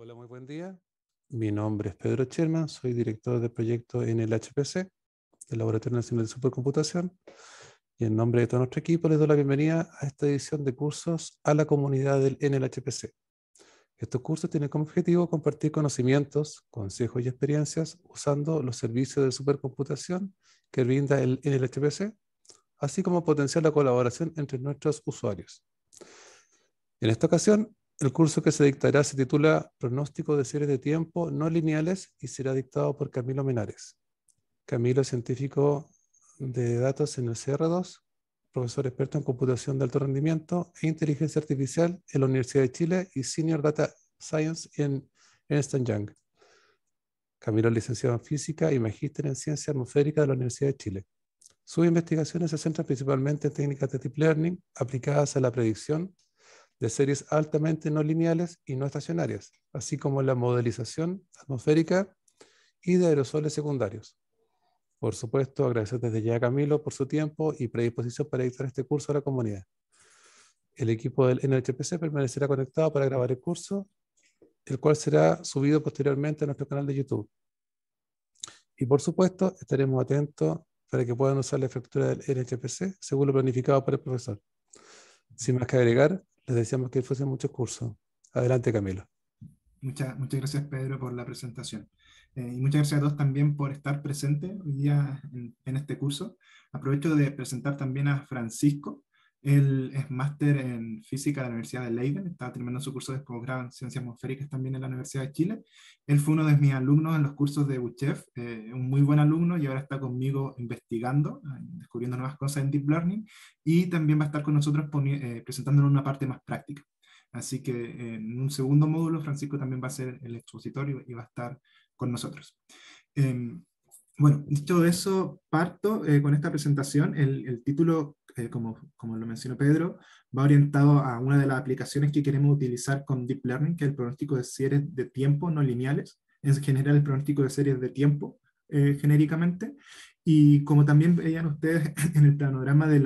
Hola, muy buen día. Mi nombre es Pedro Sherman, soy director de proyecto en el HPC, del Laboratorio Nacional de Supercomputación, y en nombre de todo nuestro equipo les doy la bienvenida a esta edición de cursos a la comunidad del NLHPC. Estos cursos tienen como objetivo compartir conocimientos, consejos y experiencias usando los servicios de supercomputación que brinda el NLHPC, así como potenciar la colaboración entre nuestros usuarios. En esta ocasión, el curso que se dictará se titula Pronóstico de series de tiempo no lineales y será dictado por Camilo Menares. Camilo es científico de datos en el CR2, profesor experto en computación de alto rendimiento e inteligencia artificial en la Universidad de Chile y Senior Data Science en Ernst Young. Camilo es licenciado en física y magíster en ciencia atmosférica de la Universidad de Chile. Sus investigaciones se centran principalmente en técnicas de deep learning aplicadas a la predicción de series altamente no lineales y no estacionarias, así como la modelización atmosférica y de aerosoles secundarios. Por supuesto, agradecer desde ya a Camilo por su tiempo y predisposición para dictar este curso a la comunidad. El equipo del NHPC permanecerá conectado para grabar el curso, el cual será subido posteriormente a nuestro canal de YouTube. Y por supuesto, estaremos atentos para que puedan usar la infraestructura del NHPC según lo planificado por el profesor. Sin más que agregar, les deseamos que fuesen muchos cursos. Adelante, Camilo. Muchas gracias, Pedro, por la presentación. Y muchas gracias a todos también por estar presentes hoy día en este curso. Aprovecho de presentar también a Francisco. Él es máster en física de la Universidad de Leiden, está terminando su curso de posgrado en ciencias atmosféricas también en la Universidad de Chile. Él fue uno de mis alumnos en los cursos de UCHEF, un muy buen alumno, y ahora está conmigo investigando, descubriendo nuevas cosas en Deep Learning, y también va a estar con nosotros presentándonos una parte más práctica. Así que en un segundo módulo, Francisco también va a ser el expositor y va a estar con nosotros. Bueno, dicho eso, parto con esta presentación. El título, como lo mencionó Pedro, va orientado a una de las aplicaciones que queremos utilizar con Deep Learning, que es el pronóstico de series de tiempo no lineales, en general el pronóstico de series de tiempo genéricamente. Y como también veían ustedes en el panorama de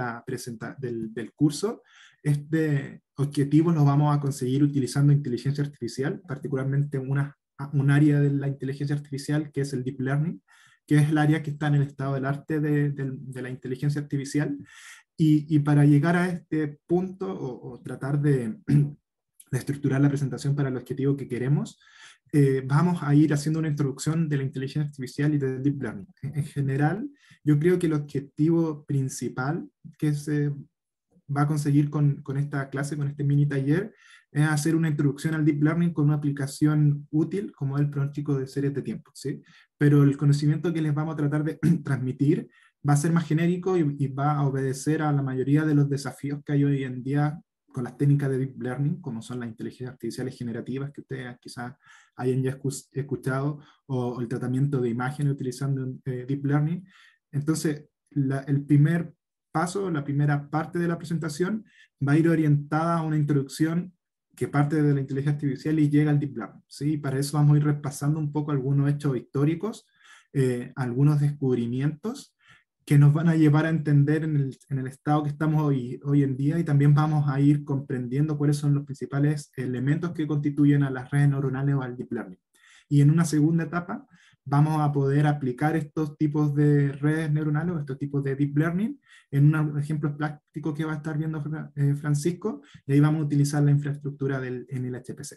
del curso, este objetivo lo vamos a conseguir utilizando inteligencia artificial, particularmente un área de la inteligencia artificial que es el Deep Learning, que es el área que está en el estado del arte de la inteligencia artificial. Y para llegar a este punto o tratar de estructurar la presentación para el objetivo que queremos, vamos a ir haciendo una introducción de la inteligencia artificial y de Deep Learning. En general, yo creo que el objetivo principal que se va a conseguir con esta clase, con este mini taller, es hacer una introducción al Deep Learning con una aplicación útil como el pronóstico de series de tiempo, ¿sí? Pero el conocimiento que les vamos a tratar de transmitir va a ser más genérico y va a obedecer a la mayoría de los desafíos que hay hoy en día con las técnicas de Deep Learning, como son las inteligencias artificiales generativas que ustedes quizás hayan ya escuchado, o el tratamiento de imágenes utilizando Deep Learning. Entonces, el primer paso, la primera parte de la presentación, va a ir orientada a una introducción que parte de la inteligencia artificial y llega al Deep Learning, ¿sí? Para eso vamos a ir repasando un poco algunos hechos históricos, algunos descubrimientos que nos van a llevar a entender en el estado que estamos hoy en día, y también vamos a ir comprendiendo cuáles son los principales elementos que constituyen a las redes neuronales o al Deep Learning. Y en una segunda etapa vamos a poder aplicar estos tipos de redes neuronales o estos tipos de Deep Learning en un ejemplo práctico que va a estar viendo Francisco, y ahí vamos a utilizar la infraestructura del NLHPC.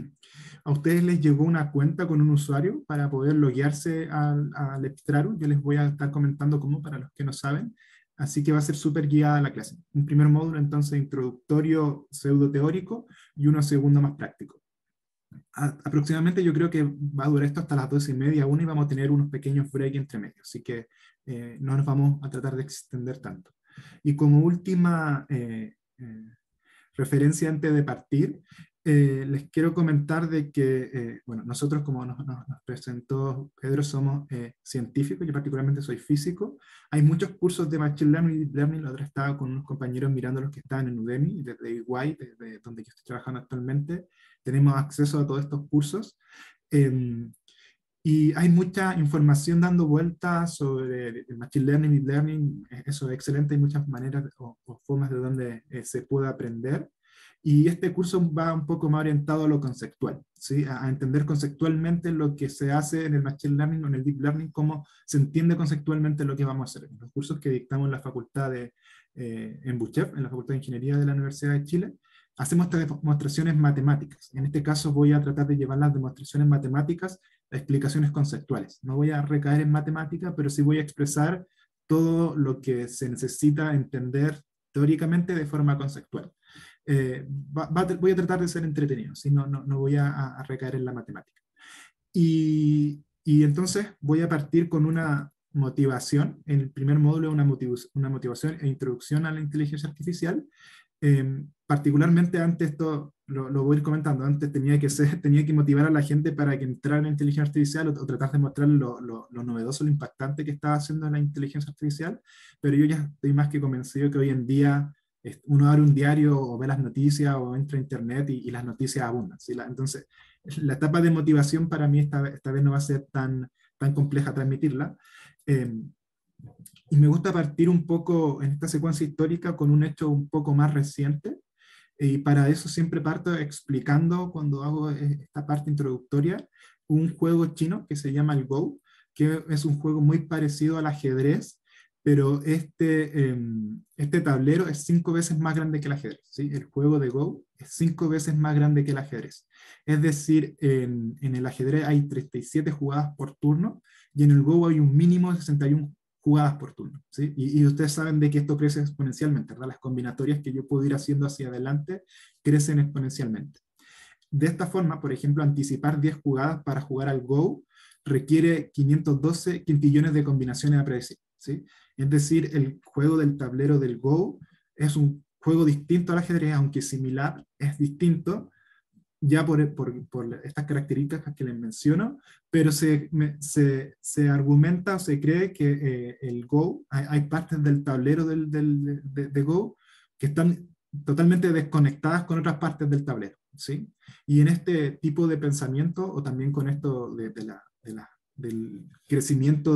¿A ustedes les llegó una cuenta con un usuario para poder loguearse al Epstraru? Yo les voy a estar comentando cómo para los que no saben, así que va a ser súper guiada la clase. Un primer módulo entonces introductorio pseudo teórico y uno segundo más práctico. Aproximadamente yo creo que va a durar esto hasta las 12:30, 1, y vamos a tener unos pequeños breaks entre medio, así que no nos vamos a tratar de extender tanto. Y como última referencia antes de partir, les quiero comentar de que, bueno, nosotros, como nos presentó Pedro, somos científicos, yo particularmente soy físico. Hay muchos cursos de Machine Learning y Deep Learning. La otra estaba con unos compañeros mirando los que están en Udemy, desde Iguay, desde donde yo estoy trabajando actualmente. Tenemos acceso a todos estos cursos. Y hay mucha información dando vueltas sobre el Machine Learning y Deep Learning. Eso es excelente, hay muchas maneras o formas de donde se puede aprender. Y este curso va un poco más orientado a lo conceptual, ¿sí? A entender conceptualmente lo que se hace en el Machine Learning o en el Deep Learning, cómo se entiende conceptualmente lo que vamos a hacer. En los cursos que dictamos en la facultad en Buchef, en la Facultad de Ingeniería de la Universidad de Chile, hacemos estas demostraciones matemáticas. En este caso voy a tratar de llevar las demostraciones matemáticas a explicaciones conceptuales. No voy a recaer en matemática, pero sí voy a expresar todo lo que se necesita entender teóricamente de forma conceptual. Voy a tratar de ser entretenido, ¿sí? No voy a recaer en la matemática. Y entonces voy a partir con una motivación. En el primer módulo, una motivación e introducción a la inteligencia artificial. Particularmente antes, esto lo voy a ir comentando, antes tenía que motivar a la gente para que entrara en la inteligencia artificial o tratar de mostrar lo novedoso, lo impactante que estaba haciendo la inteligencia artificial, pero yo ya estoy más que convencido que hoy en día uno abre un diario o ve las noticias o entra a internet y las noticias abundan, ¿sí? Entonces, la etapa de motivación para mí esta vez no va a ser tan compleja transmitirla. Eh, y me gusta partir un poco en esta secuencia histórica con un hecho un poco más reciente. Y para eso siempre parto explicando, cuando hago esta parte introductoria, un juego chino que se llama el Go, que es un juego muy parecido al ajedrez, pero este tablero es 5 veces más grande que el ajedrez, ¿sí? El juego de Go es 5 veces más grande que el ajedrez. Es decir, en el ajedrez hay 37 jugadas por turno y en el Go hay un mínimo de 61 jugadas por turno, ¿sí? Y ustedes saben de que esto crece exponencialmente, ¿verdad? Las combinatorias que yo puedo ir haciendo hacia adelante crecen exponencialmente. De esta forma, por ejemplo, anticipar 10 jugadas para jugar al Go requiere 512 quintillones de combinaciones a predecir, ¿sí? Es decir, el juego del tablero del Go es un juego distinto al ajedrez, aunque similar, es distinto, ya por estas características que les menciono, pero se argumenta o se cree que el Go, hay partes del tablero de Go que están totalmente desconectadas con otras partes del tablero, ¿sí? Y en este tipo de pensamiento, o también con esto del crecimiento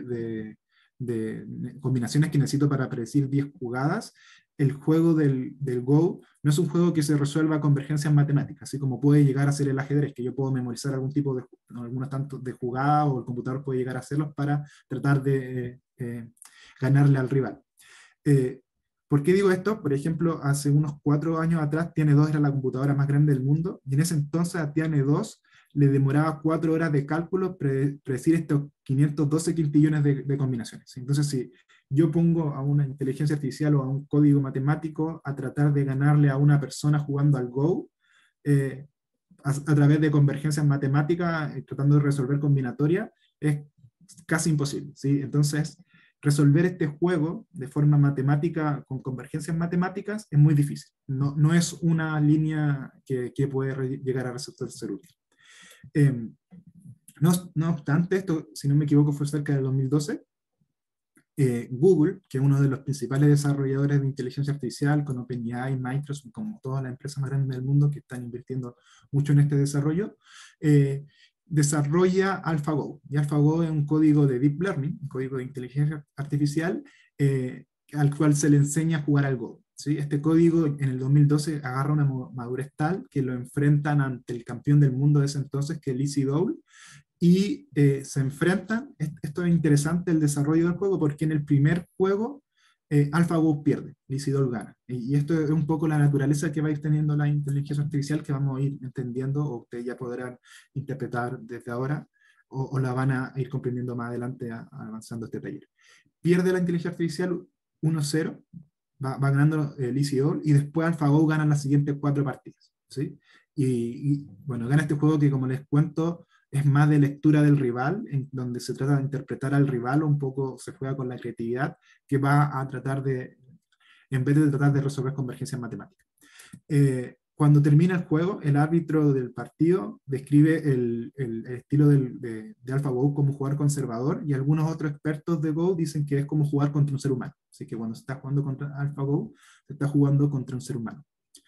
de combinaciones que necesito para predecir 10 jugadas, el juego del Go no es un juego que se resuelva a convergencias matemáticas, así como puede llegar a ser el ajedrez, que yo puedo memorizar algún tipo algunos tantos de jugada, o el computador puede llegar a hacerlos para tratar de ganarle al rival. ¿Por qué digo esto? Por ejemplo, hace unos 4 años atrás, Tiane 2 era la computadora más grande del mundo, y en ese entonces a Tiane 2 le demoraba 4 horas de cálculo predecir estos 512 quintillones de combinaciones. Entonces, si yo pongo a una inteligencia artificial o a un código matemático a tratar de ganarle a una persona jugando al Go, a través de convergencias matemáticas, tratando de resolver combinatorias, es casi imposible, ¿sí? Entonces, resolver este juego de forma matemática, con convergencias matemáticas, es muy difícil. No es una línea que puede llegar a resultar ser útil. No obstante, esto, si no me equivoco, fue cerca del 2012, Google, que es uno de los principales desarrolladores de inteligencia artificial, con OpenAI, Microsoft, como todas las empresas más grandes del mundo que están invirtiendo mucho en este desarrollo, desarrolla AlphaGo. Y AlphaGo es un código de Deep Learning, un código de inteligencia artificial, al cual se le enseña a jugar al Go, ¿sí? Este código en el 2012 agarra una madurez tal que lo enfrentan ante el campeón del mundo de ese entonces, que es Lee Sedol, y se enfrentan. Esto es interesante, el desarrollo del juego, porque en el primer juego AlphaGo pierde, Lee Sedol gana. Y esto es un poco la naturaleza que va a ir teniendo la inteligencia artificial, que vamos a ir entendiendo, o ustedes ya podrán interpretar desde ahora, o la van a ir comprendiendo más adelante avanzando este taller. Pierde la inteligencia artificial 1-0, va ganando Lee Sedol, y después AlphaGo gana las siguientes 4 partidas, ¿sí? Y bueno, gana este juego que, como les cuento, es más de lectura del rival, en donde se trata de interpretar al rival, un poco se juega con la creatividad, que va a tratar en vez de tratar de resolver convergencias matemáticas. Cuando termina el juego, el árbitro del partido describe el estilo de AlphaGo como jugar conservador, y algunos otros expertos de Go dicen que es como jugar contra un ser humano. Así que cuando se está jugando contra AlphaGo, se está jugando contra un ser humano.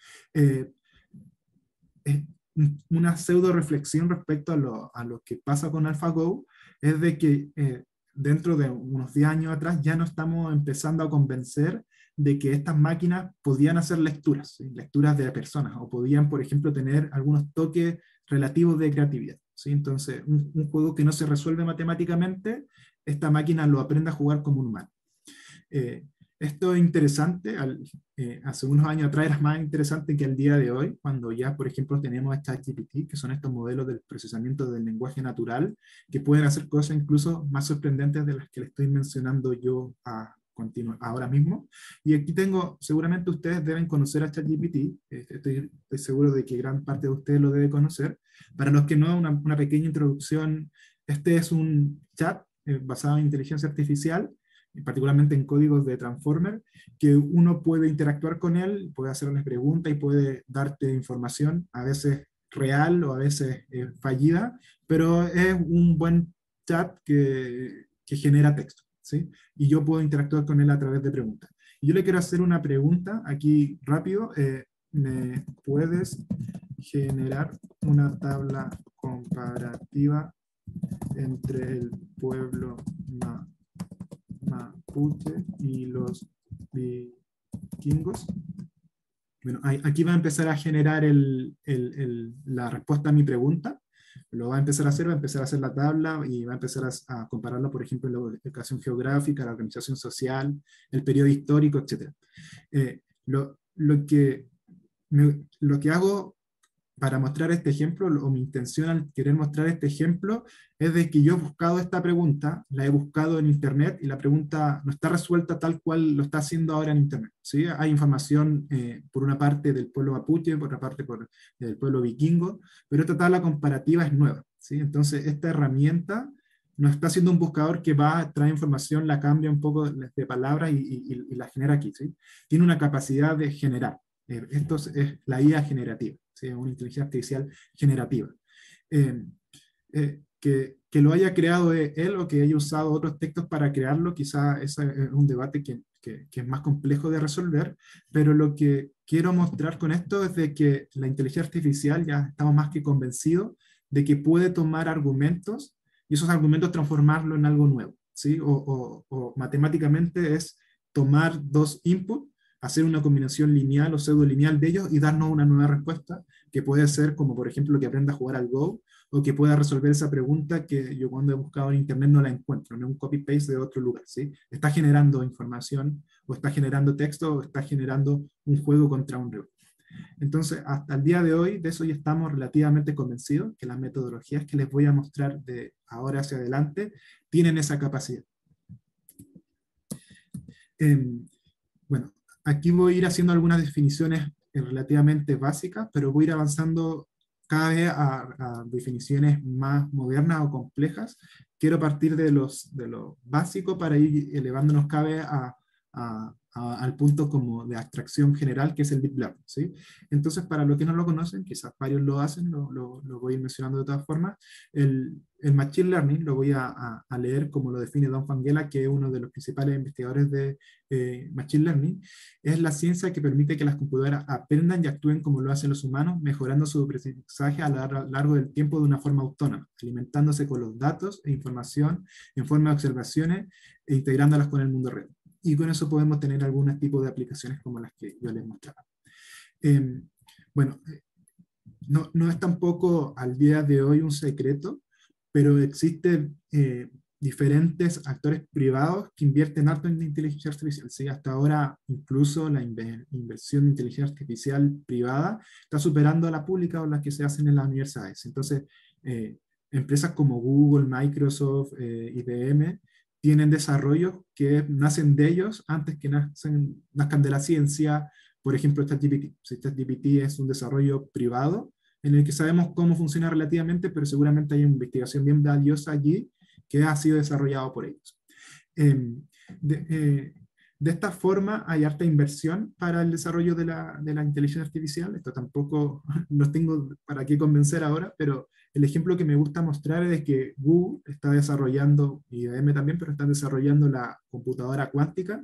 Una pseudo reflexión respecto a lo que pasa con AlphaGo es de que dentro de unos 10 años atrás ya no estamos empezando a convencer de que estas máquinas podían hacer lecturas, ¿sí? Lecturas de personas, o podían, por ejemplo, tener algunos toques relativos de creatividad, ¿sí? Entonces, un juego que no se resuelve matemáticamente, esta máquina lo aprende a jugar como un humano. Eh, Esto es interesante, hace unos años atrás era más interesante que al día de hoy, cuando ya, por ejemplo, tenemos ChatGPT, que son estos modelos del procesamiento del lenguaje natural, que pueden hacer cosas incluso más sorprendentes de las que le estoy mencionando yo ahora mismo. Y aquí tengo, seguramente ustedes deben conocer a ChatGPT, estoy seguro de que gran parte de ustedes lo debe conocer. Para los que no, una pequeña introducción. Este es un chat basado en inteligencia artificial, particularmente en códigos de Transformer, que uno puede interactuar con él, puede hacerles preguntas y puede darte información, a veces real o a veces fallida, pero es un buen chat que genera texto, ¿sí? Y yo puedo interactuar con él a través de preguntas. Y yo le quiero hacer una pregunta aquí rápido. ¿Me puedes generar una tabla comparativa entre el pueblo mapuche y los vikingos? Bueno, aquí va a empezar a generar la respuesta a mi pregunta. Lo va a empezar a hacer, va a empezar a hacer la tabla y va a empezar a compararlo, por ejemplo, en la ubicación geográfica, la organización social, el periodo histórico, etc. Lo que hago para mostrar este ejemplo, o mi intención al querer mostrar este ejemplo, es de que yo he buscado esta pregunta, la he buscado en Internet, y la pregunta no está resuelta tal cual lo está haciendo ahora en Internet, ¿sí? Hay información por una parte del pueblo mapuche, por otra parte del pueblo vikingo, pero esta tabla comparativa es nueva, ¿sí? Entonces esta herramienta no está haciendo un buscador que va a traer información, la cambia un poco de palabras y la genera aquí, ¿sí? Tiene una capacidad de generar. Esto es la IA generativa, ¿sí? Una inteligencia artificial generativa. Que lo haya creado él o que haya usado otros textos para crearlo, quizá ese es un debate que es más complejo de resolver, pero lo que quiero mostrar con esto es de que la inteligencia artificial ya estamos más que convencidos de que puede tomar argumentos y esos argumentos transformarlo en algo nuevo, ¿sí? O matemáticamente es tomar dos inputs, hacer una combinación lineal o pseudo lineal de ellos y darnos una nueva respuesta, que puede ser como por ejemplo que aprenda a jugar al Go, o que pueda resolver esa pregunta que yo cuando he buscado en internet no la encuentro, no es un copy-paste de otro lugar, ¿sí? Está generando información, o está generando texto, o está generando un juego contra un rival. Entonces, hasta el día de hoy, de eso ya estamos relativamente convencidos, que las metodologías que les voy a mostrar de ahora hacia adelante tienen esa capacidad. Bueno, aquí voy a ir haciendo algunas definiciones relativamente básicas, pero voy a ir avanzando cada vez a definiciones más modernas o complejas. Quiero partir de lo básico para ir elevándonos cada vez al punto como de abstracción general, que es el deep learning, ¿sí? Entonces, para los que no lo conocen, quizás varios lo hacen, lo voy a ir mencionando de todas formas, el machine learning lo voy a leer como lo define Don Fanghela, que es uno de los principales investigadores de machine learning. Es la ciencia que permite que las computadoras aprendan y actúen como lo hacen los humanos, mejorando su aprendizaje a lo largo del tiempo de una forma autónoma, alimentándose con los datos e información en forma de observaciones e integrándolas con el mundo real. Y con eso podemos tener algún tipo de aplicaciones como las que yo les mostraba. Bueno, no es tampoco al día de hoy un secreto, pero existen diferentes actores privados que invierten harto en inteligencia artificial, ¿sí? Hasta ahora incluso la inversión en inteligencia artificial privada está superando a la pública o las que se hacen en las universidades. Entonces, empresas como Google, Microsoft, IBM, tienen desarrollos que nacen de ellos antes que nazcan de la ciencia. Por ejemplo, ChatGPT. ChatGPT es un desarrollo privado en el que sabemos cómo funciona relativamente, pero seguramente hay una investigación bien valiosa allí que ha sido desarrollado por ellos. De esta forma hay harta inversión para el desarrollo de la inteligencia artificial. Esto tampoco los tengo para qué convencer ahora, pero el ejemplo que me gusta mostrar es que Google está desarrollando, y IBM también, pero están desarrollando la computadora cuántica.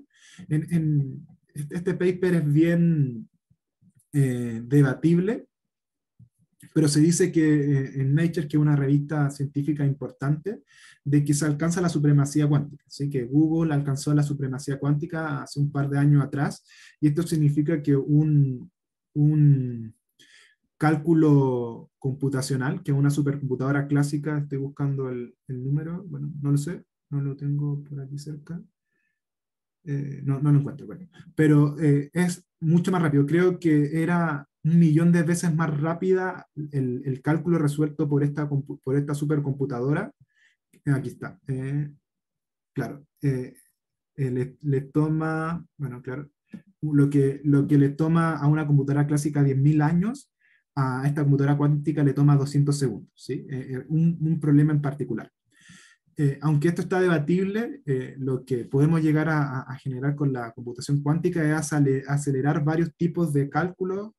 Este paper es bien debatible, pero se dice que en Nature, que es una revista científica importante, de que se alcanza la supremacía cuántica. Así que Google alcanzó la supremacía cuántica hace un par de años atrás, y esto significa que un cálculo computacional, que es una supercomputadora clásica, estoy buscando el número, bueno, no lo sé, no lo tengo por aquí cerca. No lo encuentro, bueno. Pero es mucho más rápido. Creo que era 1 millón de veces más rápida el cálculo resuelto por esta supercomputadora. Aquí está. Claro. Le toma, bueno, claro, lo que le toma a una computadora clásica 10.000 años, a esta computadora cuántica le toma 200 segundos, ¿sí? Un problema en particular. Aunque esto está debatible, lo que podemos llegar a generar con la computación cuántica es acelerar varios tipos de cálculos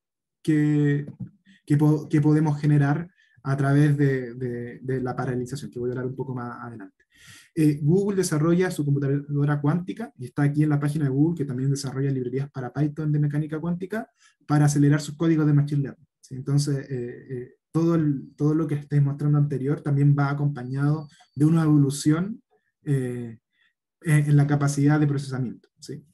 que podemos generar a través de la paralelización, que voy a hablar un poco más adelante. Google desarrolla su computadora cuántica, y está aquí en la página de Google, que también desarrolla librerías para Python de mecánica cuántica, para acelerar sus códigos de Machine Learning, ¿sí? Entonces, todo lo que estoy mostrando anterior también va acompañado de una evolución en la capacidad de procesamiento, ¿sí?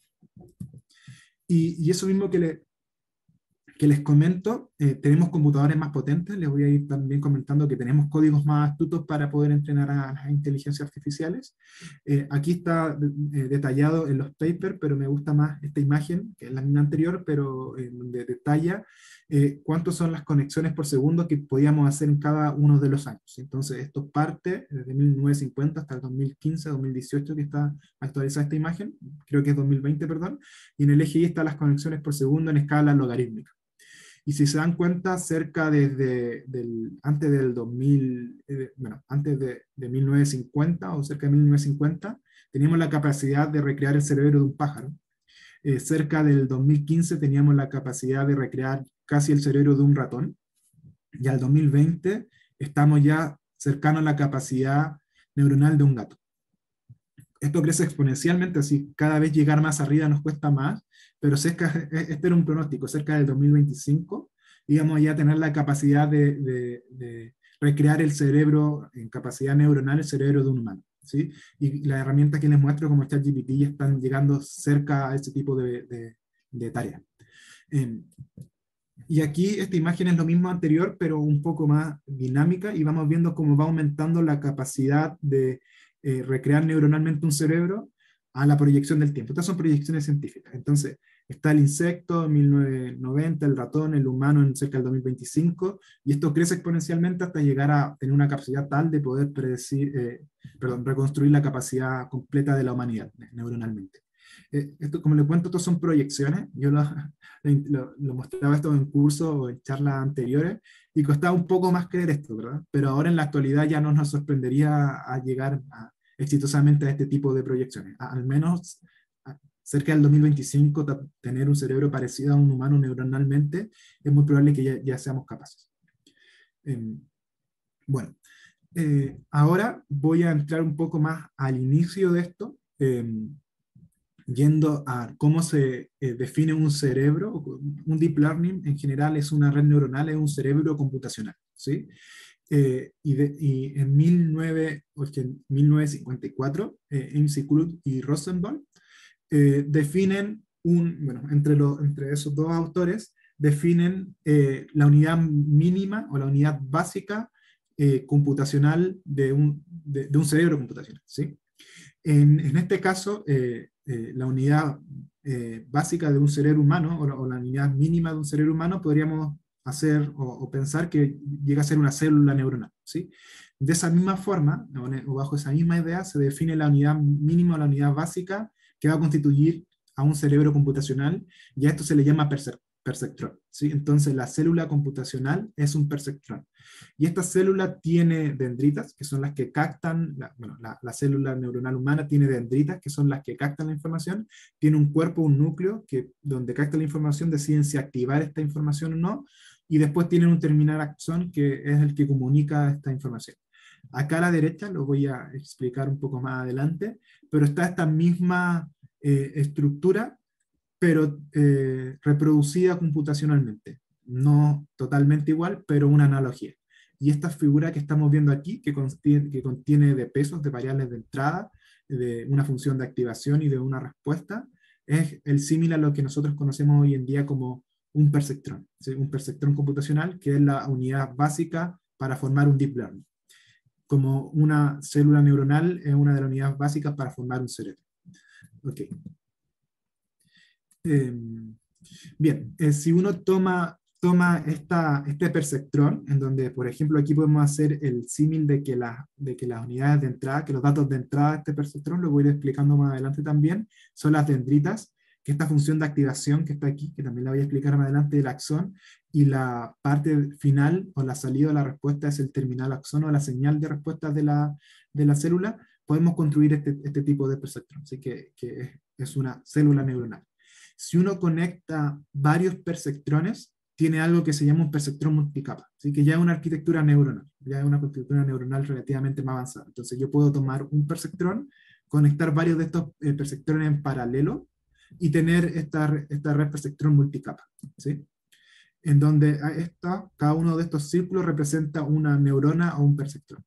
Y eso mismo que les comento, tenemos computadores más potentes, les voy a ir también comentando que tenemos códigos más astutos para poder entrenar a las inteligencias artificiales. Aquí está detallado en los papers, pero me gusta más esta imagen, que es la misma anterior, pero donde detalla cuántas son las conexiones por segundo que podíamos hacer en cada uno de los años. Entonces, esto parte desde 1950 hasta el 2015, 2018, que está actualizada esta imagen, creo que es 2020, perdón, y en el eje Y están las conexiones por segundo en escala logarítmica. Y si se dan cuenta, cerca antes del 2000, bueno, antes de 1950 o cerca de 1950, teníamos la capacidad de recrear el cerebro de un pájaro. Cerca del 2015 teníamos la capacidad de recrear casi el cerebro de un ratón. Y al 2020 estamos ya cercanos a la capacidad neuronal de un gato. Esto crece exponencialmente, así cada vez llegar más arriba nos cuesta más, pero este era un pronóstico, cerca del 2025 íbamos ya a tener la capacidad de recrear el cerebro en capacidad neuronal, el cerebro de un humano, ¿sí? Y las herramientas que les muestro como ChatGPT ya están llegando cerca a ese tipo de tareas. Y aquí esta imagen es lo mismo anterior, pero un poco más dinámica, y vamos viendo cómo va aumentando la capacidad de recrear neuronalmente un cerebro a la proyección del tiempo. Estas son proyecciones científicas. Entonces, está el insecto en 1990, el ratón, el humano en cerca del 2025, y esto crece exponencialmente hasta llegar a tener una capacidad tal de poder reconstruir la capacidad completa de la humanidad neuronalmente. Esto, como le cuento, estos son proyecciones. Yo lo mostraba esto en cursos o en charlas anteriores, y costaba un poco más creer esto, ¿verdad? Pero ahora en la actualidad ya no nos sorprendería a llegar exitosamente a este tipo de proyecciones. Al menos cerca del 2025, tener un cerebro parecido a un humano neuronalmente, es muy probable que ya seamos capaces. Bueno, ahora voy a entrar un poco más al inicio de esto, yendo a cómo se define un cerebro. Un deep learning en general es una red neuronal, es un cerebro computacional, ¿sí? Y en 1954, McCulloch y Rosenbaum definen bueno, entre esos dos autores, definen la unidad mínima o la unidad básica computacional de un cerebro computacional, ¿sí? En este caso, la unidad básica de un cerebro humano, o la unidad mínima de un cerebro humano, podríamos hacer o pensar que llega a ser una célula neuronal, ¿sí? De esa misma forma, o bajo esa misma idea, se define la unidad mínima o la unidad básica que va a constituir a un cerebro computacional, y a esto se le llama perceptrón, ¿sí? Entonces, la célula computacional es un perceptrón. Y esta célula tiene dendritas, que son las que captan, la célula neuronal humana tiene dendritas, que son las que captan la información, tiene un cuerpo, un núcleo, que donde capta la información deciden si activar esta información o no, y después tienen un terminal axón, que es el que comunica esta información. Acá a la derecha, lo voy a explicar un poco más adelante, pero está esta misma estructura, pero reproducida computacionalmente. no totalmente igual, pero una analogía. Y esta figura que estamos viendo aquí, que contiene de pesos, de variables de entrada, de una función de activación y de una respuesta, es el símil a lo que nosotros conocemos hoy en día como un perceptrón, ¿sí? Un perceptrón computacional, que es la unidad básica para formar un deep learning. Como una célula neuronal es una de las unidades básicas para formar un cerebro. Ok. Eh, Bien, si uno toma este perceptrón, en donde, por ejemplo, aquí podemos hacer el símil de que las unidades de entrada, que los datos de entrada de este perceptrón, lo voy a ir explicando más adelante también, son las dendritas, que esta función de activación que está aquí, que también la voy a explicar más adelante, del axón, y la parte final o la salida de la respuesta es el terminal axón o la señal de respuesta de la célula. Podemos construir este tipo de perceptrón, así que es una célula neuronal. Si uno conecta varios perceptrones, tiene algo que se llama un perceptrón multicapa, así que ya es una arquitectura neuronal, ya es una arquitectura neuronal relativamente más avanzada. Entonces yo puedo tomar un perceptrón, conectar varios de estos perceptrones en paralelo y tener esta red perceptrón multicapa, ¿sí? En donde cada uno de estos círculos representa una neurona o un perceptrón.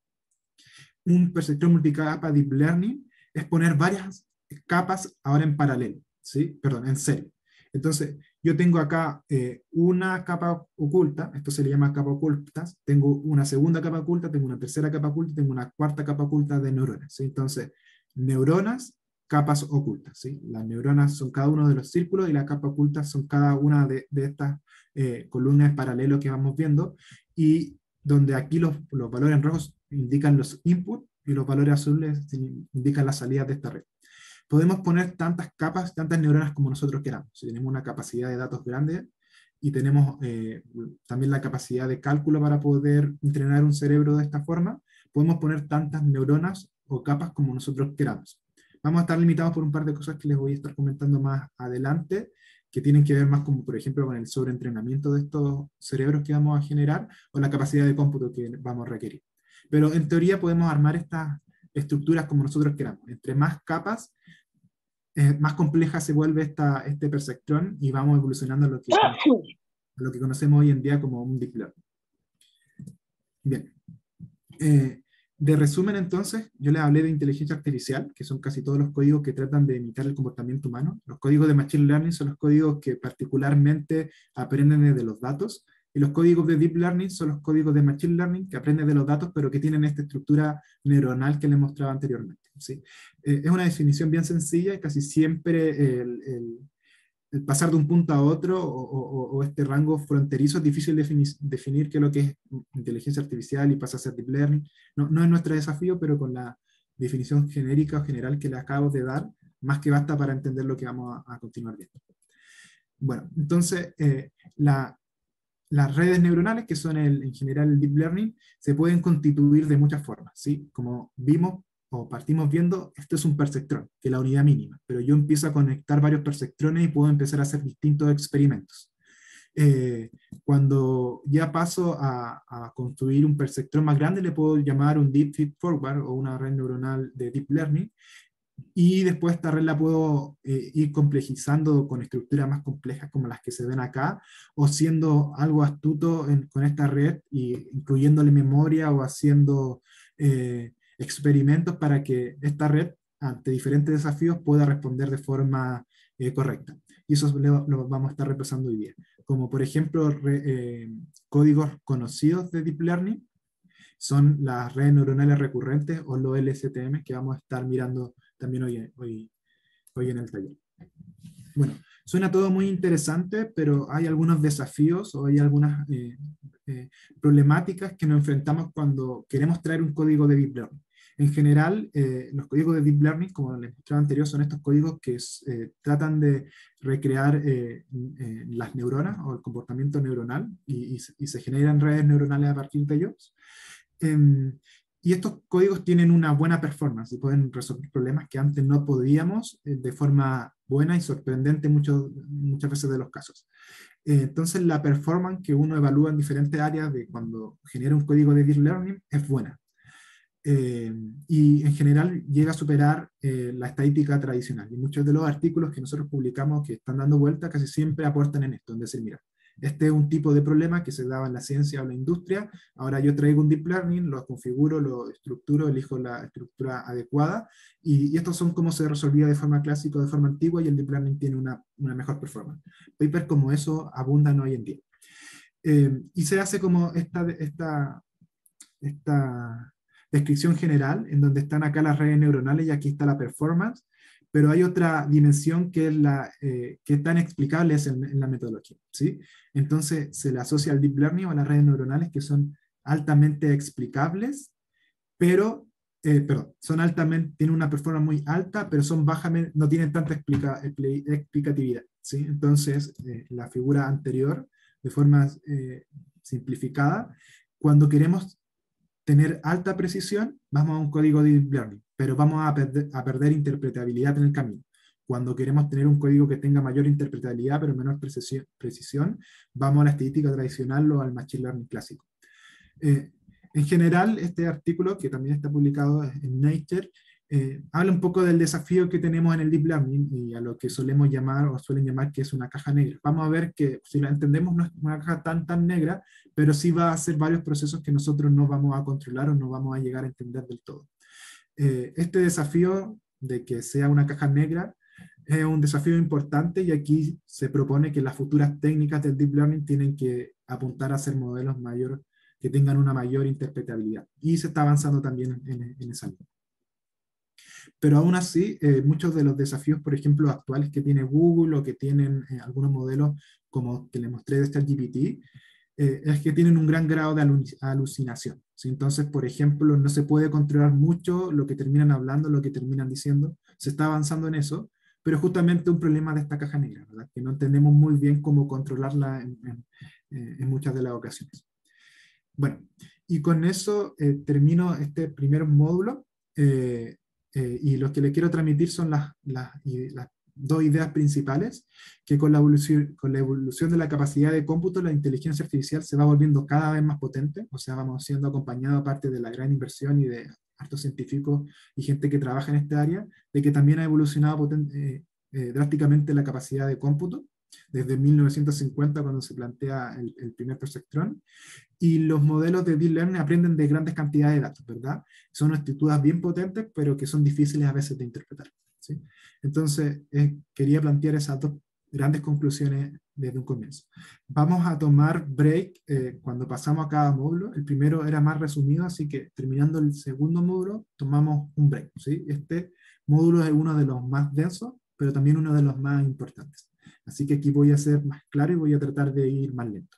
Un perceptrón multicapa deep learning es poner varias capas ahora en paralelo, ¿sí? Perdón, en serie. Entonces, yo tengo acá una capa oculta, esto se le llama capa ocultas, tengo una segunda capa oculta, tengo una tercera capa oculta, tengo una cuarta capa oculta de neuronas, ¿sí? Entonces, neuronas, capas ocultas, ¿sí? Las neuronas son cada uno de los círculos y las capas ocultas son cada una de estas columnas paralelas que vamos viendo, y donde aquí los valores en rojos indican los inputs y los valores azules indican las salidas de esta red. Podemos poner tantas capas, tantas neuronas como nosotros queramos. Si tenemos una capacidad de datos grande y tenemos también la capacidad de cálculo para poder entrenar un cerebro de esta forma, podemos poner tantas neuronas o capas como nosotros queramos. Vamos a estar limitados por un par de cosas que les voy a estar comentando más adelante, que tienen que ver más como, por ejemplo, con el sobreentrenamiento de estos cerebros que vamos a generar o la capacidad de cómputo que vamos a requerir. Pero en teoría podemos armar estas estructuras como nosotros queramos. Entre más capas, más compleja se vuelve este perceptrón y vamos evolucionando a lo que conocemos hoy en día como un deep learning. Bien. De resumen, entonces, yo les hablé de inteligencia artificial, que son casi todos los códigos que tratan de imitar el comportamiento humano. Los códigos de Machine Learning son los códigos que particularmente aprenden desde los datos, y los códigos de Deep Learning son los códigos de Machine Learning que aprenden de los datos, pero que tienen esta estructura neuronal que les mostraba anteriormente, ¿sí? Es una definición bien sencilla y casi siempre el pasar de un punto a otro o este rango fronterizo es difícil definir qué es lo que es inteligencia artificial y pasa a ser deep learning. No es nuestro desafío, pero con la definición genérica o general que le acabo de dar, más que basta para entender lo que vamos a continuar viendo. Bueno, entonces las redes neuronales, que son en general el deep learning, se pueden constituir de muchas formas, ¿sí? Como vimos o partimos viendo, esto es un perceptrón, que es la unidad mínima, pero yo empiezo a conectar varios perceptrones y puedo empezar a hacer distintos experimentos. Cuando ya paso a construir un perceptrón más grande, le puedo llamar un deep feed forward o una red neuronal de deep learning, y después esta red la puedo ir complejizando con estructuras más complejas como las que se ven acá, o siendo algo astuto con esta red, incluyéndole memoria o haciendo experimentos para que esta red, ante diferentes desafíos, pueda responder de forma correcta. Y eso lo vamos a estar repasando hoy día. Como por ejemplo, códigos conocidos de Deep Learning son las redes neuronales recurrentes o los LSTM, que vamos a estar mirando también hoy en el taller. Bueno, suena todo muy interesante, pero hay algunos desafíos o hay algunas problemáticas que nos enfrentamos cuando queremos traer un código de Deep Learning. En general, los códigos de Deep Learning, como les mostraba anterior, son estos códigos que tratan de recrear las neuronas o el comportamiento neuronal y se generan redes neuronales a partir de ellos. Y estos códigos tienen una buena performance y pueden resolver problemas que antes no podíamos de forma buena y sorprendente muchas veces de los casos. Entonces la performance que uno evalúa en diferentes áreas de cuando genera un código de Deep Learning es buena. Y en general llega a superar la estadística tradicional. Y muchos de los artículos que nosotros publicamos que están dando vuelta casi siempre aportan en esto, en decir, mira, Este es un tipo de problema que se daba en la ciencia o la industria. Ahora yo traigo un deep learning, lo configuro, lo estructuro, elijo la estructura adecuada, y estos son cómo se resolvía de forma clásica o de forma antigua, y el deep learning tiene una mejor performance. Papers como eso abundan hoy en día. Y se hace como esta descripción general, en donde están acá las redes neuronales y aquí está la performance, pero hay otra dimensión que es tan explicable en la metodología, ¿sí? Entonces se le asocia al deep learning o a las redes neuronales que son altamente explicables, pero, perdón, tienen una performance muy alta, pero son bajamente, no tienen tanta explicatividad, ¿sí? Entonces, la figura anterior, de forma simplificada, cuando queremos tener alta precisión, vamos a un código de deep learning, pero vamos a perder interpretabilidad en el camino. Cuando queremos tener un código que tenga mayor interpretabilidad, pero menor precisión, vamos a la estadística tradicional o al machine learning clásico. En general, este artículo, que también está publicado en Nature, habla un poco del desafío que tenemos en el deep learning y a lo que solemos llamar o suelen llamar que es una caja negra. Vamos a ver que, si la entendemos, no es una caja tan negra, pero sí va a hacer varios procesos que nosotros no vamos a controlar o no vamos a llegar a entender del todo. Este desafío de que sea una caja negra es un desafío importante, y aquí se propone que las futuras técnicas del deep learning tienen que apuntar a ser modelos que tengan una mayor interpretabilidad. Y se está avanzando también en esa línea. Pero aún así, muchos de los desafíos, por ejemplo, actuales que tiene Google o que tienen algunos modelos como que le mostré de ChatGPT, es que tienen un gran grado de alucinación, ¿sí? Entonces, por ejemplo, no se puede controlar mucho lo que terminan hablando, lo que terminan diciendo. Se está avanzando en eso, pero justamente un problema de esta caja negra, ¿verdad? Que no entendemos muy bien cómo controlarla en muchas de las ocasiones. Bueno, y con eso termino este primer módulo. Y lo que le quiero transmitir son las dos ideas principales, que con la evolución de la capacidad de cómputo, la inteligencia artificial se va volviendo cada vez más potente, o sea, vamos siendo acompañados, aparte de la gran inversión y de hartos científicos y gente que trabaja en esta área, de que también ha evolucionado drásticamente la capacidad de cómputo, desde 1950, cuando se plantea el primer perceptrón, y los modelos de deep learning aprenden de grandes cantidades de datos, ¿verdad? Son estructuras bien potentes, pero que son difíciles a veces de interpretar, ¿sí? Entonces, quería plantear esas dos grandes conclusiones desde un comienzo. Vamos a tomar break cuando pasamos a cada módulo. El primero era más resumido, así que terminando el segundo módulo, tomamos un break, ¿sí? Este módulo es uno de los más densos, pero también uno de los más importantes. Así que aquí voy a ser más claro y voy a tratar de ir más lento.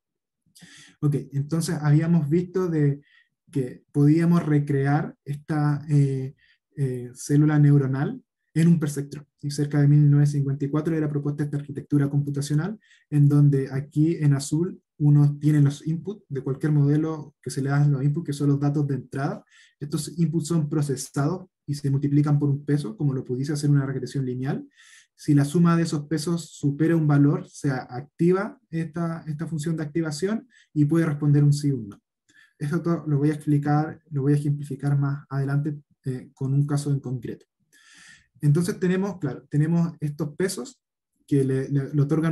Ok, entonces habíamos visto que podíamos recrear esta célula neuronal en un perceptrón. Y cerca de 1954 era propuesta esta arquitectura computacional, en donde aquí en azul uno tiene los inputs de cualquier modelo que se le dan los inputs, que son los datos de entrada. Estos inputs son procesados y se multiplican por un peso, como lo pudiese hacer una regresión lineal. Si la suma de esos pesos supera un valor, se activa esta función de activación y puede responder un sí o un no. Eso todo lo voy a explicar, lo voy a ejemplificar más adelante con un caso en concreto. Entonces tenemos, claro, tenemos estos pesos que le otorgan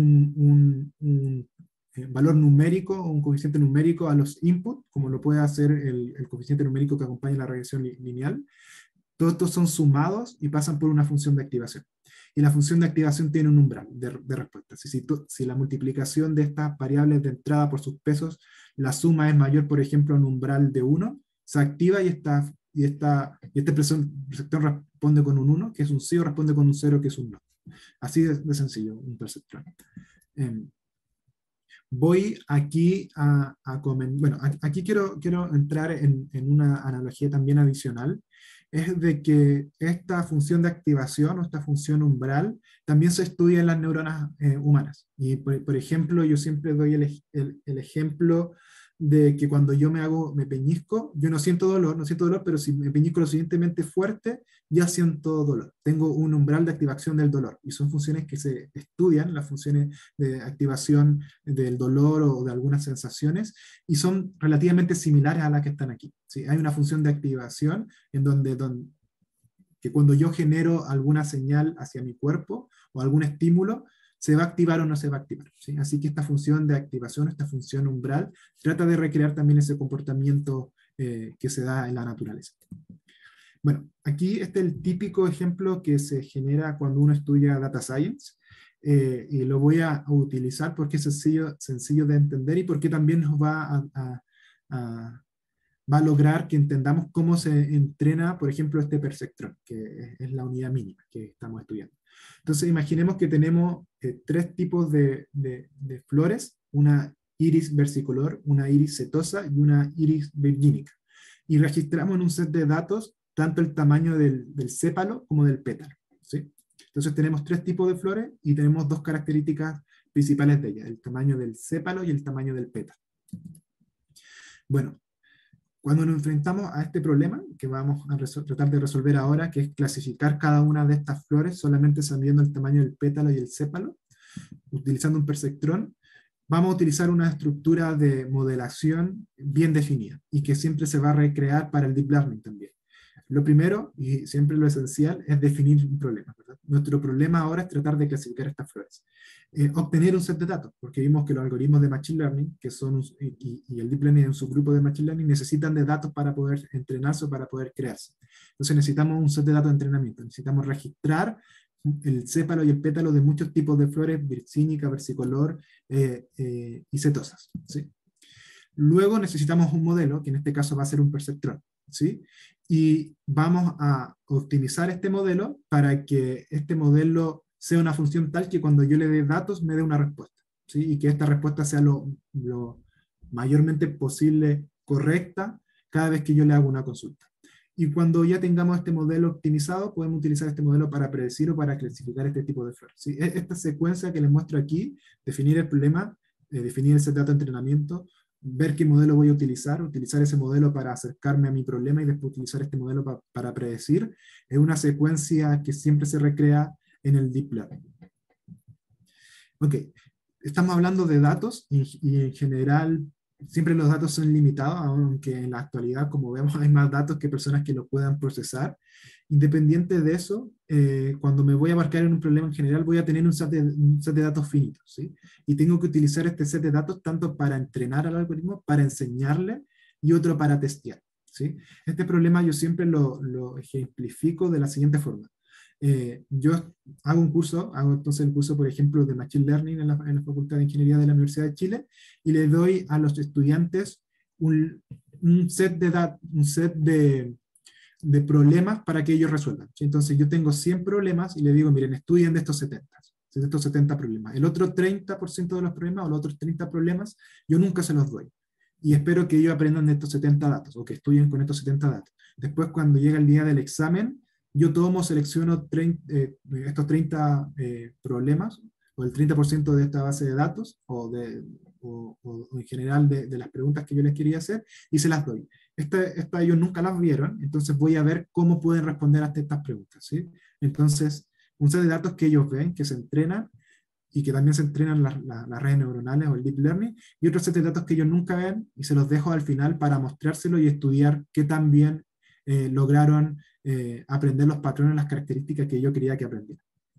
un valor numérico o un coeficiente numérico a los inputs, como lo puede hacer el coeficiente numérico que acompaña la regresión lineal. Todos estos son sumados y pasan por una función de activación. Y la función de activación tiene un umbral de respuesta. Si la multiplicación de estas variables de entrada por sus pesos, la suma es mayor, por ejemplo, a un umbral de 1, se activa y este perceptrón responde con un 1, que es un sí, o responde con un 0, que es un no. Así de sencillo, un perceptrón. Voy aquí bueno, aquí quiero entrar en una analogía también adicional, es de que esta función de activación o esta función umbral también se estudia en las neuronas humanas. Y por ejemplo, yo siempre doy el ejemplo de que cuando yo me peñisco, yo no siento dolor, pero si me peñisco lo suficientemente fuerte, ya siento dolor. Tengo un umbral de activación del dolor, y son funciones que se estudian, las funciones de activación del dolor o de algunas sensaciones, y son relativamente similares a las que están aquí, ¿sí? Hay una función de activación que cuando yo genero alguna señal hacia mi cuerpo o algún estímulo, se va a activar o no se va a activar, ¿sí? Así que esta función de activación, esta función umbral, trata de recrear también ese comportamiento que se da en la naturaleza. Bueno, aquí este es el típico ejemplo que se genera cuando uno estudia Data Science, y lo voy a utilizar porque es sencillo de entender y porque también nos a- va a lograr que entendamos cómo se entrena, por ejemplo, este perceptrón, que es la unidad mínima que estamos estudiando. Entonces, imaginemos que tenemos tres tipos de flores, una iris versicolor, una iris setosa y una iris virgínica. Y registramos en un set de datos tanto el tamaño del sépalo como del pétalo, ¿sí? Entonces tenemos tres tipos de flores y tenemos dos características principales de ellas, el tamaño del sépalo y el tamaño del pétalo. Bueno, cuando nos enfrentamos a este problema, que vamos a tratar de resolver ahora, que es clasificar cada una de estas flores solamente sabiendo el tamaño del pétalo y el sépalo, utilizando un perceptrón, vamos a utilizar una estructura de modelación bien definida y que siempre se va a recrear para el deep learning también. Lo primero, y siempre lo esencial, es definir un problema, ¿verdad? Nuestro problema ahora es tratar de clasificar estas flores. Obtener un set de datos, porque vimos que los algoritmos de Machine Learning, que son, y el Deep Learning en su grupo de Machine Learning, necesitan de datos para poder entrenarse o para poder crearse. Entonces necesitamos un set de datos de entrenamiento, necesitamos registrar el sépalo y el pétalo de muchos tipos de flores, vircínica, versicolor y setosas, ¿sí? Luego necesitamos un modelo, que en este caso va a ser un perceptrón, ¿sí? Y vamos a optimizar este modelo para que este modelo sea una función tal que cuando yo le dé datos me dé una respuesta, ¿sí? Y que esta respuesta sea lo mayormente posible correcta cada vez que yo le hago una consulta. Y cuando ya tengamos este modelo optimizado, podemos utilizar este modelo para predecir o para clasificar este tipo de flores, ¿sí? Esta secuencia que les muestro aquí, definir el problema, definir el set de datos de entrenamiento, ver qué modelo voy a utilizar ese modelo para acercarme a mi problema y después utilizar este modelo para predecir, es una secuencia que siempre se recrea en el Deep Learning. Ok, estamos hablando de datos y en general siempre los datos son limitados, aunque en la actualidad, como vemos, hay más datos que personas que los puedan procesar. Independiente de eso, cuando me voy a abarcar en un problema en general, voy a tener un set de datos finitos, ¿sí? Y tengo que utilizar este set de datos tanto para entrenar al algoritmo, para enseñarle, y otro para testear, ¿sí? Este problema yo siempre lo ejemplifico de la siguiente forma. Yo hago entonces el curso, por ejemplo, de Machine Learning en la Facultad de Ingeniería de la Universidad de Chile, y le doy a los estudiantes un set de problemas para que ellos resuelvan, ¿sí? Entonces yo tengo 100 problemas y le digo, miren, estudien de estos 70 problemas. El otro 30% de los problemas o los otros 30 problemas, yo nunca se los doy. Y espero que ellos aprendan de estos 70 datos o que estudien con estos 70 datos. Después, cuando llega el día del examen, yo selecciono estos 30 problemas o el 30% de esta base de datos o en general de las preguntas que yo les quería hacer y se las doy. Esta ellos nunca las vieron, entonces voy a ver cómo pueden responder a estas preguntas, ¿sí? Entonces, un set de datos que ellos ven, que se entrenan y que también se entrenan las redes neuronales o el deep learning, y otro set de datos que ellos nunca ven y se los dejo al final para mostrárselo y estudiar qué tan bien lograron aprender los patrones, las características que yo quería que aprendieran.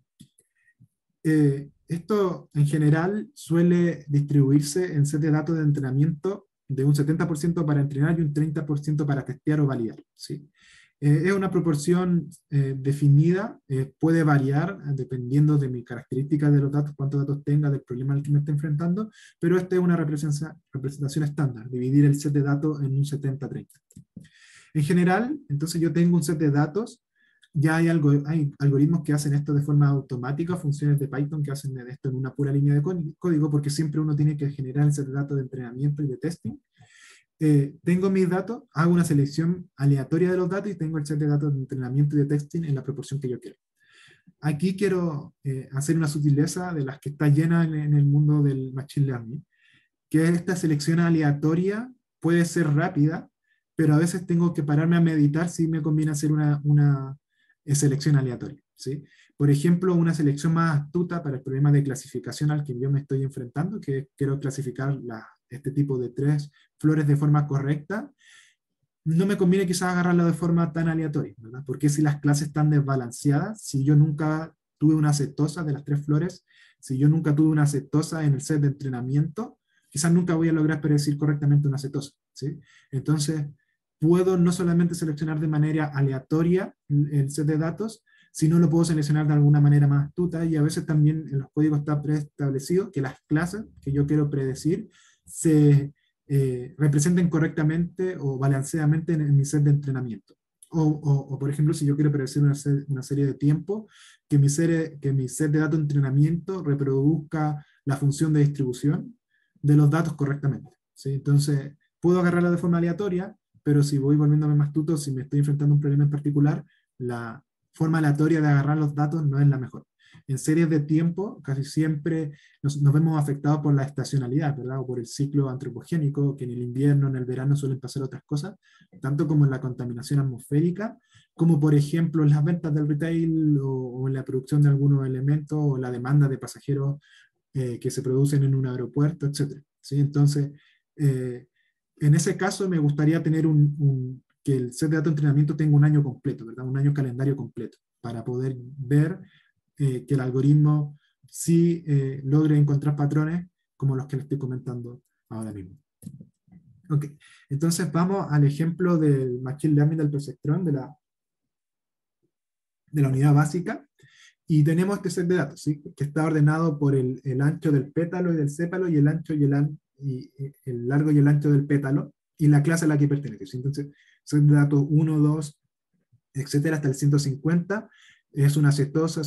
Esto en general suele distribuirse en set de datos de entrenamiento de un 70% para entrenar y un 30% para testear o validar, ¿sí? Es una proporción definida, puede variar dependiendo de mi característica de los datos, cuántos datos tenga, del problema al que me esté enfrentando, pero esta es una representación estándar, dividir el set de datos en un 70-30. En general, entonces yo tengo un set de datos, ya hay algoritmos que hacen esto de forma automática, funciones de Python que hacen esto en una pura línea de código, porque siempre uno tiene que generar el set de datos de entrenamiento y de testing. Tengo mis datos, hago una selección aleatoria de los datos y tengo el set de datos de entrenamiento y de testing en la proporción que yo quiero. Aquí quiero hacer una sutileza de las que está llena en el mundo del Machine Learning, que esta selección aleatoria puede ser rápida, pero a veces tengo que pararme a meditar si me conviene hacer una selección aleatoria, ¿sí? Por ejemplo, una selección más astuta para el problema de clasificación al que yo me estoy enfrentando, que quiero clasificar este tipo de tres flores de forma correcta, no me conviene quizás agarrarlo de forma tan aleatoria, ¿verdad? Porque si las clases están desbalanceadas, si yo nunca tuve una setosa de las tres flores, si yo nunca tuve una cetosa en el set de entrenamiento, quizás nunca voy a lograr predecir correctamente una cetosa, ¿sí? Entonces, puedo no solamente seleccionar de manera aleatoria el set de datos, sino lo puedo seleccionar de alguna manera más astuta, y a veces también en los códigos está preestablecido que las clases que yo quiero predecir se representen correctamente o balanceadamente en mi set de entrenamiento. O, por ejemplo, si yo quiero predecir una serie de tiempo, que mi set de datos de entrenamiento reproduzca la función de distribución de los datos correctamente, ¿sí? Entonces, puedo agarrarla de forma aleatoria, pero si voy volviéndome más astuto, si me estoy enfrentando a un problema en particular, la forma aleatoria de agarrar los datos no es la mejor. En series de tiempo, casi siempre nos vemos afectados por la estacionalidad, ¿verdad? O por el ciclo antropogénico, que en el invierno, en el verano suelen pasar otras cosas, tanto como en la contaminación atmosférica, como por ejemplo en las ventas del retail o en la producción de algunos elementos o la demanda de pasajeros que se producen en un aeropuerto, etc. ¿Sí? Entonces, eh, en ese caso me gustaría tener que el set de datos de entrenamiento tenga un año completo, ¿verdad? Un año calendario completo, para poder ver que el algoritmo sí logre encontrar patrones como los que le estoy comentando ahora mismo. Ok, entonces vamos al ejemplo del Machine Learning del perceptrón de la unidad básica. Y tenemos este set de datos, ¿sí? Que está ordenado por el ancho del pétalo y del sépalo, y el ancho y el largo y el ancho del pétalo, y la clase a la que pertenece, ¿sí? Entonces, set de datos 1, 2, etcétera, hasta el 150, es una cetosa,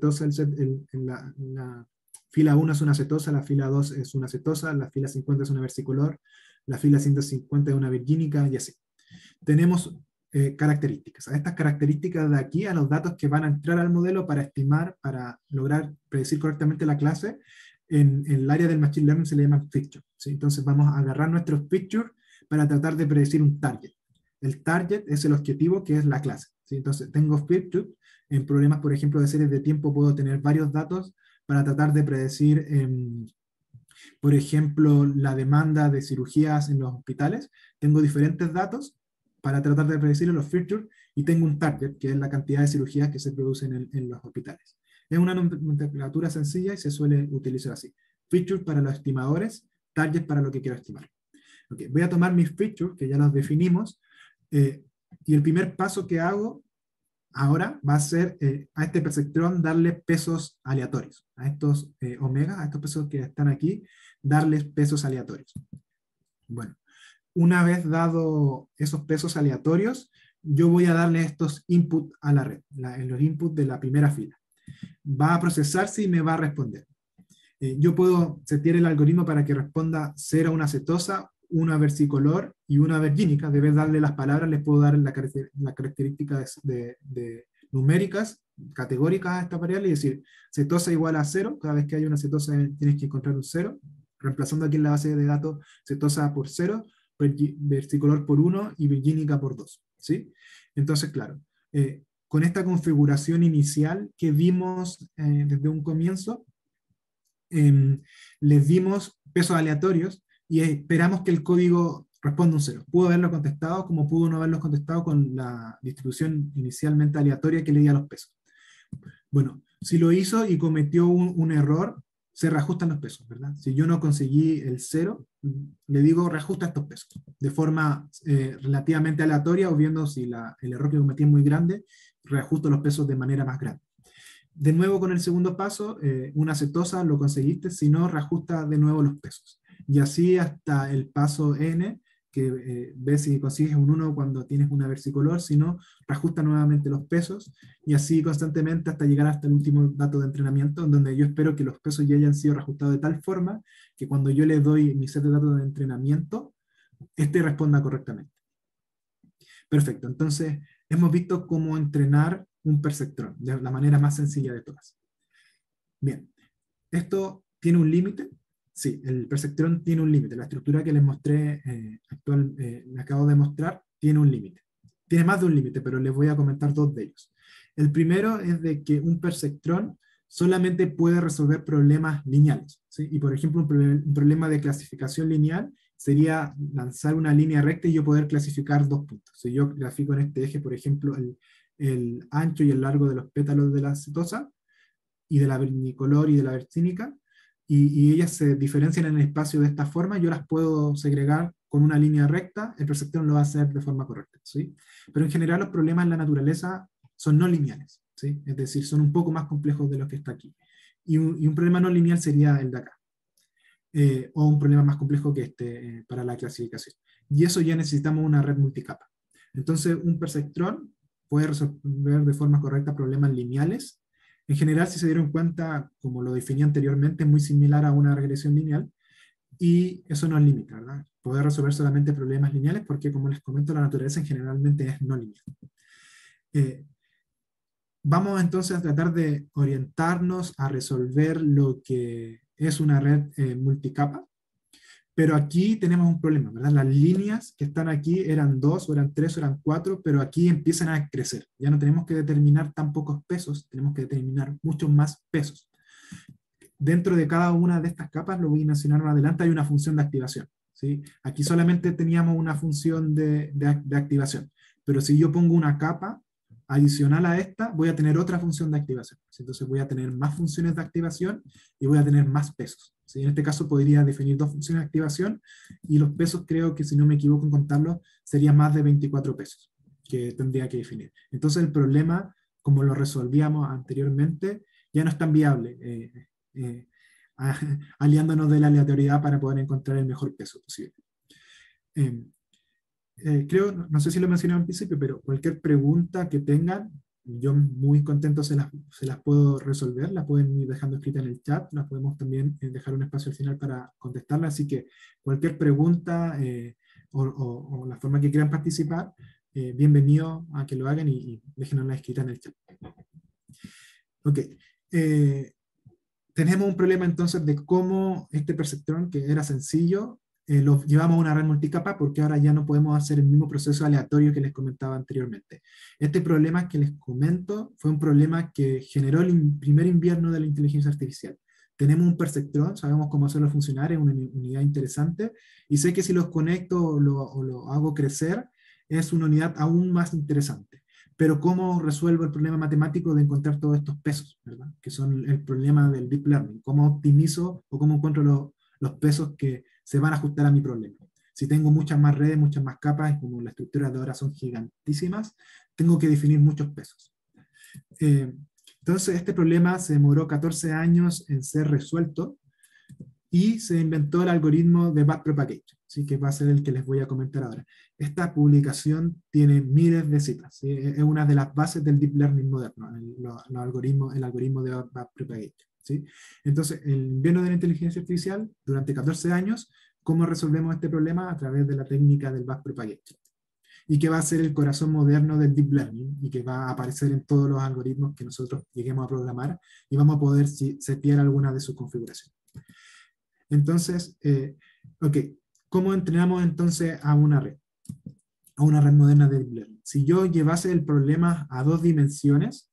la fila 1 es una cetosa, la fila 2 es una cetosa, la fila 50 es una versicolor, la fila 150 es una virgínica, y así. Tenemos características. A estas características de aquí, a los datos que van a entrar al modelo para estimar, para lograr predecir correctamente la clase, en el área del Machine Learning se le llama feature, ¿sí? Entonces vamos a agarrar nuestros features para tratar de predecir un target. El target es el objetivo, que es la clase, ¿sí? Entonces tengo features. En problemas, por ejemplo, de series de tiempo, puedo tener varios datos para tratar de predecir, por ejemplo, la demanda de cirugías en los hospitales. Tengo diferentes datos para tratar de predecir los features, y tengo un target, que es la cantidad de cirugías que se producen en los hospitales. Es una nomenclatura sencilla y se suele utilizar así. Features para los estimadores, target para lo que quiero estimar. Okay, voy a tomar mis features, que ya los definimos, y el primer paso que hago ahora va a ser a este perceptrón darle pesos aleatorios. A estos omegas, a estos pesos que están aquí, darles pesos aleatorios. Bueno, una vez dado esos pesos aleatorios, yo voy a darle estos inputs a la red, en los inputs de la primera fila. Va a procesarse y me va a responder. Yo puedo setear el algoritmo para que responda 0 a una cetosa, una versicolor y una virgínica. Debe darle las palabras, les puedo dar la característica de numéricas, categóricas a esta variable, y decir cetosa igual a 0. Cada vez que hay una cetosa tienes que encontrar un 0, reemplazando aquí en la base de datos cetosa por 0, versicolor por 1 y virgínica por 2, ¿sí? Entonces, claro, con esta configuración inicial que vimos desde un comienzo, les dimos pesos aleatorios y esperamos que el código responda un 0. Pudo haberlo contestado, como pudo no haberlo contestado con la distribución inicialmente aleatoria que le di a los pesos. Bueno, si lo hizo y cometió un error, se reajustan los pesos, ¿verdad? Si yo no conseguí el 0, le digo reajusta estos pesos, de forma relativamente aleatoria, o viendo si el error que cometí es muy grande, reajusto los pesos de manera más grande. De nuevo con el segundo paso, una cetosa lo conseguiste, si no, reajusta de nuevo los pesos. Y así hasta el paso n, que ves si consigues un 1 cuando tienes una versicolor, si no, reajusta nuevamente los pesos, y así constantemente hasta llegar hasta el último dato de entrenamiento, donde yo espero que los pesos ya hayan sido reajustados de tal forma que cuando yo le doy mi set de datos de entrenamiento, este responda correctamente. Perfecto, entonces hemos visto cómo entrenar un perceptrón de la manera más sencilla de todas. Bien, ¿esto tiene un límite? Sí, el perceptrón tiene un límite. La estructura que les mostré le acabo de mostrar, tiene un límite. Tiene más de un límite, pero les voy a comentar dos de ellos. El primero es de que un perceptrón solamente puede resolver problemas lineales, ¿sí? Y por ejemplo, un problema de clasificación lineal sería lanzar una línea recta y yo poder clasificar dos puntos. Si yo grafico en este eje, por ejemplo, el ancho y el largo de los pétalos de la cetosa, y de la vernicolor y de la versinica, y ellas se diferencian en el espacio de esta forma. Yo las puedo segregar con una línea recta, el perceptrón lo va a hacer de forma correcta, ¿sí? Pero en general los problemas en la naturaleza son no lineales, ¿sí? Es decir, son un poco más complejos de los que está aquí. Y un problema no lineal sería el de acá, o un problema más complejo que este para la clasificación. Y eso ya necesitamos una red multicapa. Entonces, un perceptrón puede resolver de forma correcta problemas lineales. En general, si se dieron cuenta, como lo definí anteriormente, es muy similar a una regresión lineal, y eso nos limita, ¿verdad? Poder resolver solamente problemas lineales, porque como les comento, la naturaleza en generalmente es no lineal. Eh, Vamos entonces a tratar de orientarnos a resolver lo que es una red multicapa, pero aquí tenemos un problema, ¿verdad? Las líneas que están aquí eran 2, o eran 3, o eran 4, pero aquí empiezan a crecer. Ya no tenemos que determinar tan pocos pesos, tenemos que determinar muchos más pesos. Dentro de cada una de estas capas, lo voy a mencionar más adelante, hay una función de activación, ¿sí? Aquí solamente teníamos una función de activación, pero si yo pongo una capa adicional a esta, voy a tener otra función de activación. Entonces voy a tener más funciones de activación y voy a tener más pesos, ¿sí? En este caso podría definir 2 funciones de activación, y los pesos, creo que si no me equivoco en contarlos, serían más de 24 pesos que tendría que definir. Entonces el problema, como lo resolvíamos anteriormente, ya no es tan viable, eh, aliándonos de la aleatoriedad para poder encontrar el mejor peso posible. Eh, Creo, no sé si lo mencioné al principio, pero cualquier pregunta que tengan, yo muy contento se las puedo resolver, las pueden ir dejando escrita en el chat, las podemos también dejar un espacio al final para contestarla, así que cualquier pregunta o la forma que quieran participar, bienvenido a que lo hagan y déjenosla escrita en el chat. Ok. Tenemos un problema entonces de cómo este perceptrón, que era sencillo, lo llevamos a una red multicapa, porque ahora ya no podemos hacer el mismo proceso aleatorio que les comentaba anteriormente. Este problema que les comento fue un problema que generó el primer invierno de la inteligencia artificial. Tenemos un perceptrón, sabemos cómo hacerlo funcionar, es una unidad interesante, y sé que si los conecto o lo hago crecer, es una unidad aún más interesante. Pero ¿cómo resuelvo el problema matemático de encontrar todos estos pesos, ¿verdad? Que son el problema del deep learning? ¿Cómo optimizo o cómo encuentro los pesos que se van a ajustar a mi problema? Si tengo muchas más redes, muchas más capas, y como las estructuras de ahora son gigantísimas, tengo que definir muchos pesos. Entonces, este problema se demoró 14 años en ser resuelto, y se inventó el algoritmo de backpropagation, ¿sí? Que va a ser el que les voy a comentar ahora. Esta publicación tiene miles de citas, ¿sí? Es una de las bases del deep learning moderno, el algoritmo de backpropagation, ¿sí? Entonces, el invierno de la inteligencia artificial, durante 14 años, ¿cómo resolvemos este problema? A través de la técnica del backpropagation, y que va a ser el corazón moderno del deep learning, y que va a aparecer en todos los algoritmos que nosotros lleguemos a programar, y vamos a poder setear alguna de sus configuraciones. Entonces, ok, ¿cómo entrenamos entonces a una red? A una red moderna de Deep Learning. Si yo llevase el problema a 2 dimensiones,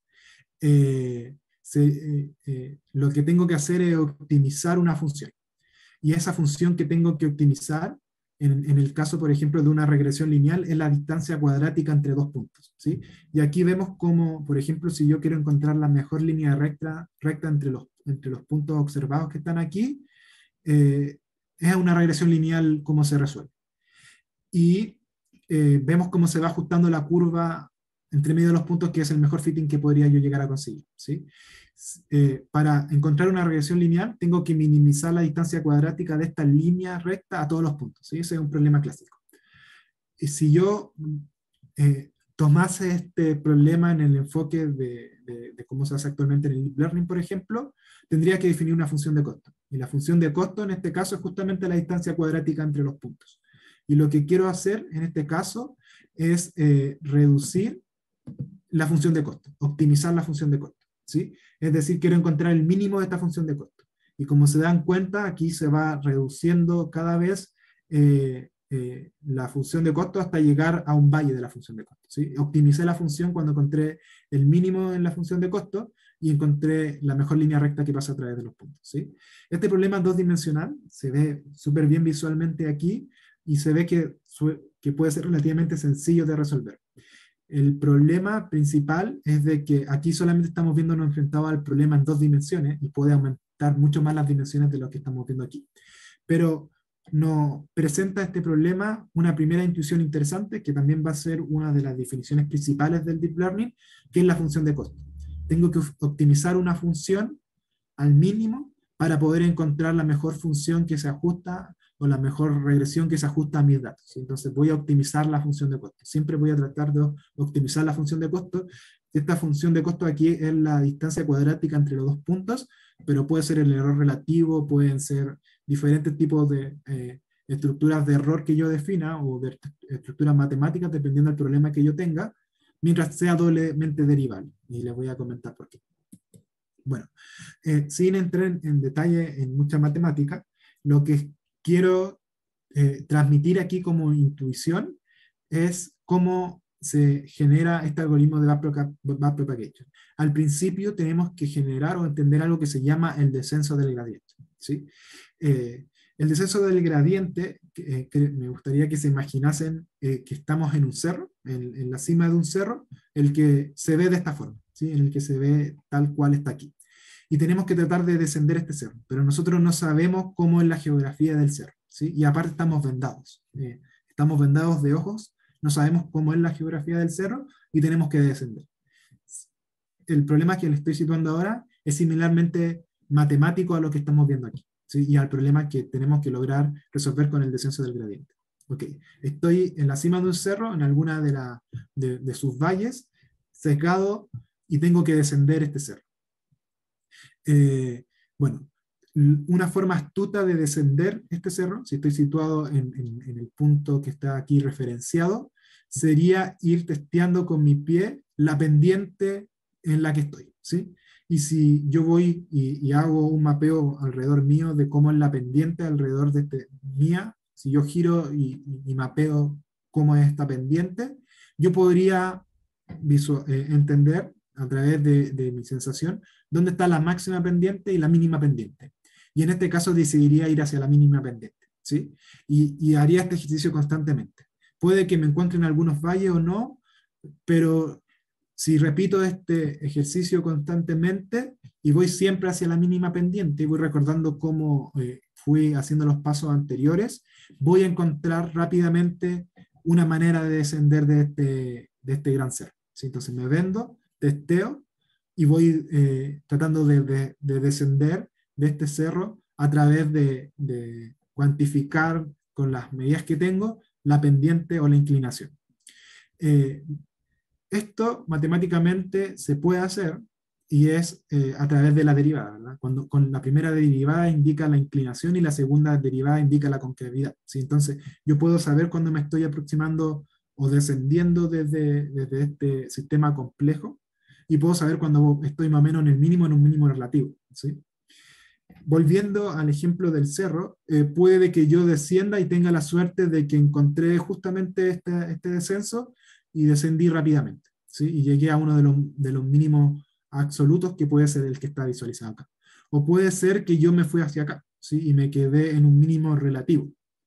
lo que tengo que hacer es optimizar una función. Y esa función que tengo que optimizar, en el caso, por ejemplo, de una regresión lineal, es la distancia cuadrática entre 2 puntos, ¿sí? Y aquí vemos cómo, por ejemplo, si yo quiero encontrar la mejor línea recta entre los puntos observados que están aquí, es una regresión lineal cómo se resuelve. Y vemos cómo se va ajustando la curva entre medio de los puntos, que es el mejor fitting que podría yo llegar a conseguir, ¿sí? Para encontrar una regresión lineal, tengo que minimizar la distancia cuadrática de esta línea recta a todos los puntos, ¿sí? Ese es un problema clásico. Y si yo tomase este problema en el enfoque de cómo se hace actualmente en el Deep Learning, por ejemplo, tendría que definir una función de costo. Y la función de costo en este caso es justamente la distancia cuadrática entre los puntos. Y lo que quiero hacer en este caso es reducir la función de costo, optimizar la función de costo, ¿sí? Es decir, quiero encontrar el mínimo de esta función de costo. Y como se dan cuenta, aquí se va reduciendo cada vez la función de costo hasta llegar a un valle de la función de costo, ¿sí? Optimicé la función cuando encontré el mínimo en la función de costo y encontré la mejor línea recta que pasa a través de los puntos, ¿sí? Este problema es 2-dimensional, se ve súper bien visualmente aquí, y se ve que puede ser relativamente sencillo de resolver. El problema principal es de que aquí solamente estamos viéndonos enfrentados al problema en 2 dimensiones y puede aumentar mucho más las dimensiones de lo que estamos viendo aquí. Pero nos presenta este problema una primera intuición interesante, que también va a ser una de las definiciones principales del Deep Learning, que es la función de costo. Tengo que optimizar una función al mínimo para poder encontrar la mejor función que se ajusta o la mejor regresión que se ajusta a mis datos. Entonces voy a optimizar la función de costo. Siempre voy a tratar de optimizar la función de costo. Esta función de costo aquí es la distancia cuadrática entre los dos puntos, pero puede ser el error relativo, pueden ser diferentes tipos de estructuras de error que yo defina o de estructuras matemáticas dependiendo del problema que yo tenga, mientras sea doblemente derivable. Y les voy a comentar por qué. Bueno, sin entrar en detalle en mucha matemática, lo que quiero transmitir aquí como intuición es cómo se genera este algoritmo de backpropagation. Al principio tenemos que generar o entender algo que se llama el descenso del gradiente, ¿sí? El descenso del gradiente, que me gustaría que se imaginasen que estamos en un cerro, en la cima de un cerro, el que se ve de esta forma, ¿sí? En el que se ve tal cual está aquí. Y tenemos que tratar de descender este cerro, pero nosotros no sabemos cómo es la geografía del cerro, ¿sí? Y aparte estamos vendados de ojos, no sabemos cómo es la geografía del cerro y tenemos que descender. El problema que le estoy situando ahora es similarmente matemático a lo que estamos viendo aquí, ¿sí? Y al problema que tenemos que lograr resolver con el descenso del gradiente. Okay. Estoy en la cima de un cerro, en alguna de sus valles, secado, y tengo que descender este cerro. Bueno, una forma astuta de descender este cerro, si estoy situado en el punto que está aquí referenciado, sería ir testeando con mi pie la pendiente en la que estoy, ¿sí? Y si yo voy y hago un mapeo alrededor mío de cómo es la pendiente alrededor de mía, si yo giro y mapeo cómo es esta pendiente, yo podría entender a través de mi sensación dónde está la máxima pendiente y la mínima pendiente. Y en este caso decidiría ir hacia la mínima pendiente, ¿sí? Y haría este ejercicio constantemente. Puede que me encuentre en algunos valles o no, pero si repito este ejercicio constantemente y voy siempre hacia la mínima pendiente y voy recordando cómo fui haciendo los pasos anteriores, voy a encontrar rápidamente una manera de descender de este gran ser, ¿sí? Entonces me vendo, testeo y voy tratando de descender de este cerro a través de cuantificar con las medidas que tengo la pendiente o la inclinación. Esto matemáticamente se puede hacer y es a través de la derivada, ¿verdad? Cuando con la primera derivada indica la inclinación y la segunda derivada indica la concavidad, ¿sí? Entonces yo puedo saber cuando me estoy aproximando o descendiendo desde este sistema complejo y puedo saber cuando estoy más o menos en el mínimo, en un mínimo relativo, ¿sí? Volviendo al ejemplo del cerro, puede que yo descienda y tenga la suerte de que encontré justamente este descenso y descendí rápidamente, ¿sí? Y llegué a uno de los mínimos absolutos que puede ser el que está visualizado acá. O puede ser que yo me fui hacia acá, ¿sí? Y me quedé en un mínimo relativo.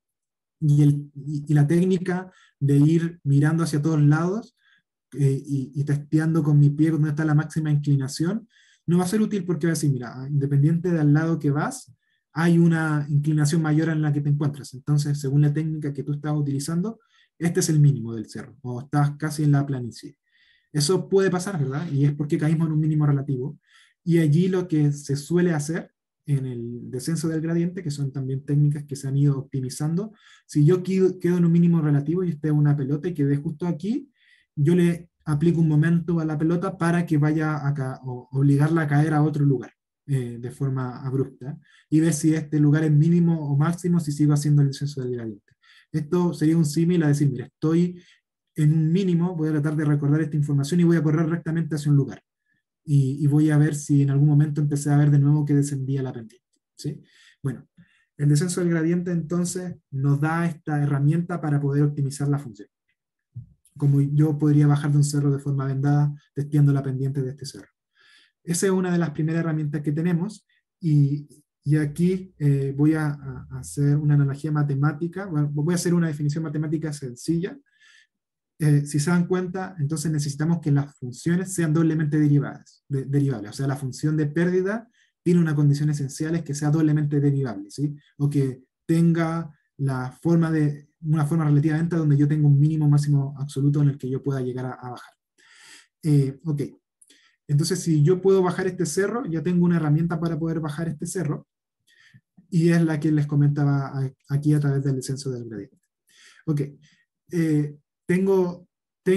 Y la técnica de ir mirando hacia todos lados y testeando con mi pie dónde está la máxima inclinación, no va a ser útil porque va a decir, mira, independiente del lado que vas, hay una inclinación mayor en la que te encuentras. Entonces, según la técnica que tú estás utilizando, este es el mínimo del cerro, o estás casi en la planicie. Eso puede pasar, ¿verdad? Y es porque caímos en un mínimo relativo. Y allí lo que se suele hacer en el descenso del gradiente, que son también técnicas que se han ido optimizando, si yo quedo en un mínimo relativo y esté una pelota y quedé justo aquí, yo le aplico un momento a la pelota para que vaya acá, o obligarla a caer a otro lugar de forma abrupta, y ver si este lugar es mínimo o máximo si sigo haciendo el descenso del gradiente. Esto sería un símil a decir, mira, estoy en un mínimo, voy a tratar de recordar esta información y voy a correr rectamente hacia un lugar. Y voy a ver si en algún momento empecé a ver de nuevo que descendía la pendiente, ¿sí? Bueno, el descenso del gradiente entonces nos da esta herramienta para poder optimizar la función. Como yo podría bajar de un cerro de forma vendada, testeando la pendiente de este cerro. Esa es una de las primeras herramientas que tenemos, y aquí voy a hacer una analogía matemática, bueno, voy a hacer una definición matemática sencilla, si se dan cuenta, entonces necesitamos que las funciones sean doblemente derivables. O sea, la función de pérdida tiene una condición esencial, es que sea doblemente derivable, ¿sí? O que tenga una forma relativamente donde yo tenga un mínimo máximo absoluto en el que yo pueda llegar a bajar. Ok, entonces si yo puedo bajar este cerro, ya tengo una herramienta para poder bajar este cerro, y es la que les comentaba aquí a través del descenso del gradiente. Ok, eh, tengo,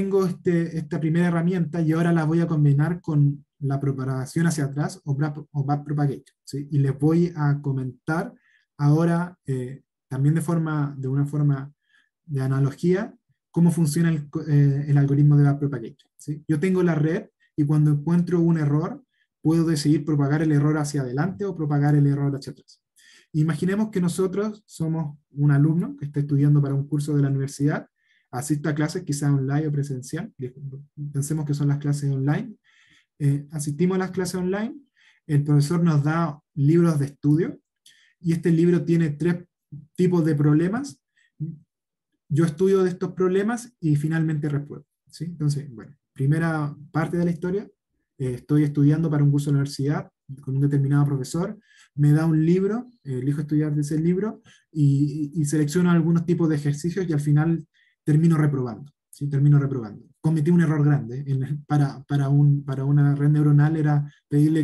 esta primera herramienta y ahora la voy a combinar con la propagación hacia atrás o backpropagation, ¿sí? Y les voy a comentar ahora también de una forma de analogía cómo funciona el algoritmo de backpropagation, ¿sí? Yo tengo la red y cuando encuentro un error puedo decidir propagar el error hacia adelante o propagar el error hacia atrás. Imaginemos que nosotros somos un alumno que está estudiando para un curso de la universidad, asiste a clases quizá online o presencial, pensemos que son las clases online, asistimos a las clases online, el profesor nos da libros de estudio y este libro tiene 3 tipos de problemas, yo estudio de estos problemas y finalmente repruebo, ¿sí? Entonces, bueno, primera parte de la historia, estoy estudiando para un curso de la universidad con un determinado profesor, me da un libro, elijo estudiar de ese libro y selecciono algunos tipos de ejercicios y al final termino reprobando, ¿sí? Termino reprobando. Cometí un error grande. Para una red neuronal era pedirle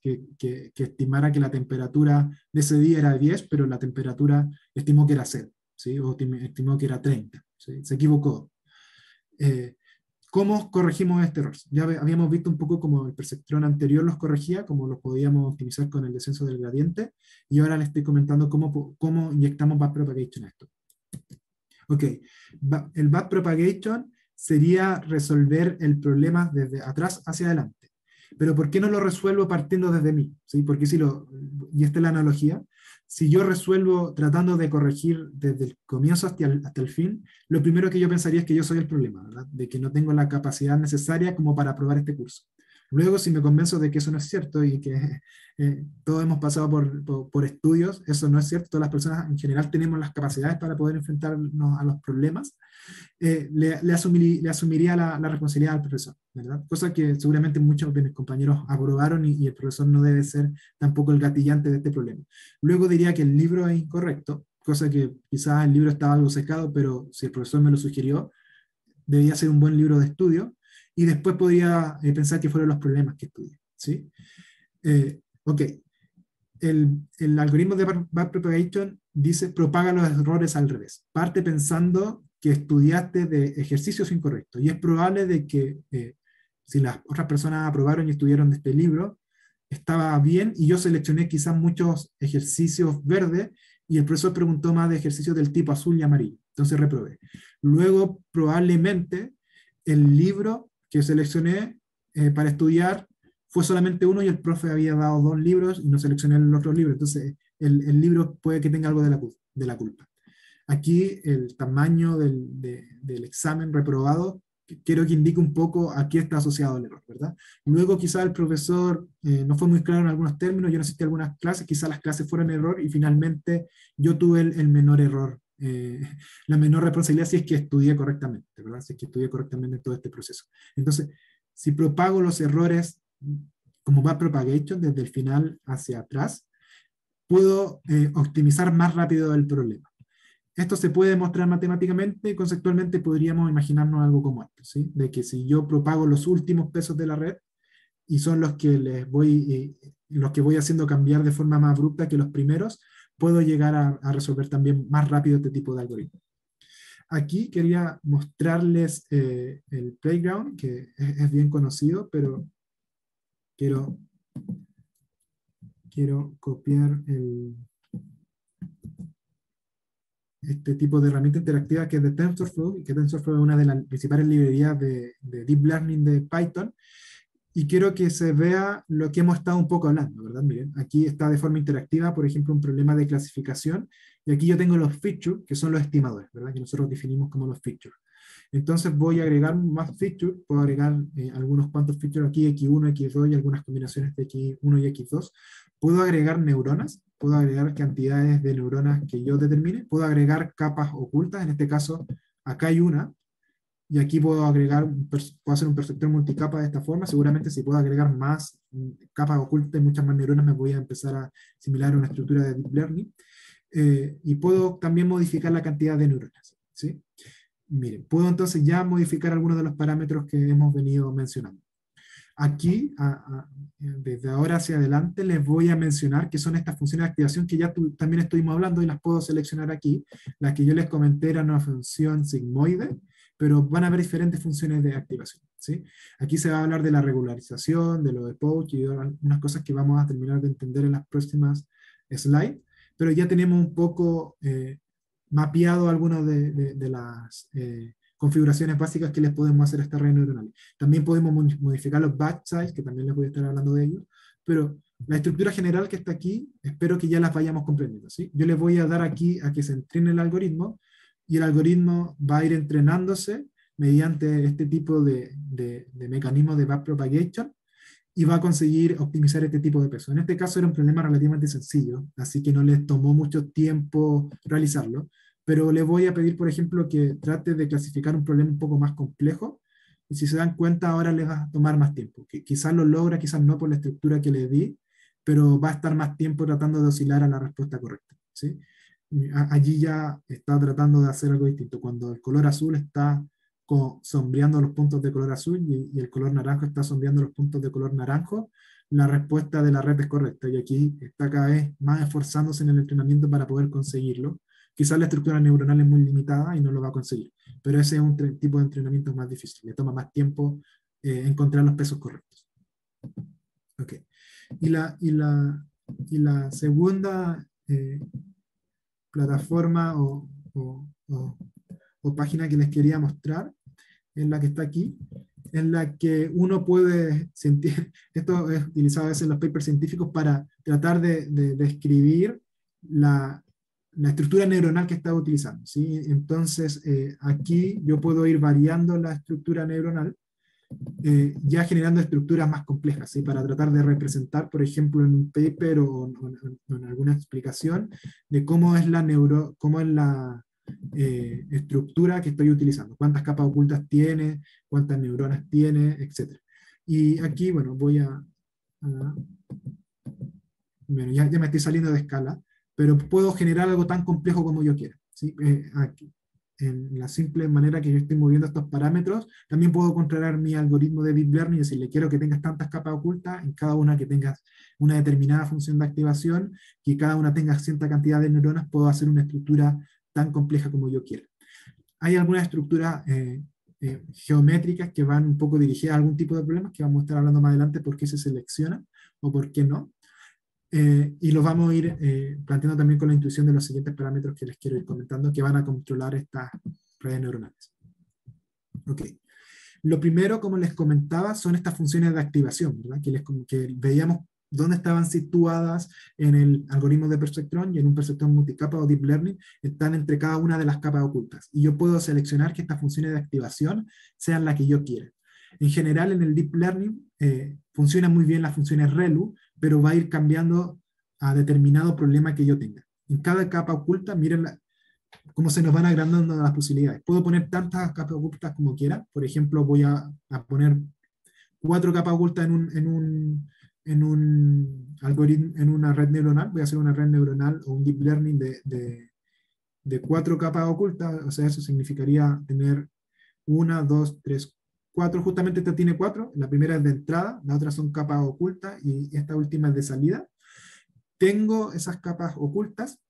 que estimara que la temperatura de ese día era 10, pero la temperatura estimó que era 0. ¿Sí? O estimó que era 30, ¿sí? Se equivocó. Eh, ¿Cómo corregimos este error? Ya habíamos visto un poco cómo el perceptrón anterior los corregía, cómo los podíamos optimizar con el descenso del gradiente, y ahora les estoy comentando cómo inyectamos backpropagation a esto. Ok, el backpropagation sería resolver el problema desde atrás hacia adelante. Pero ¿por qué no lo resuelvo partiendo desde mí? ¿Sí? Porque y esta es la analogía, si yo resuelvo tratando de corregir desde el comienzo hasta el fin, lo primero que yo pensaría es que yo soy el problema, ¿verdad? De que no tengo la capacidad necesaria como para aprobar este curso. Luego, si me convenzo de que eso no es cierto y que todos hemos pasado por estudios, eso no es cierto, todas las personas en general tenemos las capacidades para poder enfrentarnos a los problemas, le asumiría la responsabilidad al profesor, ¿verdad? Cosa que seguramente muchos de mis compañeros aprobaron y el profesor no debe ser tampoco el gatillante de este problema. Luego diría que el libro es incorrecto, cosa que quizás el libro estaba algo secado, pero si el profesor me lo sugirió, debía ser un buen libro de estudio, y después podría pensar que fueron los problemas que estudié, ¿sí? Ok, el algoritmo de backpropagation dice propaga los errores al revés. Parte pensando que estudiaste de ejercicios incorrectos y es probable de que si las otras personas aprobaron y estudiaron de este libro, estaba bien y yo seleccioné quizás muchos ejercicios verdes y el profesor preguntó más de ejercicios del tipo azul y amarillo. Entonces reprobé. Luego probablemente el libro que seleccioné para estudiar fue solamente uno y el profe había dado 2 libros y no seleccioné los otros libros. Entonces, el libro puede que tenga algo de la culpa. Aquí, el tamaño del examen reprobado, quiero que indique un poco a qué está asociado el error, ¿verdad? Luego, quizá el profesor no fue muy claro en algunos términos, yo no asistí a algunas clases, quizá las clases fueron error y finalmente yo tuve el menor error, la menor responsabilidad si es que estudié correctamente, ¿verdad? Si es que estudié correctamente todo este proceso. Entonces, si propago los errores como backpropagation desde el final hacia atrás, puedo optimizar más rápido el problema. Esto se puede demostrar matemáticamente y conceptualmente podríamos imaginarnos algo como esto, ¿sí? De que si yo propago los últimos pesos de la red y son los que voy haciendo cambiar de forma más abrupta que los primeros, puedo llegar a resolver también más rápido este tipo de algoritmos. Aquí quería mostrarles el playground, que es bien conocido, pero quiero copiar este tipo de herramienta interactiva que es de TensorFlow, y que TensorFlow es una de las principales librerías de Deep Learning de Python, y quiero que se vea lo que hemos estado un poco hablando, ¿verdad? Miren, aquí está de forma interactiva, por ejemplo, un problema de clasificación, y aquí yo tengo los features, que son los estimadores, ¿verdad? Que nosotros definimos como los features. Entonces voy a agregar más features, puedo agregar algunos cuantos features aquí, X1, X2 y algunas combinaciones de X1 y X2. Puedo agregar neuronas, puedo agregar cantidades de neuronas que yo determine, puedo agregar capas ocultas, en este caso acá hay una, y aquí puedo agregar, puedo hacer un perceptor multicapa de esta forma. Seguramente si puedo agregar más capas ocultas y muchas más neuronas, me voy a empezar a similar a una estructura de Deep Learning. Y puedo también modificar la cantidad de neuronas, ¿sí? Miren, puedo entonces ya modificar algunos de los parámetros que hemos venido mencionando. Aquí, desde ahora hacia adelante, les voy a mencionar que son estas funciones de activación que ya también estuvimos hablando y las puedo seleccionar aquí. Las que yo les comenté eran una función sigmoide, pero van a haber diferentes funciones de activación, ¿sí? Aquí se va a hablar de la regularización, de lo de Pouch y de unas cosas que vamos a terminar de entender en las próximas slides, pero ya tenemos un poco mapeado algunas de las configuraciones básicas que les podemos hacer a esta red neuronal. También podemos modificar los batch size, que también les voy a estar hablando de ellos, pero la estructura general que está aquí, espero que ya las vayamos comprendiendo, ¿sí? Yo les voy a dar aquí a que se entrene el algoritmo, y el algoritmo va a ir entrenándose mediante este tipo de mecanismos de backpropagation, y va a conseguir optimizar este tipo de peso. En este caso era un problema relativamente sencillo, así que no les tomó mucho tiempo realizarlo, pero le voy a pedir, por ejemplo, que trate de clasificar un problema un poco más complejo, y si se dan cuenta ahora les va a tomar más tiempo, que quizás lo logra, quizás no por la estructura que le di, pero va a estar más tiempo tratando de oscilar a la respuesta correcta, ¿sí? Allí ya está tratando de hacer algo distinto. Cuando el color azul está sombreando los puntos de color azul y el color naranjo está sombreando los puntos de color naranjo, la respuesta de la red es correcta, y aquí está cada vez más esforzándose en el entrenamiento para poder conseguirlo. Quizás la estructura neuronal es muy limitada y no lo va a conseguir, pero ese es un tipo de entrenamiento más difícil, le toma más tiempo encontrar los pesos correctos. Okay. Y la segunda plataforma o página que les quería mostrar en la que está aquí, en la que uno puede sentir, esto es utilizado a veces en los papers científicos para tratar de describir la estructura neuronal que está utilizando, ¿sí? Entonces, aquí yo puedo ir variando la estructura neuronal, ya generando estructuras más complejas, ¿sí? Para tratar de representar, por ejemplo, en un paper o en alguna explicación de cómo es la estructura que estoy utilizando, cuántas capas ocultas tiene, cuántas neuronas tiene, etc. Y aquí, bueno, bueno, ya me estoy saliendo de escala, pero puedo generar algo tan complejo como yo quiera, ¿sí? Aquí, en la simple manera que yo estoy moviendo estos parámetros, también puedo controlar mi algoritmo de Deep Learning y decirle, quiero que tengas tantas capas ocultas, en cada una que tengas una determinada función de activación, que cada una tenga cierta cantidad de neuronas, puedo hacer una estructura tan compleja como yo quiera. Hay algunas estructuras geométricas que van un poco dirigidas a algún tipo de problemas, que vamos a estar hablando más adelante por qué se selecciona o por qué no. Y los vamos a ir planteando también con la intuición de los siguientes parámetros que les quiero ir comentando, que van a controlar estas redes neuronales. Ok. Lo primero, como les comentaba, son estas funciones de activación, ¿verdad? Que veíamos dónde estaban situadas en el algoritmo de perceptrón, y en un perceptrón multicapa o deep learning están entre cada una de las capas ocultas. Y yo puedo seleccionar que estas funciones de activación sean las que yo quiera. En general, en el deep learning funcionan muy bien las funciones ReLU, pero va a ir cambiando a determinado problema que yo tenga. En cada capa oculta, miren cómo se nos van agrandando las posibilidades. Puedo poner tantas capas ocultas como quiera. Por ejemplo, voy a poner 4 capas ocultas en un algoritmo, en una red neuronal. Voy a hacer una red neuronal o un deep learning de 4 capas ocultas. O sea, eso significaría tener 1, 2, 3, 4. Justamente esta tiene 4. La primera es de entrada, la otra son capas ocultas y esta última es de salida. Tengo esas capas ocultas,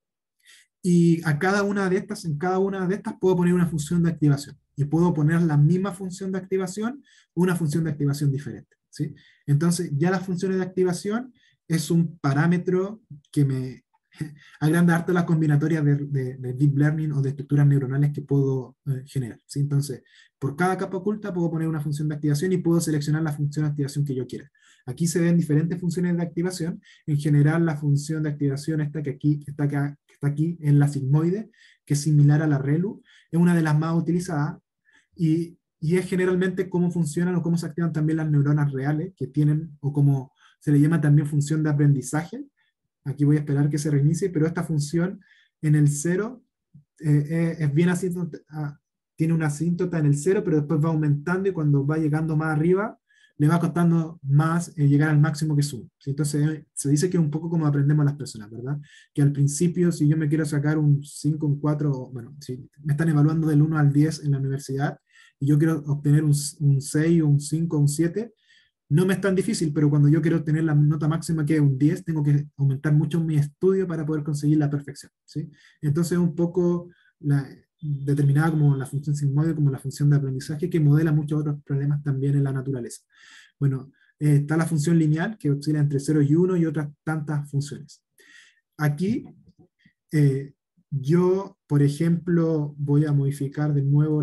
y a cada una de estas, en cada una de estas puedo poner una función de activación, y puedo poner la misma función de activación o una función de activación diferente, ¿sí? Entonces ya las funciones de activación es un parámetro que me agranda harto las combinatorias de deep learning o de estructuras neuronales que puedo generar, ¿sí? Entonces, por cada capa oculta puedo poner una función de activación y puedo seleccionar la función de activación que yo quiera. Aquí se ven diferentes funciones de activación. En general, la función de activación esta que está aquí en la sigmoide, que es similar a la ReLU, es una de las más utilizadas, y es generalmente cómo funcionan o cómo se activan también las neuronas reales que tienen, o como se le llama también función de aprendizaje. Aquí voy a esperar que se reinicie, pero esta función en el 0 es bien tiene una asíntota en el cero, pero después va aumentando y cuando va llegando más arriba, le va costando más llegar al máximo que sube. ¿Sí? Entonces, se dice que es un poco como aprendemos las personas, ¿verdad? Que al principio, si yo me quiero sacar un 5 un 4 bueno, si me están evaluando del 1 al 10 en la universidad y yo quiero obtener un 6 un 5 un 7 no me es tan difícil, pero cuando yo quiero obtener la nota máxima que es un 10 tengo que aumentar mucho mi estudio para poder conseguir la perfección, ¿sí? Entonces, un poco determinada como la función sigmoide, como la función de aprendizaje, que modela muchos otros problemas también en la naturaleza. Bueno, está la función lineal, que oscila entre 0 y 1, y otras tantas funciones. Aquí, eh, yo, por ejemplo, voy a modificar de nuevo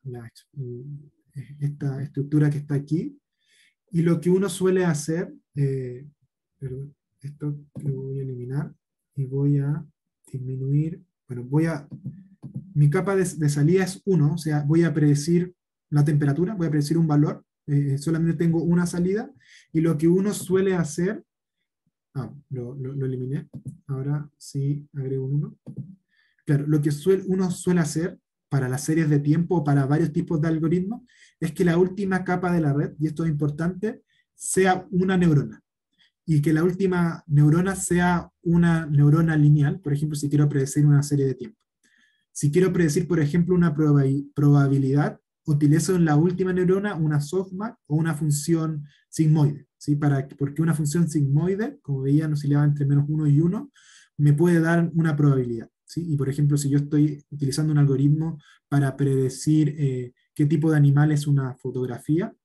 esta estructura que está aquí, y lo que uno suele hacer, perdón, esto lo voy a eliminar, y voy a disminuir, bueno, mi capa de salida es 1, o sea, voy a predecir la temperatura, voy a predecir un valor, solamente tengo una salida, y lo que uno suele hacer, lo eliminé, ahora sí agrego un 1. Claro, lo que uno suele hacer para las series de tiempo o para varios tipos de algoritmos es que la última capa de la red, y esto es importante, sea una neurona. Y que la última neurona sea una neurona lineal, por ejemplo, si quiero predecir una serie de tiempo. Si quiero predecir, por ejemplo, una probabilidad, utilizo en la última neurona una softmax o una función sigmoide, ¿sí? Porque una función sigmoide, como veían, oscilaba entre -1 y 1, me puede dar una probabilidad, ¿sí? Y por ejemplo, si yo estoy utilizando un algoritmo para predecir qué tipo de animal es una fotografía,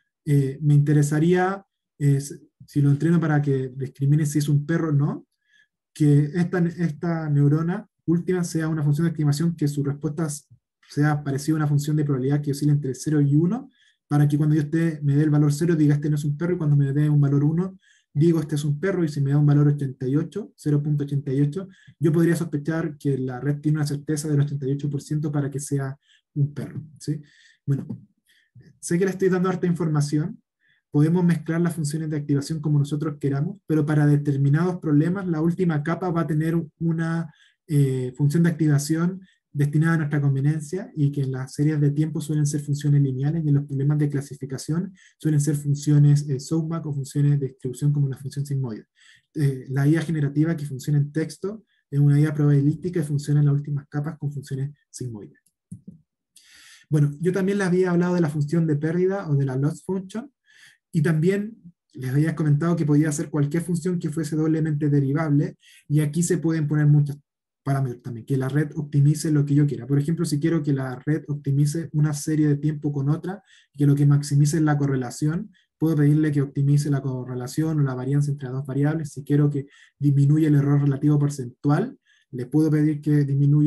me interesaría, si lo entreno para que discrimine si es un perro o no, que esta neurona última sea una función de estimación que su respuesta sea parecida a una función de probabilidad que oscila entre 0 y 1, para que cuando yo me dé el valor 0 diga este no es un perro, y cuando me dé un valor 1 digo este es un perro, y si me da un valor 88, 0.88, yo podría sospechar que la red tiene una certeza del 88% para que sea un perro, ¿sí? Bueno, sé que le estoy dando harta información, podemos mezclar las funciones de activación como nosotros queramos, pero para determinados problemas la última capa va a tener una función de activación destinada a nuestra conveniencia, y que en las series de tiempo suelen ser funciones lineales, y en los problemas de clasificación suelen ser funciones softmax o funciones de distribución como la función sigmoide. La IA generativa que funciona en texto es una IA probabilística y funciona en las últimas capas con funciones sigmoides. Bueno, yo también les había hablado de la función de pérdida o de la loss function, y también les había comentado que podía ser cualquier función que fuese doblemente derivable, y aquí se pueden poner muchos parámetros también, que la red optimice lo que yo quiera. Por ejemplo, si quiero que la red optimice una serie de tiempo con otra, que lo que maximice es la correlación, puedo pedirle que optimice la correlación o la varianza entre las dos variables. Si quiero que disminuya el error relativo porcentual, le puedo pedir que disminuya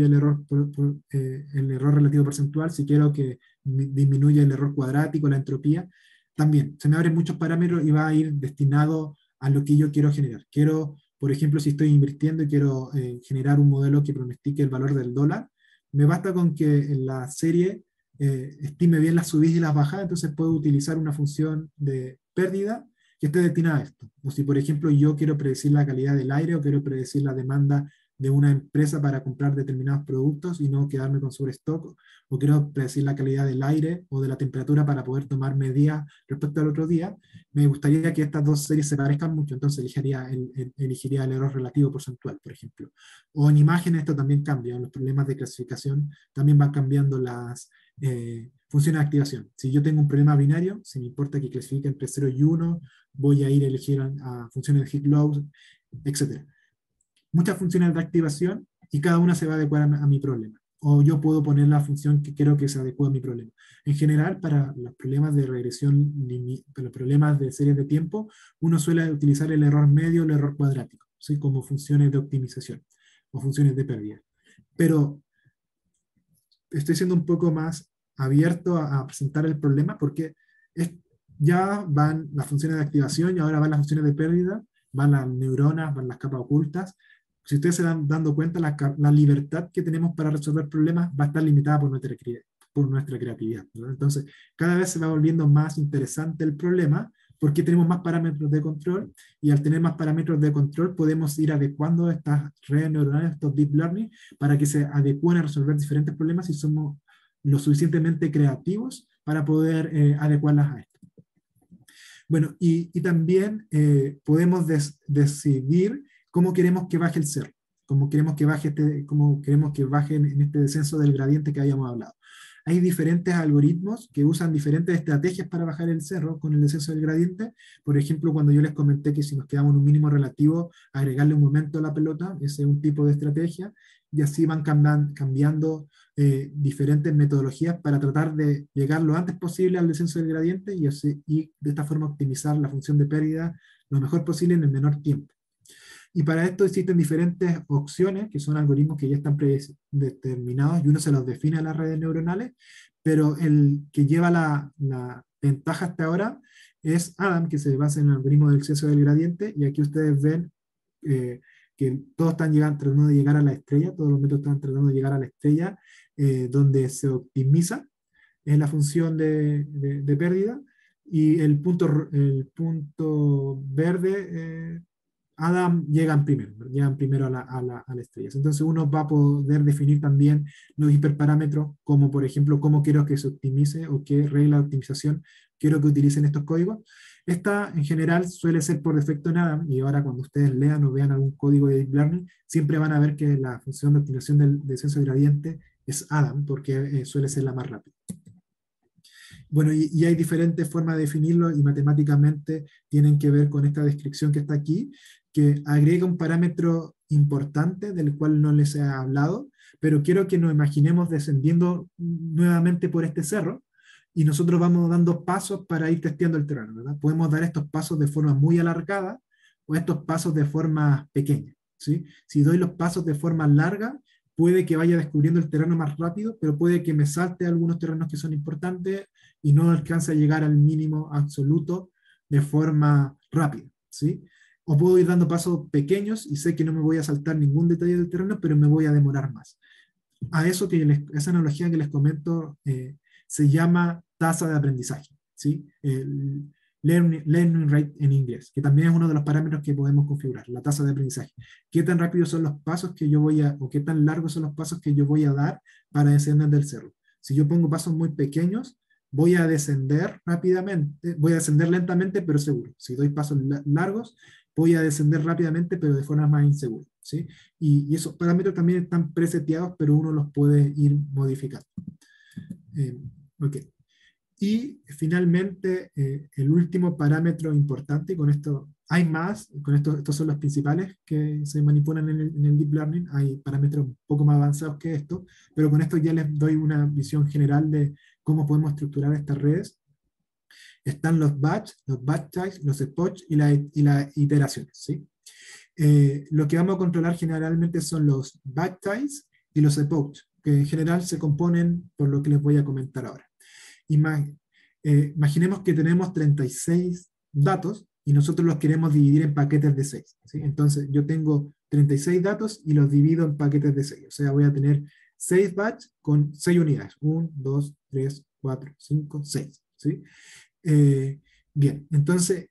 el error relativo porcentual. Si quiero que disminuya el error cuadrático, la entropía, también se me abren muchos parámetros y va a ir destinado a lo que yo quiero generar. Quiero, por ejemplo, si estoy invirtiendo y quiero generar un modelo que pronostique el valor del dólar, me basta con que en la serie estime bien las subidas y las bajadas, entonces puedo utilizar una función de pérdida que esté destinada a esto. O si, por ejemplo, yo quiero predecir la calidad del aire o quiero predecir la demanda de una empresa para comprar determinados productos y no quedarme con sobrestock, o quiero predecir la calidad del aire o de la temperatura para poder tomar medidas respecto al otro día, me gustaría que estas dos series se parezcan mucho, entonces elegiría el error relativo porcentual, por ejemplo. O en imágenes esto también cambia, en los problemas de clasificación también van cambiando las funciones de activación. Si yo tengo un problema binario, si me importa que clasifique entre 0 y 1, voy a ir a elegir a funciones de Higgs-Low, etc. Muchas funciones de activación, y cada una se va a adecuar a mi problema. O yo puedo poner la función que quiero que se adecue a mi problema. En general, para los problemas de regresión, para los problemas de series de tiempo, uno suele utilizar el error medio o el error cuadrático, ¿sí? Como funciones de optimización o funciones de pérdida. Pero estoy siendo un poco más abierto a presentar el problema, porque ya van las funciones de activación y ahora van las funciones de pérdida, van las neuronas, van las capas ocultas. Si ustedes se dan dando cuenta, la libertad que tenemos para resolver problemas va a estar limitada por nuestra creatividad, ¿no? Entonces, cada vez se va volviendo más interesante el problema, porque tenemos más parámetros de control, y al tener más parámetros de control podemos ir adecuando estas redes neuronales, estos deep learning, para que se adecúen a resolver diferentes problemas, y somos lo suficientemente creativos para poder adecuarlas a esto. Bueno, y también podemos decidir cómo queremos que baje el cerro, cómo queremos que baje, cómo queremos que baje en este descenso del gradiente que habíamos hablado. Hay diferentes algoritmos que usan diferentes estrategias para bajar el cerro con el descenso del gradiente. Por ejemplo, cuando yo les comenté que si nos quedamos en un mínimo relativo, agregarle un momento a la pelota, ese es un tipo de estrategia, y así van cambiando diferentes metodologías para tratar de llegar lo antes posible al descenso del gradiente y de esta forma optimizar la función de pérdida lo mejor posible en el menor tiempo. Y para esto existen diferentes opciones, que son algoritmos que ya están predeterminados y uno se los define a las redes neuronales, pero el que lleva la ventaja hasta ahora es Adam, que se basa en el algoritmo del exceso del gradiente, y aquí ustedes ven que todos están tratando de llegar a la estrella, todos los métodos están tratando de llegar a la estrella, donde se optimiza la función de pérdida, y el punto verde, Adam llegan primero a la estrella. Entonces uno va a poder definir también los hiperparámetros, como por ejemplo cómo quiero que se optimice o qué regla de optimización quiero que utilicen estos códigos. Esta en general suele ser por defecto en Adam, y ahora cuando ustedes lean o vean algún código de Deep Learning, siempre van a ver que la función de optimización del descenso gradiente es Adam, porque suele ser la más rápida. Bueno, y hay diferentes formas de definirlo, y matemáticamente tienen que ver con esta descripción que está aquí, que agrega un parámetro importante del cual no les he hablado, pero quiero que nos imaginemos descendiendo nuevamente por este cerro, y nosotros vamos dando pasos para ir testeando el terreno, ¿verdad? Podemos dar estos pasos de forma muy alargada o estos pasos de forma pequeña, ¿sí? Si doy los pasos de forma larga, puede que vaya descubriendo el terreno más rápido, pero puede que me salte algunos terrenos que son importantes y no alcance a llegar al mínimo absoluto de forma rápida, ¿sí? O puedo ir dando pasos pequeños y sé que no me voy a saltar ningún detalle del terreno, pero me voy a demorar más. A eso esa analogía que les comento se llama tasa de aprendizaje, ¿sí? Learning rate en inglés, que también es uno de los parámetros que podemos configurar, la tasa de aprendizaje. ¿Qué tan rápidos son los pasos que yo o qué tan largos son los pasos que yo voy a dar para descender del cerro? Si yo pongo pasos muy pequeños, voy a descender rápidamente, voy a descender lentamente, pero seguro. Si doy pasos largos, voy a descender rápidamente, pero de forma más insegura, ¿sí? Y esos parámetros también están preseteados, pero uno los puede ir modificando. Ok. Y finalmente, el último parámetro importante, y con esto hay más, estos son los principales que se manipulan en el Deep Learning, hay parámetros un poco más avanzados que esto, pero con esto ya les doy una visión general de cómo podemos estructurar estas redes. Están los batch size, los epoch y las iteraciones, ¿sí? Lo que vamos a controlar generalmente son los batch size y los epoch, que en general se componen por lo que les voy a comentar ahora. Imaginemos que tenemos 36 datos y nosotros los queremos dividir en paquetes de 6, ¿sí? Entonces yo tengo 36 datos y los divido en paquetes de 6. O sea, voy a tener 6 batch con 6 unidades. 1, 2, 3, 4, 5, 6. ¿Sí? Bien, entonces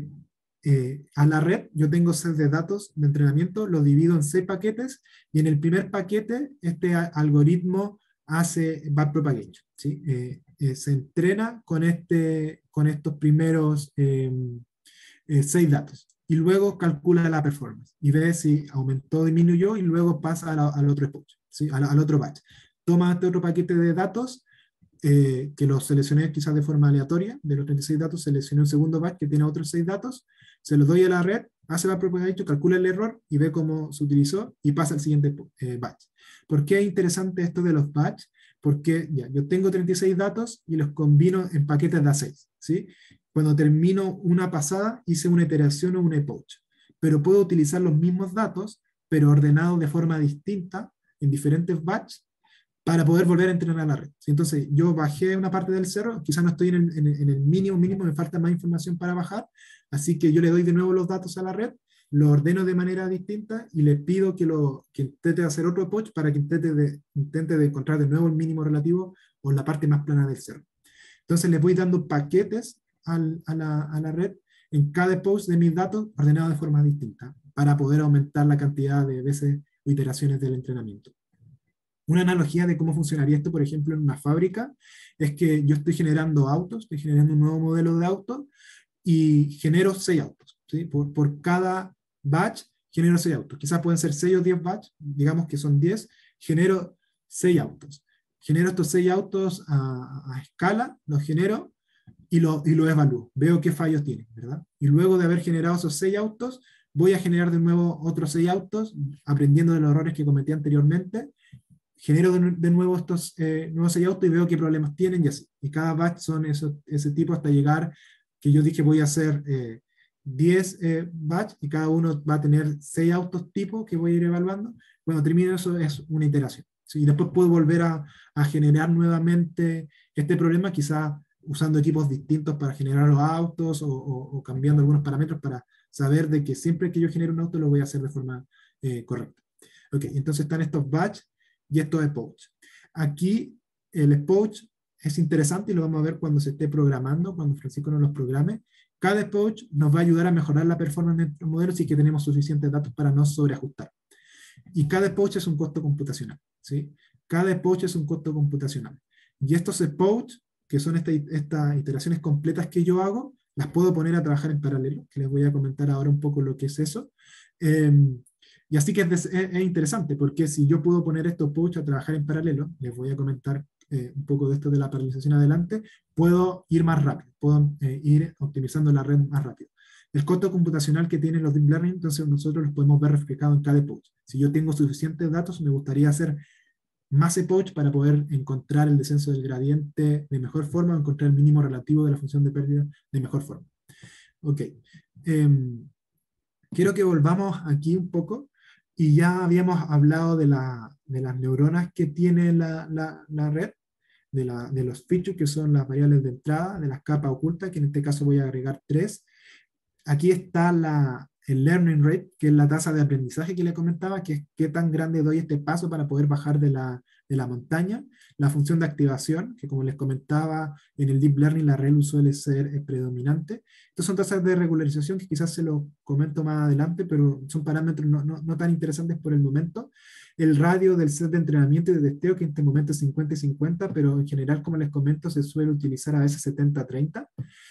a la red yo tengo set de datos de entrenamiento, lo divido en 6 paquetes, y en el primer paquete este algoritmo hace backpropagation, ¿sí? Se entrena con estos primeros 6 datos, y luego calcula la performance y ve si aumentó o disminuyó, y luego pasa al otro batch, ¿sí? al otro batch. Toma este otro paquete de datos, que los seleccioné quizás de forma aleatoria, de los 36 datos, seleccioné un segundo batch que tiene otros 6 datos, se los doy a la red, hace la propagation, calcula el error y ve cómo se utilizó y pasa al siguiente batch. ¿Por qué es interesante esto de los batch? Porque ya, yo tengo 36 datos y los combino en paquetes de A6, ¿sí? Cuando termino una pasada, hice una iteración o un epoch, pero puedo utilizar los mismos datos, pero ordenados de forma distinta, en diferentes batches, para poder volver a entrenar a la red. Entonces, yo bajé una parte del cerro, quizás no estoy en el mínimo, me falta más información para bajar, así que yo le doy de nuevo los datos a la red, lo ordeno de manera distinta y le pido que intente hacer otro approach para que intente de encontrar de nuevo el mínimo relativo o la parte más plana del cerro. Entonces, le voy dando paquetes a la red en cada post de mis datos ordenados de forma distinta para poder aumentar la cantidad de veces o iteraciones del entrenamiento. Una analogía de cómo funcionaría esto, por ejemplo, en una fábrica, es que yo estoy generando autos, estoy generando un nuevo modelo de auto y genero 6 autos, ¿sí? Por cada batch genero 6 autos. Quizás pueden ser 6 o 10 batch, digamos que son 10, genero 6 autos. Genero estos 6 autos a escala, los genero y lo evalúo. Veo qué fallos tienen, ¿verdad? Y luego de haber generado esos 6 autos, voy a generar de nuevo otros 6 autos, aprendiendo de los errores que cometí anteriormente. Genero de nuevo estos nuevos 6 autos y veo qué problemas tienen y así. Y cada batch son ese tipo hasta llegar, que yo dije voy a hacer 10 batch y cada uno va a tener 6 autos tipo que voy a ir evaluando. Cuando termino eso es una iteración. ¿Sí? Y después puedo volver a generar nuevamente este problema, quizá usando equipos distintos para generar los autos o cambiando algunos parámetros para saber de que siempre que yo genere un auto lo voy a hacer de forma correcta. Ok, entonces están estos batch y estos epoch. Aquí el epoch es interesante y lo vamos a ver cuando se esté programando, cuando Francisco nos los programe. Cada epoch nos va a ayudar a mejorar la performance de nuestros modelos y que tenemos suficientes datos para no sobreajustar. Y cada epoch es un costo computacional, ¿sí? Cada epoch es un costo computacional. Y estos epoch, que son estas iteraciones completas que yo hago, las puedo poner a trabajar en paralelo, que les voy a comentar ahora un poco lo que es eso. Y así que es interesante, porque si yo puedo poner estos epoch a trabajar en paralelo, les voy a comentar un poco de esto de la paralelización adelante, puedo ir más rápido, puedo ir optimizando la red más rápido. El costo computacional que tienen los deep learning, entonces nosotros los podemos ver reflejados en cada epoch. Si yo tengo suficientes datos, me gustaría hacer más epoch para poder encontrar el descenso del gradiente de mejor forma, o encontrar el mínimo relativo de la función de pérdida de mejor forma. Ok. Quiero que volvamos aquí un poco, y ya habíamos hablado de las neuronas que tiene la red, de los features que son las variables de entrada, de las capas ocultas, que en este caso voy a agregar 3. Aquí está el learning rate, que es la tasa de aprendizaje que le comentaba, que es qué tan grande doy este paso para poder bajar de la montaña. La función de activación, que como les comentaba, en el deep learning la ReLU suele ser predominante. Estas son tasas de regularización que quizás se lo comento más adelante, pero son parámetros no tan interesantes por el momento. El radio del set de entrenamiento y de testeo, que en este momento es 50 y 50, pero en general, como les comento, se suele utilizar a veces 70-30.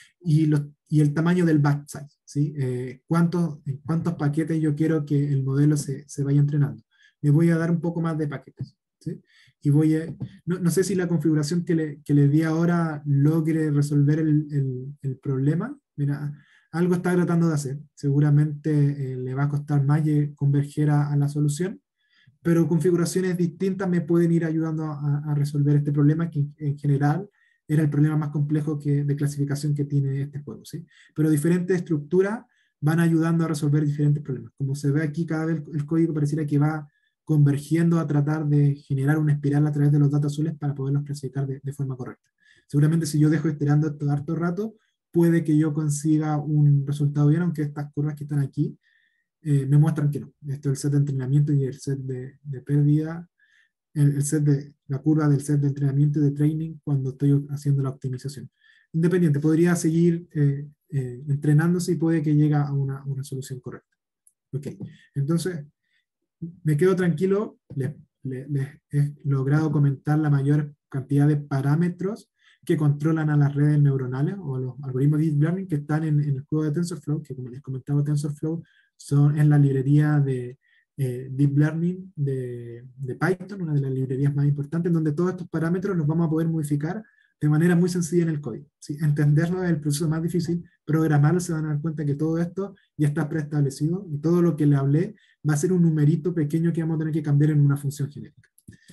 Y el tamaño del batch size, ¿sí? En cuántos paquetes yo quiero que el modelo se vaya entrenando. Le voy a dar un poco más de paquetes, ¿sí? Y no sé si la configuración que le di ahora logre resolver el problema. Mira, algo está tratando de hacer. Seguramente le va a costar más converger a la solución, pero configuraciones distintas me pueden ir ayudando a resolver este problema que en general era el problema más complejo de clasificación que tiene este juego, ¿sí? Pero diferentes estructuras van ayudando a resolver diferentes problemas. Como se ve aquí, cada vez el código pareciera que va convergiendo a tratar de generar una espiral a través de los datos azules para poderlos clasificar de forma correcta. Seguramente si yo dejo esperando esto harto rato, puede que yo consiga un resultado bien, aunque estas curvas que están aquí me muestran que no. Esto es el set de entrenamiento y el set de pérdida, el set de la curva del set de entrenamiento y de training cuando estoy haciendo la optimización. Independiente, podría seguir entrenándose y puede que llegue a una solución correcta. Ok, entonces me quedo tranquilo, les he logrado comentar la mayor cantidad de parámetros que controlan a las redes neuronales o a los algoritmos de deep learning que están en el juego de TensorFlow, que como les comentaba, TensorFlow es la librería de Deep Learning de Python, una de las librerías más importantes, en donde todos estos parámetros los vamos a poder modificar de manera muy sencilla en el código. ¿Sí? Entenderlo es el proceso más difícil, programarlo se van a dar cuenta que todo esto ya está preestablecido y todo lo que le hablé va a ser un numerito pequeño que vamos a tener que cambiar en una función genérica.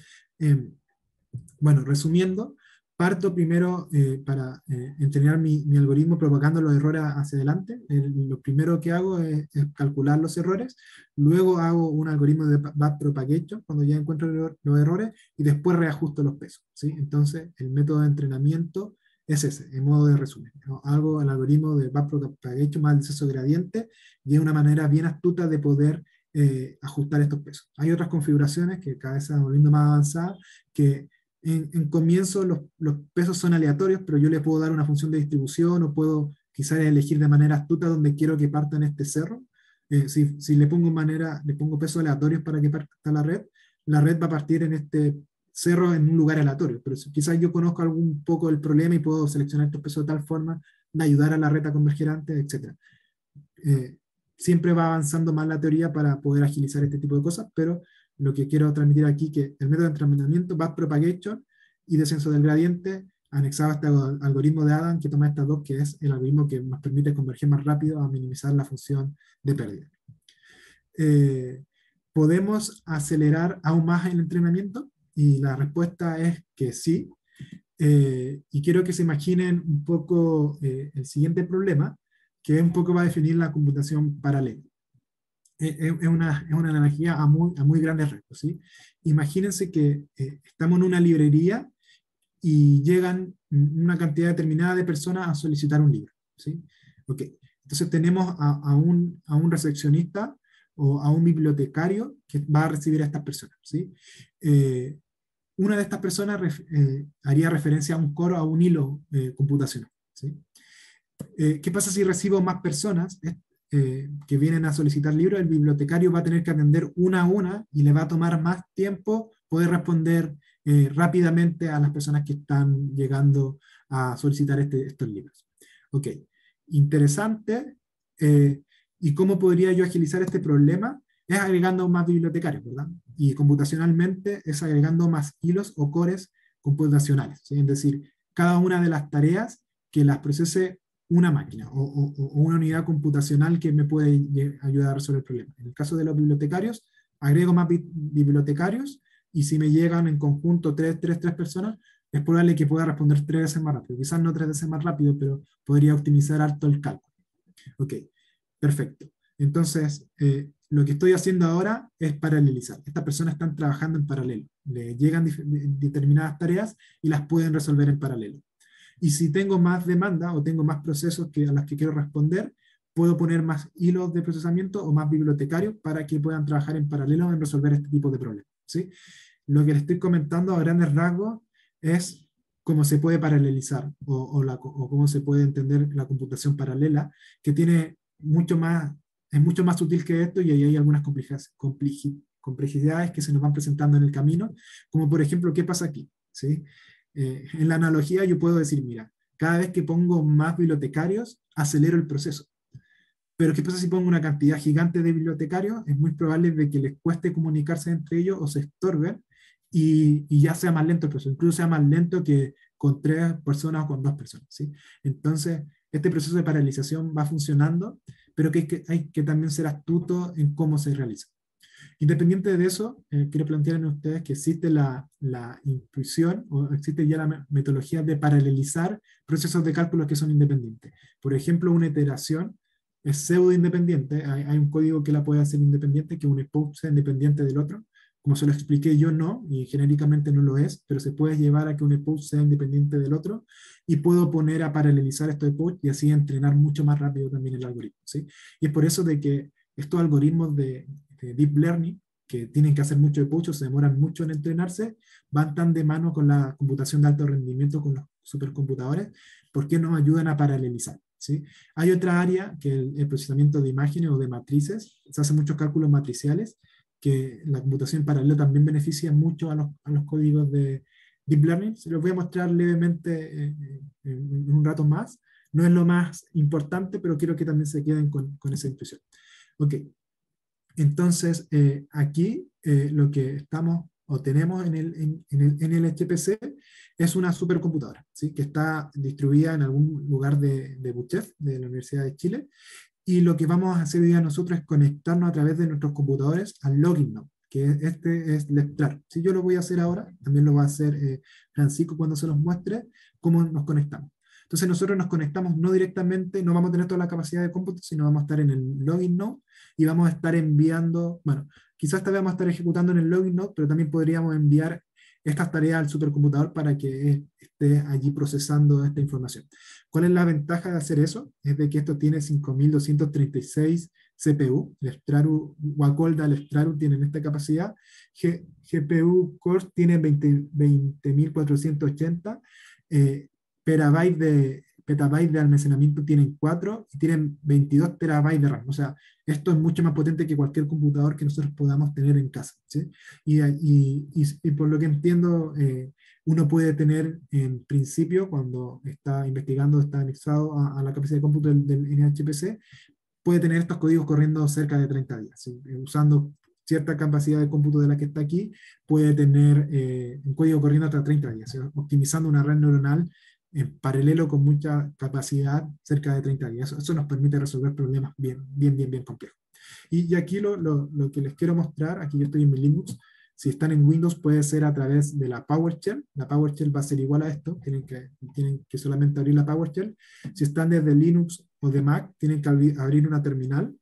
Bueno, resumiendo, parto primero para entrenar mi algoritmo propagando los errores hacia adelante. Lo primero que hago es calcular los errores, luego hago un algoritmo de backpropagation cuando ya encuentro los errores y después reajusto los pesos, ¿sí? Entonces, el método de entrenamiento es ese, en modo de resumen, ¿no? Hago el algoritmo de backpropagation más el descenso gradiente y es una manera bien astuta de poder ajustar estos pesos. Hay otras configuraciones que cada vez se van volviendo más avanzadas que en comienzo los pesos son aleatorios, pero yo le puedo dar una función de distribución o puedo quizás elegir de manera astuta donde quiero que parta en este cerro. Si le pongo pesos aleatorios para que parta la red va a partir en este cerros en un lugar aleatorio, pero quizás yo conozco algún poco el problema y puedo seleccionar estos pesos de tal forma de ayudar a la red a converger antes, etc. Siempre va avanzando más la teoría para poder agilizar este tipo de cosas, pero lo que quiero transmitir aquí que el método de entrenamiento, backpropagation y descenso del gradiente, anexado a este algoritmo de Adam que toma estas dos, que es el algoritmo que nos permite converger más rápido a minimizar la función de pérdida. ¿Podemos acelerar aún más el entrenamiento? Y la respuesta es que sí. Y quiero que se imaginen un poco el siguiente problema, que un poco va a definir la computación paralela. Es una analogía a muy grandes rasgos, ¿sí? Imagínense que estamos en una librería y llegan una cantidad determinada de personas a solicitar un libro, ¿sí? Ok, entonces tenemos a un recepcionista o a un bibliotecario que va a recibir a estas personas, ¿sí? Una de estas personas haría referencia a un coro, a un hilo computacional, ¿sí? ¿Qué pasa si recibo más personas que vienen a solicitar libros? El bibliotecario va a tener que atender una a una y le va a tomar más tiempo poder responder rápidamente a las personas que están llegando a solicitar estos libros. Ok, interesante. ¿Y cómo podría yo agilizar este problema? Es agregando más bibliotecarios, ¿verdad? Y computacionalmente es agregando más hilos o cores computacionales, ¿sí? Es decir, cada una de las tareas que las procese una máquina o una unidad computacional que me puede ayudar a resolver el problema. En el caso de los bibliotecarios, agrego más bibliotecarios y si me llegan en conjunto tres personas, es probable que pueda responder 3 veces más rápido. Quizás no 3 veces más rápido, pero podría optimizar harto el cálculo. Ok, perfecto. Entonces, lo que estoy haciendo ahora es paralelizar. Estas personas están trabajando en paralelo. Le llegan determinadas tareas y las pueden resolver en paralelo. Y si tengo más demanda o tengo más procesos a los que quiero responder, puedo poner más hilos de procesamiento o más bibliotecarios para que puedan trabajar en paralelo en resolver este tipo de problemas, ¿sí? Lo que les estoy comentando a grandes rasgos es cómo se puede paralelizar o cómo se puede entender la computación paralela, que tiene es mucho más sutil que esto y ahí hay algunas complejidades que se nos van presentando en el camino, como por ejemplo, ¿qué pasa aquí? ¿Sí? En la analogía yo puedo decir, mira, cada vez que pongo más bibliotecarios, acelero el proceso. Pero ¿qué pasa si pongo una cantidad gigante de bibliotecarios? Es muy probable de que les cueste comunicarse entre ellos o se estorben y ya sea más lento el proceso, incluso sea más lento que con 3 personas o con 2 personas, ¿sí? Entonces, este proceso de paralización va funcionando, pero que hay que también ser astuto en cómo se realiza. Independiente de eso, quiero plantear en ustedes que existe la intuición o existe ya la metodología de paralelizar procesos de cálculo que son independientes. Por ejemplo, una iteración es pseudo independiente, hay un código que la puede hacer independiente, que un epoch sea independiente del otro. Como se lo expliqué yo no, y genéricamente no lo es, pero se puede llevar a que un epoch sea independiente del otro y puedo poner a paralelizar estos epoch y así entrenar mucho más rápido también el algoritmo, ¿sí? Y es por eso de que estos algoritmos de deep learning, que tienen que hacer mucho epoch, se demoran mucho en entrenarse, van tan de mano con la computación de alto rendimiento, con los supercomputadores, porque nos ayudan a paralelizar, ¿sí? Hay otra área que el procesamiento de imágenes o de matrices, se hacen muchos cálculos matriciales, que la computación paralela también beneficia mucho a los códigos de Deep Learning. Se los voy a mostrar levemente en un rato más. No es lo más importante, pero quiero que también se queden con esa intuición. Ok, entonces aquí lo que estamos o tenemos en el HPC es una supercomputadora, ¿sí? Que está distribuida en algún lugar de Buchef, de la Universidad de Chile, y lo que vamos a hacer hoy día nosotros es conectarnos a través de nuestros computadores al login node, que este es Leptar. Si yo lo voy a hacer ahora, también lo va a hacer Francisco cuando se los muestre, cómo nos conectamos. Entonces nosotros nos conectamos no directamente, no vamos a tener toda la capacidad de cómputo, sino vamos a estar en el login node y vamos a estar enviando, bueno, quizás también vamos a estar ejecutando en el login node, pero también podríamos enviar estas tareas al supercomputador para que esté allí procesando esta información. ¿Cuál es la ventaja de hacer eso? Es de que esto tiene 5236 CPU, Leptraru, Wacolda, Leptraru tienen esta capacidad, GPU Core tiene 20.480 petabytes petabytes de almacenamiento tienen 4 y tienen 22 terabytes de RAM. O sea, esto es mucho más potente que cualquier computador que nosotros podamos tener en casa, ¿sí? Y por lo que entiendo, uno puede tener en principio, cuando está investigando, está anexado a la capacidad de cómputo del NHPC, puede tener estos códigos corriendo cerca de 30 días, ¿sí? Usando cierta capacidad de cómputo de la que está aquí, puede tener un código corriendo hasta 30 días, ¿sí? Optimizando una red neuronal en paralelo con mucha capacidad cerca de 30 días. Eso nos permite resolver problemas bien complejos. Y aquí lo que les quiero mostrar, aquí yo estoy en mi Linux, si están en Windows puede ser a través de la PowerShell. La PowerShell va a ser igual a esto, tienen que solamente abrir la PowerShell. Si están desde Linux o de Mac, tienen que abrir una terminal.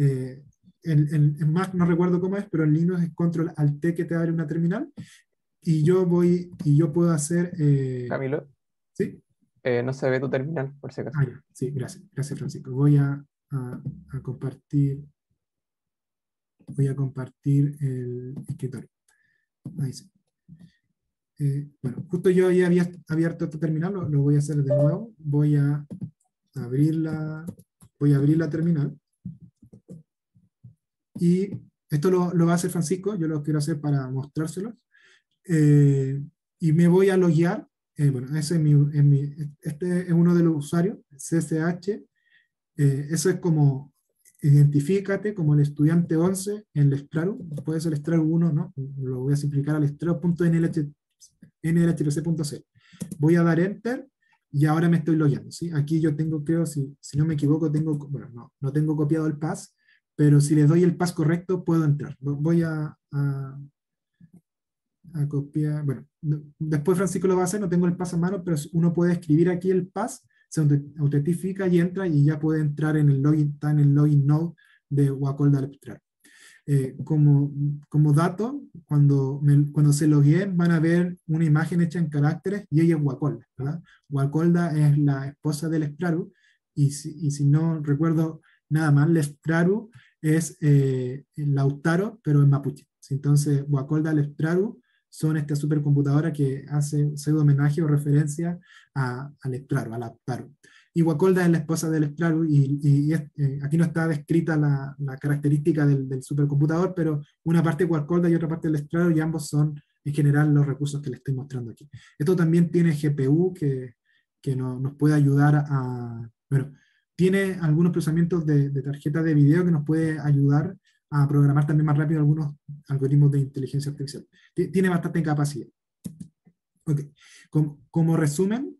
En Mac no recuerdo cómo es, pero en Linux es Control Alt T que te abre una terminal. Y yo puedo hacer... Camilo, ¿sí? no se ve tu terminal, por si acaso. Ya, sí, gracias Francisco. Voy a compartir el escritorio. Ahí sí. Bueno, justo yo ya había abierto este terminal, lo voy a hacer de nuevo. Voy a abrir la terminal. Y esto lo va a hacer Francisco, yo lo quiero hacer para mostrárselos. Y me voy a loguear. Bueno, ese este es uno de los usuarios, CSH. Eso es como, identifícate como el estudiante 11 en el Straru. Puede ser el Straru 1, ¿no? Lo voy a simplificar al Straru.nlhpc.c. Voy a dar Enter y ahora me estoy logueando, ¿sí? Aquí yo tengo, creo, si no me equivoco, bueno, no tengo copiado el pass, pero si le doy el pass correcto, puedo entrar. Voy a copiar, bueno, después Francisco lo va a hacer, no tengo el pass a mano, pero uno puede escribir aquí el pass, se autentifica y entra y ya puede entrar en el login, está en el login node de Wacolda Lepstrar. Como dato, cuando se logueen van a ver una imagen hecha en caracteres y ella es Wacolda, ¿verdad? Wacolda es la esposa del Lepstraru y si no recuerdo nada mal, Lepstraru es Lautaro, pero en mapuche. Entonces, Wacolda Lepstraru son esta supercomputadora que hace pseudo homenaje o referencia a Lepstraru, a Lautaro. Y Wacolda es la esposa del Lepstraru y aquí no está descrita la característica del supercomputador, pero una parte es Wacolda y otra parte del Lepstraru y ambos son en general los recursos que les estoy mostrando aquí. Esto también tiene GPU que nos puede ayudar a... Bueno, tiene algunos procesamientos de tarjeta de video que nos puede ayudar a programar también más rápido algunos algoritmos de inteligencia artificial. Tiene bastante capacidad. Okay. Como resumen,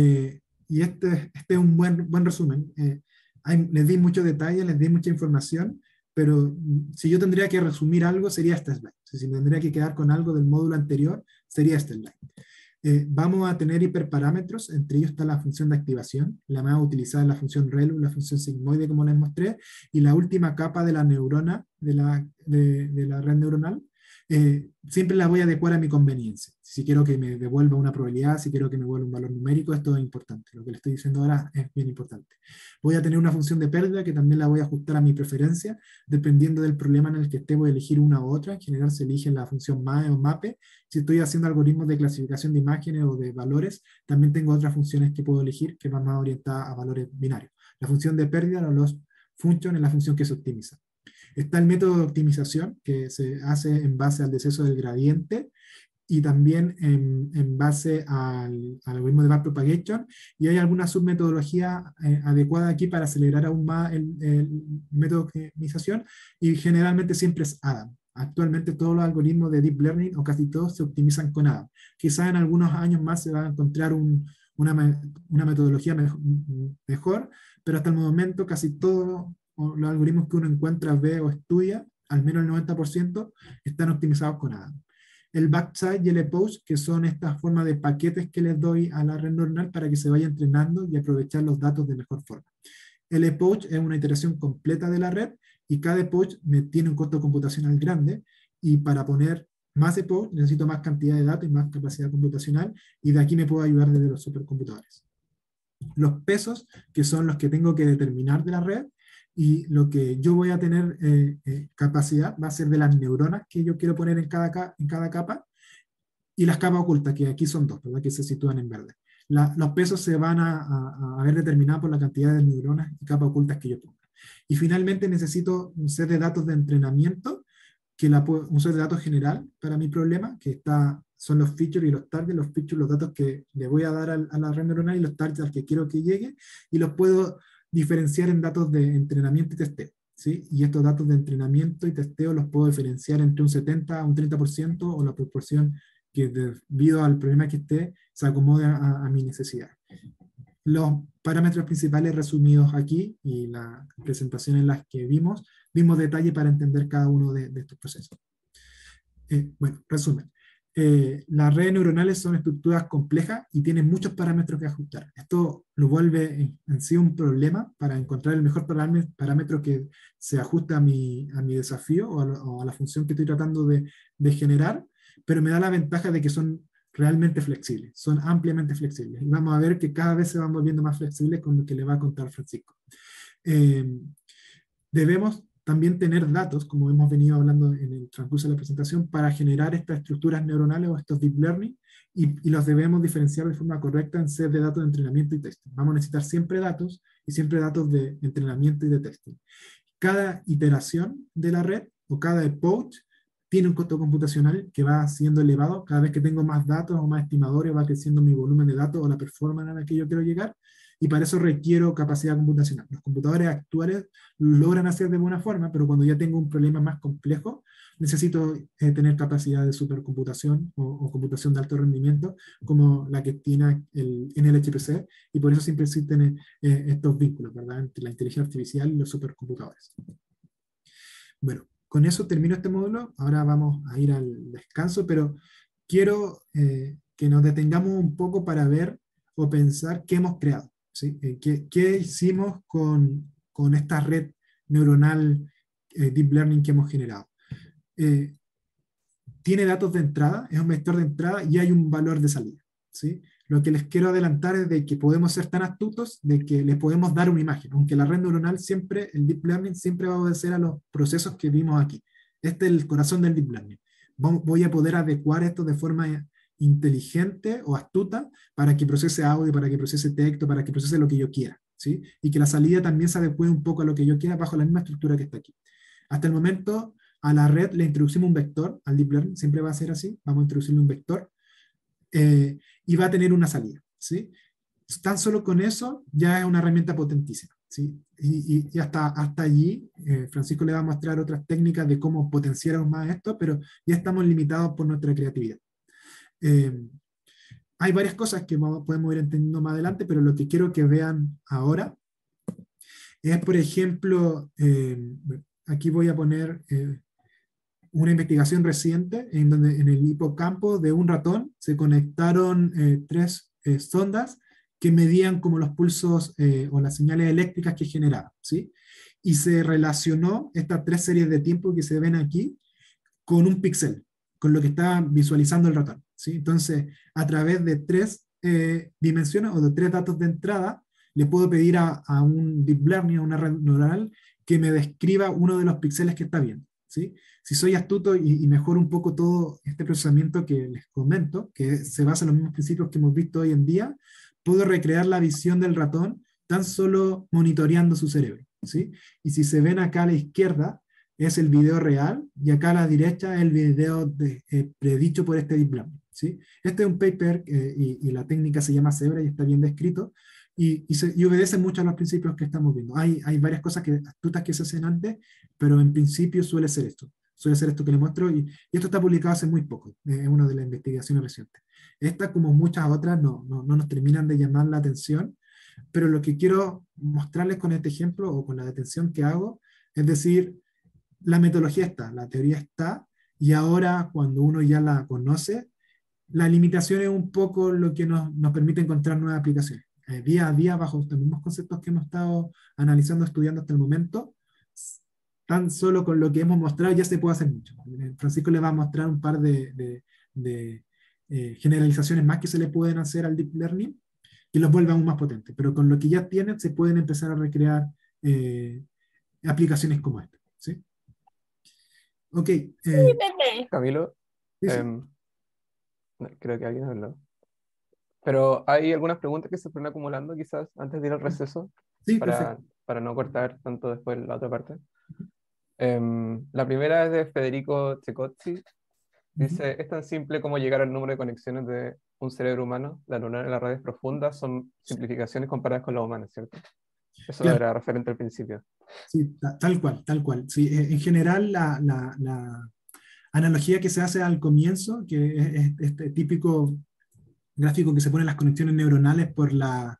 y este es un buen resumen, les di mucho detalle, les di mucha información, pero si yo tendría que resumir algo sería este slide. Si me tendría que quedar con algo del módulo anterior, sería este slide. Vamos a tener hiperparámetros, entre ellos está la función de activación, la más utilizada es la función ReLU, la función sigmoide como les mostré, y la última capa de la neurona, de la red neuronal, siempre la voy a adecuar a mi conveniencia. Si quiero que me devuelva una probabilidad, si quiero que me devuelva un valor numérico, esto es importante. Lo que le estoy diciendo ahora es bien importante. Voy a tener una función de pérdida que también la voy a ajustar a mi preferencia. Dependiendo del problema en el que esté, voy a elegir una u otra. En general se elige la función MAE o MAPE. Si estoy haciendo algoritmos de clasificación de imágenes o de valores, también tengo otras funciones que puedo elegir que van más orientadas a valores binarios. La función de pérdida, la loss function, es la función que se optimiza. Está el método de optimización, que se hace en base al deceso del gradiente y también en base al algoritmo de backpropagation, y hay alguna submetodología adecuada aquí para acelerar aún más el método de optimización, y generalmente siempre es Adam. Actualmente todos los algoritmos de Deep Learning, o casi todos, se optimizan con Adam. Quizás en algunos años más se va a encontrar una metodología mejor, pero hasta el momento casi todos los algoritmos que uno encuentra, ve o estudia, al menos el 90%, están optimizados con Adam. El backside y el epoch, que son estas formas de paquetes que les doy a la red neuronal para que se vaya entrenando y aprovechar los datos de mejor forma. El epoch es una iteración completa de la red, y cada epoch tiene un costo computacional grande, y para poner más epoch necesito más cantidad de datos y más capacidad computacional, y de aquí me puedo ayudar desde los supercomputadores. Los pesos, que son los que tengo que determinar de la red, y lo que yo voy a tener capacidad va a ser de las neuronas que yo quiero poner en cada capa, y las capas ocultas, que aquí son dos, ¿verdad? Que se sitúan en verde. los pesos se van a ver determinados por la cantidad de neuronas y capas ocultas que yo ponga. Y finalmente necesito un set de datos de entrenamiento, un set de datos general para mi problema, son los features y los targets, los features, los datos que le voy a dar a la red neuronal y los targets al que quiero que llegue, y los puedo diferenciar en datos de entrenamiento y testeo. ¿Sí? Y estos datos de entrenamiento y testeo los puedo diferenciar entre un 70 a un 30% o la proporción que debido al problema que esté se acomode a mi necesidad. Los parámetros principales resumidos aquí y la presentación en las que vimos detalle para entender cada uno de estos procesos. Bueno, resumen. Las redes neuronales son estructuras complejas y tienen muchos parámetros que ajustar. Esto lo vuelve en sí un problema para encontrar el mejor parámetro que se ajuste a mi desafío o a la función que estoy tratando de generar, pero me da la ventaja de que son realmente flexibles, son ampliamente flexibles. Y vamos a ver que cada vez se van volviendo más flexibles con lo que le va a contar Francisco. Debemos también tener datos, como hemos venido hablando en el transcurso de la presentación, para generar estas estructuras neuronales o estos deep learning, y los debemos diferenciar de forma correcta en set de datos de entrenamiento y testing. Vamos a necesitar siempre datos, y siempre datos de entrenamiento y de testing. Cada iteración de la red, o cada approach, tiene un costo computacional que va siendo elevado. Cada vez que tengo más datos o más estimadores, va creciendo mi volumen de datos o la performance a la que yo quiero llegar, y para eso requiero capacidad computacional. Los computadores actuales logran hacer de buena forma, pero cuando ya tengo un problema más complejo, necesito tener capacidad de supercomputación o computación de alto rendimiento, como la que tiene el NLHPC, y por eso siempre existen estos vínculos, ¿verdad?, entre la inteligencia artificial y los supercomputadores. Bueno, con eso termino este módulo. Ahora vamos a ir al descanso, pero quiero que nos detengamos un poco para ver o pensar qué hemos creado, ¿sí? ¿Qué hicimos con esta red neuronal Deep Learning que hemos generado? Tiene datos de entrada, es un vector de entrada y hay un valor de salida, ¿sí? Lo que les quiero adelantar es de que podemos ser tan astutos de que les podemos dar una imagen, aunque la red neuronal siempre, el Deep Learning siempre va a obedecer a los procesos que vimos aquí. Este es el corazón del Deep Learning. Voy a poder adecuar esto de forma inteligente o astuta para que procese audio, para que procese texto, para que procese lo que yo quiera, ¿sí? Y que la salida también se adecue un poco a lo que yo quiera bajo la misma estructura que está aquí. Hasta el momento a la red le introducimos un vector, al Deep Learning siempre va a ser así, vamos a introducirle un vector, y va a tener una salida, ¿sí? Tan solo con eso ya es una herramienta potentísima, ¿sí? Y hasta allí, Francisco le va a mostrar otras técnicas de cómo potenciar aún más esto, pero ya estamos limitados por nuestra creatividad. Hay varias cosas que podemos ir entendiendo más adelante, pero lo que quiero que vean ahora es, por ejemplo, aquí voy a poner una investigación reciente en donde en el hipocampo de un ratón se conectaron 3 sondas que medían como los pulsos o las señales eléctricas que generaba, ¿sí? Y se relacionó estas 3 series de tiempo que se ven aquí con un píxel, con lo que está visualizando el ratón, ¿sí? Entonces, a través de 3 dimensiones o de 3 datos de entrada, le puedo pedir a un deep learning, a una red neuronal, que me describa uno de los píxeles que está viendo, ¿sí? Si soy astuto y mejoro un poco todo este procesamiento que les comento, que se basa en los mismos principios que hemos visto hoy en día, puedo recrear la visión del ratón tan solo monitoreando su cerebro, ¿sí? Y si se ven acá a la izquierda, es el video real, y acá a la derecha es el video predicho por este deep learning, ¿sí? Este es un paper y la técnica se llama Zebra y está bien descrito, y obedece mucho a los principios que estamos viendo. Hay varias cosas astutas que se hacen antes, pero en principio suele ser esto que les muestro, y esto está publicado hace muy poco, es una de las investigaciones recientes. Estas, como muchas otras, no nos terminan de llamar la atención, pero lo que quiero mostrarles con este ejemplo, o con la detención que hago, es decir, la metodología está, la teoría está, y ahora cuando uno ya la conoce, la limitación es un poco lo que nos permite encontrar nuevas aplicaciones. Día a día, bajo los mismos conceptos que hemos estado analizando, estudiando hasta el momento, tan solo con lo que hemos mostrado ya se puede hacer mucho. Francisco le va a mostrar un par de generalizaciones más que se le pueden hacer al Deep Learning, y los vuelve aún más potentes, pero con lo que ya tienen se pueden empezar a recrear aplicaciones como esta, ¿sí? Ok. Camilo, Sí, sí. creo que alguien habló. Pero hay algunas preguntas que se fueron acumulando quizás antes de ir al receso Sí, para, perfecto. para no cortar tanto después la otra parte. La primera es de Federico Cecozzi. Ujú. Dice, es tan simple como llegar al número de conexiones de un cerebro humano. Las neuronas en las redes profundas son simplificaciones comparadas con las humanas, ¿cierto? Eso Claro, era referente al principio. sí, tal cual, tal cual. Sí, en general, la analogía que se hace al comienzo, que es este típico gráfico que se ponen las conexiones neuronales por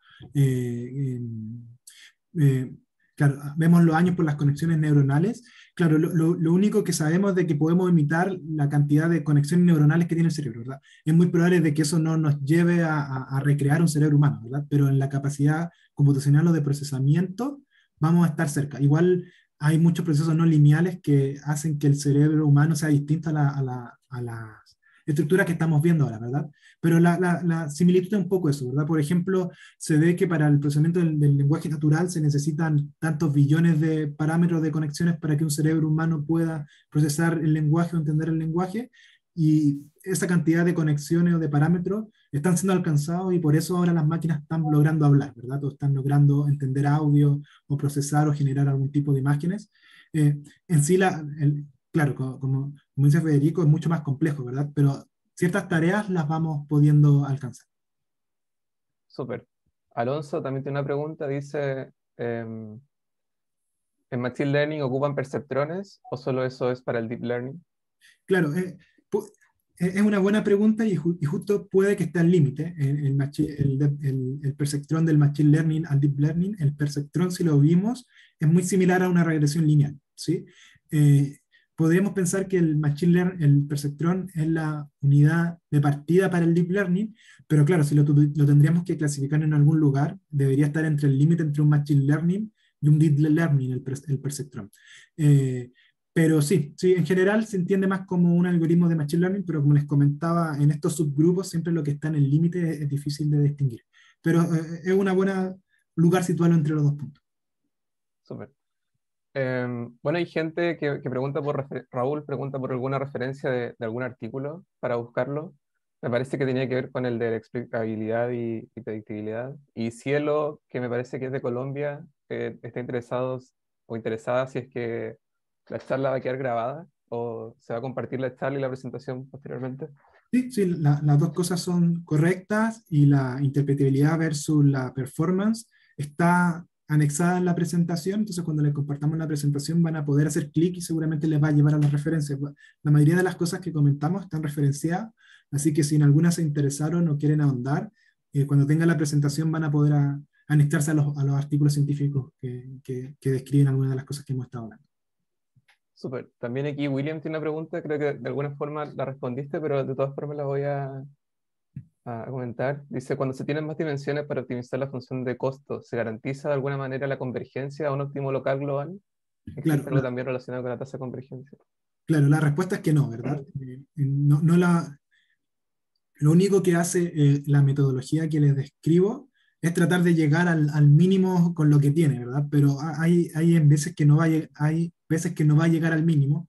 eh, claro, vemos los años por las conexiones neuronales. Claro, lo único que sabemos de que podemos imitar la cantidad de conexiones neuronales que tiene el cerebro, ¿verdad? Es muy probable de que eso no nos lleve a recrear un cerebro humano, ¿verdad? Pero en la capacidad computacional o de procesamiento vamos a estar cerca. Igual hay muchos procesos no lineales que hacen que el cerebro humano sea distinto a las estructuras que estamos viendo ahora, ¿verdad? Pero la similitud es un poco eso, ¿verdad? Por ejemplo, se ve que para el procesamiento del lenguaje natural se necesitan tantos billones de parámetros de conexiones para que un cerebro humano pueda procesar el lenguaje o entender el lenguaje, y esa cantidad de conexiones o de parámetros están siendo alcanzados y por eso ahora las máquinas están logrando hablar, ¿verdad? O están logrando entender audio o procesar o generar algún tipo de imágenes. En sí, claro, como dice Federico, es mucho más complejo, ¿verdad? Pero ciertas tareas las vamos pudiendo alcanzar. Súper. Alonso también tiene una pregunta. Dice, ¿en Machine Learning ocupan perceptrones o solo eso es para el Deep Learning? Claro, es una buena pregunta y justo puede que esté al límite. El perceptrón del Machine Learning al Deep Learning, el perceptrón, si lo vimos, es muy similar a una regresión lineal, ¿sí? Eh, Podríamos pensar que el perceptrón es la unidad de partida para el Deep Learning, pero claro, si lo tendríamos que clasificar en algún lugar, debería estar entre el límite entre un Machine Learning y un Deep Learning, el perceptrón. Eh, pero sí, sí, en general se entiende más como un algoritmo de Machine Learning, pero como les comentaba, en estos subgrupos siempre lo que está en el límite es difícil de distinguir. Pero es una buena lugar situarlo entre los dos puntos. Súper. Bueno, hay gente que pregunta Raúl pregunta por alguna referencia de algún artículo para buscarlo. Me parece que tenía que ver con el de la explicabilidad y predictibilidad. Y Cielo, que me parece que es de Colombia, está interesado o interesada si es que la charla va a quedar grabada o se va a compartir la charla y la presentación posteriormente. Sí, sí, las dos cosas son correctas y la interpretabilidad versus la performance está anexada en la presentación, entonces cuando les compartamos la presentación van a poder hacer clic y seguramente les va a llevar a las referencias. La mayoría de las cosas que comentamos están referenciadas, así que si en algunas se interesaron o quieren ahondar, cuando tengan la presentación van a poder anexarse a los artículos científicos que describen algunas de las cosas que hemos estado hablando. Súper. También aquí William tiene una pregunta, creo que de alguna forma la respondiste, pero de todas formas la voy a comentar. Dice, cuando se tienen más dimensiones para optimizar la función de costo, ¿se garantiza de alguna manera la convergencia a un óptimo local global? Claro, ¿Existe algo también relacionado con la tasa de convergencia? claro, la respuesta es que no, ¿verdad? No, lo único que hace la metodología que les describo es tratar de llegar al mínimo con lo que tiene, ¿verdad? Pero hay en veces que no va hay veces que no va a llegar al mínimo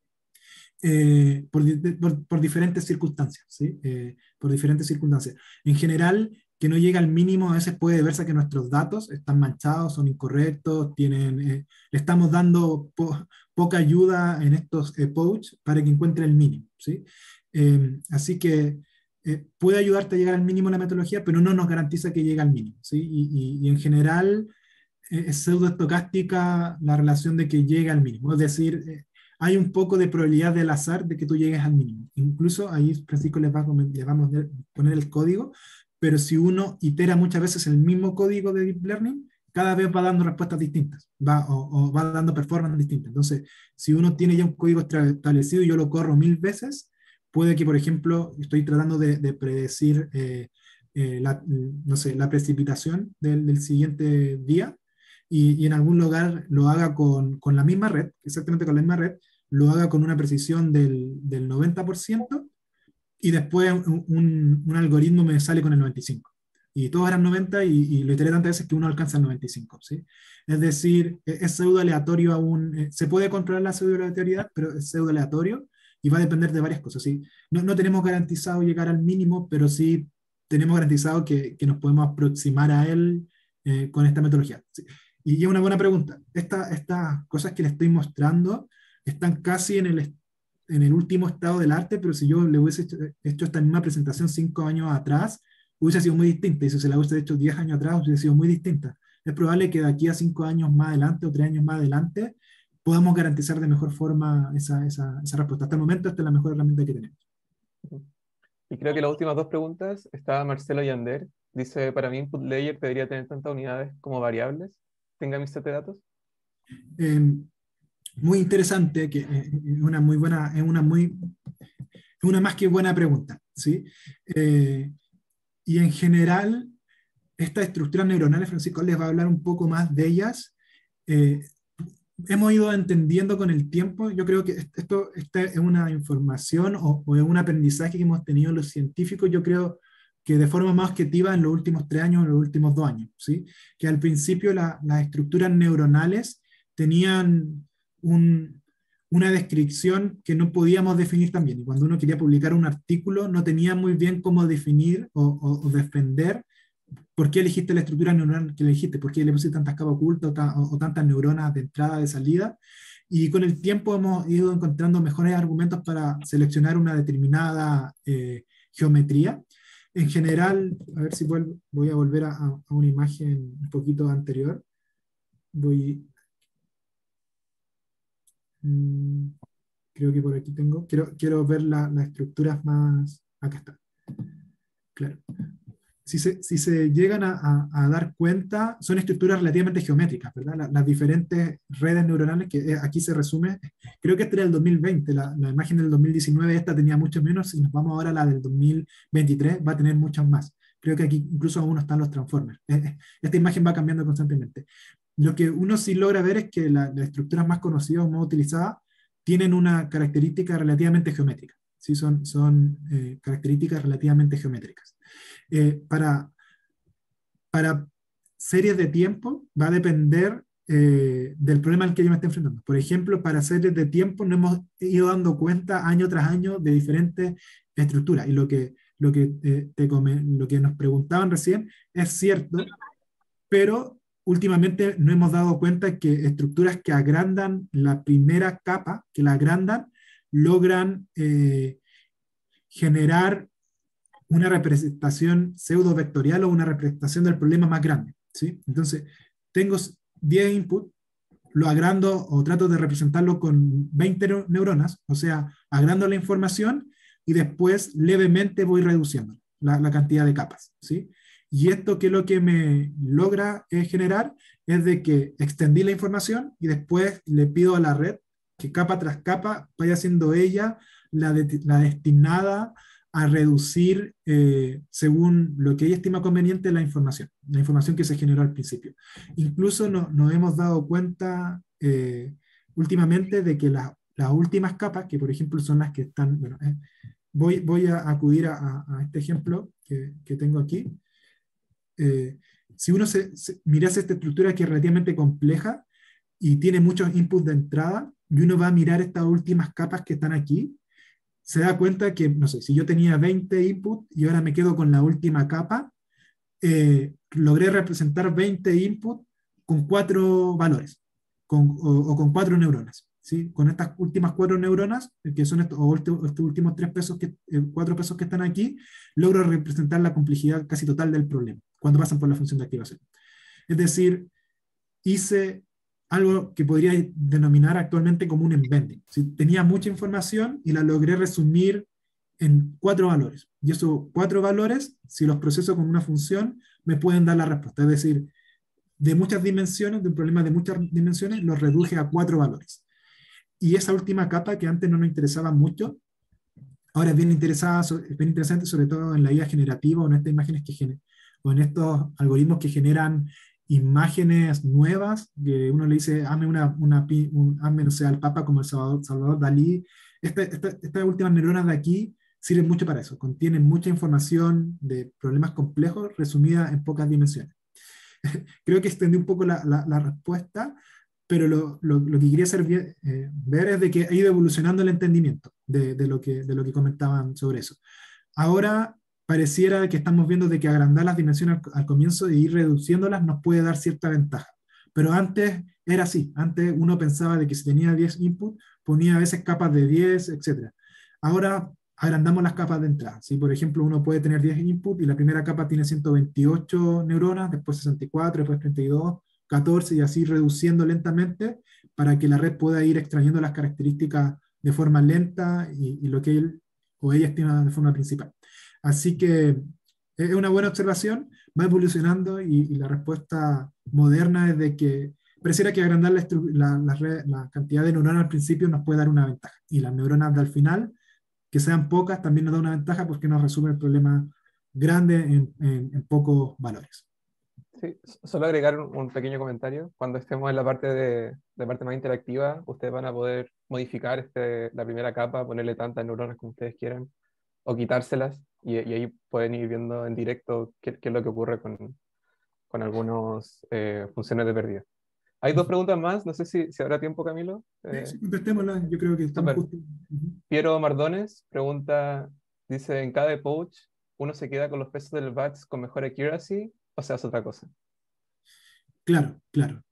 por diferentes circunstancias, ¿sí? Por diferentes circunstancias. En general, que no llega al mínimo a veces puede verse que nuestros datos están manchados, son incorrectos, le estamos dando poca ayuda en estos poach para que encuentre el mínimo, ¿sí? Así que puede ayudarte a llegar al mínimo la metodología, pero no nos garantiza que llegue al mínimo, ¿sí? Y en general es pseudoestocástica la relación de que llegue al mínimo, es decir, hay un poco de probabilidad del azar de que tú llegues al mínimo. Incluso ahí Francisco les vamos a poner el código, pero si uno itera muchas veces el mismo código de Deep Learning, cada vez va dando respuestas distintas, o va dando performance distintas. Entonces, si uno tiene ya un código establecido y yo lo corro 1000 veces, puede que, por ejemplo, estoy tratando de predecir no sé, la precipitación del siguiente día, y en algún lugar lo haga con la misma red, exactamente con la misma red, lo haga con una precisión del 90%, y después un algoritmo me sale con el 95%. Y todos eran 90 y lo iteré tantas veces que uno alcanza el 95, ¿sí? Es decir, es pseudo aleatorio aún. Se puede controlar la pseudo aleatoriedad, pero es pseudo aleatorio y va a depender de varias cosas, ¿sí? No tenemos garantizado llegar al mínimo, pero sí tenemos garantizado que nos podemos aproximar a él con esta metodología. Sí. Y es una buena pregunta. Estas cosas que le estoy mostrando están casi en el último estado del arte, pero si yo le hubiese hecho esta misma presentación 5 años atrás, hubiese sido muy distinta. Y si se la hubiese hecho 10 años atrás, hubiese sido muy distinta. Es probable que de aquí a 5 años más adelante o 3 años más adelante podamos garantizar de mejor forma esa respuesta. Hasta el momento esta es la mejor herramienta que tenemos. Y creo que las últimas dos preguntas, está Marcelo Yander, dice, para mí input layer debería tener tantas unidades como variables. ¿Tenga mi set de datos? Muy interesante, que es una muy buena, es una más que buena pregunta, ¿sí? Y en general, estas estructuras neuronales, Francisco les va a hablar un poco más de ellas. Hemos ido entendiendo con el tiempo, yo creo que esta es una información o es un aprendizaje que hemos tenido los científicos, yo creo que de forma más objetiva en los últimos 3 años, en los últimos 2 años, ¿sí? Que al principio las estructuras neuronales tenían una descripción que no podíamos definir tan bien, y cuando uno quería publicar un artículo no tenía muy bien cómo definir o defender por qué elegiste la estructura neuronal que elegiste, por qué le pusiste tantas capas ocultas o tantas neuronas de entrada, de salida, y con el tiempo hemos ido encontrando mejores argumentos para seleccionar una determinada geometría. En general, a ver si voy a volver a una imagen un poquito anterior. Creo que por aquí tengo. Quiero ver las estructuras más. Acá está. Claro. Si se llegan a dar cuenta, son estructuras relativamente geométricas, ¿verdad? Las diferentes redes neuronales, que aquí se resume, creo que esta era el 2020, la imagen del 2019, esta tenía mucho menos, si nos vamos ahora a la del 2023, va a tener muchas más. Creo que aquí incluso aún no están los transformers. Esta imagen va cambiando constantemente. Lo que uno sí logra ver es que las estructuras más conocidas o más utilizadas tienen una característica relativamente geométrica. ¿Sí? Son características relativamente geométricas. Para series de tiempo va a depender del problema al que yo me esté enfrentando. Por ejemplo, para series de tiempo nos hemos ido dando cuenta año tras año de diferentes estructuras. Y lo que nos preguntaban recién es cierto, pero últimamente nos hemos dado cuenta que estructuras que agrandan la primera capa, que la agrandan, logran generar una representación pseudo vectorial o una representación del problema más grande, ¿sí? Entonces, tengo 10 inputs, lo agrando o trato de representarlo con 20 neuronas, o sea, agrando la información y después levemente voy reduciendo la cantidad de capas, ¿sí? Y esto que lo que me logra generar es de que extendí la información y después le pido a la red que capa tras capa vaya siendo ella la destinada a reducir según lo que ella estima conveniente la información que se generó al principio. Incluso nos hemos dado cuenta últimamente de que las últimas capas, que por ejemplo son las que están, bueno, voy a acudir a este ejemplo que tengo aquí. Si uno mirase esta estructura que es relativamente compleja y tiene muchos inputs de entrada, y uno va a mirar estas últimas capas que están aquí, se da cuenta que, no sé, si yo tenía 20 inputs y ahora me quedo con la última capa, logré representar 20 inputs con 4 valores, o con 4 neuronas. ¿Sí? Con estas últimas 4 neuronas, que son estos últimos 4 pesos que están aquí, logro representar la complejidad casi total del problema, cuando pasan por la función de activación. Es decir, hice algo que podría denominar actualmente como un embedding. ¿Sí? Tenía mucha información y la logré resumir en 4 valores. Y esos 4 valores, si los proceso con una función, me pueden dar la respuesta. Es decir, de muchas dimensiones, de un problema de muchas dimensiones, los reduje a 4 valores. Y esa última capa que antes no nos interesaba mucho, ahora es bien interesante, sobre todo en la IA generativa o en estas imágenes o en estos algoritmos que generan imágenes nuevas, que uno le dice, hazme no sé, al Papa como el Salvador Dalí. Estas últimas neuronas de aquí sirven mucho para eso, contienen mucha información de problemas complejos resumida en pocas dimensiones. Creo que extendí un poco la respuesta, pero lo que quería ver es de que ha ido evolucionando el entendimiento de lo que comentaban sobre eso. Ahora, pareciera que estamos viendo de que agrandar las dimensiones al comienzo e ir reduciéndolas nos puede dar cierta ventaja. Pero antes era así. Antes uno pensaba de que si tenía 10 inputs, ponía a veces capas de 10, etc. Ahora agrandamos las capas de entrada. ¿Sí? Por ejemplo, uno puede tener 10 inputs y la primera capa tiene 128 neuronas, después 64, después 32, 14 y así reduciendo lentamente para que la red pueda ir extrayendo las características de forma lenta y lo que él o ella estima de forma principal. Así que es una buena observación, va evolucionando y la respuesta moderna es de que pareciera que agrandar la cantidad de neuronas al principio nos puede dar una ventaja. Y las neuronas al final, que sean pocas, también nos da una ventaja porque nos resume el problema grande en pocos valores. Sí, solo agregar un pequeño comentario. Cuando estemos en la parte de parte más interactiva, ustedes van a poder modificar la primera capa, ponerle tantas neuronas como ustedes quieran, o quitárselas, y ahí pueden ir viendo en directo qué es lo que ocurre con algunas funciones de pérdida. Hay dos preguntas más, no sé si habrá tiempo, Camilo. Sí, contestémosla, yo creo que estamos Súper. justo. Piero Mardones pregunta, dice, ¿en cada pouch uno se queda con los pesos del batch con mejor accuracy o se hace otra cosa? Claro, claro.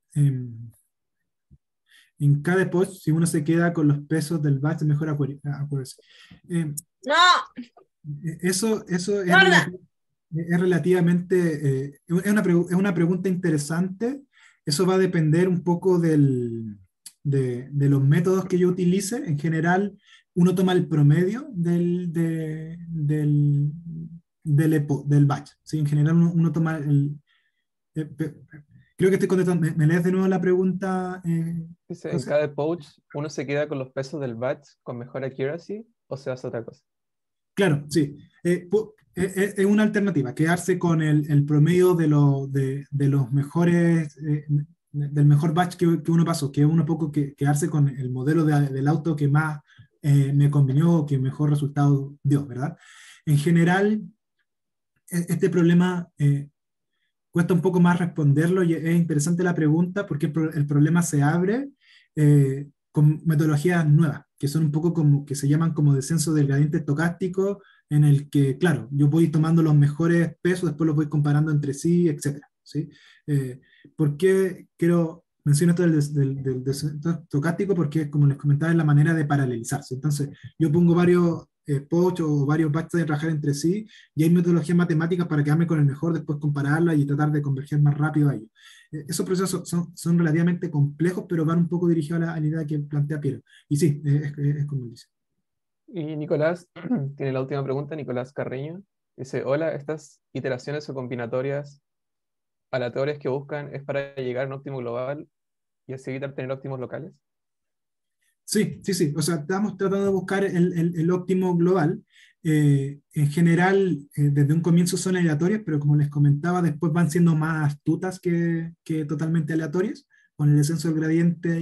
En cada post, si uno se queda con los pesos del batch, mejor accuracy. No, Eso es, guarda. es relativamente, es una pregunta interesante. Eso va a depender un poco de los métodos que yo utilice. En general, uno toma el promedio del batch. ¿Sí? En general, uno toma creo que estoy contestando. ¿Me lees de nuevo la pregunta, Dice, ¿en José? cada pouch uno se queda con los pesos del batch con mejor accuracy o se hace otra cosa? Claro, sí. Es una alternativa, quedarse con el promedio de los mejores, del mejor batch que uno pasó, que es uno poco quedarse con el modelo del auto que más me convenió, que mejor resultado dio, ¿verdad? En general, este problema cuesta un poco más responderlo y es interesante la pregunta porque el problema se abre con metodologías nuevas, que son un poco como, que se llaman como descenso del gradiente estocástico, en el que, claro, yo voy tomando los mejores pesos, después los voy comparando entre sí, etc. ¿Sí? ¿Por qué quiero mencionar esto del descenso estocástico? Porque, como les comentaba, es la manera de paralelizarse. Entonces, yo pongo varios POCH o varios batches de trabajar entre sí, y hay metodologías matemáticas para quedarme con el mejor, después compararla y tratar de converger más rápido a ello. Esos procesos son relativamente complejos, pero van un poco dirigidos a la idea que plantea Piero. Y sí, es como él dice. Y Nicolás tiene la última pregunta, Nicolás Carreño. Dice, hola, ¿estas iteraciones o combinatorias aleatorias que buscan es para llegar a un óptimo global y así evitar tener óptimos locales? Sí, sí, sí. O sea, estamos tratando de buscar el óptimo global. En general, desde un comienzo son aleatorias, pero como les comentaba, después van siendo más astutas que totalmente aleatorias, con el descenso del gradiente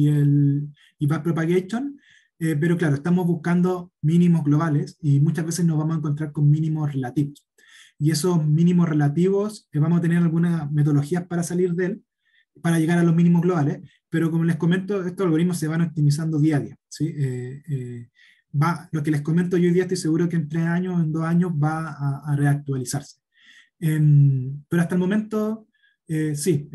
y backpropagation. Pero claro, estamos buscando mínimos globales y muchas veces nos vamos a encontrar con mínimos relativos. Y esos mínimos relativos, vamos a tener algunas metodologías para salir de él, para llegar a los mínimos globales, pero como les comento, estos algoritmos se van optimizando día a día. ¿Sí? Lo que les comento yo hoy día estoy seguro que en 3 años, en 2 años va a reactualizarse. Pero hasta el momento, sí,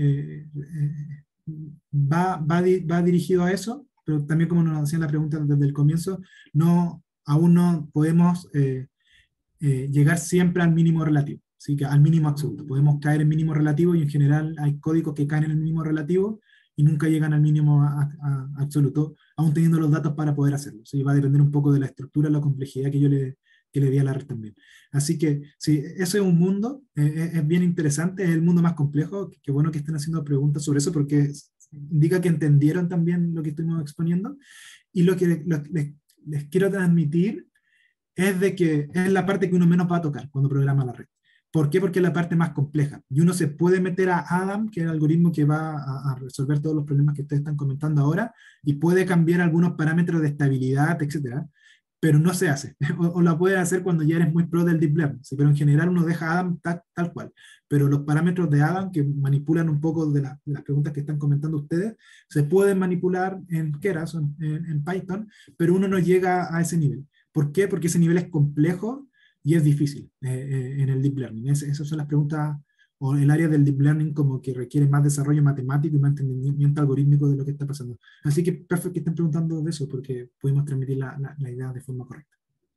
va dirigido a eso, pero también como nos hacían la pregunta desde el comienzo, aún no podemos llegar siempre al mínimo relativo. ¿Sí? Que al mínimo absoluto. Podemos caer en mínimo relativo y en general hay códigos que caen en el mínimo relativo y nunca llegan al mínimo absoluto, aún teniendo los datos para poder hacerlo. ¿Sí? Va a depender un poco de la estructura, la complejidad que le di a la red también. Así que sí, eso es un mundo, es bien interesante, es el mundo más complejo. Qué bueno que estén haciendo preguntas sobre eso porque indica que entendieron también lo que estuvimos exponiendo. Y lo que les quiero transmitir es de que es la parte que uno menos va a tocar cuando programa la red. ¿Por qué? Porque es la parte más compleja. Y uno se puede meter a Adam, que es el algoritmo que va a resolver todos los problemas que ustedes están comentando ahora, y puede cambiar algunos parámetros de estabilidad, etcétera, pero no se hace. O la puede hacer cuando ya eres muy pro del deep learning. ¿Sí? Pero en general uno deja a Adam tal cual. Pero los parámetros de Adam, que manipulan un poco de las preguntas que están comentando ustedes, se pueden manipular en Keras o en Python, pero uno no llega a ese nivel. ¿Por qué? Porque ese nivel es complejo y es difícil en el deep learning. Esas son las preguntas, o el área del deep learning como que requiere más desarrollo matemático y más entendimiento algorítmico de lo que está pasando. Así que perfecto que estén preguntando de eso, porque pudimos transmitir la idea de forma correcta.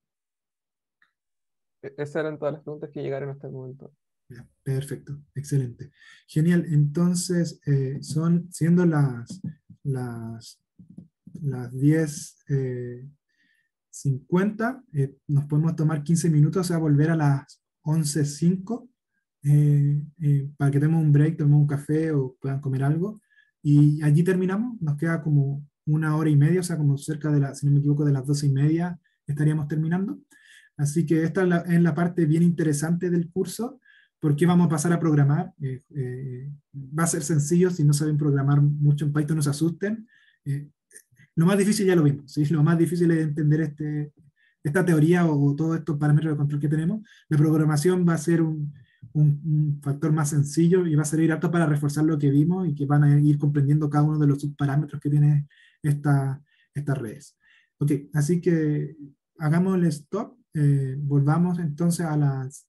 Esas eran todas las preguntas que llegaron hasta el momento. Ya, perfecto, excelente. Genial, entonces siendo las 10:50, nos podemos tomar 15 minutos, o sea, volver a las 11:05, para que tomemos un break, tomemos un café o puedan comer algo. Y allí terminamos, nos queda como 1 hora y media, o sea, como cerca de si no me equivoco, de las 12:30 estaríamos terminando. Así que esta es la parte bien interesante del curso, porque vamos a pasar a programar. Va a ser sencillo, si no saben programar mucho en Python no se asusten. Lo más difícil ya lo vimos, ¿sí? Lo más difícil es entender esta teoría o todos estos parámetros de control que tenemos. La programación va a ser un factor más sencillo y va a servir apto para reforzar lo que vimos y que van a ir comprendiendo cada uno de los subparámetros que tiene estas redes. Ok, así que hagamos el stop. Volvamos entonces a las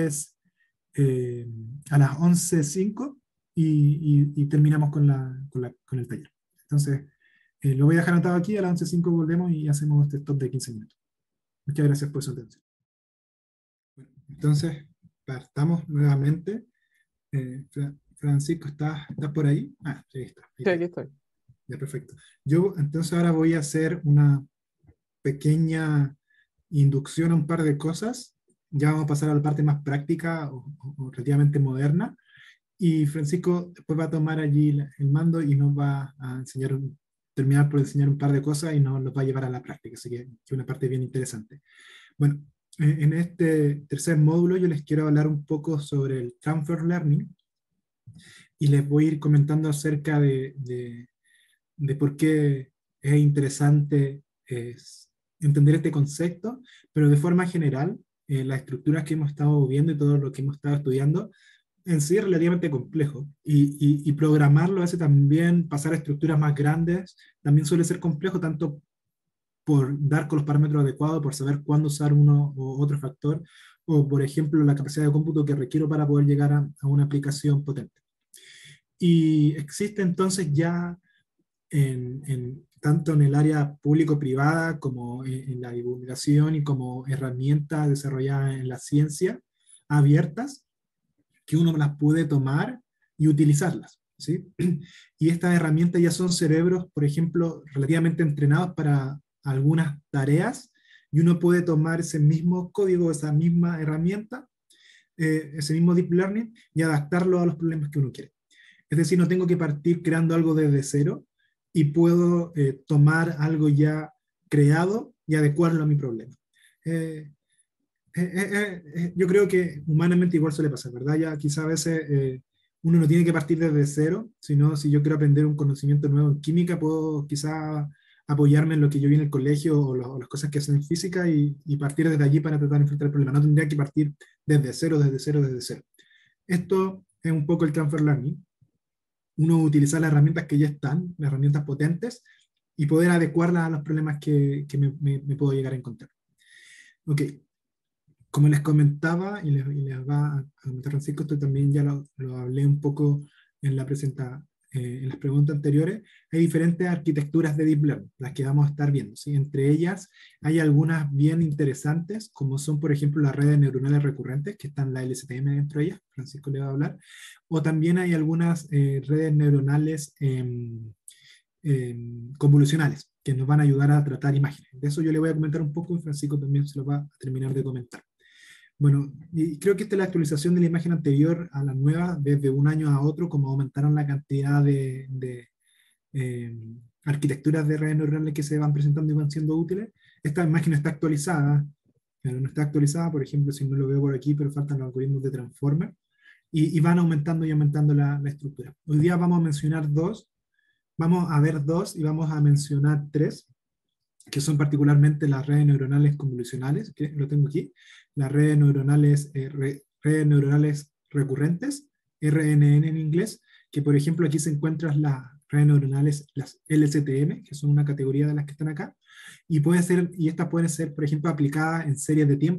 11:05 y terminamos con el taller. Entonces, lo voy a dejar anotado aquí, a las 11:05 volvemos y hacemos este stop de 15 minutos. Muchas gracias por su atención. Bueno, entonces, partamos nuevamente. Francisco, ¿estás por ahí? Sí, está. Sí, aquí estoy. Ya, perfecto. Yo entonces ahora voy a hacer una pequeña inducción a un par de cosas. Ya vamos a pasar a la parte más práctica o relativamente moderna. Y Francisco después va a tomar allí el mando y nos va a terminar por enseñar un par de cosas y nos los va a llevar a la práctica. Así que es una parte bien interesante. Bueno, en este tercer módulo yo les quiero hablar un poco sobre el Transfer Learning y les voy a ir comentando acerca de por qué es interesante entender este concepto, pero de forma general, las estructuras que hemos estado viendo y todo lo que hemos estado estudiando en sí es relativamente complejo, y programarlo hace también pasar a estructuras más grandes, también suele ser complejo, tanto por dar con los parámetros adecuados, por saber cuándo usar uno u otro factor, o por ejemplo la capacidad de cómputo que requiero para poder llegar a una aplicación potente. Y existe entonces ya tanto en el área público-privada como en la divulgación y como herramientas desarrolladas en la ciencia abiertas, que uno las puede tomar y utilizarlas, ¿sí? Y estas herramientas ya son cerebros, por ejemplo, relativamente entrenados para algunas tareas, y uno puede tomar ese mismo código, esa misma herramienta, ese mismo deep learning, y adaptarlo a los problemas que uno quiere. Es decir, no tengo que partir creando algo desde cero, y puedo tomar algo ya creado y adecuarlo a mi problema. Yo creo que humanamente igual suele pasar, ¿verdad? Ya quizá a veces uno no tiene que partir desde cero, sino si yo quiero aprender un conocimiento nuevo en química, puedo quizá apoyarme en lo que yo vi en el colegio o las cosas que hacen en física y partir desde allí para tratar de enfrentar el problema. No tendría que partir desde cero. Esto es un poco el transfer learning. Uno utilizar las herramientas que ya están, las herramientas potentes, y poder adecuarlas a los problemas que me puedo llegar a encontrar. Ok. Como les comentaba, y les va a comentar Francisco, esto también ya lo hablé un poco en las preguntas anteriores, hay diferentes arquitecturas de Deep Learning, las que vamos a estar viendo, ¿sí? Entre ellas hay algunas bien interesantes, como son, por ejemplo, las redes neuronales recurrentes, que están la LSTM dentro de ellas, Francisco le va a hablar, o también hay algunas redes neuronales convolucionales, que nos van a ayudar a tratar imágenes. De eso yo le voy a comentar un poco y Francisco también se lo va a terminar de comentar. Bueno, y creo que esta es la actualización de la imagen anterior a la nueva, desde un año a otro, como aumentaron la cantidad de arquitecturas de redes neuronales que se van presentando y van siendo útiles. Esta imagen está actualizada, pero no está actualizada, por ejemplo, si no lo veo por aquí, pero faltan los algoritmos de Transformer, y van aumentando y aumentando la estructura. Hoy día vamos a mencionar vamos a ver dos y vamos a mencionar tres, que son particularmente las redes neuronales convolucionales, que lo tengo aquí, las redes neuronales recurrentes, RNN en inglés, que por ejemplo aquí se encuentran las redes neuronales, las LSTM, que son una categoría de las que están acá, y estas pueden ser, por ejemplo, aplicadas en series de tiempo,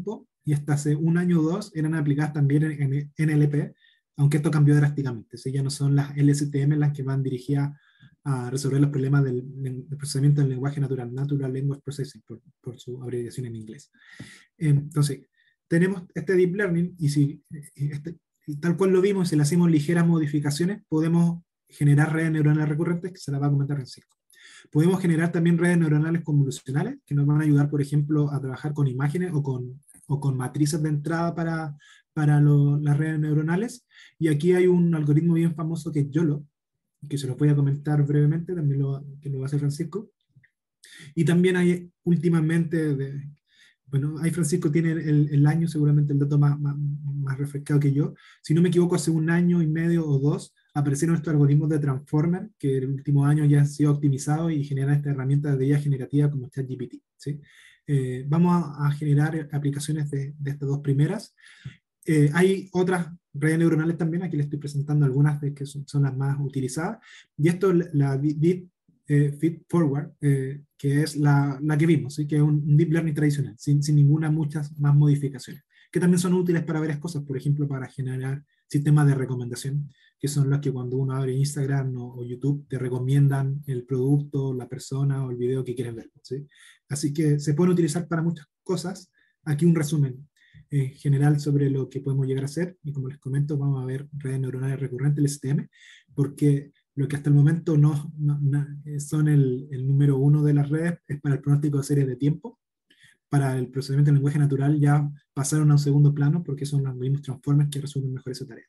y hasta hace un año o dos eran aplicadas también en NLP, aunque esto cambió drásticamente. ¿Sí? Ya no son las LSTM las que van dirigidas a resolver los problemas del procesamiento del lenguaje natural, Natural Language Processing, por su abreviación en inglés. Entonces, tenemos este Deep Learning, y si tal cual lo vimos, si le hacemos ligeras modificaciones, podemos generar redes neuronales recurrentes, que se las va a comentar Francisco. Podemos generar también redes neuronales convolucionales, que nos van a ayudar, por ejemplo, a trabajar con imágenes o con matrices de entrada para las redes neuronales. Y aquí hay un algoritmo bien famoso que es YOLO, que se los voy a comentar brevemente, también que lo va a hacer Francisco. Y también hay últimamente, bueno, ahí Francisco tiene el año, seguramente el dato más refrescado que yo. Si no me equivoco, hace un año y medio o dos aparecieron estos algoritmos de Transformer, que el último año ya han sido optimizados y generan esta herramienta de IA generativa como ChatGPT. ¿Sí? Vamos a generar aplicaciones de estas dos primeras. Hay otras redes neuronales también, aquí les estoy presentando algunas de que son las más utilizadas, y esto es la Deep Feed Forward, que es la que vimos, ¿sí? Que es un Deep Learning tradicional, sin ninguna muchas más modificaciones, que también son útiles para varias cosas, por ejemplo, para generar sistemas de recomendación, que son los que cuando uno abre Instagram o YouTube te recomiendan el producto, la persona o el video que quieren ver, ¿sí? Así que se pueden utilizar para muchas cosas. Aquí un resumen general sobre lo que podemos llegar a hacer, y como les comento, vamos a ver redes neuronales recurrentes, el STM, porque lo que hasta el momento no son el número uno de las redes, es para el pronóstico de series de tiempo. Para el procesamiento del lenguaje natural ya pasaron a un segundo plano, porque son los algoritmos transformers que resuelven mejor esa tarea.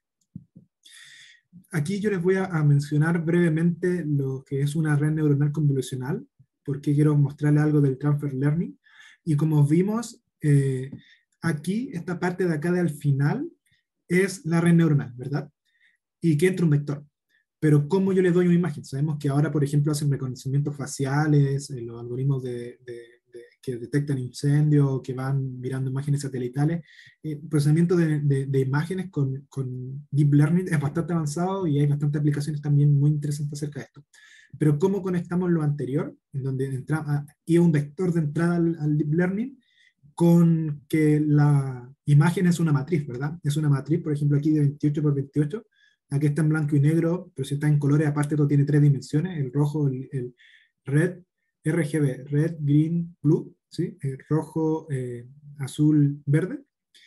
Aquí yo les voy a mencionar brevemente lo que es una red neuronal convolucional, porque quiero mostrarles algo del transfer learning. Y como vimos, aquí, esta parte de acá al final, es la red neuronal, ¿verdad? Y que entra un vector. Pero ¿cómo yo le doy una imagen? Sabemos que ahora, por ejemplo, hacen reconocimientos faciales, los algoritmos que detectan incendios, que van mirando imágenes satelitales. El procesamiento de imágenes con Deep Learning es bastante avanzado y hay bastantes aplicaciones también muy interesantes acerca de esto. Pero ¿cómo conectamos lo anterior, en donde iba un vector de entrada al Deep Learning, con que la imagen es una matriz, ¿verdad? Es una matriz, por ejemplo, aquí de 28 por 28, aquí está en blanco y negro, pero si está en colores, aparte todo tiene tres dimensiones, el rojo, el red, RGB, red, green, blue, ¿sí? El rojo, azul, verde.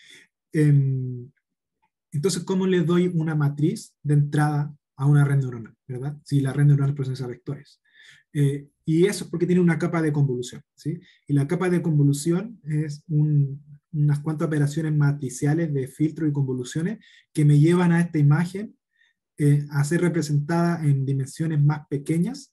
Entonces, ¿cómo le doy una matriz de entrada a una red neuronal, ¿verdad? Si la red neuronal procesa vectores. Y eso es porque tiene una capa de convolución, ¿sí? Y la capa de convolución es unas cuantas operaciones matriciales de filtro y convoluciones que me llevan a esta imagen a ser representada en dimensiones más pequeñas,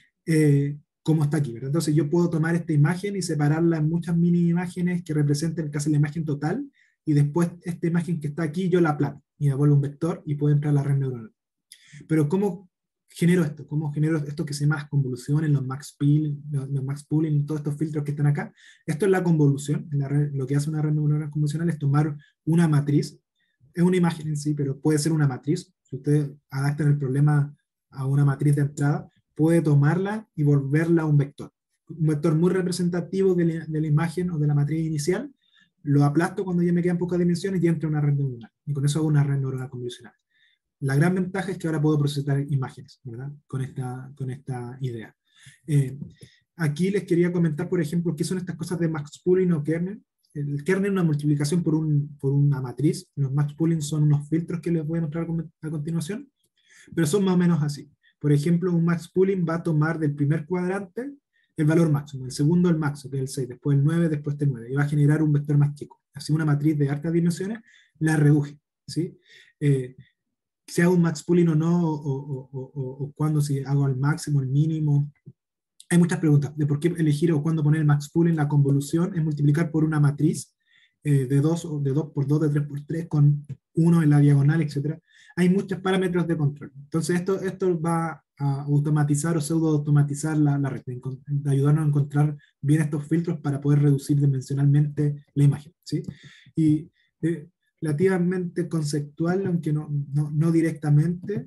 como está aquí, ¿verdad? Entonces yo puedo tomar esta imagen y separarla en muchas mini imágenes que representen casi la imagen total, y después esta imagen que está aquí yo la aplano y devuelvo un vector y puedo entrar a la red neuronal. Pero ¿cómo genero esto? ¿Cómo genero esto que se llama convoluciones, los max pooling, todos estos filtros que están acá? Esto es la convolución. Lo que hace una red neuronal convolucional es tomar una matriz, es una imagen en sí, pero puede ser una matriz. Si ustedes adaptan el problema a una matriz de entrada, puede tomarla y volverla a un vector. Un vector muy representativo de la imagen o de la matriz inicial, lo aplasto cuando ya me quedan pocas dimensiones y entra una red neuronal. Y con eso hago una red neuronal convolucional. La gran ventaja es que ahora puedo procesar imágenes, ¿verdad? Con esta idea. Aquí les quería comentar, por ejemplo, qué son estas cosas de max pooling o kernel. El kernel es una multiplicación por una matriz. Los max pooling son unos filtros que les voy a mostrar a continuación, pero son más o menos así. Por ejemplo, un max pooling va a tomar del primer cuadrante el valor máximo, el segundo el máximo, que es el 6, después el 9, después el 9, y va a generar un vector más chico. Así una matriz de altas dimensiones la reduje, ¿sí? Si hago un max pooling o no, o cuándo, si hago al máximo, el mínimo. Hay muchas preguntas de por qué elegir o cuándo poner el max pooling. La convolución es multiplicar por una matriz de 2 por 2, de 3 por 3, con 1 en la diagonal, etc. Hay muchos parámetros de control. Entonces esto va a automatizar o pseudo automatizar la red, de ayudarnos a encontrar bien estos filtros para poder reducir dimensionalmente la imagen, ¿sí? Y relativamente conceptual, aunque no directamente,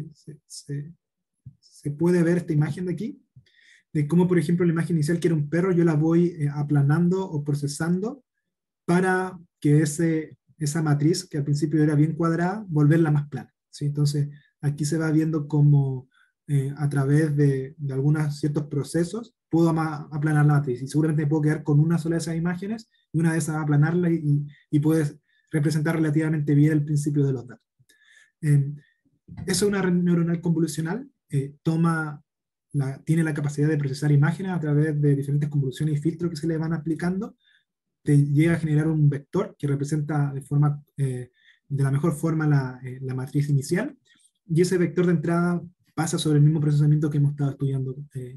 se puede ver esta imagen de aquí, de cómo, por ejemplo, la imagen inicial, que era un perro, yo la voy aplanando o procesando para que esa matriz, que al principio era bien cuadrada, volverla más plana, ¿sí? Entonces, aquí se va viendo cómo a través de algunos ciertos procesos puedo aplanar la matriz, y seguramente me puedo quedar con una sola de esas imágenes, y una de esas aplanarla y puedes representar relativamente bien el principio de los datos. Eso es una red neuronal convolucional, tiene la capacidad de procesar imágenes a través de diferentes convoluciones y filtros que se le van aplicando, te llega a generar un vector que representa de la mejor forma la matriz inicial, y ese vector de entrada pasa sobre el mismo procesamiento que hemos estado estudiando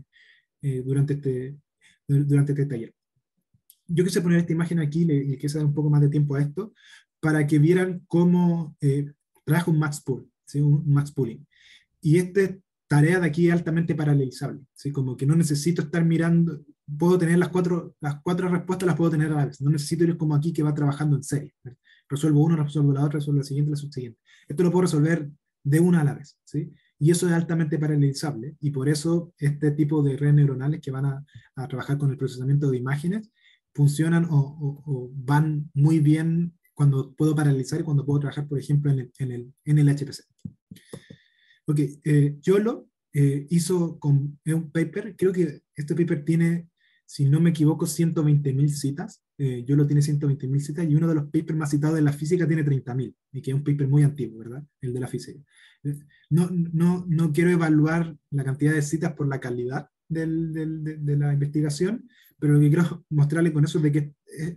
durante este taller. Yo quise poner esta imagen aquí, y quise dar un poco más de tiempo a esto, para que vieran cómo trabaja un max pool, ¿sí? Un max pooling. Y esta tarea de aquí es altamente paralelizable, ¿sí? Como que no necesito estar mirando, puedo tener las cuatro respuestas, las puedo tener a la vez, no necesito ir como aquí que va trabajando en serie. Resuelvo una, resuelvo la otra, resuelvo la siguiente, la subsiguiente. Esto lo puedo resolver de una a la vez, ¿sí? Y eso es altamente paralelizable, y por eso este tipo de redes neuronales que van a trabajar con el procesamiento de imágenes funcionan o van muy bien cuando puedo paralelizar y cuando puedo trabajar, por ejemplo, en el HPC. Ok, YOLO hizo un paper, creo que este paper tiene, si no me equivoco, 120.000 citas. YOLO tiene 120.000 citas, y uno de los papers más citados de la física tiene 30.000, y que es un paper muy antiguo, ¿verdad? El de la física. No quiero evaluar la cantidad de citas por la calidad de la investigación, pero lo que quiero mostrarle con eso es de que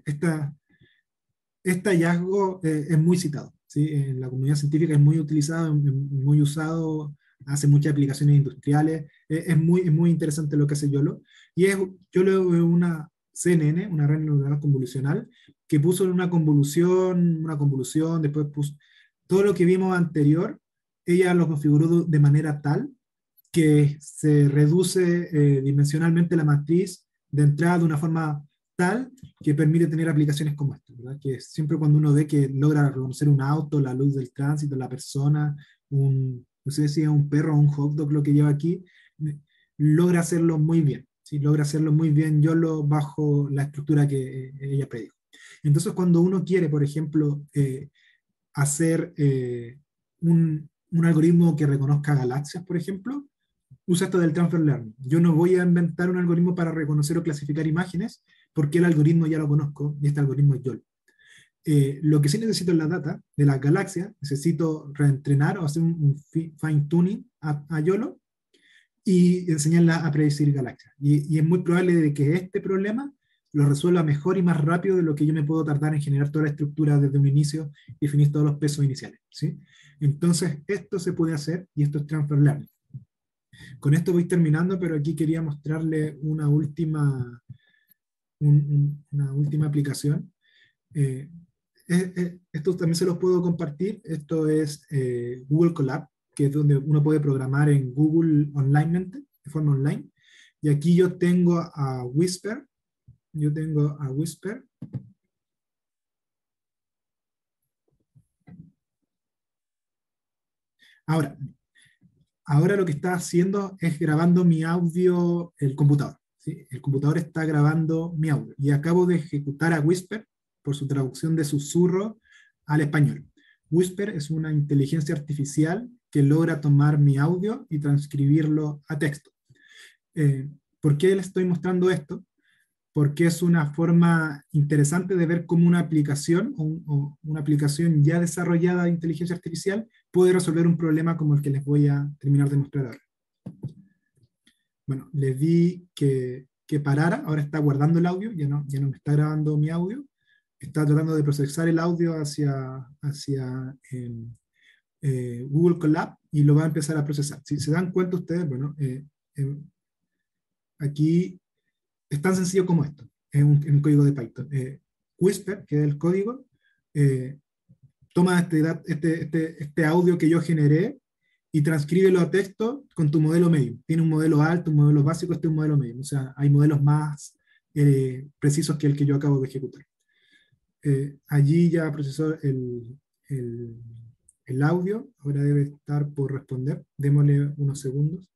este hallazgo es muy citado, ¿sí? En la comunidad científica es muy utilizado, muy usado, hace muchas aplicaciones industriales, es muy interesante lo que hace YOLO, y YOLO es una CNN, una red neuronal convolucional, que puso en una convolución, después puso todo lo que vimos anterior, ella lo configuró de manera tal que se reduce dimensionalmente la matriz de entrada de una forma tal que permite tener aplicaciones como esta, ¿verdad? Que siempre cuando uno ve que logra reconocer un auto, la luz del tránsito, la persona, no sé si es un perro o un hot dog lo que lleva aquí, logra hacerlo muy bien, ¿sí? Logra hacerlo muy bien YOLO bajo la estructura que ella predijo. Entonces cuando uno quiere, por ejemplo, hacer un algoritmo que reconozca galaxias, por ejemplo, usa esto del transfer learning. Yo no voy a inventar un algoritmo para reconocer o clasificar imágenes, porque el algoritmo ya lo conozco, y este algoritmo es YOLO. Lo que sí necesito es la data de las galaxias, necesito reentrenar o hacer un fine tuning a YOLO, y enseñarla a predecir galaxias. Y es muy probable de que este problema lo resuelva mejor y más rápido de lo que yo me puedo tardar en generar toda la estructura desde un inicio y definir todos los pesos iniciales, ¿sí? Entonces, esto se puede hacer, y esto es transfer learning. Con esto voy terminando, pero aquí quería mostrarle una última aplicación. Esto también se los puedo compartir. Esto es Google Colab, que es donde uno puede programar en Google onlinemente, de forma online. Y aquí yo tengo a Whisper. Ahora lo que está haciendo es grabando mi audio el computador, ¿sí? El computador está grabando mi audio, y acabo de ejecutar a Whisper por su traducción de susurro al español. Whisper es una inteligencia artificial que logra tomar mi audio y transcribirlo a texto. ¿Por qué les estoy mostrando esto? Porque es una forma interesante de ver cómo una aplicación o una aplicación ya desarrollada de inteligencia artificial puede resolver un problema como el que les voy a terminar de mostrar ahora. Bueno, le di que parara, ahora está guardando el audio, ya no me está grabando mi audio, está tratando de procesar el audio hacia Google Colab, y lo va a empezar a procesar. Si se dan cuenta ustedes, bueno, aquí es tan sencillo como esto, es un código de Python. Whisper, que es el código, toma este audio que yo generé y transcríbelo a texto con tu modelo medio. Tiene un modelo alto, un modelo básico, este es un modelo medio. O sea, hay modelos más precisos que el que yo acabo de ejecutar. Allí ya procesó el audio, ahora debe estar por responder. Démosle unos segundos.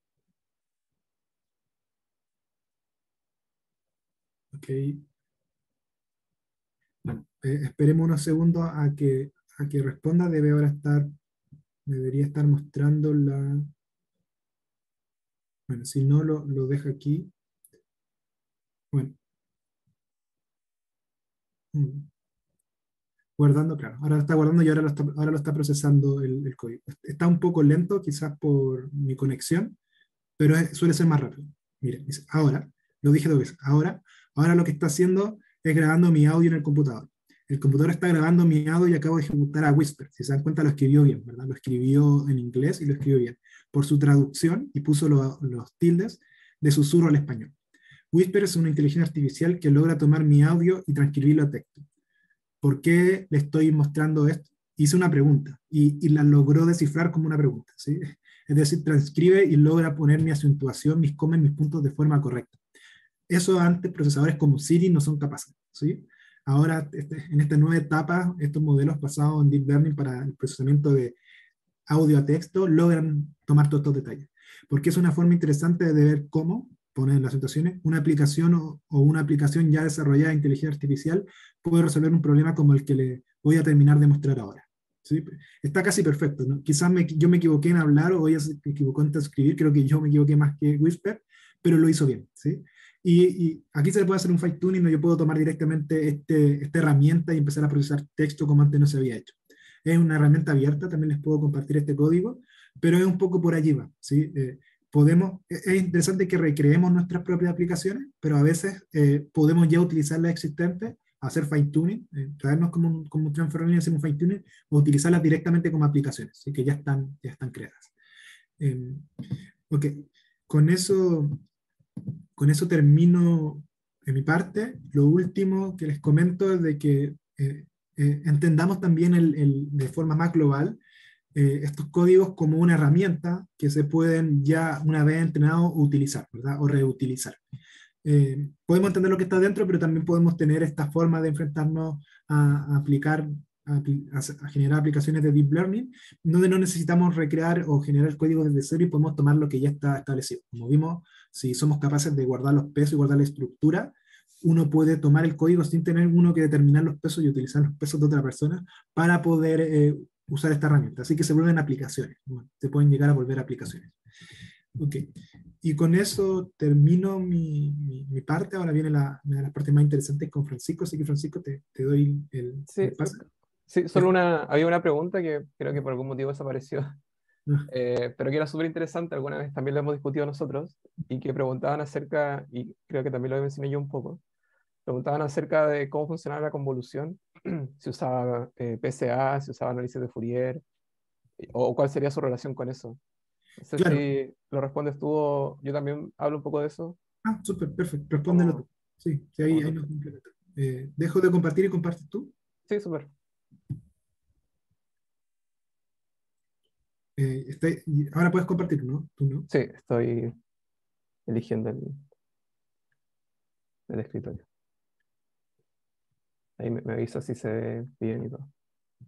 Ok. Bueno, esperemos unos segundos a que responda. Debería estar mostrando la... Bueno, si no, lo deja aquí. Bueno, mm, guardando, claro. Ahora lo está guardando y ahora lo está procesando el código. Está un poco lento, quizás por mi conexión, pero suele ser más rápido. Miren, dice, ahora, lo dije 2 veces, ahora lo que está haciendo es grabando mi audio en el computador. El computador está grabando mi audio y acabo de ejecutar a Whisper. Si se dan cuenta, lo escribió bien, ¿verdad? Lo escribió en inglés y lo escribió bien. Por su traducción y puso los tildes de susurro al español. Whisper es una inteligencia artificial que logra tomar mi audio y transcribirlo a texto. ¿Por qué le estoy mostrando esto? Hice una pregunta y la logró descifrar como una pregunta, ¿sí? Es decir, transcribe y logra poner mi acentuación, mis comas, mis puntos de forma correcta. Eso antes procesadores como Siri no son capaces, ¿sí? Ahora, en esta nueva etapa, estos modelos basados en Deep Learning para el procesamiento de audio a texto logran tomar todos estos detalles. Porque es una forma interesante de ver cómo, poner las situaciones, una aplicación o una aplicación ya desarrollada de inteligencia artificial puede resolver un problema como el que le voy a terminar de mostrar ahora. ¿Sí? Está casi perfecto, ¿no? Quizás yo me equivoqué en hablar o ella se equivocó en escribir, creo que yo me equivoqué más que Whisper, pero lo hizo bien. ¿Sí? Y aquí se le puede hacer un fine tuning, ¿no? Yo puedo tomar directamente esta herramienta y empezar a procesar texto como antes no se había hecho. Es una herramienta abierta, también les puedo compartir este código, pero es un poco por allí va, ¿sí? Es interesante que recreemos nuestras propias aplicaciones, pero a veces podemos ya utilizar las existentes, hacer fine-tuning, traernos como un transfer learning, hacemos fine-tuning, o utilizarlas directamente como aplicaciones, ¿sí? Que ya están creadas. Ok, con eso, con eso termino de mi parte. Lo último que les comento es de que entendamos también de forma más global estos códigos como una herramienta que se pueden ya una vez entrenados utilizar, ¿verdad? O reutilizar. Podemos entender lo que está dentro, pero también podemos tener esta forma de enfrentarnos a aplicar, a generar aplicaciones de Deep Learning, donde no necesitamos recrear o generar código desde cero y podemos tomar lo que ya está establecido. Como vimos, si somos capaces de guardar los pesos y guardar la estructura, uno puede tomar el código sin tener uno que determinar los pesos y utilizar los pesos de otra persona para poder usar esta herramienta. Así que se vuelven aplicaciones, ¿no? Se pueden llegar a volver aplicaciones. Ok, y con eso termino mi parte. Ahora viene una de las partes más interesantes con Francisco, así que Francisco, te doy Sí, el pase. sí, había una pregunta que creo que por algún motivo desapareció, pero que era súper interesante, alguna vez también lo hemos discutido nosotros, y que preguntaban acerca, y creo que también lo mencioné yo un poco, preguntaban acerca de cómo funcionaba la convolución, si usaba PCA, si usaba análisis de Fourier, o cuál sería su relación con eso. No sé Claro. si lo respondes tú o yo también hablo un poco de eso. Súper, perfecto. Respóndelo Como, tú. Sí, sí, como ahí tú. nos complementa. Dejo de compartir y compartes tú. Sí, súper. Ahora puedes compartir, ¿no? Tú no. Sí, estoy eligiendo el escritorio. Ahí me avisa si se ve bien y todo.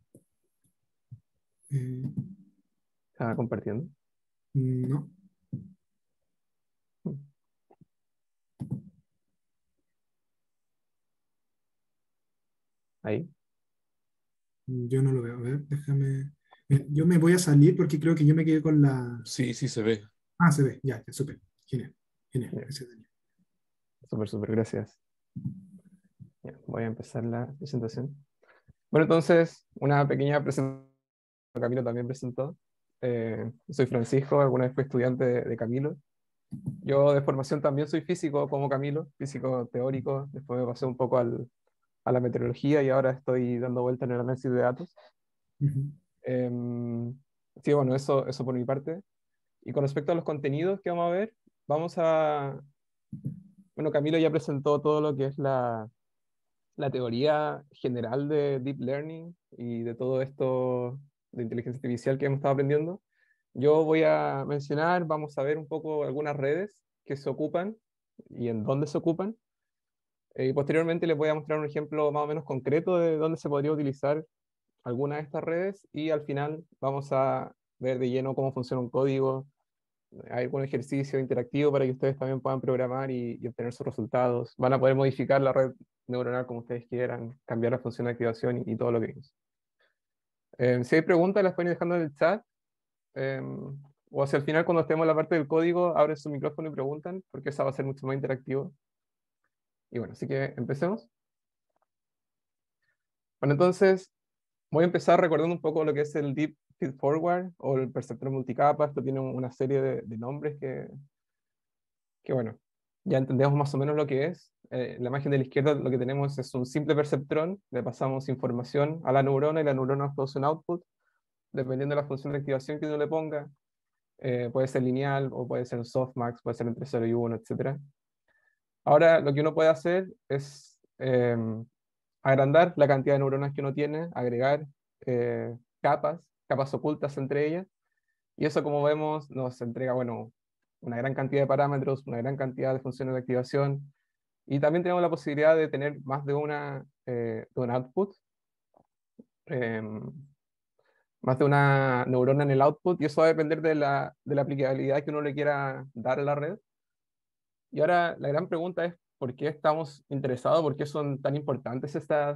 Eh, Estaba compartiendo. no, Ahí. yo no lo veo. A ver, déjame. Mira, yo me voy a salir porque creo que yo me quedé con la. Sí, sí se ve. Ah, se ve, ya, súper. Genial, genial. Ya, Gracias, Daniel. súper, súper, gracias. Ya, voy a empezar la presentación. Bueno, entonces, una pequeña presentación. Camilo también presentó. Soy Francisco, alguna vez fui estudiante de Camilo. Yo de formación también soy físico como Camilo, físico teórico. Después me pasé un poco a la meteorología y ahora estoy dando vuelta en el análisis de datos. Ujú. Em, sí, bueno, eso por mi parte. Y con respecto a los contenidos que vamos a ver, vamos a... Bueno, Camilo ya presentó todo lo que es la teoría general de Deep Learning y de todo esto de inteligencia artificial que hemos estado aprendiendo. Yo voy a mencionar, vamos a ver un poco algunas redes que se ocupan y en dónde se ocupan. Y posteriormente les voy a mostrar un ejemplo más o menos concreto de dónde se podría utilizar alguna de estas redes y al final vamos a ver de lleno cómo funciona un código hay algún ejercicio interactivo para que ustedes también puedan programar y obtener sus resultados. Van a poder modificar la red neuronal como ustedes quieran, cambiar la función de activación y todo lo que vimos. Si hay preguntas, las pueden ir dejando en el chat. O hacia el final, cuando estemos en la parte del código, abren su micrófono y preguntan, porque esa va a ser mucho más interactivo. Y bueno, así que empecemos. Bueno, entonces voy a empezar recordando un poco lo que es el Deep Feed Forward o el perceptor multicapa. Esto tiene una serie de nombres que, bueno, ya entendemos más o menos lo que es. En la imagen de la izquierda lo que tenemos es un simple perceptrón, le pasamos información a la neurona y la neurona nos produce un output, dependiendo de la función de activación que uno le ponga. Puede ser lineal o puede ser un softmax, puede ser entre 0 y 1, etc. Ahora lo que uno puede hacer es agrandar la cantidad de neuronas que uno tiene, agregar capas ocultas entre ellas, y eso, como vemos, nos entrega, bueno, una gran cantidad de parámetros, una gran cantidad de funciones de activación, y también tenemos la posibilidad de tener más de un output, más de una neurona en el output, y eso va a depender de la aplicabilidad que uno le quiera dar a la red. Y ahora la gran pregunta es, ¿por qué estamos interesados? ¿Por qué son tan importantes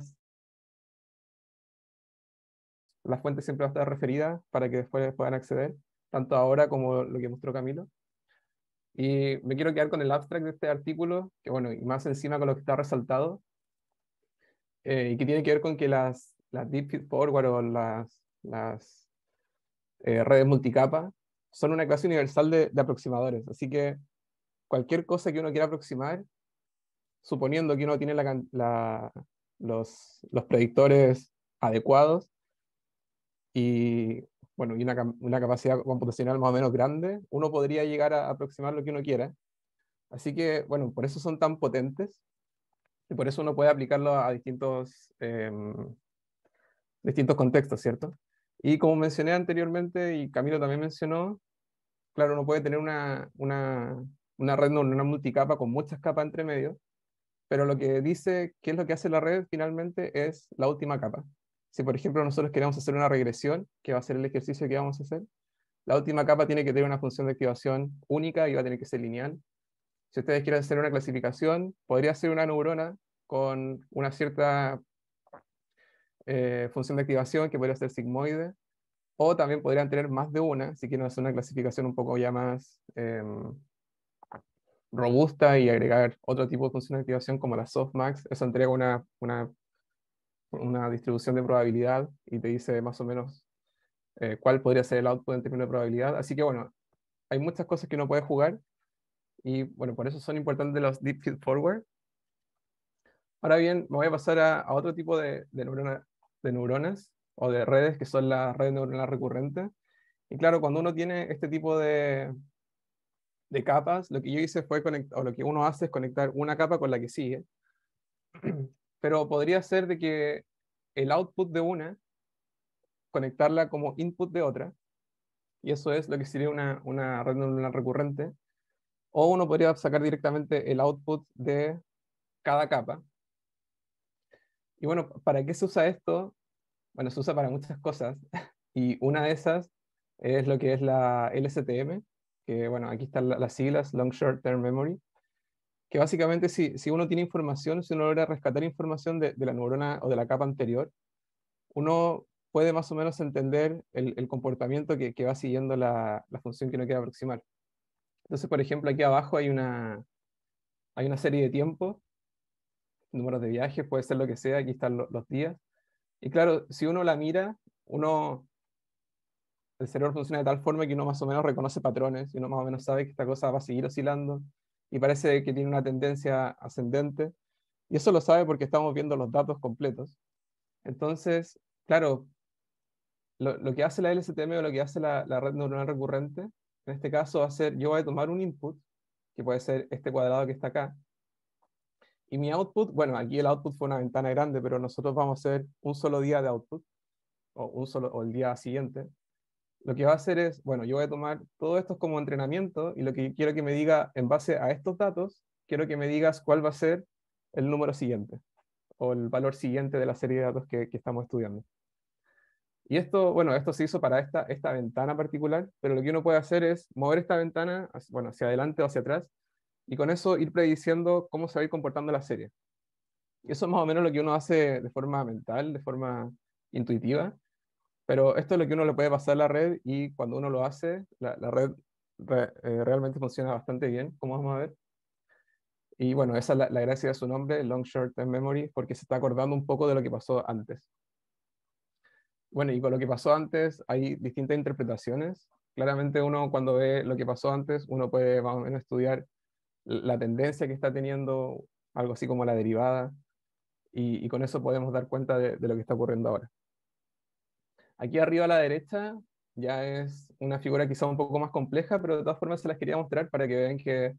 las fuentes siempre van a estar referidas para que después puedan acceder, tanto ahora como lo que mostró Camilo? Y me quiero quedar con el abstract de este artículo, que bueno, y más encima con lo que está resaltado, y que tiene que ver con que las Deep Feed Forward o las redes multicapa son una clase universal de aproximadores. Así que cualquier cosa que uno quiera aproximar, suponiendo que uno tiene los predictores adecuados y, bueno, y una capacidad computacional más o menos grande, uno podría llegar a aproximar lo que uno quiera. Así que, bueno, por eso son tan potentes y por eso uno puede aplicarlo a distintos contextos, ¿cierto? Y como mencioné anteriormente, y Camilo también mencionó, claro, uno puede tener una red neuronal multicapa con muchas capas entre medio, pero lo que dice qué es lo que hace la red finalmente es la última capa. Si, por ejemplo, nosotros queremos hacer una regresión, que va a ser el ejercicio que vamos a hacer, la última capa tiene que tener una función de activación única y va a tener que ser lineal. Si ustedes quieren hacer una clasificación, podría ser una neurona con una cierta función de activación que podría ser sigmoide, o también podrían tener más de una, si quieren hacer una clasificación un poco ya más robusta y agregar otro tipo de función de activación como la softmax. Eso entrega una distribución de probabilidad y te dice más o menos cuál podría ser el output en términos de probabilidad. Así que bueno, hay muchas cosas que uno puede jugar y bueno, por eso son importantes los Deep Feed Forward. Ahora bien, me voy a pasar a otro tipo de neuronas o de redes que son las redes neuronales recurrentes. Y claro, cuando uno tiene este tipo de capas, lo que yo hice fue conectar, o lo que uno hace es conectar una capa con la que sigue. Pero podría ser de que el output de una, conectarla como input de otra, y eso es lo que sería una red neuronal recurrente. O uno podría sacar directamente el output de cada capa. Y bueno, ¿para qué se usa esto? Bueno, se usa para muchas cosas. Y una de esas es lo que es la LSTM, que bueno, aquí están las siglas, Long Short Term Memory, que básicamente si uno tiene información, si uno logra rescatar información de la neurona o de la capa anterior, uno puede más o menos entender el comportamiento que va siguiendo la función que uno quiere aproximar. Entonces, por ejemplo, aquí abajo hay una serie de tiempos, números de viajes, puede ser lo que sea, aquí están los días. Y claro, si uno la mira, el cerebro funciona de tal forma que uno más o menos reconoce patrones y uno más o menos sabe que esta cosa va a seguir oscilando y parece que tiene una tendencia ascendente. Y eso lo sabe porque estamos viendo los datos completos. Entonces, claro, lo que hace la LSTM o lo que hace la red neuronal recurrente, en este caso va a ser, yo voy a tomar un input, que puede ser este cuadrado que está acá, y mi output, bueno, aquí el output fue una ventana grande, pero nosotros vamos a hacer un solo día de output, o el día siguiente. Lo que va a hacer es, bueno, yo voy a tomar todo esto como entrenamiento y lo que quiero que me diga en base a estos datos, quiero que me digas cuál va a ser el número siguiente o el valor siguiente de la serie de datos que estamos estudiando. Y esto, bueno, esto se hizo para esta ventana particular, pero lo que uno puede hacer es mover esta ventana, bueno, hacia adelante o hacia atrás, y con eso ir prediciendo cómo se va a ir comportando la serie. Y eso es más o menos lo que uno hace de forma mental, de forma intuitiva, pero esto es lo que uno le puede pasar a la red, y cuando uno lo hace, la red realmente funciona bastante bien, como vamos a ver. Y bueno, esa es la gracia de su nombre, Long Short Term Memory, porque se está acordando un poco de lo que pasó antes. Bueno, y con lo que pasó antes hay distintas interpretaciones. Claramente uno cuando ve lo que pasó antes, uno puede más o menos estudiar la tendencia que está teniendo, algo así como la derivada, y con eso podemos dar cuenta de lo que está ocurriendo ahora. Aquí arriba a la derecha ya es una figura quizá un poco más compleja, pero de todas formas se las quería mostrar para que vean que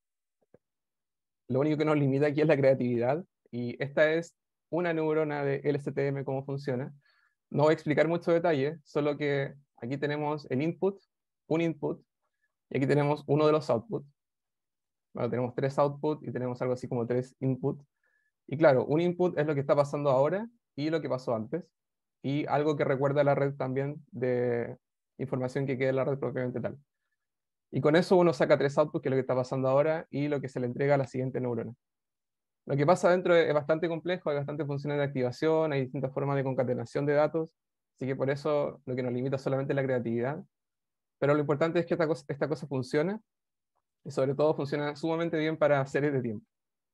lo único que nos limita aquí es la creatividad, y esta es una neurona de LSTM, cómo funciona. No voy a explicar mucho detalle, solo que aquí tenemos el input, un input, y aquí tenemos uno de los outputs. Bueno, tenemos 3 outputs y tenemos algo así como 3 inputs. Y claro, un input es lo que está pasando ahora y lo que pasó antes, y algo que recuerda a la red también de información que queda en la red propiamente tal. Y con eso uno saca 3 outputs, que es lo que está pasando ahora, y lo que se le entrega a la siguiente neurona. Lo que pasa adentro es bastante complejo, hay bastantes funciones de activación, hay distintas formas de concatenación de datos, así que por eso lo que nos limita solamente es la creatividad. Pero lo importante es que esta cosa funcione, y sobre todo funciona sumamente bien para series de tiempo.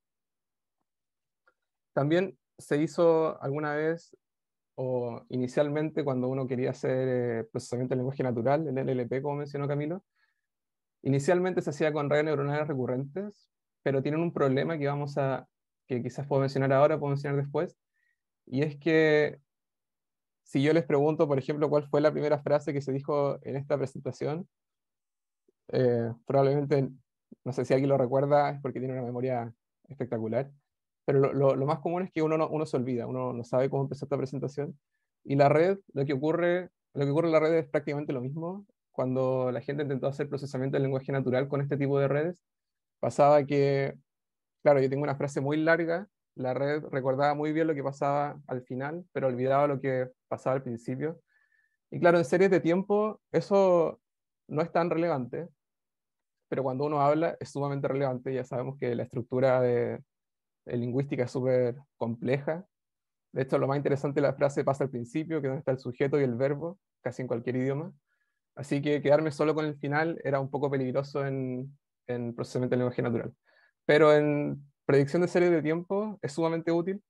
También se hizo alguna vez, o inicialmente, cuando uno quería hacer procesamiento de lenguaje natural, el NLP, como mencionó Camilo, inicialmente se hacía con redes neuronales recurrentes, pero tienen un problema que quizás puedo mencionar ahora, puedo mencionar después, y es que si yo les pregunto, por ejemplo, cuál fue la primera frase que se dijo en esta presentación, probablemente, no sé si alguien lo recuerda, es porque tiene una memoria espectacular, pero lo más común es que uno se olvida, uno no sabe cómo empezó esta presentación, y la red, lo que ocurre en la red es prácticamente lo mismo. Cuando la gente intentó hacer procesamiento del lenguaje natural con este tipo de redes, pasaba que, claro, yo tengo una frase muy larga, la red recordaba muy bien lo que pasaba al final, pero olvidaba lo que pasaba al principio. Y claro, en series de tiempo eso no es tan relevante, pero cuando uno habla es sumamente relevante. Ya sabemos que la estructura de lingüística es súper compleja. De hecho, lo más interesante de la frase pasa al principio, que es donde está el sujeto y el verbo, casi en cualquier idioma. Así que quedarme solo con el final era un poco peligroso en procesamiento del lenguaje natural. Pero en predicción de series de tiempo es sumamente útil.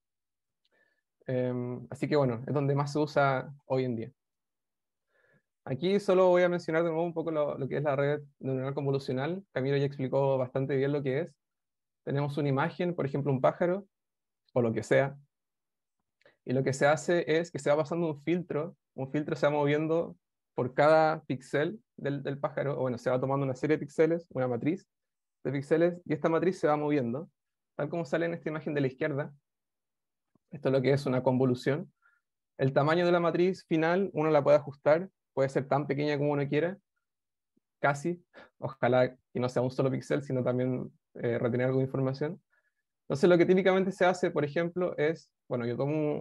Así que bueno, es donde más se usa hoy en día. Aquí solo voy a mencionar de nuevo un poco lo que es la red neuronal convolucional. Camilo ya explicó bastante bien lo que es. Tenemos una imagen, por ejemplo, un pájaro, o lo que sea, y lo que se hace es que se va pasando un filtro se va moviendo por cada píxel del pájaro, o bueno, se va tomando una serie de píxeles, una matriz de píxeles, y esta matriz se va moviendo, tal como sale en esta imagen de la izquierda. Esto es lo que es una convolución. El tamaño de la matriz final uno la puede ajustar, puede ser tan pequeña como uno quiera, casi, ojalá que no sea un solo píxel, sino también retener algo de información. Entonces lo que típicamente se hace, por ejemplo, es, bueno, yo tomo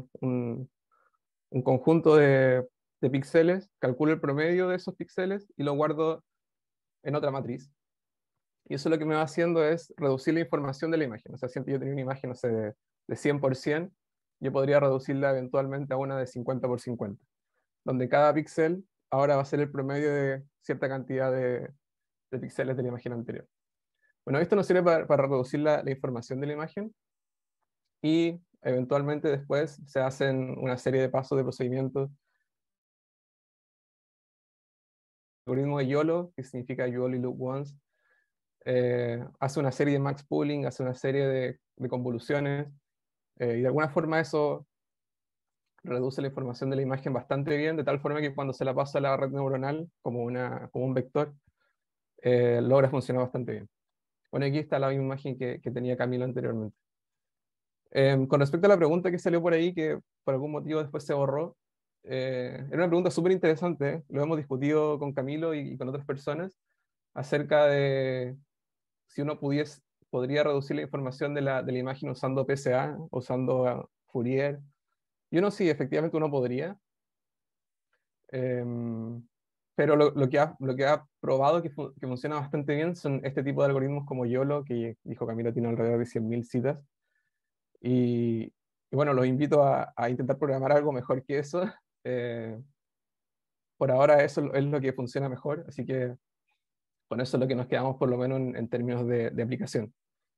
un conjunto de píxeles, calculo el promedio de esos píxeles y lo guardo en otra matriz. Y eso lo que me va haciendo es reducir la información de la imagen. O sea, si yo tenía una imagen, no sé, de 100%, yo podría reducirla eventualmente a una de 50 por 50, donde cada píxel ahora va a ser el promedio de cierta cantidad de píxeles de la imagen anterior. Bueno, esto nos sirve para reducir la información de la imagen, y eventualmente después se hacen una serie de pasos de procedimientos. El algoritmo de YOLO, que significa You Only Loop Once, hace una serie de max pooling, hace una serie de convoluciones, y de alguna forma eso reduce la información de la imagen bastante bien, de tal forma que cuando se la pasa a la red neuronal como un vector, logra funcionar bastante bien. Bueno, aquí está la misma imagen que tenía Camilo anteriormente. Con respecto a la pregunta que salió por ahí, que por algún motivo después se borró, era una pregunta súper interesante, lo hemos discutido con Camilo y con otras personas, acerca de si uno podría reducir la información de la imagen usando PSA, usando Fourier. Y uno sí, efectivamente uno podría. Pero lo que ha probado que funciona bastante bien son este tipo de algoritmos como YOLO, que dijo Camilo tiene alrededor de 100.000 citas. Y bueno, los invito a intentar programar algo mejor que eso. Por ahora eso es lo que funciona mejor, así que con eso es lo que nos quedamos por lo menos en términos de aplicación.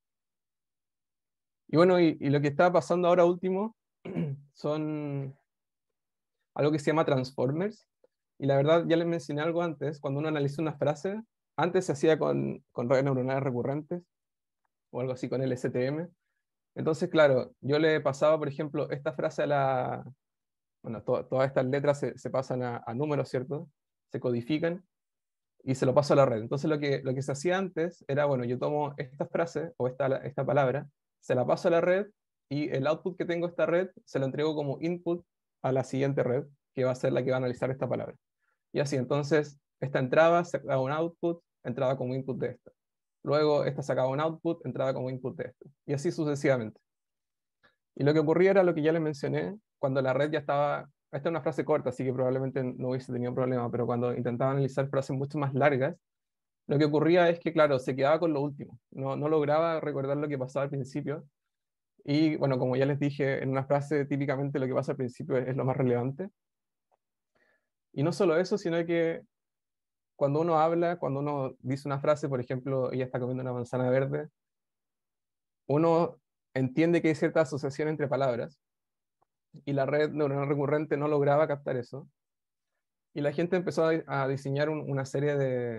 Y bueno, y lo que está pasando ahora último son algo que se llama transformers. Y la verdad, ya les mencioné algo antes, cuando uno analiza una frase, antes se hacía con redes neuronales recurrentes, o algo así con el STM. Entonces, claro, yo le pasaba, por ejemplo, esta frase a la... Bueno, todas estas letras se pasan a números, ¿cierto? Se codifican y se lo paso a la red. Entonces lo que se hacía antes era, bueno, yo tomo esta frase o esta palabra, se la paso a la red y el output que tengo esta red se lo entrego como input a la siguiente red, que va a ser la que va a analizar esta palabra. Y así, entonces, esta entraba, sacaba un output, entraba como input de esta. Luego, esta sacaba un output, entraba como input de esta. Y así sucesivamente. Y lo que ocurría era lo que ya les mencioné, cuando la red ya estaba... Esta es una frase corta, así que probablemente no hubiese tenido problema, pero cuando intentaba analizar frases mucho más largas, lo que ocurría es que, claro, se quedaba con lo último. No lograba recordar lo que pasaba al principio. Y bueno, como ya les dije, en una frase típicamente lo que pasa al principio es lo más relevante. Y no solo eso, sino que cuando uno habla, cuando uno dice una frase, por ejemplo, ella está comiendo una manzana verde, uno entiende que hay cierta asociación entre palabras y la red neuronal recurrente no lograba captar eso. Y la gente empezó a diseñar una serie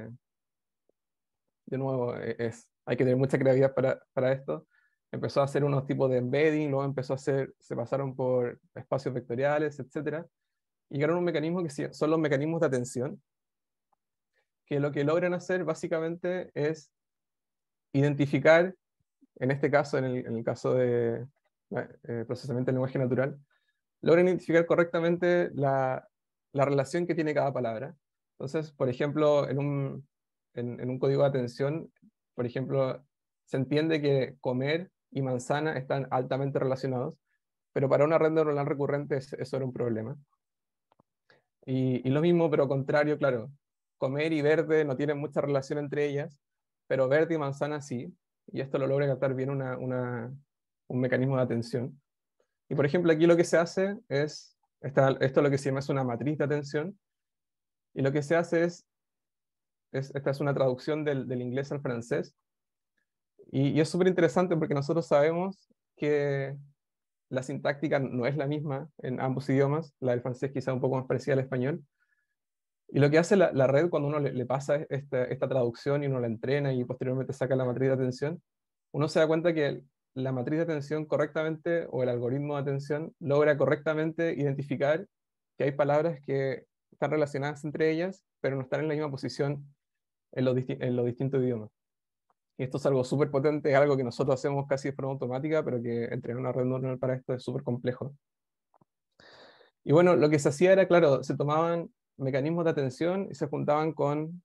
de nuevo, hay que tener mucha creatividad para esto. Empezó a hacer unos tipos de embedding, luego empezó a hacer, se pasaron por espacios vectoriales, etc. Y llegaron a un mecanismo que son los mecanismos de atención, que lo que logran hacer básicamente es identificar, en este caso, en el caso de procesamiento del lenguaje natural, logran identificar correctamente la relación que tiene cada palabra. Entonces, por ejemplo, en un código de atención, por ejemplo, se entiende que comer y manzana están altamente relacionados, pero para una red neuronal recurrente eso era un problema. Y lo mismo, pero contrario, claro, comer y verde no tienen mucha relación entre ellas, pero verde y manzana sí, y esto lo logra captar bien un mecanismo de atención. Y por ejemplo, aquí lo que se hace es, esto lo que se llama es una matriz de atención, y lo que se hace esta es una traducción del inglés al francés, y es súper interesante porque nosotros sabemos que la sintáctica no es la misma en ambos idiomas, la del francés quizá un poco más parecida al español, y lo que hace la red cuando uno le pasa esta traducción y uno la entrena y posteriormente saca la matriz de atención, uno se da cuenta que la matriz de atención correctamente o el algoritmo de atención logra correctamente identificar que hay palabras que están relacionadas entre ellas, pero no están en la misma posición en los distintos idiomas. Y esto es algo súper potente, es algo que nosotros hacemos casi de forma automática, pero que entrenar una red neuronal para esto es súper complejo. Y bueno, lo que se hacía era, claro, se tomaban mecanismos de atención y se juntaban con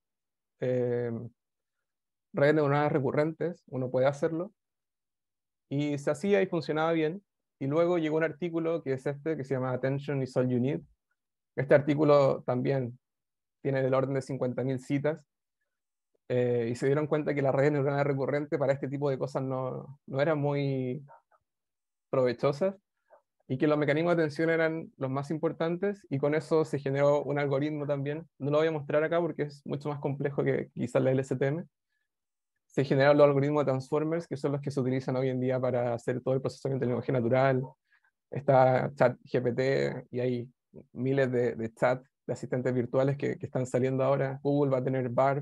redes neuronales recurrentes, uno puede hacerlo, y se hacía y funcionaba bien. Y luego llegó un artículo que es este, que se llama Attention is All You Need. Este artículo también tiene del orden de 50.000 citas, y se dieron cuenta que las redes neuronales recurrentes para este tipo de cosas no eran muy provechosas, y que los mecanismos de atención eran los más importantes, y con eso se generó un algoritmo también. No lo voy a mostrar acá porque es mucho más complejo que quizás la LSTM. Se generaron los algoritmos de transformers, que son los que se utilizan hoy en día para hacer todo el procesamiento del lenguaje natural. Está ChatGPT y hay miles de chat, de asistentes virtuales que están saliendo ahora. Google va a tener Bard,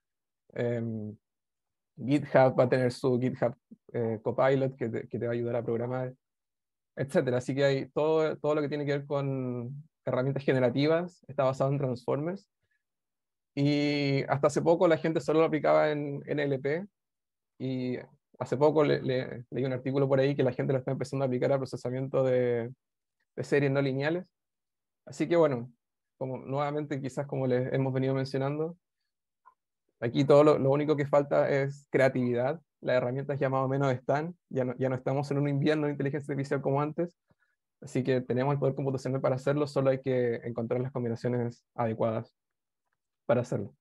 GitHub va a tener su GitHub Copilot que te va a ayudar a programar, etcétera. Así que hay todo lo que tiene que ver con herramientas generativas, está basado en transformers. Y hasta hace poco la gente solo lo aplicaba en NLP, y hace poco leí un artículo por ahí que la gente lo está empezando a aplicar a procesamiento de series no lineales. Así que bueno, como nuevamente quizás como les hemos venido mencionando, aquí todo lo único que falta es creatividad. Las herramientas ya más o menos están, ya no estamos en un invierno de inteligencia artificial como antes, Así que tenemos el poder computacional para hacerlo, solo hay que encontrar las combinaciones adecuadas para hacerlo.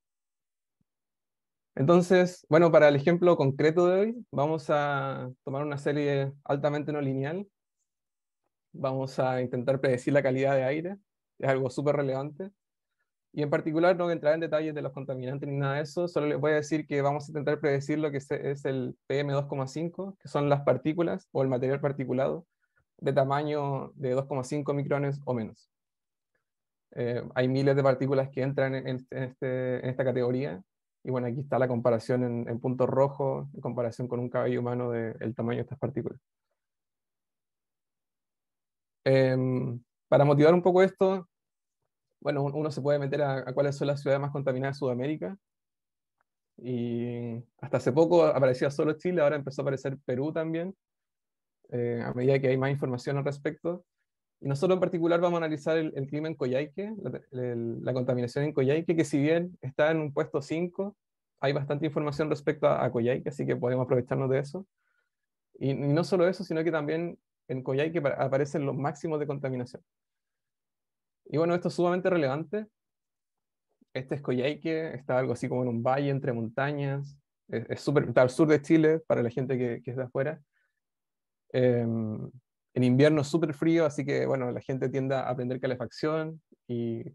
Entonces, bueno, para el ejemplo concreto de hoy, vamos a tomar una serie altamente no lineal. Vamos a intentar predecir la calidad de aire, es algo súper relevante. Y en particular no voy a entrar en detalles de los contaminantes ni nada de eso, solo les voy a decir que vamos a intentar predecir lo que es el PM2,5, que son las partículas o el material particulado de tamaño de 2,5 micrones o menos. Hay miles de partículas que entran en esta categoría, y bueno, aquí está la comparación en puntos rojos, en comparación con un cabello humano del tamaño de estas partículas. Para motivar un poco esto, bueno, uno se puede meter a cuáles son las ciudades más contaminadas de Sudamérica, y hasta hace poco aparecía solo Chile, ahora empezó a aparecer Perú también, a medida que hay más información al respecto. Y nosotros en particular vamos a analizar el clima en Coyhaique, la contaminación en Coyhaique, que si bien está en un puesto 5, hay bastante información respecto a Coyhaique, así que podemos aprovecharnos de eso. Y no solo eso, sino que también en Coyhaique aparecen los máximos de contaminación. Y bueno, esto es sumamente relevante. Este es Coyhaique, está algo así como en un valle entre montañas, está al sur de Chile para la gente que es de afuera. En invierno es súper frío, así que bueno, la gente tiende a prender calefacción, y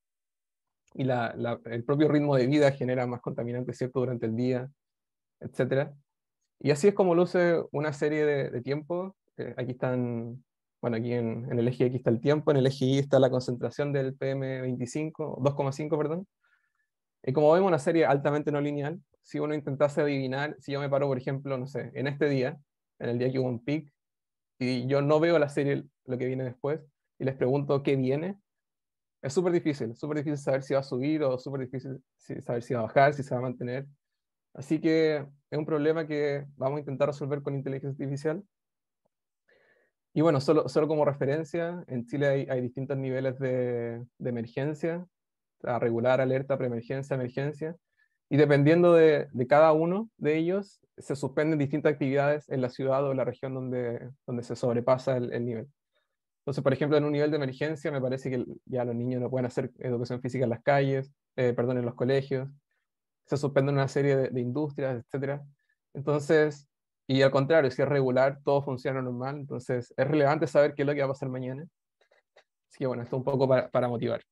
el propio ritmo de vida genera más contaminantes, ¿cierto?, durante el día, etc. Y así es como luce una serie de tiempos. Aquí están, bueno, aquí en el eje X está el tiempo, en el eje Y está la concentración del PM25, 2,5, perdón. Y como vemos, una serie altamente no lineal. Si uno intentase adivinar, si yo me paro, por ejemplo, no sé, en este día, en el día que hubo un pic, y yo no veo la serie, lo que viene después, y les pregunto qué viene, es súper difícil saber si va a subir, o súper difícil saber si va a bajar, si se va a mantener. Así que es un problema que vamos a intentar resolver con inteligencia artificial. Y bueno, solo como referencia, en Chile hay distintos niveles de emergencia, regular, alerta, preemergencia, emergencia, y dependiendo de cada uno de ellos, se suspenden distintas actividades en la ciudad o la región donde se sobrepasa el nivel. Entonces, por ejemplo, en un nivel de emergencia me parece que ya los niños no pueden hacer educación física en las calles, perdón, en los colegios, se suspenden una serie de industrias, etcétera. Entonces, y al contrario, si es regular, todo funciona normal, entonces es relevante saber qué es lo que va a pasar mañana. Así que bueno, esto un poco para motivar.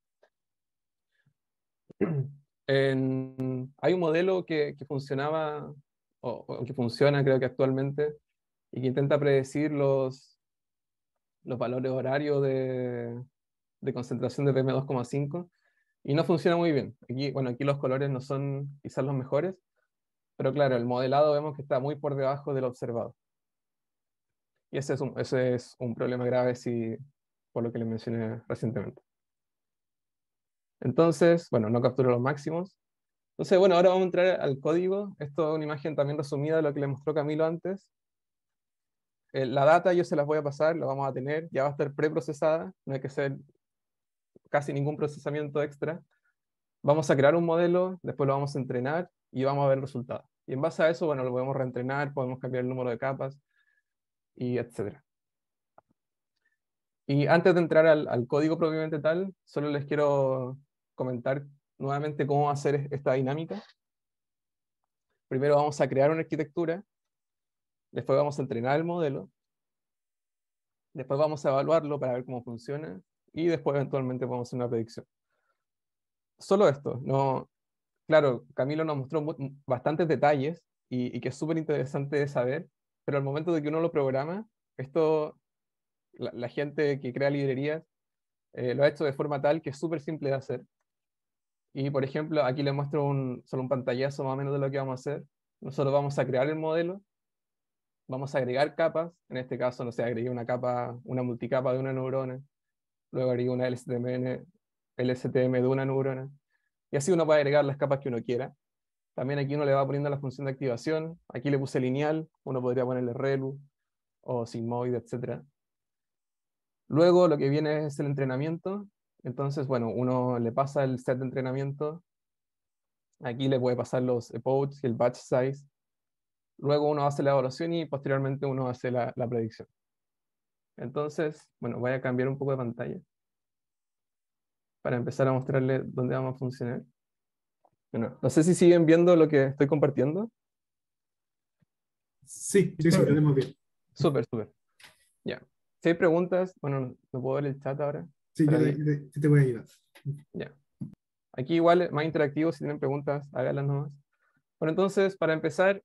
Hay un modelo que funcionaba, o que funciona creo que actualmente, y que intenta predecir los valores horarios de concentración de PM2,5, y no funciona muy bien. Aquí, bueno, aquí los colores no son quizás los mejores, pero claro, el modelado vemos que está muy por debajo del observado. Y ese es un problema grave, por lo que les mencioné recientemente. Entonces, bueno, no captura los máximos. Entonces, bueno, ahora vamos a entrar al código. Esto es una imagen también resumida de lo que le mostró Camilo antes. La data yo se las voy a pasar, la vamos a tener, ya va a estar preprocesada, no hay que hacer casi ningún procesamiento extra. Vamos a crear un modelo, después lo vamos a entrenar y vamos a ver el resultado. Y en base a eso, bueno, lo podemos reentrenar, podemos cambiar el número de capas, y etcétera. Y antes de entrar al código propiamente tal, solo les quiero comentar nuevamente cómo hacer esta dinámica. Primero vamos a crear una arquitectura, después vamos a entrenar el modelo, después vamos a evaluarlo para ver cómo funciona, y después eventualmente vamos a hacer una predicción. Solo esto. No, claro, Camilo nos mostró bastantes detalles, y que es súper interesante de saber, pero al momento de que uno lo programa, esto, la gente que crea librerías lo ha hecho de forma tal que es súper simple de hacer. Y por ejemplo, aquí les muestro solo un pantallazo más o menos de lo que vamos a hacer. Nosotros vamos a crear el modelo, vamos a agregar capas, en este caso, no sé, agregué una capa, una multicapa de una neurona, luego agregué una LSTM de una neurona, y así uno puede agregar las capas que uno quiera. También aquí uno le va poniendo la función de activación, aquí le puse lineal, uno podría ponerle relu, o sigmoide, etc. Luego lo que viene es el entrenamiento. Entonces, bueno, uno le pasa el set de entrenamiento. Aquí le puede pasar los epochs y el batch size. Luego uno hace la evaluación y posteriormente uno hace la predicción. Entonces, bueno, voy a cambiar un poco de pantalla para empezar a mostrarles dónde vamos a funcionar. Bueno, no sé si siguen viendo lo que estoy compartiendo. Sí, sí, sí, lo tenemos bien. Súper, súper. Ya. Si hay preguntas, bueno, no puedo ver el chat ahora. Sí, Pero yo te voy a ayudar. ya. Aquí igual es más interactivo, si tienen preguntas, háganlas nomás. Bueno, entonces, para empezar,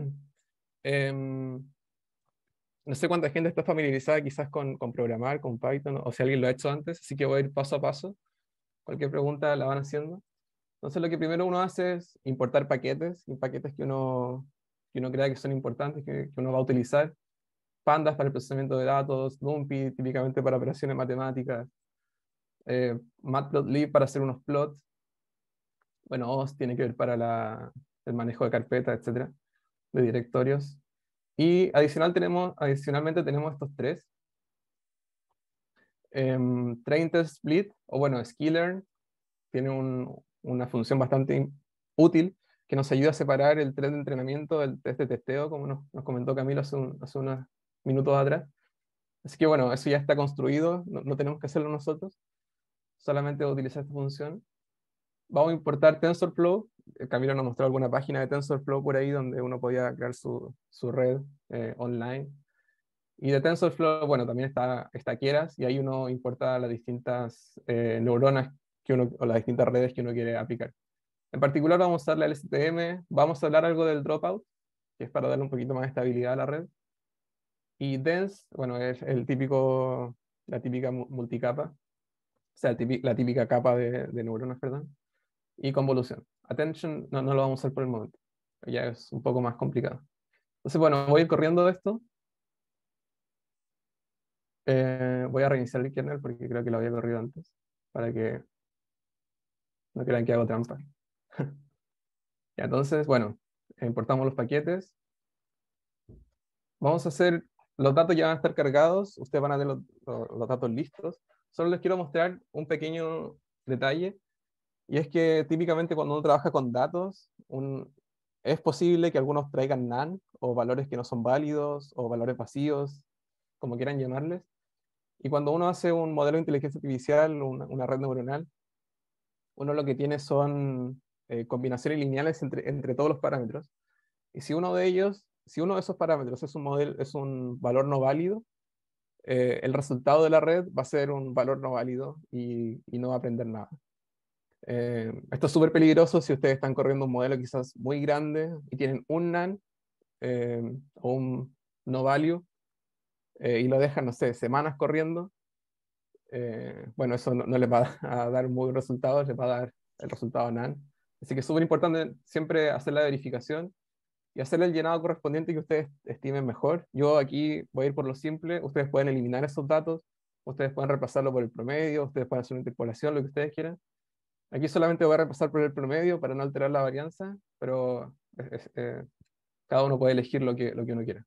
em, no sé cuánta gente está familiarizada quizás con programar, con Python, o si alguien lo ha hecho antes, así que voy a ir paso a paso. Cualquier pregunta la van haciendo. Entonces, lo que primero uno hace es importar paquetes, y paquetes que uno crea que son importantes, que uno va a utilizar. Pandas para el procesamiento de datos, NumPy típicamente para operaciones matemáticas, Matplotlib para hacer unos plots, bueno, OS tiene que ver para el manejo de carpetas, etcétera, de directorios. Y adicionalmente tenemos estos tres. Train Test Split, o bueno, sklearn, tiene una función bastante útil que nos ayuda a separar el test de entrenamiento del test de testeo, como nos comentó Camilo hace unos minutos atrás. Así que bueno, eso ya está construido, no tenemos que hacerlo nosotros, solamente utilizar esta función. Vamos a importar TensorFlow. Camilo nos mostró alguna página de TensorFlow por ahí donde uno podía crear su red online. Y de TensorFlow, bueno, también está Keras, y ahí uno importa las distintas neuronas o las distintas redes que uno quiere aplicar. En particular vamos a usar la LSTM, vamos a hablar algo del dropout, que es para darle un poquito más de estabilidad a la red. Y Dense, bueno, es la típica multicapa, o sea, la típica capa de neuronas, perdón. Y convolución. Attention no lo vamos a usar por el momento, ya es un poco más complicado. Entonces, bueno, voy a ir corriendo esto. Voy a reiniciar el kernel porque creo que lo había corrido antes, para que no crean que hago trampa. Ya, entonces, bueno, importamos los paquetes. Vamos a hacer, los datos ya van a estar cargados, ustedes van a tener los datos listos. Solo les quiero mostrar un pequeño detalle, y es que típicamente cuando uno trabaja con datos, es posible que algunos traigan none, o valores que no son válidos, o valores vacíos, como quieran llamarles. Y cuando uno hace un modelo de inteligencia artificial, una red neuronal, uno lo que tiene son combinaciones lineales entre todos los parámetros. Y si uno de esos parámetros es un valor no válido, el resultado de la red va a ser un valor no válido y no va a aprender nada. Esto es súper peligroso si ustedes están corriendo un modelo quizás muy grande y tienen un none o un no value, y lo dejan, no sé, semanas corriendo. Bueno, eso no les va a dar muy buen resultado, les va a dar el resultado none. Así que es súper importante siempre hacer la verificación y hacer el llenado correspondiente que ustedes estimen mejor. Yo aquí voy a ir por lo simple, ustedes pueden eliminar esos datos, ustedes pueden repasarlo por el promedio, ustedes pueden hacer una interpolación, lo que ustedes quieran. Aquí solamente voy a repasar por el promedio para no alterar la varianza, pero cada uno puede elegir lo que uno quiera.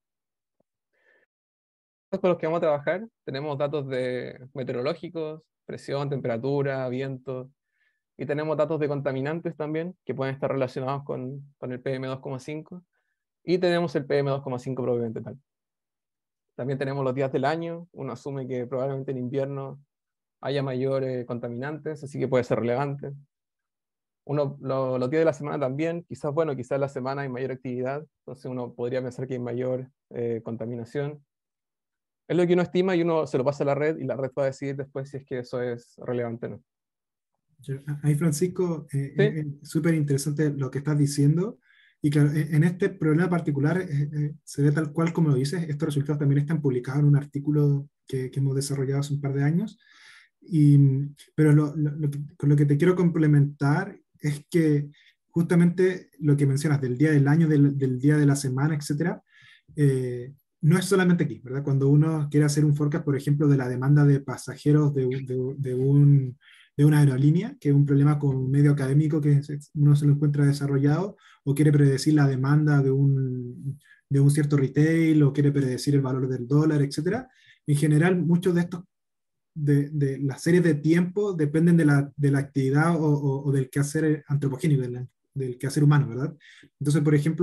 Con los que vamos a trabajar tenemos datos meteorológicos, presión, temperatura, viento, y tenemos datos de contaminantes también, que pueden estar relacionados con el PM2,5, y tenemos el PM2,5 propiamente tal. También tenemos los días del año, uno asume que probablemente en invierno haya mayores contaminantes, así que puede ser relevante. Los días de la semana también, quizás en la semana hay mayor actividad, entonces uno podría pensar que hay mayor contaminación. Es lo que uno estima y uno se lo pasa a la red y la red va a decidir después si es que eso es relevante o no. Ahí, Francisco, ¿Sí? es súper interesante lo que estás diciendo. Y claro, en este problema particular se ve tal cual como lo dices. Estos resultados también están publicados en un artículo que hemos desarrollado hace un par de años. Pero con lo que te quiero complementar es que justamente lo que mencionas del día del año, del día de la semana, etcétera, no es solamente aquí, ¿verdad? Cuando uno quiere hacer un forecast, por ejemplo, de la demanda de pasajeros de una aerolínea, que es un problema con un medio académico que uno se lo encuentra desarrollado, o quiere predecir la demanda de un cierto retail, o quiere predecir el valor del dólar, etcétera. En general, muchos de estos de las series de tiempo dependen de la actividad o del quehacer antropogénico, del quehacer humano, ¿verdad? Entonces, por ejemplo,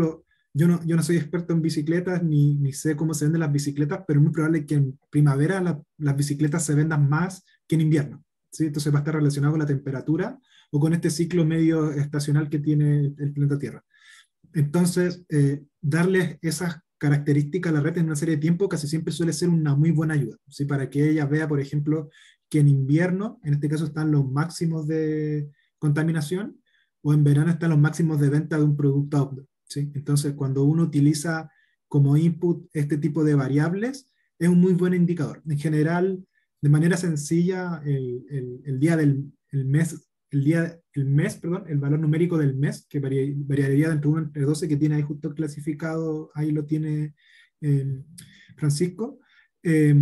yo no soy experto en bicicletas ni sé cómo se venden las bicicletas, pero es muy probable que en primavera las bicicletas se vendan más que en invierno, ¿sí? Entonces va a estar relacionado con la temperatura o con este ciclo medio estacional que tiene el planeta Tierra. Entonces, darles esas características a la red en una serie de tiempo casi siempre suele ser una muy buena ayuda, ¿sí? Para que ella vea, por ejemplo, que en invierno, en este caso, están los máximos de contaminación, o en verano están los máximos de venta de un producto outdoor, ¿sí? Entonces, cuando uno utiliza como input este tipo de variables, es un muy buen indicador. En general, de manera sencilla, el día del el mes el mes, perdón, el valor numérico del mes, que variaría de entre 1 entre 12, que tiene ahí justo clasificado, ahí lo tiene eh, Francisco. Eh,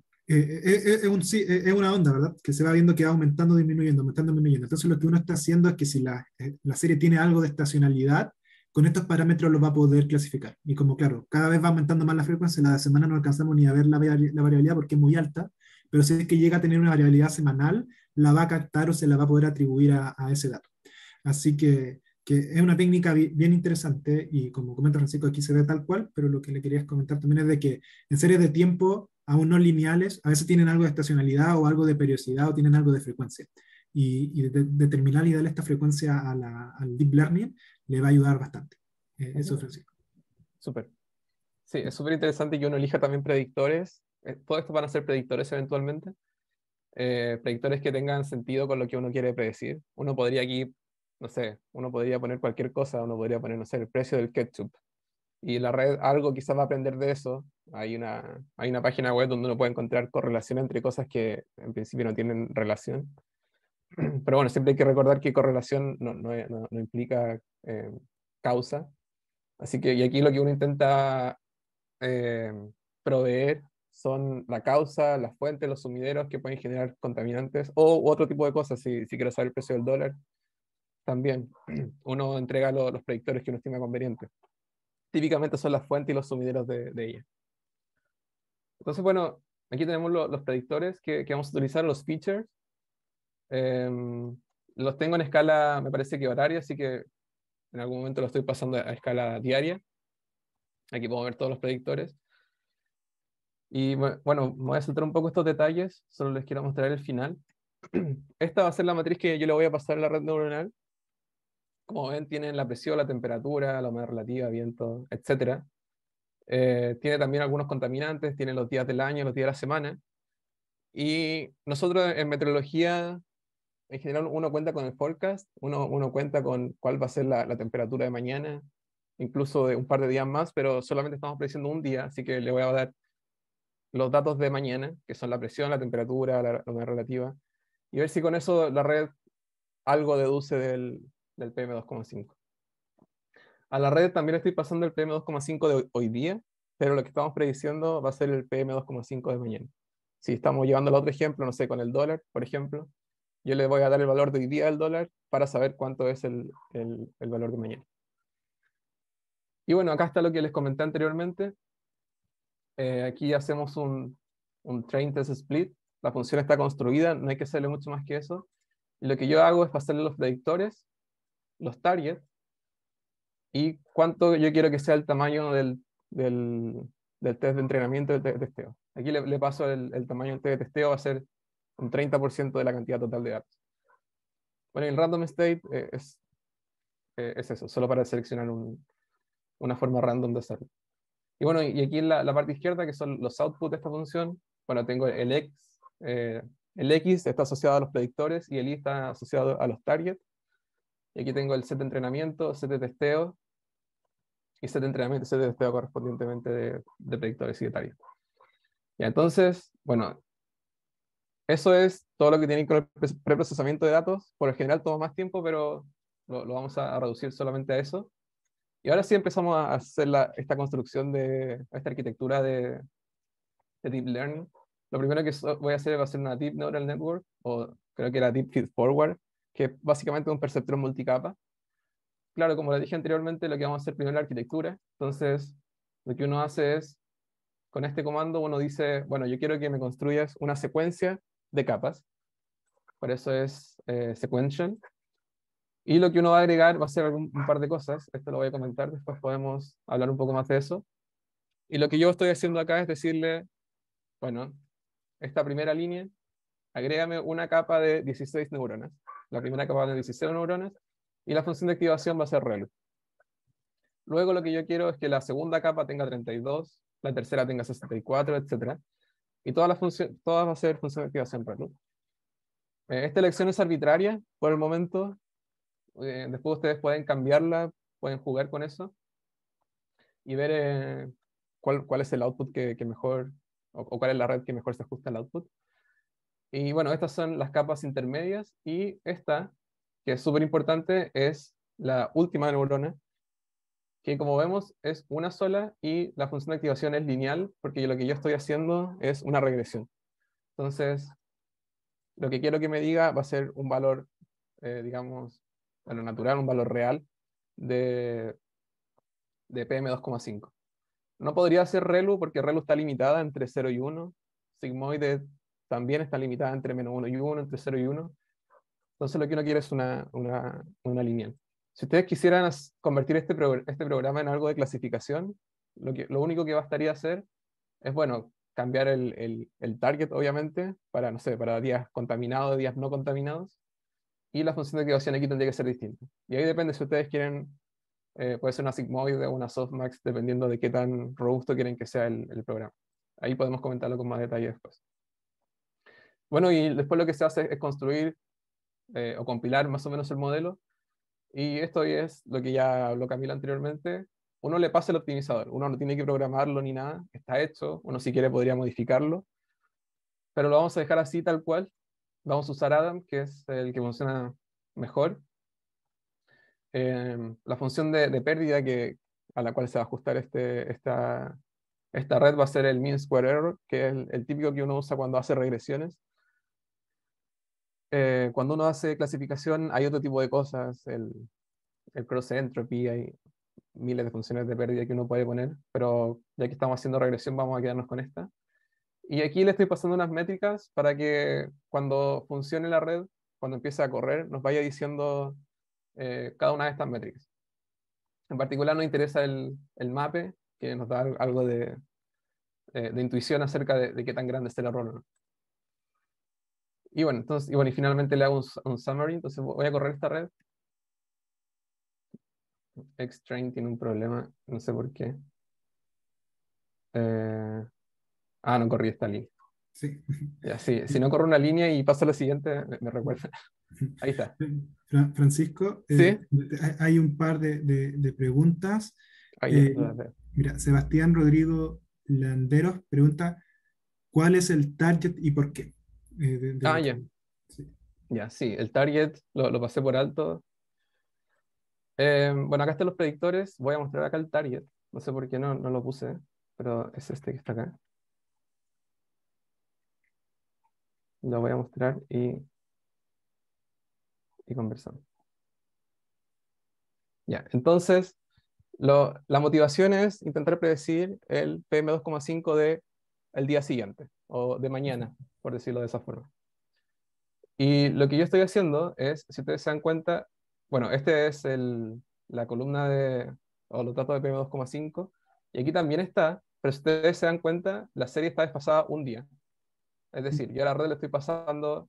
es una onda, ¿verdad? Que se va viendo que va aumentando, disminuyendo, aumentando, disminuyendo. Entonces lo que uno está haciendo es que si la serie tiene algo de estacionalidad, con estos parámetros lo va a poder clasificar. Y como, claro, cada vez va aumentando más la frecuencia, la semana no alcanzamos ni a ver la variabilidad porque es muy alta, pero si es que llega a tener una variabilidad semanal, la va a captar o se la va a poder atribuir a ese dato. Así que es una técnica bien interesante y como comenta Francisco, aquí se ve tal cual, pero lo que le quería comentar también es de que en series de tiempo, aún no lineales, a veces tienen algo de estacionalidad o algo de periodicidad o tienen algo de frecuencia. Y determinar y darle esta frecuencia al deep learning le va a ayudar bastante. Eso, Francisco. Súper. Sí, es súper interesante que uno elija también predictores. Todo esto van a ser predictores eventualmente. Predictores que tengan sentido con lo que uno quiere predecir. Uno podría aquí, no sé, uno podría poner cualquier cosa, uno podría poner, no sé, el precio del ketchup. Y la red algo quizás va a aprender de eso. Hay una página web donde uno puede encontrar correlación entre cosas que en principio no tienen relación. Pero bueno, siempre hay que recordar que correlación no implica causa. Así que, y aquí lo que uno intenta eh, proveer son la causa, las fuentes, los sumideros que pueden generar contaminantes o u otro tipo de cosas. Si quiero saber el precio del dólar, también uno entrega los predictores que uno estima conveniente. Típicamente son las fuentes y los sumideros de ella. Entonces, bueno, aquí tenemos los predictores que vamos a utilizar, los features. Los tengo en escala, me parece que horaria, así que en algún momento lo estoy pasando a escala diaria. Aquí podemos ver todos los predictores. Y bueno, me voy a saltar un poco estos detalles, solo les quiero mostrar el final. Esta va a ser la matriz que yo le voy a pasar a la red neuronal. Como ven, tienen la presión, la temperatura, la humedad relativa, viento, etc. Tiene también algunos contaminantes, tiene los días del año, los días de la semana. Y nosotros en meteorología, en general, uno cuenta con el forecast, uno cuenta con cuál va a ser la temperatura de mañana, incluso de un par de días más, pero solamente estamos prediciendo un día, así que le voy a dar los datos de mañana, que son la presión, la temperatura, la humedad relativa, y ver si con eso la red algo deduce del PM2,5. A la red también estoy pasando el PM2,5 de hoy día, pero lo que estamos prediciendo va a ser el PM2,5 de mañana. Si estamos llevando el otro ejemplo, no sé, con el dólar, por ejemplo, yo le voy a dar el valor de hoy día del dólar para saber cuánto es el valor de mañana. Y bueno, acá está lo que les comenté anteriormente. Aquí hacemos un train test split. La función está construida, no hay que hacerle mucho más que eso. Y lo que yo hago es pasarle los predictores, los targets, y cuánto yo quiero que sea el tamaño del test de entrenamiento del test de testeo. Aquí le paso el tamaño del test de testeo, va a ser un 30% de la cantidad total de datos. Bueno, y el random state es eso, solo para seleccionar una forma random de hacerlo. Y bueno, y aquí en la parte izquierda, que son los outputs de esta función, bueno, tengo el X está asociado a los predictores y el Y está asociado a los targets. Y aquí tengo el set de entrenamiento, set de testeo, y set de entrenamiento y set de testeo correspondientemente de predictores y de targets. Y entonces, bueno, eso es todo lo que tiene con el preprocesamiento de datos. Por lo general toma más tiempo, pero lo vamos a reducir solamente a eso. Y ahora sí empezamos a hacer esta construcción esta arquitectura de Deep Learning. Lo primero que voy a hacer va a ser una Deep Neural Network, o creo que era Deep Feed Forward, que es básicamente un perceptrón multicapa. Claro, como les dije anteriormente, lo que vamos a hacer primero es la arquitectura. Entonces, lo que uno hace es, con este comando, uno dice, bueno, yo quiero que me construyas una secuencia de capas. Por eso es sequential. Y lo que uno va a agregar va a ser un par de cosas. Esto lo voy a comentar, después podemos hablar un poco más de eso. Y lo que yo estoy haciendo acá es decirle, bueno, esta primera línea, agrégame una capa de 16 neuronas. La primera capa de 16 neuronas y la función de activación va a ser relu. Luego lo que yo quiero es que la segunda capa tenga 32, la tercera tenga 64, etc. Y todas va a ser función de activación relu. Esta elección es arbitraria por el momento. Después ustedes pueden cambiarla, pueden jugar con eso y ver cuál es el output que mejor, o cuál es la red que mejor se ajusta al output. Y bueno, estas son las capas intermedias y esta, que es súper importante, es la última neurona, que como vemos es una sola y la función de activación es lineal, porque lo que yo estoy haciendo es una regresión. Entonces, lo que quiero que me diga va a ser un valor, digamos, bueno, natural, un valor real de PM2,5. No podría ser ReLU porque ReLU está limitada entre 0 y 1. Sigmoide también está limitada entre -1 y 1, entre 0 y 1. Entonces lo que uno quiere es una lineal. Si ustedes quisieran convertir este programa en algo de clasificación, lo único que bastaría hacer es, bueno, cambiar el target, obviamente, para, no sé, para días contaminados, días no contaminados, y la función de activación aquí tendría que ser distinta. Y ahí depende si ustedes quieren, puede ser una sigmoide o una softmax, dependiendo de qué tan robusto quieren que sea el programa. Ahí podemos comentarlo con más detalle después. Bueno, y después lo que se hace es construir o compilar más o menos el modelo. Y esto es lo que ya habló Camila anteriormente. Uno le pasa el optimizador, uno no tiene que programarlo ni nada, está hecho, uno si quiere podría modificarlo, pero lo vamos a dejar así tal cual. Vamos a usar Adam, que es el que funciona mejor. La función de pérdida a la cual se va a ajustar esta red va a ser el mean square error, que es el típico que uno usa cuando hace regresiones. Cuando uno hace clasificación hay otro tipo de cosas, el cross entropy, hay miles de funciones de pérdida que uno puede poner, pero ya que estamos haciendo regresión vamos a quedarnos con esta. Y aquí le estoy pasando unas métricas para que cuando funcione la red, cuando empiece a correr, nos vaya diciendo cada una de estas métricas. En particular nos interesa el mape, que nos da algo de intuición acerca de qué tan grande es el error o no. Y bueno, entonces, y finalmente le hago un summary, entonces voy a correr esta red. Xtrain tiene un problema, no sé por qué. No corrí esta línea. Sí. Ya, sí, si no corro una línea y paso a la siguiente, me recuerda. Ahí está. Francisco, ¿Sí? hay un par de preguntas. Ahí Mira, Sebastián Rodrigo Landeros pregunta, ¿cuál es el target y por qué? ya. Sí. Ya, sí, el target lo pasé por alto. Bueno, acá están los predictores. Voy a mostrar acá el target. No sé por qué no lo puse, pero es este que está acá. Lo voy a mostrar y conversamos. Ya, entonces, la motivación es intentar predecir el PM2,5 del día siguiente, o de mañana, por decirlo de esa forma. Y lo que yo estoy haciendo es, si ustedes se dan cuenta, bueno, este es la columna o los datos de PM2,5, y aquí también está, pero si ustedes se dan cuenta, la serie está desfasada un día. Es decir, yo a la red le estoy pasando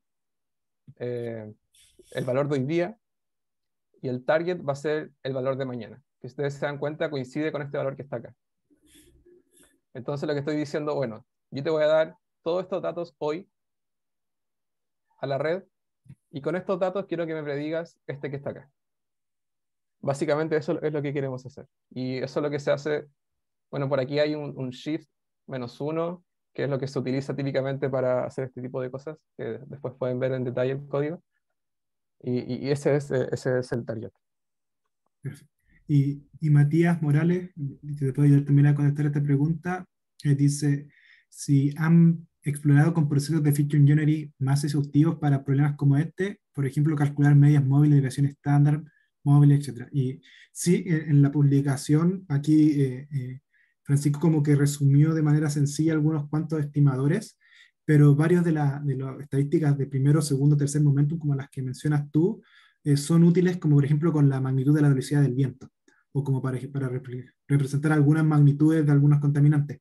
el valor de hoy día, y el target va a ser el valor de mañana. Si ustedes se dan cuenta, coincide con este valor que está acá. Entonces lo que estoy diciendo, bueno, yo te voy a dar todos estos datos hoy a la red, y con estos datos quiero que me predigas este que está acá. Básicamente eso es lo que queremos hacer. Y eso es lo que se hace, bueno, por aquí hay un shift -1, que es lo que se utiliza típicamente para hacer este tipo de cosas, que después pueden ver en detalle el código. Y ese es el target. Perfecto. Y Matías Morales, que te puede ayudar también a contestar esta pregunta, dice, si han explorado con procesos de feature engineering más exhaustivos para problemas como este, por ejemplo, calcular medias móviles de versión estándar, móviles, etc. Y sí, en la publicación, aquí Francisco como que resumió de manera sencilla algunos cuantos estimadores, pero varios de las estadísticas de primero, segundo, tercer momento, como las que mencionas tú, son útiles como por ejemplo con la magnitud de la velocidad del viento, o como para representar algunas magnitudes de algunos contaminantes.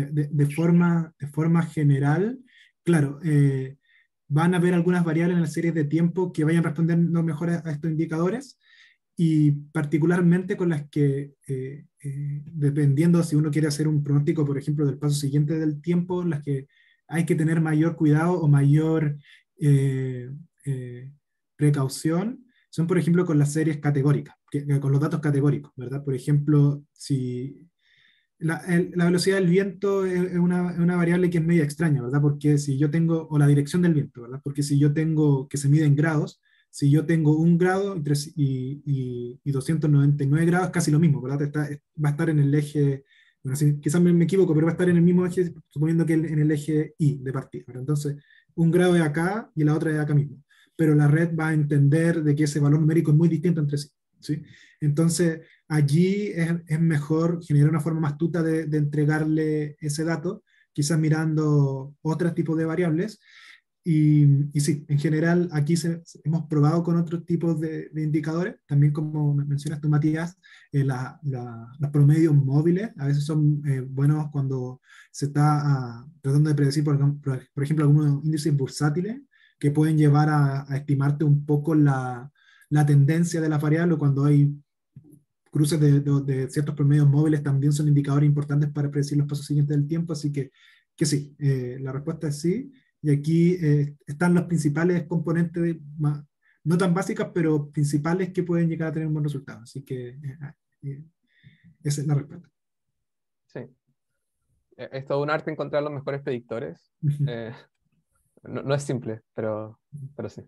De forma general, claro, van a haber algunas variables en las series de tiempo que vayan respondiendo mejor a estos indicadores, y particularmente con las que, dependiendo si uno quiere hacer un pronóstico, por ejemplo, del paso siguiente del tiempo, las que hay que tener mayor cuidado o mayor eh, eh, precaución, son, por ejemplo, con las series categóricas, con los datos categóricos, ¿verdad? Por ejemplo, si la velocidad del viento es una variable que es medio extraña, ¿verdad? Porque si yo tengo, o la dirección del viento, ¿verdad? Porque si yo tengo, que se mide en grados, si yo tengo 1 grado y 299 grados, casi lo mismo, ¿verdad? Va a estar en el eje, bueno, quizás me equivoco, pero va a estar en el mismo eje, suponiendo que en el eje Y de partida, ¿verdad? Entonces, 1 grado es acá y la otra es acá mismo. Pero la red va a entender de que ese valor numérico es muy distinto entre sí, ¿sí? Entonces, allí es mejor generar una forma más astuta de entregarle ese dato, quizás mirando otros tipos de variables. Y sí, en general aquí hemos probado con otros tipos de indicadores, también como mencionas tú, Matías, los promedios móviles a veces son buenos cuando se está tratando de predecir, por ejemplo, algunos índices bursátiles que pueden llevar a estimarte un poco la tendencia de la variable, cuando hay cruces de ciertos promedios móviles también son indicadores importantes para predecir los pasos siguientes del tiempo, así que sí, la respuesta es sí, y aquí están los principales componentes, no tan básicas, pero principales que pueden llegar a tener un buen resultado, así que eh, esa es la respuesta. Sí. Es todo un arte encontrar los mejores predictores. No es simple, pero sí.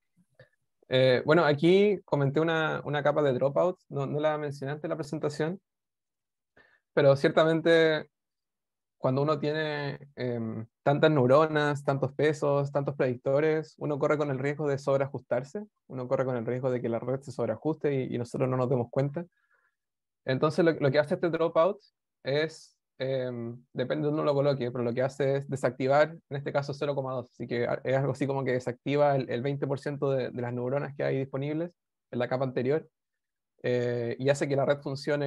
Bueno, aquí comenté una capa de dropouts, no la mencioné antes en la presentación, pero ciertamente cuando uno tiene tantas neuronas, tantos pesos, tantos predictores, uno corre con el riesgo de sobreajustarse, uno corre con el riesgo de que la red se sobreajuste y nosotros no nos demos cuenta. Entonces lo que hace este dropout es, depende de donde uno lo coloque, pero lo que hace es desactivar, en este caso 0,2, así que es algo así como que desactiva el 20% de las neuronas que hay disponibles en la capa anterior, y hace que la red funcione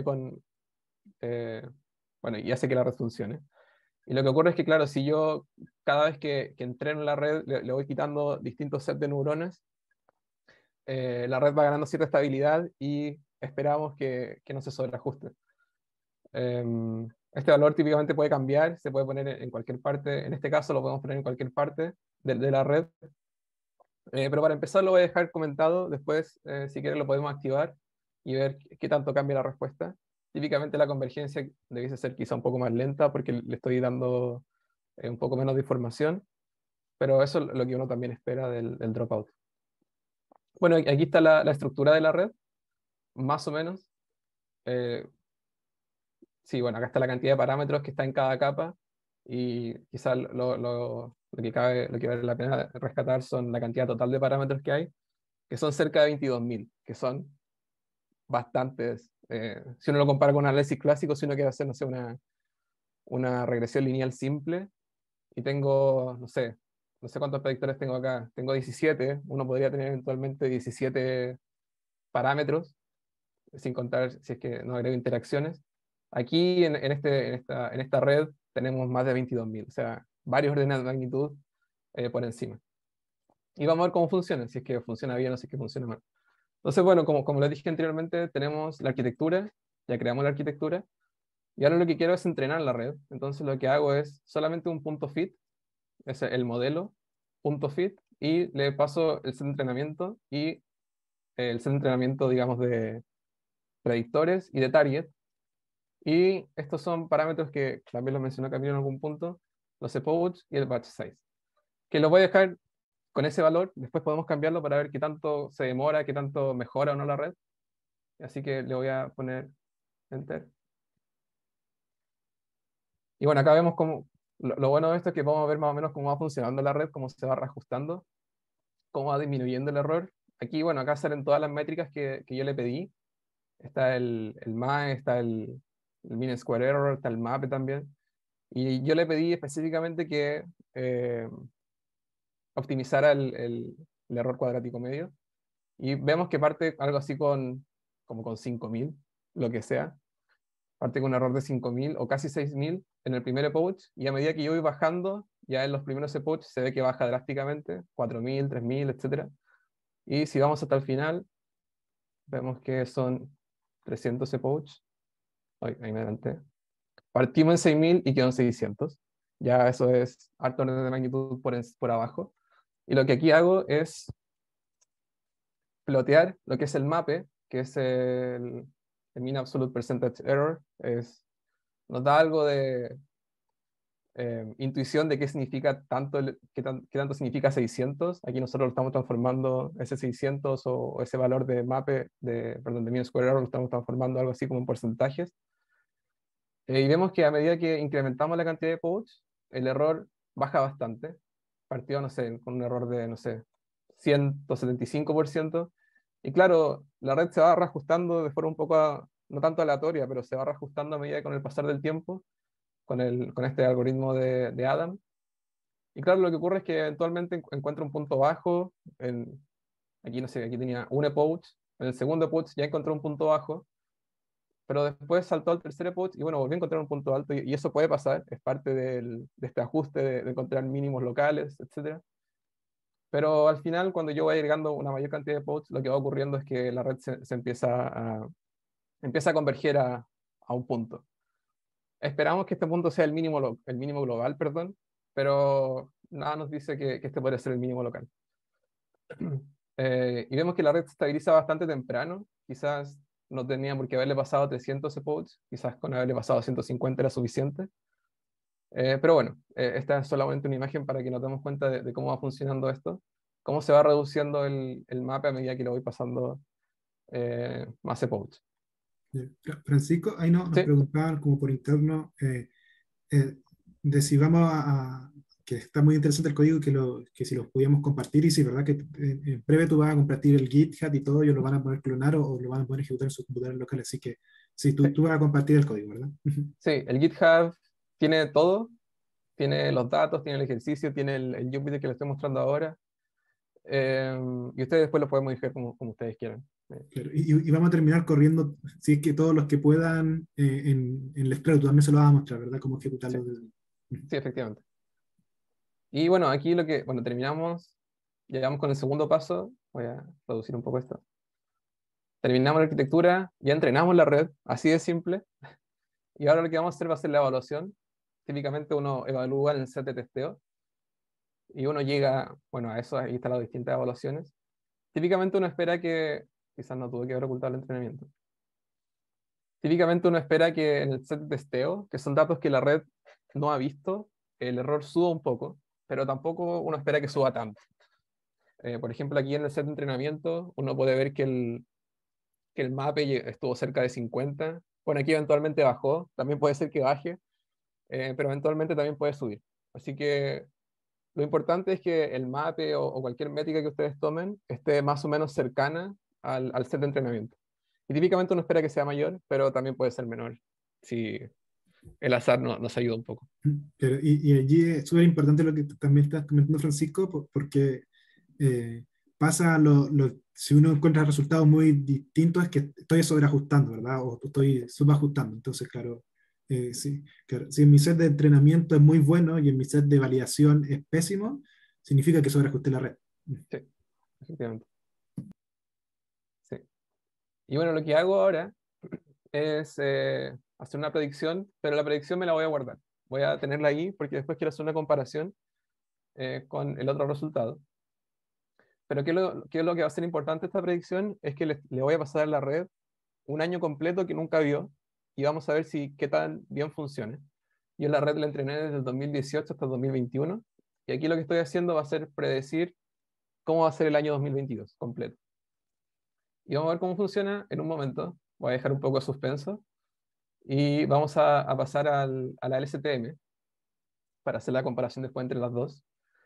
bueno, y hace que la red funcione. Y lo que ocurre es que, claro, si yo cada vez que entreno la red le voy quitando distintos sets de neuronas, la red va ganando cierta estabilidad y esperamos que no se sobreajuste. Este valor típicamente puede cambiar, se puede poner en cualquier parte, en este caso lo podemos poner en cualquier parte de la red, pero para empezar lo voy a dejar comentado, después si quieres lo podemos activar y ver qué tanto cambia la respuesta. Típicamente la convergencia debiese ser quizá un poco más lenta porque le estoy dando un poco menos de información, pero eso es lo que uno también espera del dropout. Bueno, aquí está la estructura de la red, más o menos. Sí, bueno, acá está la cantidad de parámetros que está en cada capa y quizás lo que vale la pena rescatar son la cantidad total de parámetros que hay, que son cerca de 22.000, que son bastantes. Si uno lo compara con un análisis clásico, si uno quiere hacer, no sé, una regresión lineal simple, y tengo, no sé cuántos predictores tengo acá, tengo 17, uno podría tener eventualmente 17 parámetros, sin contar si es que no agrego interacciones. Aquí en esta red tenemos más de 22.000, o sea, varios órdenes de magnitud por encima. Y vamos a ver cómo funciona, si es que funciona bien o si es que funciona mal. Entonces, bueno, como les dije anteriormente, tenemos la arquitectura, ya creamos la arquitectura, y ahora lo que quiero es entrenar la red. Entonces lo que hago es solamente un punto fit, es el modelo, punto fit, y le paso el set de entrenamiento y el set de entrenamiento, digamos, de predictores y de target. Y estos son parámetros que también los mencionó Camilo en algún punto, los epochs y el batch size, que los voy a dejar con ese valor, después podemos cambiarlo para ver qué tanto se demora, qué tanto mejora o no la red. Así que le voy a poner enter. Y bueno, acá vemos cómo, lo bueno de esto es que podemos ver más o menos cómo va funcionando la red, cómo se va reajustando, cómo va disminuyendo el error. Aquí, bueno, acá salen todas las métricas que yo le pedí. Está el MAE, está el mean square error, está el MAPE también. Y yo le pedí específicamente que optimizara el error cuadrático medio. Y vemos que parte algo así como con 5.000, lo que sea. Parte con un error de 5.000 o casi 6.000 en el primer approach, y a medida que yo voy bajando, ya en los primeros approach se ve que baja drásticamente, 4.000, 3.000, etc. Y si vamos hasta el final, vemos que son 300 approach. Ay, ahí me adelanté. Partimos en 6.000 y quedó en 600. Ya eso es harto orden de magnitud por abajo. Y lo que aquí hago es plotear lo que es el mape, que es el mean absolute percentage error. Nos da algo de intuición de qué significa tanto, qué tanto significa 600. Aquí nosotros lo estamos transformando, ese 600 o ese valor de mape, perdón, de mean square error, lo estamos transformando algo así como en porcentajes. Y vemos que a medida que incrementamos la cantidad de pods, el error baja bastante. Partió, no sé, con un error de, no sé, 175%. Y claro, la red se va reajustando de forma un poco, no tanto aleatoria, pero se va reajustando a medida con el pasar del tiempo, con este algoritmo de Adam. Y claro, lo que ocurre es que eventualmente encuentra un punto bajo. Aquí, no sé, aquí tenía un approach. En el segundo approach ya encontró un punto bajo, pero después saltó al tercer approach y bueno, volvió a encontrar un punto alto, y eso puede pasar, es parte de este ajuste de encontrar mínimos locales, etc. Pero al final, cuando yo voy agregando una mayor cantidad de approach, lo que va ocurriendo es que la red se empieza a converger a un punto. Esperamos que este punto sea el mínimo global, perdón, pero nada nos dice que este puede ser el mínimo local. Y vemos que la red se estabiliza bastante temprano. Quizás no tenía por qué haberle pasado 300 pods, quizás con haberle pasado 150 era suficiente. Pero bueno, esta es solamente una imagen para que nos demos cuenta de cómo va funcionando esto, cómo se va reduciendo el mapa a medida que lo voy pasando más pods. Francisco, ahí nos Sí, preguntaban como por interno de si vamos que está muy interesante el código, que si los podíamos compartir, y si verdad que en breve tú vas a compartir el GitHub y todo, ellos lo van a poder clonar o lo van a poder ejecutar en sus computadores locales, así que sí, tú vas a compartir el código, ¿verdad? sí, el GitHub tiene todo, tiene los datos, tiene el ejercicio, tiene el Jupyter que le estoy mostrando ahora, y ustedes después lo pueden modificar como ustedes quieran. Claro, y vamos a terminar corriendo, si es que todos los que puedan en el Explore, tú también se lo vas a mostrar, ¿verdad? Cómo Sí, ejecutarlo. sí, efectivamente. Y bueno, aquí bueno, terminamos, llegamos con el segundo paso, voy a reducir un poco esto. Terminamos la arquitectura, ya entrenamos la red, así de simple, y ahora lo que vamos a hacer va a ser la evaluación. Típicamente uno evalúa en el set de testeo, y uno llega, bueno, a eso, ahí están las distintas evaluaciones. Típicamente uno espera que, quizás no tuve que haber ocultado el entrenamiento, típicamente uno espera que en el set de testeo, que son datos que la red no ha visto, el error suba un poco, pero tampoco uno espera que suba tanto. Por ejemplo, aquí en el set de entrenamiento, uno puede ver que el mape estuvo cerca de 50. Bueno, aquí eventualmente bajó, también puede ser que baje, pero eventualmente también puede subir. Así que lo importante es que el mape o cualquier métrica que ustedes tomen esté más o menos cercana al set de entrenamiento. Y típicamente uno espera que sea mayor, pero también puede ser menor, si el azar nos ayuda un poco. Y allí es súper importante lo que también estás comentando, Francisco, porque eh, pasa si uno encuentra resultados muy distintos, es que estoy sobreajustando, ¿verdad? O estoy subajustando. Entonces, claro, sí, claro, si en mi set de entrenamiento es muy bueno y en mi set de validación es pésimo, significa que sobreajusté la red. Sí, efectivamente. Sí. Y bueno, lo que hago ahora es hacer una predicción, pero la predicción me la voy a guardar. Voy a tenerla ahí porque después quiero hacer una comparación con el otro resultado. Pero ¿qué es lo que va a ser importante esta predicción? Es que le voy a pasar a la red un año completo que nunca vio, y vamos a ver qué tan bien funciona. Yo en la red la entrené desde el 2018 hasta el 2021, y aquí lo que estoy haciendo va a ser predecir cómo va a ser el año 2022 completo. Y vamos a ver cómo funciona en un momento. Voy a dejar un poco de suspenso y vamos a pasar a la LSTM para hacer la comparación después entre las dos.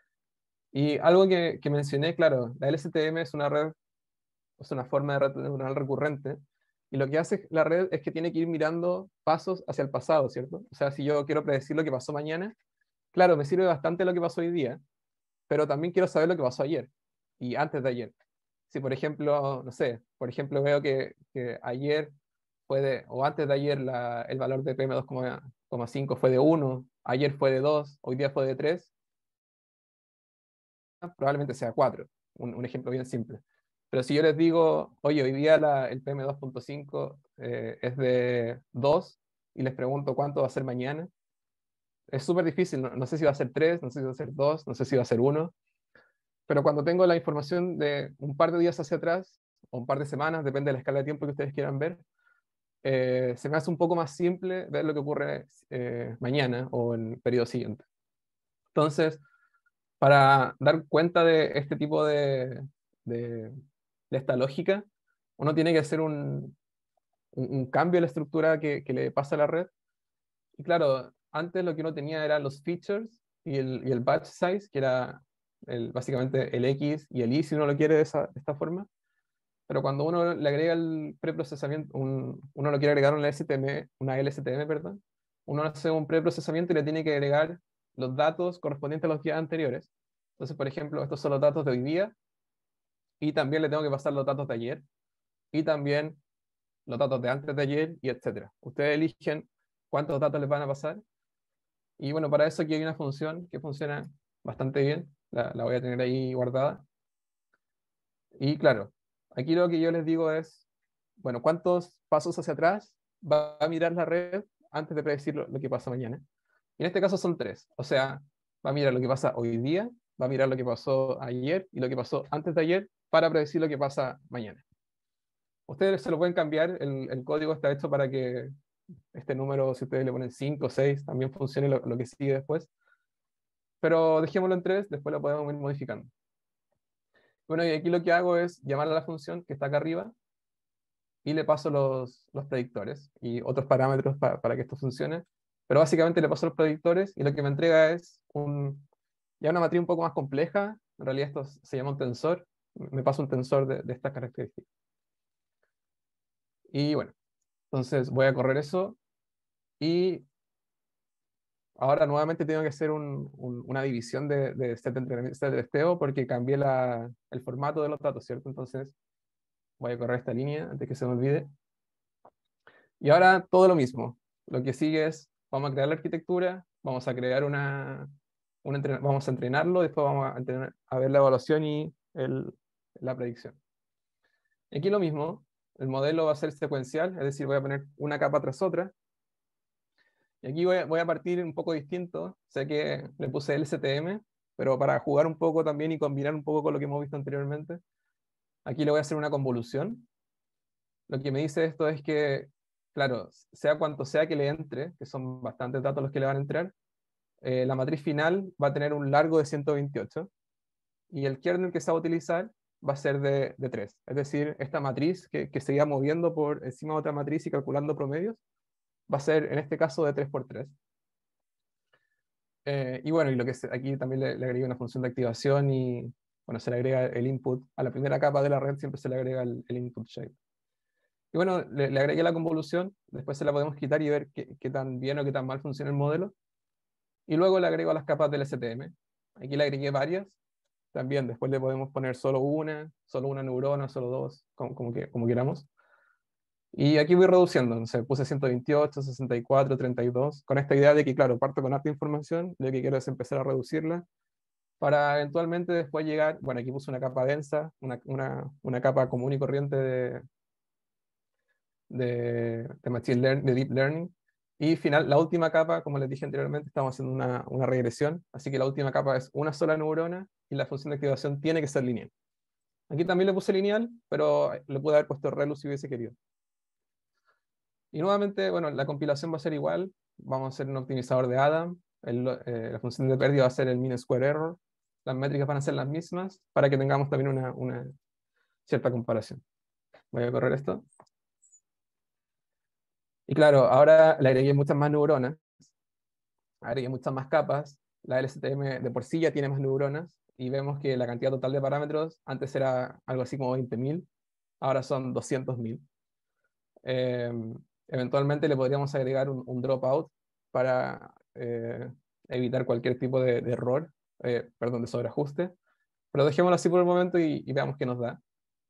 Y algo que mencioné, claro, la LSTM es una red, es una forma de red neuronal recurrente, y lo que hace la red es que tiene que ir mirando pasos hacia el pasado, ¿cierto? O sea, si yo quiero predecir lo que pasó mañana, claro, me sirve bastante lo que pasó hoy día, pero también quiero saber lo que pasó ayer y antes de ayer. Si por ejemplo, no sé, por ejemplo veo que ayer o antes de ayer el valor de PM2,5 fue de 1, ayer fue de 2, hoy día fue de 3, probablemente sea 4, un ejemplo bien simple. Pero si yo les digo, oye, hoy día el PM2,5 es de 2 y les pregunto cuánto va a ser mañana, es súper difícil, no sé si va a ser 3, no sé si va a ser 2, no sé si va a ser 1, pero cuando tengo la información de un par de días hacia atrás, o un par de semanas, depende de la escala de tiempo que ustedes quieran ver, se me hace un poco más simple ver lo que ocurre mañana o en el periodo siguiente. Entonces, para dar cuenta de este tipo de esta lógica, uno tiene que hacer un cambio en la estructura que le pasa a la red. Y claro, antes lo que uno tenía eran los features y el batch size, que era básicamente el X y el Y, si uno lo quiere de esta forma. Pero cuando uno le agrega el preprocesamiento, uno lo quiere agregar una LSTM, perdón, uno hace un preprocesamiento y le tiene que agregar los datos correspondientes a los días anteriores. Entonces, por ejemplo, estos son los datos de hoy día, y también le tengo que pasar los datos de ayer, y también los datos de antes de ayer, y etcétera. Ustedes eligen cuántos datos les van a pasar, y bueno, para eso aquí hay una función que funciona bastante bien, la voy a tener ahí guardada. Y claro, aquí lo que yo les digo es, bueno, ¿cuántos pasos hacia atrás va a mirar la red antes de predecir lo que pasa mañana? Y en este caso son 3, o sea, va a mirar lo que pasa hoy día, va a mirar lo que pasó ayer y lo que pasó antes de ayer para predecir lo que pasa mañana. Ustedes se lo pueden cambiar, el código está hecho para que este número, si ustedes le ponen 5 o 6, también funcione lo que sigue después, pero dejémoslo en 3, después lo podemos ir modificando. Bueno, y aquí lo que hago es llamar a la función que está acá arriba y le paso los predictores y otros parámetros para que esto funcione. Pero básicamente le paso los predictores y lo que me entrega es ya una matriz un poco más compleja. En realidad esto se llama un tensor. Me pasa un tensor de estas características. Y bueno, entonces voy a correr eso y ahora nuevamente tengo que hacer una división de set de entrenamiento, set de testeo, porque cambié el formato de los datos, ¿cierto? Entonces voy a correr esta línea antes que se me olvide. Y ahora todo lo mismo. Lo que sigue es, vamos a crear la arquitectura, vamos a crear vamos a entrenarlo, después vamos a ver la evaluación y la predicción. Aquí lo mismo, el modelo va a ser secuencial, es decir, voy a poner una capa tras otra. Y aquí voy a partir un poco distinto, sé que le puse LSTM, pero para jugar un poco también y combinar un poco con lo que hemos visto anteriormente, aquí le voy a hacer una convolución. Lo que me dice esto es que, claro, sea cuanto sea que le entre, que son bastantes datos los que le van a entrar, la matriz final va a tener un largo de 128 y el kernel que se va a utilizar va a ser de 3. Es decir, esta matriz que se iba moviendo por encima de otra matriz y calculando promedios, va a ser en este caso de 3 por 3. Y bueno, aquí también le agregué una función de activación y bueno, se le agrega el input. A la primera capa de la red siempre se le agrega el input shape. Y bueno, le agregué la convolución, después se la podemos quitar y ver qué tan bien o qué tan mal funciona el modelo. Y luego le agrego las capas del STM. Aquí le agregué varias. También después le podemos poner solo una neurona, solo dos, como queramos. Y aquí voy reduciendo, entonces puse 128, 64, 32, con esta idea de que, claro, parto con harta información, lo que quiero es empezar a reducirla, para eventualmente después llegar, bueno, aquí puse una capa densa, una capa común y corriente de Machine Learning, de Deep Learning, y la última capa, como les dije anteriormente, estamos haciendo una regresión, así que la última capa es una sola neurona, y la función de activación tiene que ser lineal. Aquí también le puse lineal, pero le pude haber puesto relu si hubiese querido. Y nuevamente, bueno, la compilación va a ser igual. Vamos a hacer un optimizador de Adam. La función de pérdida va a ser el mean square error. Las métricas van a ser las mismas para que tengamos también una cierta comparación. Voy a correr esto. Y claro, ahora le agregué muchas más neuronas. Agregué muchas más capas. La LSTM de por sí ya tiene más neuronas. Y vemos que la cantidad total de parámetros antes era algo así como 20.000. Ahora son 200.000. Eventualmente le podríamos agregar un dropout para evitar cualquier tipo de error, perdón, de sobreajuste. Pero dejémoslo así por el momento y veamos qué nos da.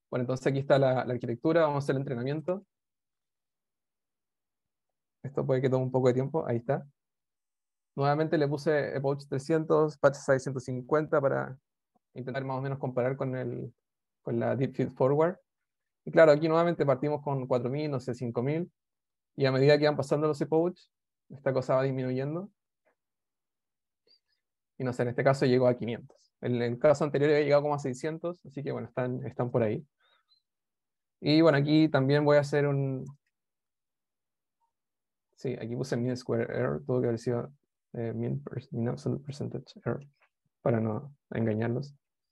Bueno, entonces aquí está la arquitectura, vamos a hacer el entrenamiento. Esto puede que tome un poco de tiempo, ahí está. Nuevamente le puse Approach 300, Patch Size 150 para intentar más o menos comparar con la Deep Feed Forward. Y claro, aquí nuevamente partimos con 4000, no sé, 5000, y a medida que van pasando los epochs, esta cosa va disminuyendo. Y no sé, en este caso llegó a 500. En el caso anterior había llegado como a 600, así que bueno, están por ahí. Y bueno, aquí también voy a hacer un... Sí, aquí puse mean square error, tuvo que haber sido mean absolute percentage error, para no engañarlos.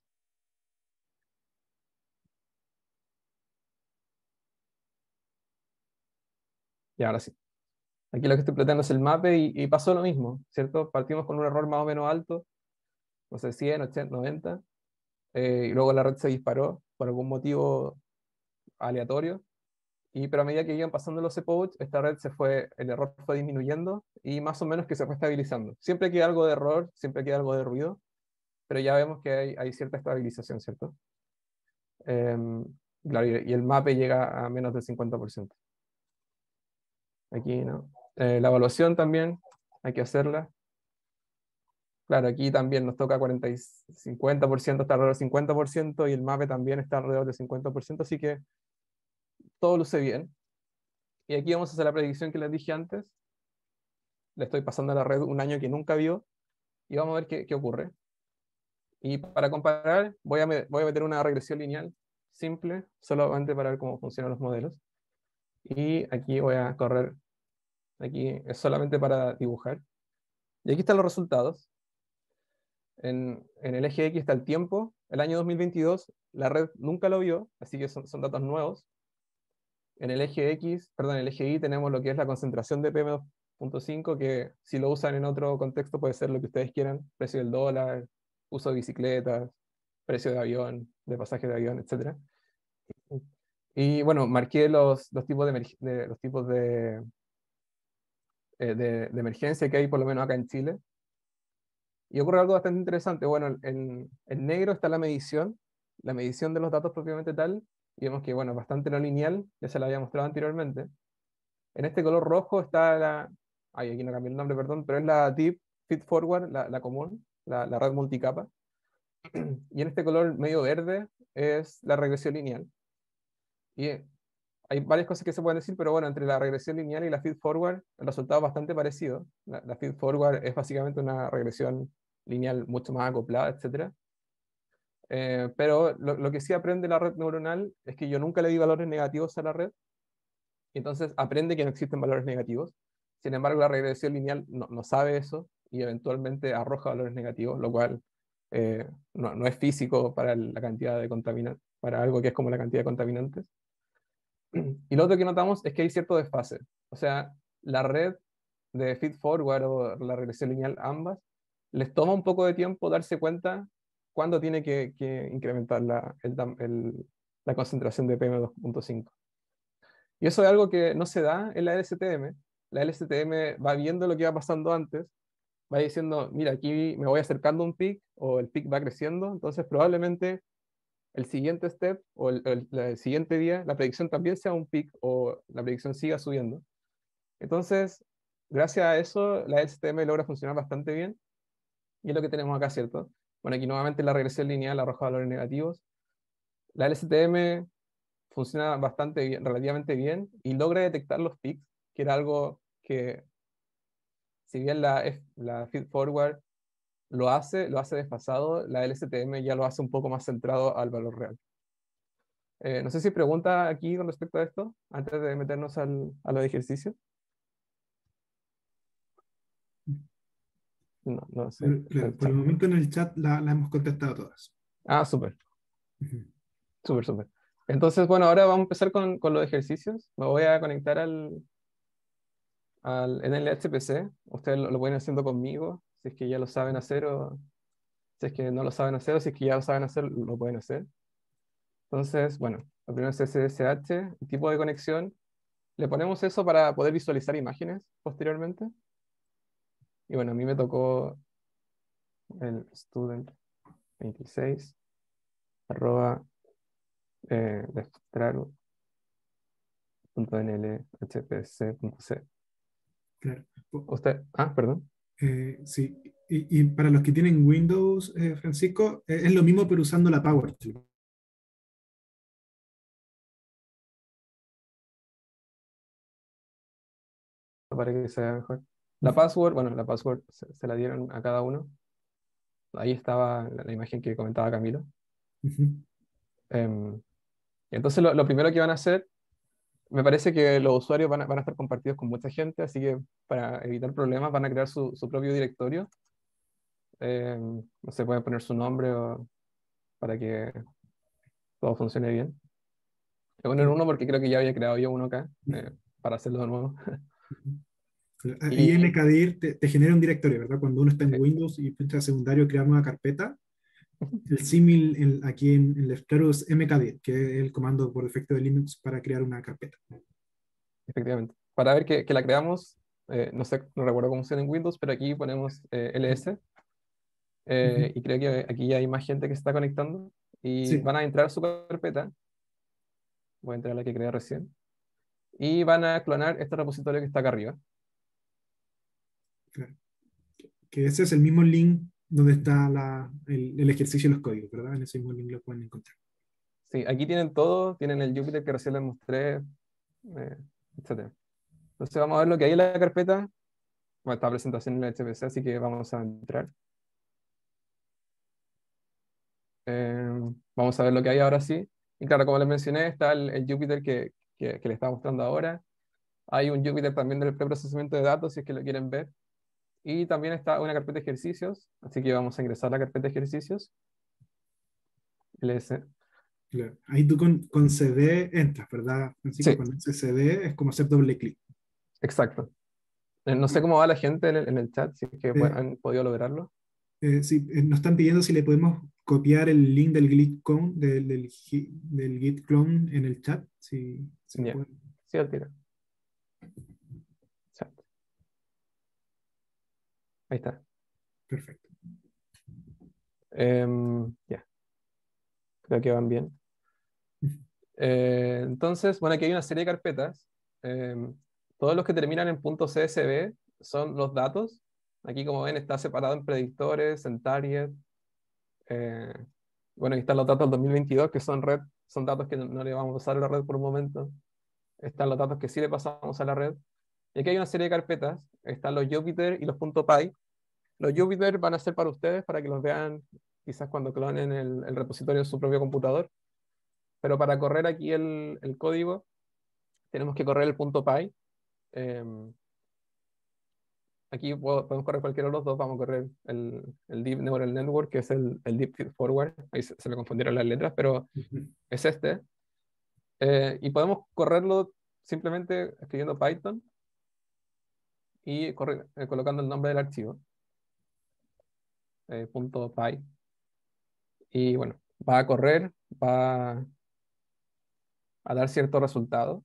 Y ahora sí. Aquí lo que estoy planteando es el mape y pasó lo mismo, ¿cierto? Partimos con un error más o menos alto, no sé, 100, 80, 90, y luego la red se disparó por algún motivo aleatorio, pero a medida que iban pasando los epochs, esta red el error fue disminuyendo y más o menos que se fue estabilizando. Siempre queda algo de error, siempre queda algo de ruido, pero ya vemos que hay cierta estabilización, ¿cierto? Em, claro, y el mape llega a menos del 50%. Aquí, ¿no? La evaluación también hay que hacerla. Claro, aquí también nos toca 50%, está alrededor del 50%, y el mape también está alrededor del 50%, así que todo luce bien. Y aquí vamos a hacer la predicción que les dije antes. Le estoy pasando a la red un año que nunca vio y vamos a ver qué ocurre. Y para comparar, voy a meter una regresión lineal simple, solamente para ver cómo funcionan los modelos. Y aquí voy a correr, aquí es solamente para dibujar. Y aquí están los resultados. En el eje X está el tiempo. El año 2022 la red nunca lo vio, así que son datos nuevos. En el eje X, perdón, en el eje Y tenemos lo que es la concentración de PM2.5, que si lo usan en otro contexto puede ser lo que ustedes quieran: precio del dólar, uso de bicicletas, precio de avión, de pasaje de avión, etc. Y bueno, marqué los tipos los tipos de emergencia que hay, por lo menos acá en Chile. Y ocurre algo bastante interesante. Bueno, en negro está la medición de los datos propiamente tal, y vemos que, bueno, es bastante no lineal, ya se la había mostrado anteriormente. En este color rojo está ay, aquí no cambié el nombre, perdón, pero es la Deep Feed Forward, la común, la red multicapa. Y en este color medio verde es la regresión lineal. Y hay varias cosas que se pueden decir, pero bueno, entre la regresión lineal y la feed forward, el resultado es bastante parecido. La feed forward es básicamente una regresión lineal mucho más acoplada, etc. Pero lo que sí aprende la red neuronal es que yo nunca le di valores negativos a la red, y entonces aprende que no existen valores negativos. Sin embargo, la regresión lineal no sabe eso y eventualmente arroja valores negativos, lo cual no es físico para la cantidad de contaminantes, para algo que es como la cantidad de contaminantes. Y lo otro que notamos es que hay cierto desfase. O sea, la red de feed forward o la regresión lineal, ambas, les toma un poco de tiempo darse cuenta cuándo tiene que incrementar la concentración de PM2.5. Y eso es algo que no se da en la LSTM. La LSTM va viendo lo que va pasando antes, va diciendo, mira, aquí me voy acercando a un peak, o el peak va creciendo, entonces probablemente el siguiente step o el siguiente día, la predicción también sea un peak o la predicción siga subiendo. Entonces, gracias a eso, la LSTM logra funcionar bastante bien, y es lo que tenemos acá, ¿cierto? Bueno, aquí nuevamente la regresión lineal arroja valores negativos. La LSTM funciona bastante bien, relativamente bien, y logra detectar los peaks, que era algo que, si bien la feed forward lo hace desfasado, la LSTM ya lo hace un poco más centrado al valor real. No sé si pregunta aquí con respecto a esto, antes de meternos a los ejercicios. No sé. Claro, por el momento en el chat la hemos contestado todas. Ah, súper, Ujú. súper, súper. Entonces, bueno, ahora vamos a empezar con los ejercicios. Me voy a conectar en el HPC. Ustedes lo pueden ir haciendo conmigo, si es que ya lo saben hacer, o si es que no lo saben hacer, o si es que ya lo saben hacer, lo pueden hacer. Entonces, bueno, lo primero es SSH, el tipo de conexión. Le ponemos eso para poder visualizar imágenes posteriormente. Y bueno, a mí me tocó el student 26 arroba destraro.nl.hpc.c. Claro. Usted, perdón. Sí. Y para los que tienen Windows, Francisco, es lo mismo pero usando la PowerShell. Para que se vea mejor. La password, bueno, la password se la dieron a cada uno. Ahí estaba la imagen que comentaba Camilo. Ujú. Y entonces lo primero que van a hacer, me parece que los usuarios van a estar compartidos con mucha gente, así que para evitar problemas van a crear su propio directorio. No sé, pueden poner su nombre para que todo funcione bien. Voy a poner uno porque creo que ya había creado yo uno acá, para hacerlo de nuevo. Y Y mkdir te genera un directorio, ¿verdad? Cuando uno está en Windows y entra a secundario, crear una carpeta. El símil aquí en el Explorer es mkdir, que es el comando por defecto de Linux para crear una carpeta. efectivamente, para ver que la creamos, no sé, no recuerdo cómo funciona en Windows, pero aquí ponemos ls, Ujú. y creo que aquí hay más gente que se está conectando, y Sí, van a entrar a su carpeta, voy a entrar a la que creé recién, y van a clonar este repositorio que está acá arriba. claro. Que ese es el mismo link donde está el ejercicio de los códigos, ¿verdad? En ese mismo link lo pueden encontrar. Sí, aquí tienen todo, tienen el Jupyter que recién les mostré, etc. Entonces vamos a ver lo que hay en la carpeta. Bueno, esta presentación en el HPC, así que vamos a entrar. Vamos a ver lo que hay ahora sí. Y claro, como les mencioné, está el Jupyter que les estaba mostrando ahora. Hay un Jupyter también del preprocesamiento de datos, si es que lo quieren ver. Y también está una carpeta de ejercicios, así que vamos a ingresar a la carpeta de ejercicios. LS. Claro. Ahí tú con CD entras, ¿verdad, Francisco? Sí, Con ese CD es como hacer doble clic. exacto. No sé cómo va la gente en el chat, si es que Eh, han podido lograrlo. sí, nos están pidiendo si le podemos copiar el link del git clone, del git clone en el chat, si se lo Ya, pueden. sí, al tiro. Chat. Ahí está. Perfecto. Ya, creo que van bien. Entonces, bueno, aquí hay una serie de carpetas. Todos los que terminan en .csv son los datos. Aquí, como ven, está separado en predictores, en target. eh, bueno, aquí están los datos del 2022, que son red, son datos que no le vamos a pasar a la red por un momento. Están los datos que sí le pasamos a la red. Y aquí hay una serie de carpetas. Están los Jupyter y los .py. Los Jupyter van a ser para ustedes, para que los vean quizás cuando clonen el repositorio en su propio computador. Pero para correr aquí el código, tenemos que correr el .py. Aquí podemos correr cualquiera de los dos. Vamos a correr el Deep Neural Network, que es el Deep Feed Forward. Ahí se me confundieron las letras, pero Ujú. es este. Y podemos correrlo simplemente escribiendo Python y colocando el nombre del archivo, .py. Y bueno, va a correr, va a dar cierto resultado.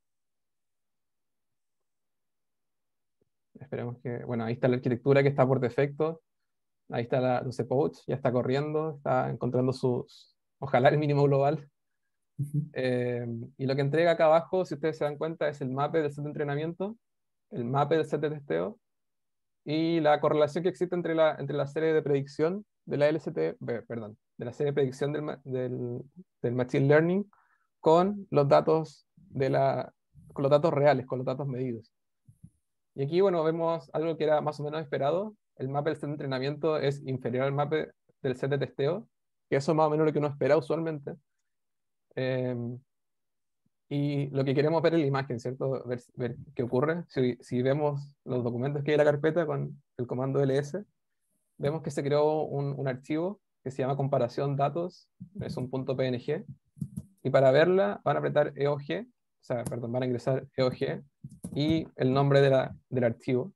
Esperemos que, bueno, ahí está la arquitectura que está por defecto. Ahí está los pods, ya está corriendo, está encontrando ojalá el mínimo global. Ujú. Y lo que entrega acá abajo, si ustedes se dan cuenta, es el mape del set de entrenamiento, el mape del set de testeo y la correlación que existe entre la serie de predicción de la perdón, de la serie de predicción del Machine Learning con los datos con los datos reales, con los datos medidos. Y aquí, bueno, vemos algo que era más o menos esperado. El mapa del set de entrenamiento es inferior al mapa del set de testeo, que eso es más o menos lo que uno espera usualmente. Eh, y lo que queremos ver es la imagen, ¿cierto? Ver qué ocurre. Si vemos los documentos que hay en la carpeta con el comando ls, vemos que se creó un archivo que se llama comparación datos, es un .png, y para verla van a apretar EOG, o sea, perdón, van a ingresar EOG y el nombre del archivo,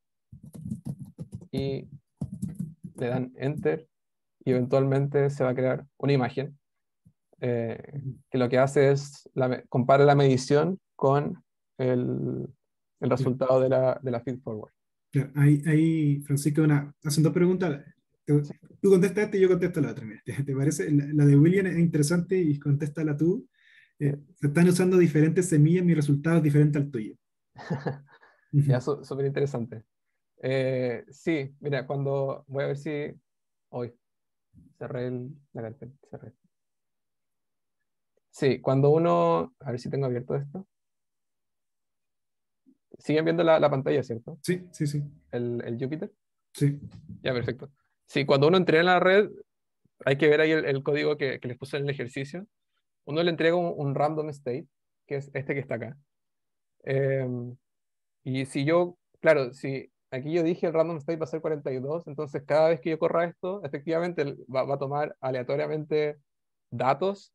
y le dan Enter, y eventualmente se va a crear una imagen que lo que hace es compara la medición con el Claro, resultado de la feed forward. claro. Ahí, Francisco, hacen dos preguntas. Sí. Tú contestas esta y yo contesto la otra. Mira, ¿te parece? La de William es interesante y contéstala tú. Se están usando diferentes semillas, mi resultado es diferente al tuyo. Ya, súper interesante. Sí, mira, cuando voy a ver si hoy cerré la carpeta. Cerré. Sí, cuando uno, a ver si tengo abierto esto. Siguen viendo la pantalla, ¿cierto? Sí, sí, sí. El Jupyter. Sí. Ya, perfecto. Sí, cuando uno entrena en la red, hay que ver ahí el código que les puse en el ejercicio. Uno le entrega un random state, que es este que está acá. Eh, y si yo, claro, si aquí yo dije el random state va a ser 42, entonces cada vez que yo corra esto, efectivamente va a tomar aleatoriamente datos,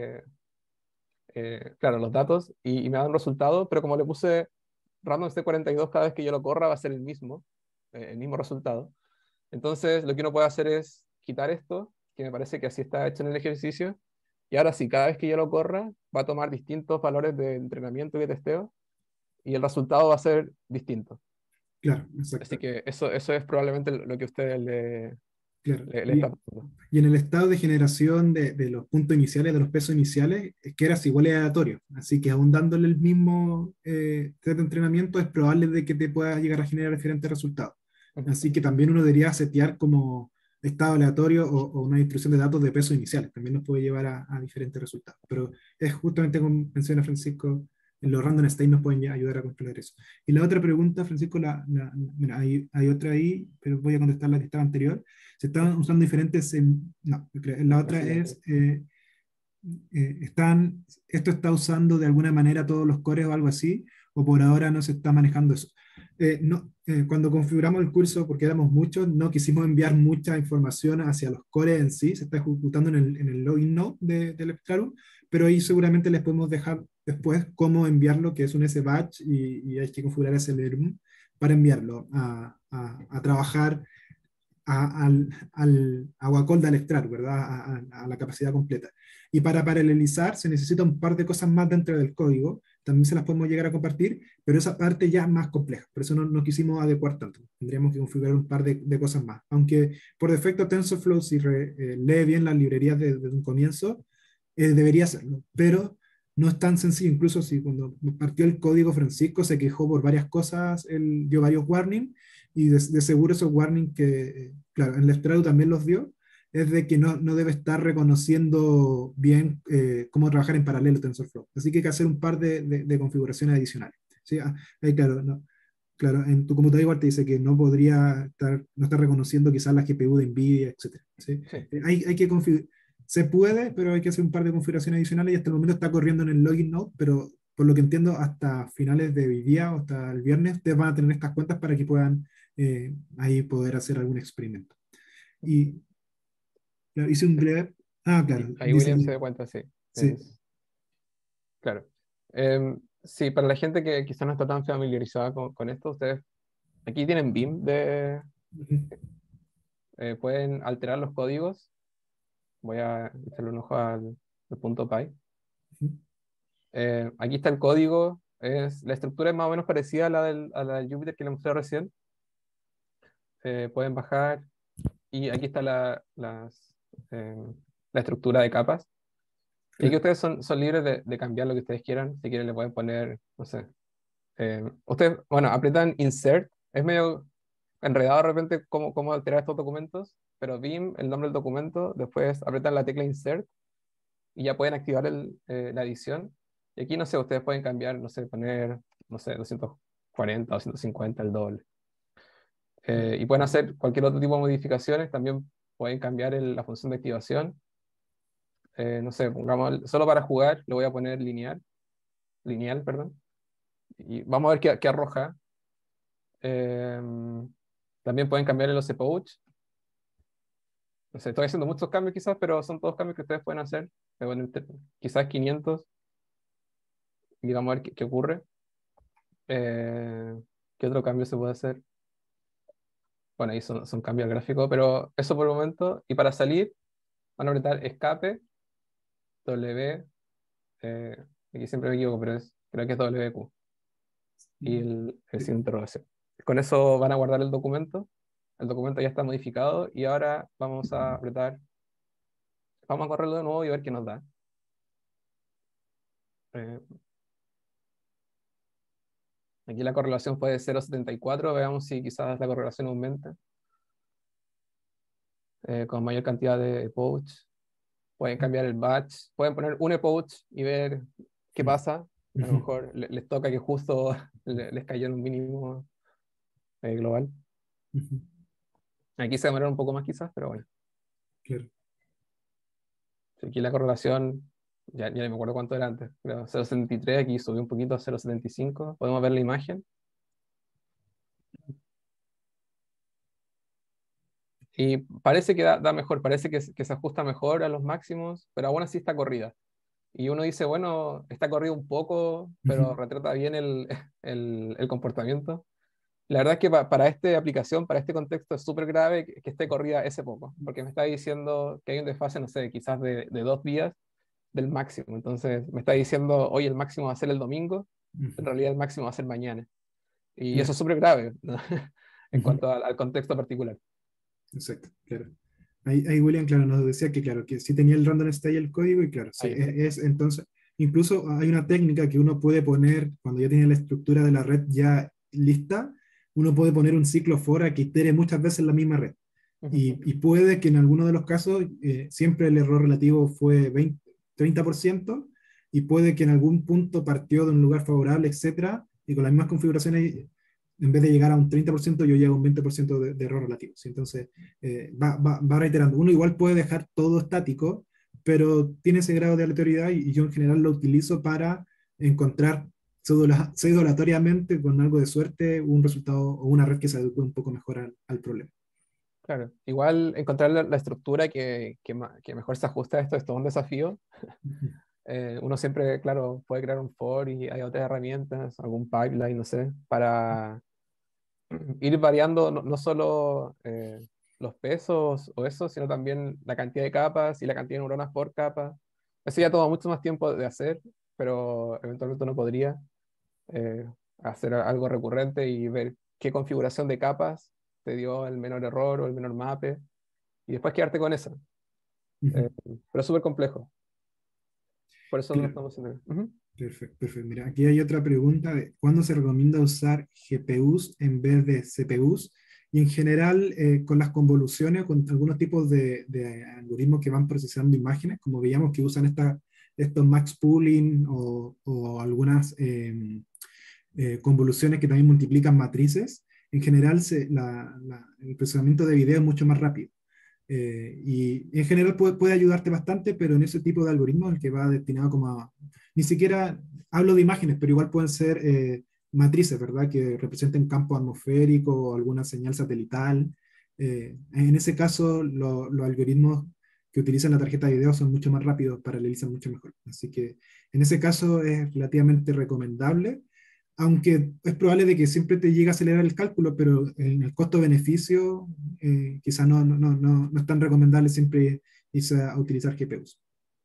claro, los datos, y me da un resultado, pero como le puse random state 42, cada vez que yo lo corra va a ser el mismo resultado. Entonces, lo que uno puede hacer es quitar esto, que me parece que así está hecho en el ejercicio, y ahora sí, cada vez que yo lo corra, va a tomar distintos valores de entrenamiento y de testeo, y el resultado va a ser distinto. Claro, Así exacto. que eso es probablemente lo que ustedes Claro. le está pasando. Y en el estado de generación de los puntos iniciales, de los pesos iniciales, es que eras igual y aleatorio. Así que aún dándole el mismo set de entrenamiento, es probable de que te pueda llegar a generar diferentes resultados. Así que también uno debería setear como estado aleatorio o una distribución de datos de pesos iniciales. También nos puede llevar a diferentes resultados. Pero es justamente como menciona Francisco, los random state nos pueden ayudar a controlar eso. Y la otra pregunta, Francisco, mira, hay otra ahí, pero voy a contestar la que estaba anterior. Se están usando diferentes, no, la La otra siguiente. es, esto está usando de alguna manera todos los cores o algo así, o por ahora no se está manejando eso. No, cuando configuramos el curso, porque éramos muchos, no quisimos enviar mucha información hacia los cores en sí, se está ejecutando en el login node del Epicarium, pero ahí seguramente les podemos dejar después cómo enviarlo, que es un SBatch, y hay que configurar ese LRM para enviarlo a trabajar a Wacold al extract, ¿verdad? A la capacidad completa. Y para paralelizar se necesita un par de cosas más dentro del código, también se las podemos llegar a compartir, pero esa parte ya es más compleja, por eso no quisimos adecuar tanto. Tendríamos que configurar un par de cosas más. Aunque por defecto TensorFlow, si lee bien las librerías desde un comienzo, debería hacerlo, pero no es tan sencillo. Incluso si cuando partió el código Francisco se quejó por varias cosas, él dio varios warnings, y de seguro esos warnings que, claro, en el Estrado también los dio, es de que no debe estar reconociendo bien cómo trabajar en paralelo TensorFlow. Así que hay que hacer un par de configuraciones adicionales. ¿Sí? Ahí, claro, claro, en tu computador igual te dice que no podría estar, no está reconociendo quizás la GPU de NVIDIA, etc. ¿Sí? Sí. Hay que configurar. Se puede, pero hay que hacer un par de configuraciones adicionales y hasta el momento está corriendo en el login node, pero por lo que entiendo, hasta finales de hoy día o hasta el viernes, ustedes van a tener estas cuentas para que puedan ahí poder hacer algún experimento. Y claro, hice un breve. Ah, claro, Ahí dice. William se da cuenta, sí. Sí. Claro. Sí, para la gente que quizás no está tan familiarizada con esto, ustedes aquí tienen BIM pueden alterar los códigos. Voy a echarle un ojo al punto .py. Aquí está el código. La estructura es más o menos parecida a la del Jupyter que le mostré recién. Pueden bajar y aquí está eh, la estructura de capas. Y aquí Claro. ustedes son libres de cambiar lo que ustedes quieran. Si quieren le pueden poner, no sé. Ustedes, bueno, aprietan Insert. Es medio enredado de repente cómo alterar estos documentos, pero BIM, el nombre del documento, después aprietan la tecla Insert y ya pueden activar la edición. Y aquí, no sé, ustedes pueden cambiar, no sé, poner, no sé, 240 o 150, el doble. Y pueden hacer cualquier otro tipo de modificaciones. También pueden cambiar la función de activación. No sé, pongamos, solo para jugar, le voy a poner lineal, perdón. Y vamos a ver qué arroja. Eh, También pueden cambiar el OCPouch. No sé, estoy haciendo muchos cambios quizás, pero son todos cambios que ustedes pueden hacer. Bueno, quizás 500 y vamos a ver qué ocurre. ¿Qué otro cambio se puede hacer? Bueno, ahí son cambios al gráfico, pero eso por el momento. Y para salir, van a apretar escape, W, aquí siempre me equivoco, pero creo que es WQ, y el signo de interrogación. Con eso van a guardar el documento ya está modificado, y ahora vamos a apretar, vamos a correrlo de nuevo y ver qué nos da. Eh, Aquí la correlación fue de 0,74, veamos si quizás la correlación aumenta con mayor cantidad de epochs. Pueden cambiar el batch, pueden poner un epoch y ver qué pasa. A lo mejor les toca que justo les cayó en un mínimo global. Aquí se demoraron un poco más quizás, pero bueno. Claro. Aquí la correlación, ya no me acuerdo cuánto era antes, pero 0,73, aquí subió un poquito a 0,75. Podemos ver la imagen. Y parece que da mejor, parece que se ajusta mejor a los máximos, pero aún así está corrida. Y uno dice, bueno, está corrido un poco, pero retrata bien el comportamiento. La verdad es que para esta aplicación, para este contexto, es súper grave que esté corrida ese poco, porque me está diciendo que hay un desfase, no sé, quizás de 2 días del máximo. Entonces me está diciendo, hoy el máximo va a ser el domingo, en realidad el máximo va a ser mañana. Y eso es súper grave, ¿no? En cuanto al contexto particular. Exacto, claro. Ahí William, claro, nos decía que, claro, que sí tenía el random style el código y claro, sí, entonces, incluso hay una técnica que uno puede poner, cuando ya tiene la estructura de la red ya lista, uno puede poner un ciclo for que itere muchas veces la misma red. Y puede que en alguno de los casos siempre el error relativo fue 30%, y puede que en algún punto partió de un lugar favorable, etcétera, y con las mismas configuraciones en vez de llegar a un 30%, yo llego a un 20% de error relativo. ¿Sí? Entonces, va reiterando. Uno igual puede dejar todo estático, pero tiene ese grado de aleatoriedad y yo en general lo utilizo para encontrar pseudo-aleatoriamente, con algo de suerte, un resultado o una red que se adecue un poco mejor al problema. Claro, igual encontrar la estructura que mejor se ajusta a esto es todo un desafío. Uno siempre, claro, puede crear un for y hay otras herramientas, algún pipeline, no sé, para ir variando no solo los pesos o eso, sino también la cantidad de capas y la cantidad de neuronas por capa. Eso ya toma mucho más tiempo de hacer, pero eventualmente uno podría hacer algo recurrente y ver qué configuración de capas te dio el menor error o el menor mape, y después quedarte con eso. Pero es súper complejo. Por eso lo estamos haciendo. Perfecto, perfecto. Mira, aquí hay otra pregunta de ¿cuándo se recomienda usar GPUs en vez de CPUs? Y en general, con las convoluciones, con algunos tipos de algoritmos que van procesando imágenes, como veíamos que usan estos max pooling o algunas convoluciones que también multiplican matrices, en general el procesamiento de video es mucho más rápido. Y en general puede ayudarte bastante, pero en ese tipo de algoritmos, el que va destinado como a... Ni siquiera hablo de imágenes, pero igual pueden ser matrices, ¿verdad? Que representen campo atmosférico o alguna señal satelital. En ese caso, los algoritmos que utilizan la tarjeta de video son mucho más rápidos, paralelizan mucho mejor. Así que en ese caso es relativamente recomendable, aunque es probable de que siempre te llegue a acelerar el cálculo, pero en el costo-beneficio quizás no es tan recomendable siempre irse a utilizar GPUs.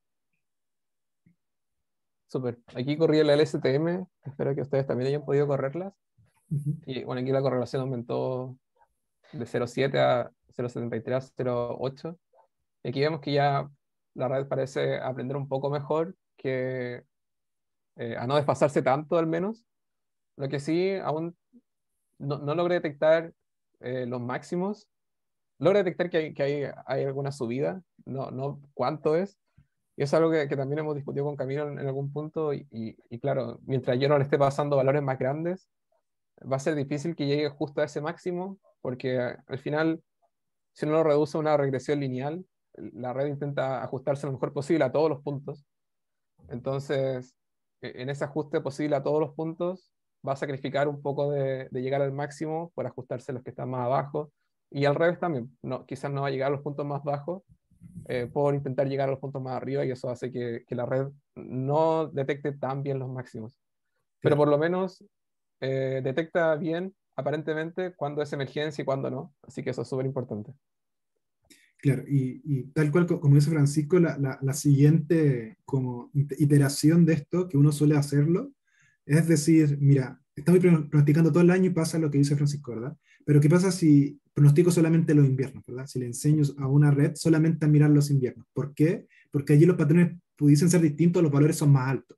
Súper. Aquí corrí la LSTM, espero que ustedes también hayan podido correrlas. Y bueno, aquí la correlación aumentó de 0,7 a 0,73 a 0,8. Y aquí vemos que ya la red parece aprender un poco mejor, que a no desfasarse tanto al menos. Lo que sí, aún no logré detectar los máximos. Logré detectar que hay alguna subida, no cuánto es. Y es algo que también hemos discutido con Camilo en algún punto. Y claro, mientras yo no le esté pasando valores más grandes, va a ser difícil que llegue justo a ese máximo, porque al final, si uno lo reduce a una regresión lineal, la red intenta ajustarse lo mejor posible a todos los puntos. Entonces, en ese ajuste posible a todos los puntos, va a sacrificar un poco de llegar al máximo por ajustarse a los que están más abajo. Y al revés también, quizás no va a llegar a los puntos más bajos por intentar llegar a los puntos más arriba, y eso hace que la red no detecte tan bien los máximos. Pero por lo menos detecta bien, aparentemente, cuándo es emergencia y cuándo no. Así que eso es súper importante. Claro, y tal cual como dice Francisco, la siguiente como iteración de esto, que uno suele hacerlo, es decir, mira, estamos pronosticando todo el año y pasa lo que dice Francisco, ¿verdad? Pero ¿qué pasa si pronostico solamente los inviernos, ¿verdad? Si le enseño a una red solamente a mirar los inviernos. ¿Por qué? Porque allí los patrones pudiesen ser distintos, los valores son más altos.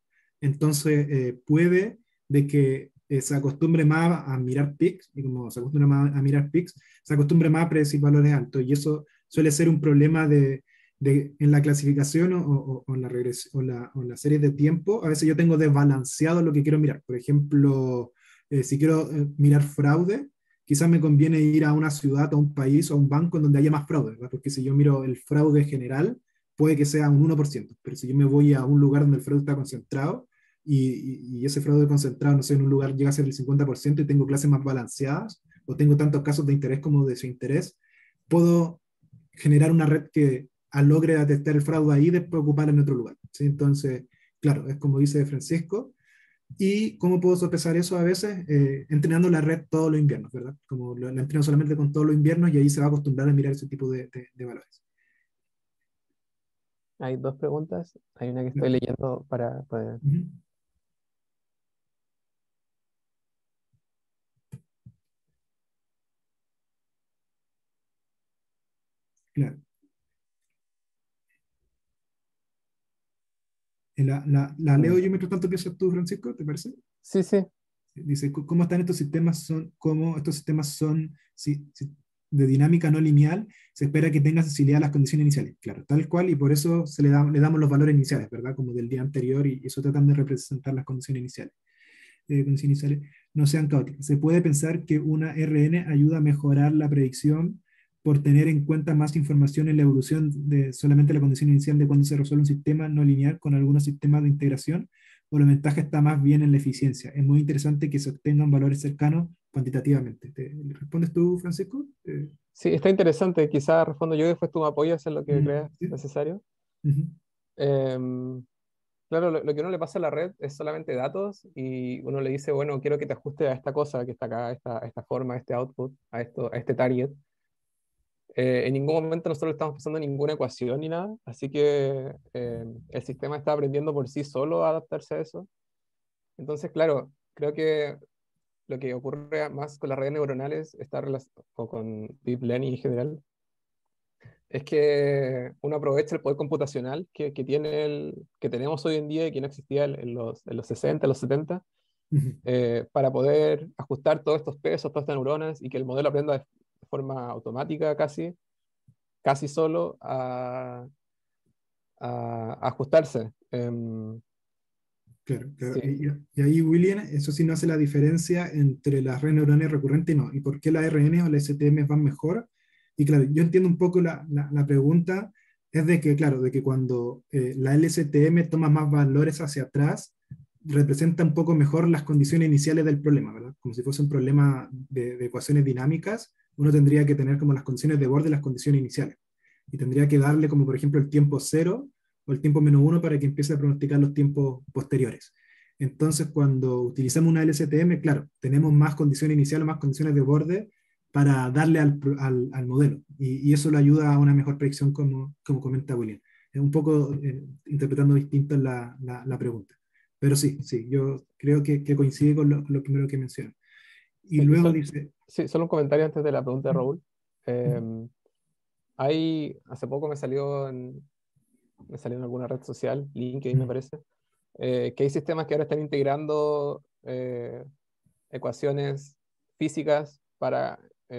entonces puede de que se acostumbre más a mirar picks, y como se acostumbra más a mirar picks, se acostumbre más a predecir valores altos, y eso suele ser un problema en la clasificación o en la o en la serie de tiempo. A veces yo tengo desbalanceado lo que quiero mirar. Por ejemplo, si quiero mirar fraude, quizás me conviene ir a una ciudad, a un país o a un banco en donde haya más fraude, ¿verdad? Porque si yo miro el fraude general, puede que sea un 1%, pero si yo me voy a un lugar donde el fraude está concentrado, y ese fraude concentrado, no sé, en un lugar llega a ser el 50% y tengo clases más balanceadas, o tengo tantos casos de interés como de desinterés, puedo generar una red que logre detectar el fraude ahí y después ocupar en otro lugar. ¿Sí? Entonces, claro, es como dice Francisco. ¿Y cómo puedo sopesar eso a veces? Entrenando la red todos los inviernos, ¿verdad? Como la entreno solamente con todos los inviernos y ahí se va a acostumbrar a mirar ese tipo de valores. Hay dos preguntas. Hay una que estoy Claro. leyendo para poder... Ujú. Claro. La leo yo mientras tanto que eso tú, Francisco, ¿te parece? Sí, sí. Dice, ¿cómo están estos sistemas? Cómo estos sistemas son de dinámica no lineal, se espera que tenga sensibilidad a las condiciones iniciales. Claro, tal cual, y por eso le damos los valores iniciales, ¿verdad? Como del día anterior, y eso tratan de representar las condiciones iniciales. Condiciones iniciales no sean caóticas. Se puede pensar que una RN ayuda a mejorar la predicción por tener en cuenta más información en la evolución de solamente la condición inicial de cuando se resuelve un sistema no lineal con algunos sistemas de integración, o la ventaja está más bien en la eficiencia. Es muy interesante que se obtengan valores cercanos cuantitativamente. ¿Te respondes tú, Francisco? Sí, está interesante. Quizás respondo yo y después tú me apoyas en lo que creas ¿Sí? necesario. Ujú. Em, claro, lo que uno le pasa a la red es solamente datos y uno le dice, bueno, quiero que te ajuste a esta cosa que está acá, a esta forma, a este output, a este target. En ningún momento nosotros le estamos pasando ninguna ecuación ni nada, así que el sistema está aprendiendo por sí solo a adaptarse a eso. Entonces, claro, creo que lo que ocurre más con las redes neuronales o con Deep Learning en general es que uno aprovecha el poder computacional que tiene que tenemos hoy en día y que no existía en los 60, los 70, Ujú. para poder ajustar todos estos pesos, todas estas neuronas y que el modelo aprenda de forma automática casi solo a ajustarse. Claro, claro. Sí, Y ahí, William, eso sí no hace la diferencia entre las redes neuronales recurrentes y no. ¿Y por qué la RN o la STM van mejor? Y claro, yo entiendo un poco la pregunta, es de que, claro, de que cuando la LSTM toma más valores hacia atrás, representa un poco mejor las condiciones iniciales del problema, ¿verdad? Como si fuese un problema de ecuaciones dinámicas, uno tendría que tener como las condiciones de borde y las condiciones iniciales. Y tendría que darle como, por ejemplo, el tiempo cero o el tiempo -1 para que empiece a pronosticar los tiempos posteriores. Entonces, cuando utilizamos una LSTM, claro, tenemos más condiciones iniciales, más condiciones de borde para darle al modelo. Y eso le ayuda a una mejor predicción, como comenta William. Es un poco interpretando distinto la pregunta. Pero sí, sí, yo creo que coincide con lo primero que menciona. Y sí, luego dice... sí, solo un comentario antes de la pregunta de Raúl. Ujú, Hace poco me salió en alguna red social, LinkedIn me ujú, parece, que hay sistemas que ahora están integrando ecuaciones físicas para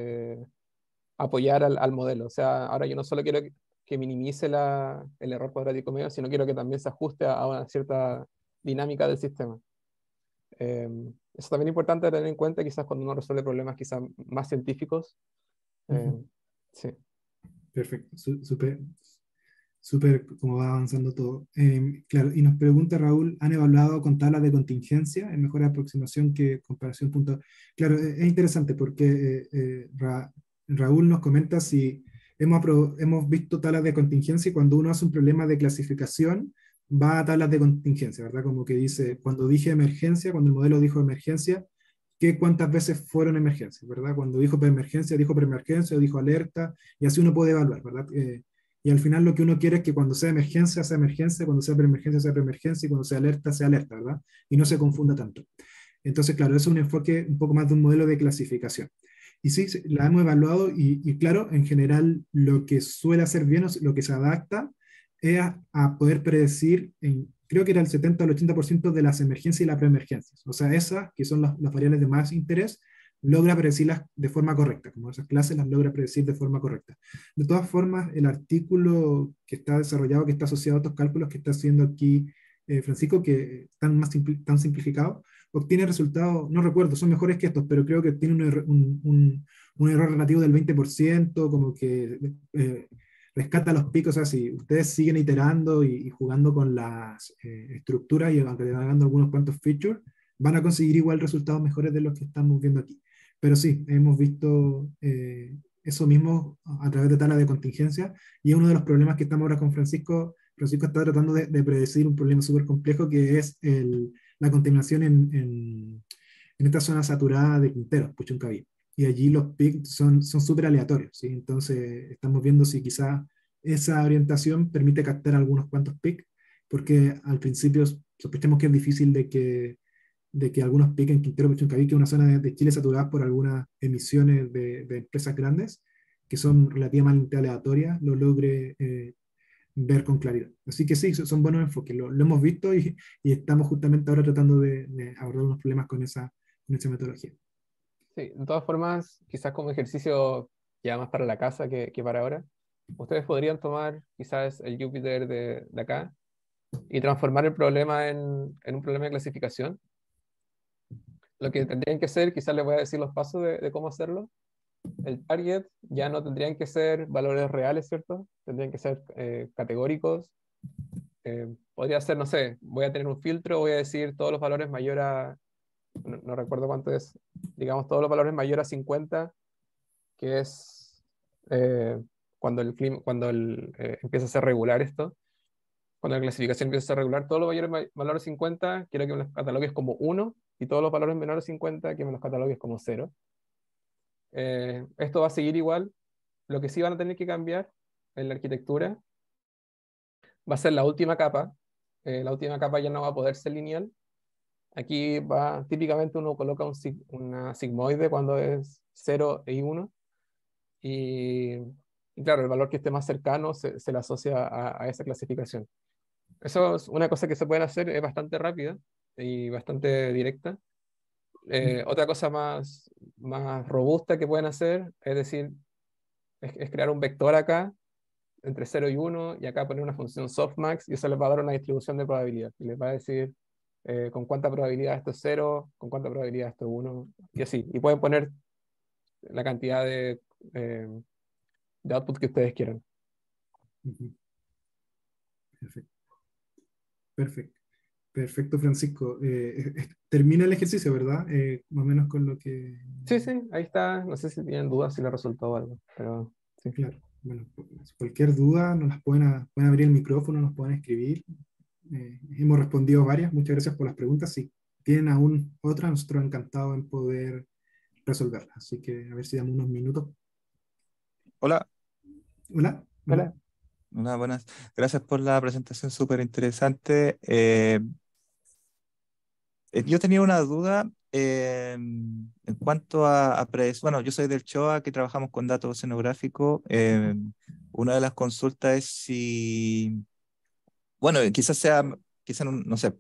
apoyar al modelo. O sea, ahora yo no solo quiero que minimice el error cuadrático medio, sino quiero que también se ajuste a una cierta dinámica del sistema. Eh, Eso también es importante tener en cuenta quizás cuando uno resuelve problemas quizás más científicos. ujú. Eh, sí. Perfecto, súper, súper cómo va avanzando todo. Claro, y nos pregunta Raúl, ¿han evaluado con tablas de contingencia en mejor aproximación que comparación punto? Claro, es interesante porque Raúl nos comenta si hemos visto tablas de contingencia y cuando uno hace un problema de clasificación va a tablas de contingencia, ¿verdad? Como que dice, cuando dije emergencia, cuando el modelo dijo emergencia, cuántas veces fueron emergencias, ¿verdad? Cuando dijo preemergencia o dijo alerta, y así uno puede evaluar, ¿verdad? Y al final lo que uno quiere es que cuando sea emergencia, cuando sea preemergencia, y cuando sea alerta, ¿verdad? Y no se confunda tanto. Entonces, claro, eso es un enfoque un poco más de un modelo de clasificación. Y sí, la hemos evaluado y claro, en general lo que suele hacer bien, o lo que se adapta, es a poder predecir creo que era el 70 al 80% de las emergencias y las preemergencias. O sea, esas, que son las variables de más interés, logra predecirlas de forma correcta, como esas clases las logra predecir de forma correcta. De todas formas, el artículo que está desarrollado, que está asociado a estos cálculos que está haciendo aquí Francisco, que están tan simplificados, obtiene resultados, no recuerdo, son mejores que estos, pero creo que tiene un error relativo del 20%, como que rescata los picos. O sea, si ustedes siguen iterando y jugando con las estructuras y aunque le van dando algunos cuantos features, van a conseguir igual resultados mejores de los que estamos viendo aquí. Pero sí, hemos visto eso mismo a través de tablas de contingencia, y es uno de los problemas que estamos ahora con Francisco. Francisco está tratando de predecir un problema súper complejo, que es la contaminación en esta zona saturada de Quintero, Puchuncaví. Y allí los PIC son súper aleatorios, ¿sí? Entonces estamos viendo si quizá esa orientación permite captar algunos cuantos PIC, porque al principio sospechamos que es difícil de que algunos PIC en Quintero, Puchuncaví, que es una zona de Chile saturada por algunas emisiones de empresas grandes, que son relativamente aleatorias, lo logre ver con claridad. Así que sí, son buenos enfoques, lo hemos visto, y estamos justamente ahora tratando de abordar unos problemas con esa metodología. Sí, de todas formas, quizás como ejercicio ya más para la casa que para ahora, ustedes podrían tomar quizás el Jupyter de acá y transformar el problema en un problema de clasificación. Lo que tendrían que hacer, quizás les voy a decir los pasos de cómo hacerlo. El target ya no tendrían que ser valores reales, ¿cierto? Tendrían que ser categóricos. Podría ser, no sé, voy a tener un filtro, voy a decir todos los valores mayor a, no recuerdo cuánto es, digamos todos los valores mayor a 50, que es cuando empieza a ser regular esto, cuando la clasificación empieza a ser regular, todos los valores 50 quiero que me los catalogues como 1, y todos los valores menores a 50 que me los catalogues como 0. Esto va a seguir igual. Lo que sí van a tener que cambiar en la arquitectura va a ser la última capa. La última capa ya no va a poder ser lineal. Aquí típicamente uno coloca una sigmoide cuando es 0 y 1. Y claro, el valor que esté más cercano se le asocia a esa clasificación. Eso es una cosa que se puede hacer, es bastante rápida y bastante directa. Otra cosa más robusta que pueden hacer, es decir, es crear un vector acá entre 0 y 1, y acá poner una función softmax, y eso les va a dar una distribución de probabilidad, y les va a decir con cuánta probabilidad esto es 0, con cuánta probabilidad esto es 1, y así. Y pueden poner la cantidad de output que ustedes quieran. Perfecto. Perfecto. Perfecto, Francisco. Termina el ejercicio, ¿verdad? Más o menos con lo que... Sí, ahí está. No sé si tienen dudas, si le resultó algo, pero sí. Claro. Bueno, cualquier duda nos las pueden abrir el micrófono, nos pueden escribir. Hemos respondido varias. Muchas gracias por las preguntas. Si tienen aún otras, nosotros encantados en poder resolverlas. Así que a ver si damos unos minutos. Hola. Hola. Hola. Hola, buenas. Gracias por la presentación súper interesante. Yo tenía una duda en cuanto a bueno, yo soy del CHOA, que trabajamos con datos oceanográficos. Una de las consultas es si, bueno, quizás no sé,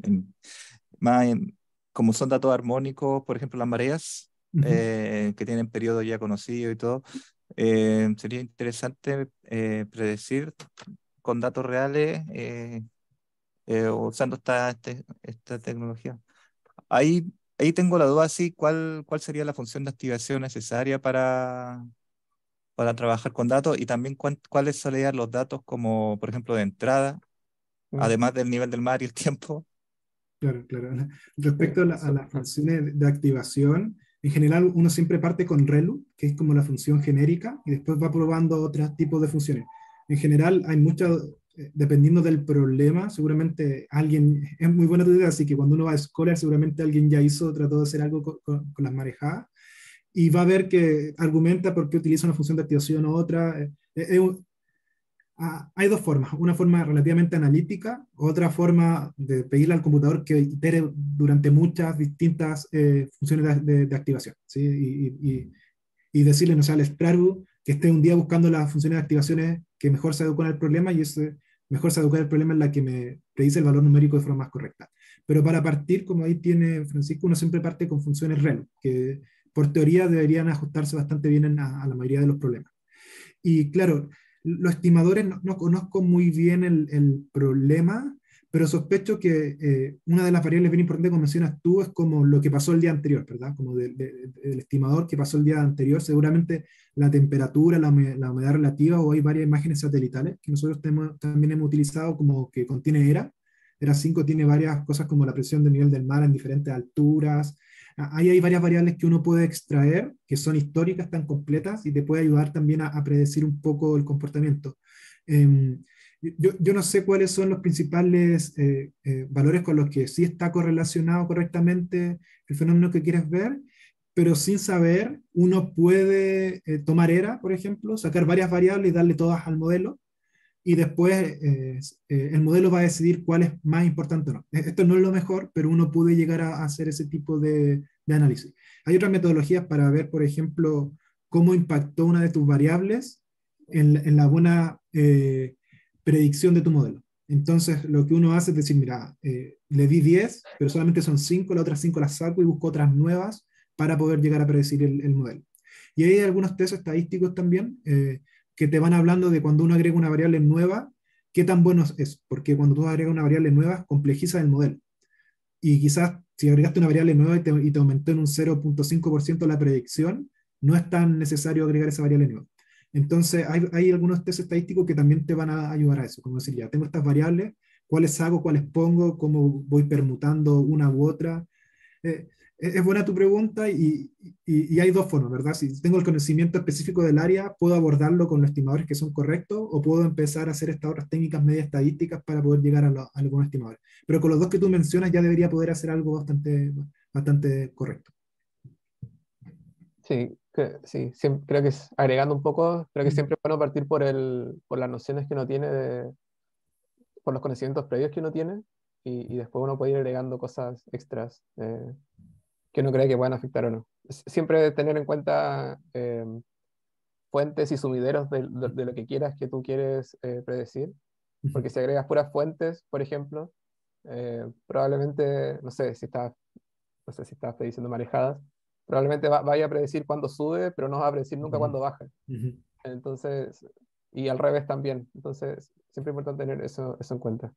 como son datos armónicos, por ejemplo, las mareas, que tienen periodos ya conocidos y todo, sería interesante predecir con datos reales usando esta tecnología. Ahí tengo la duda, sí, ¿cuál sería la función de activación necesaria para trabajar con datos? Y también cuáles serían los datos como, por ejemplo, de entrada, además del nivel del mar y el tiempo. Claro. Respecto a las funciones de activación, en general uno siempre parte con ReLU, que es como la función genérica, y después va probando otros tipos de funciones. En general hay muchas, dependiendo del problema, seguramente alguien, es muy buena tu idea, así que cuando uno va a Scholar, seguramente alguien ya trató de hacer algo con las marejadas, y va a ver que argumenta por qué utiliza una función de activación u otra. Hay dos formas, una forma relativamente analítica, otra forma de pedirle al computador que itere durante muchas distintas funciones de activación, ¿sí? Y decirle, no sé, al Spragu que esté un día buscando las funciones de activaciones que mejor se adecuan al problema, y mejor se adecuar el problema en la que me predice el valor numérico de forma más correcta. Pero para partir, como ahí tiene Francisco, uno siempre parte con funciones ReLU, que por teoría deberían ajustarse bastante bien a la mayoría de los problemas. Y claro, los estimadores no conozco muy bien el problema, pero sospecho que una de las variables bien importantes que mencionas tú es como lo que pasó el día anterior, ¿verdad? Como del estimador que pasó el día anterior, seguramente la temperatura, la humedad relativa, o hay varias imágenes satelitales que nosotros también hemos utilizado como que contiene ERA 5 tiene varias cosas como la presión del nivel del mar en diferentes alturas. Ahí hay varias variables que uno puede extraer, que son históricas, tan completas, y te puede ayudar también a predecir un poco el comportamiento. Yo no sé cuáles son los principales valores con los que sí está correlacionado correctamente el fenómeno que quieres ver, pero sin saber, uno puede tomar ERA, por ejemplo, sacar varias variables y darle todas al modelo, y después el modelo va a decidir cuál es más importante o no. Esto no es lo mejor, pero uno puede llegar a hacer ese tipo de análisis. Hay otras metodologías para ver, por ejemplo, cómo impactó una de tus variables en la buena predicción de tu modelo. Entonces, lo que uno hace es decir, mira, le di 10, pero solamente son 5, las otras 5 las saco y busco otras nuevas para poder llegar a predecir el modelo. Y hay algunos test estadísticos también que te van hablando de cuando uno agrega una variable nueva, qué tan bueno es, porque cuando tú agregas una variable nueva, complejiza el modelo. Y quizás si agregaste una variable nueva y te aumentó en un 0,5% la predicción, no es tan necesario agregar esa variable nueva. Entonces, hay algunos test estadísticos que también te van a ayudar a eso, como decir, ya tengo estas variables, cuáles hago, cuáles pongo, cómo voy permutando una u otra. Eh, es buena tu pregunta y hay dos formas, ¿verdad? Si tengo el conocimiento específico del área, puedo abordarlo con los estimadores que son correctos o puedo empezar a hacer estas otras técnicas media estadísticas para poder llegar a algunos estimadores. Pero con los dos que tú mencionas ya debería poder hacer algo bastante correcto. Sí, sí, creo que agregando un poco, creo que siempre es bueno partir por las nociones que uno tiene, por los conocimientos previos que uno tiene, y después uno puede ir agregando cosas extras que uno cree que puedan afectar o no. Siempre tener en cuenta fuentes y sumideros de lo que quieras que tú quieres predecir, porque si agregas puras fuentes, por ejemplo, probablemente, no sé si estás prediciendo marejadas, probablemente vaya a predecir cuándo sube, pero no va a predecir nunca cuándo baja. Entonces, y al revés también. Entonces, siempre es importante tener eso en cuenta.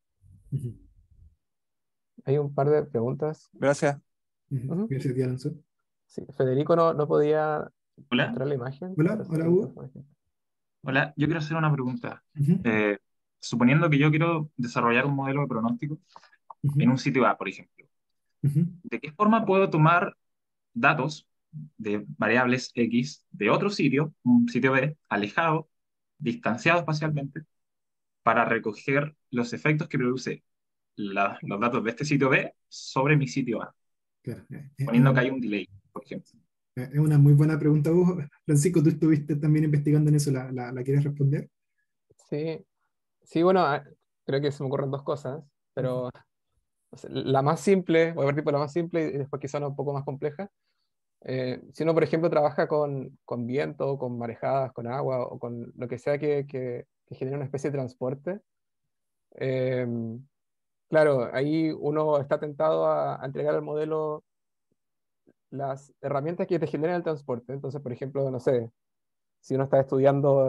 Hay un par de preguntas. Gracias. Gracias, Tía Alonso. Sí, Federico no podía Hola. mostrar la imagen. Hola, hola, Hugo. Hola, yo quiero hacer una pregunta. Ujú, Suponiendo que yo quiero desarrollar un modelo de pronóstico en ujú, un sitio A, por ejemplo, ujú. ¿de qué forma puedo tomar datos de variables X de otro sitio, un sitio B, alejado, distanciado espacialmente, para recoger los efectos que produce los datos de este sitio B sobre mi sitio A, Claro, poniendo que hay un delay, por ejemplo? es una muy buena pregunta, Hugo. Francisco, tú estuviste también investigando en eso, ¿la quieres responder? Sí, sí, bueno, creo que se me ocurren dos cosas, pero no sé, la más simple, voy a partir por la más simple y después quizá una un poco más compleja. Si uno, por ejemplo, trabaja con viento, con marejadas, con agua o con lo que sea que genere una especie de transporte, eh, claro, ahí uno está tentado a entregar al modelo las herramientas que te generan el transporte. Entonces, por ejemplo, no sé, si uno está estudiando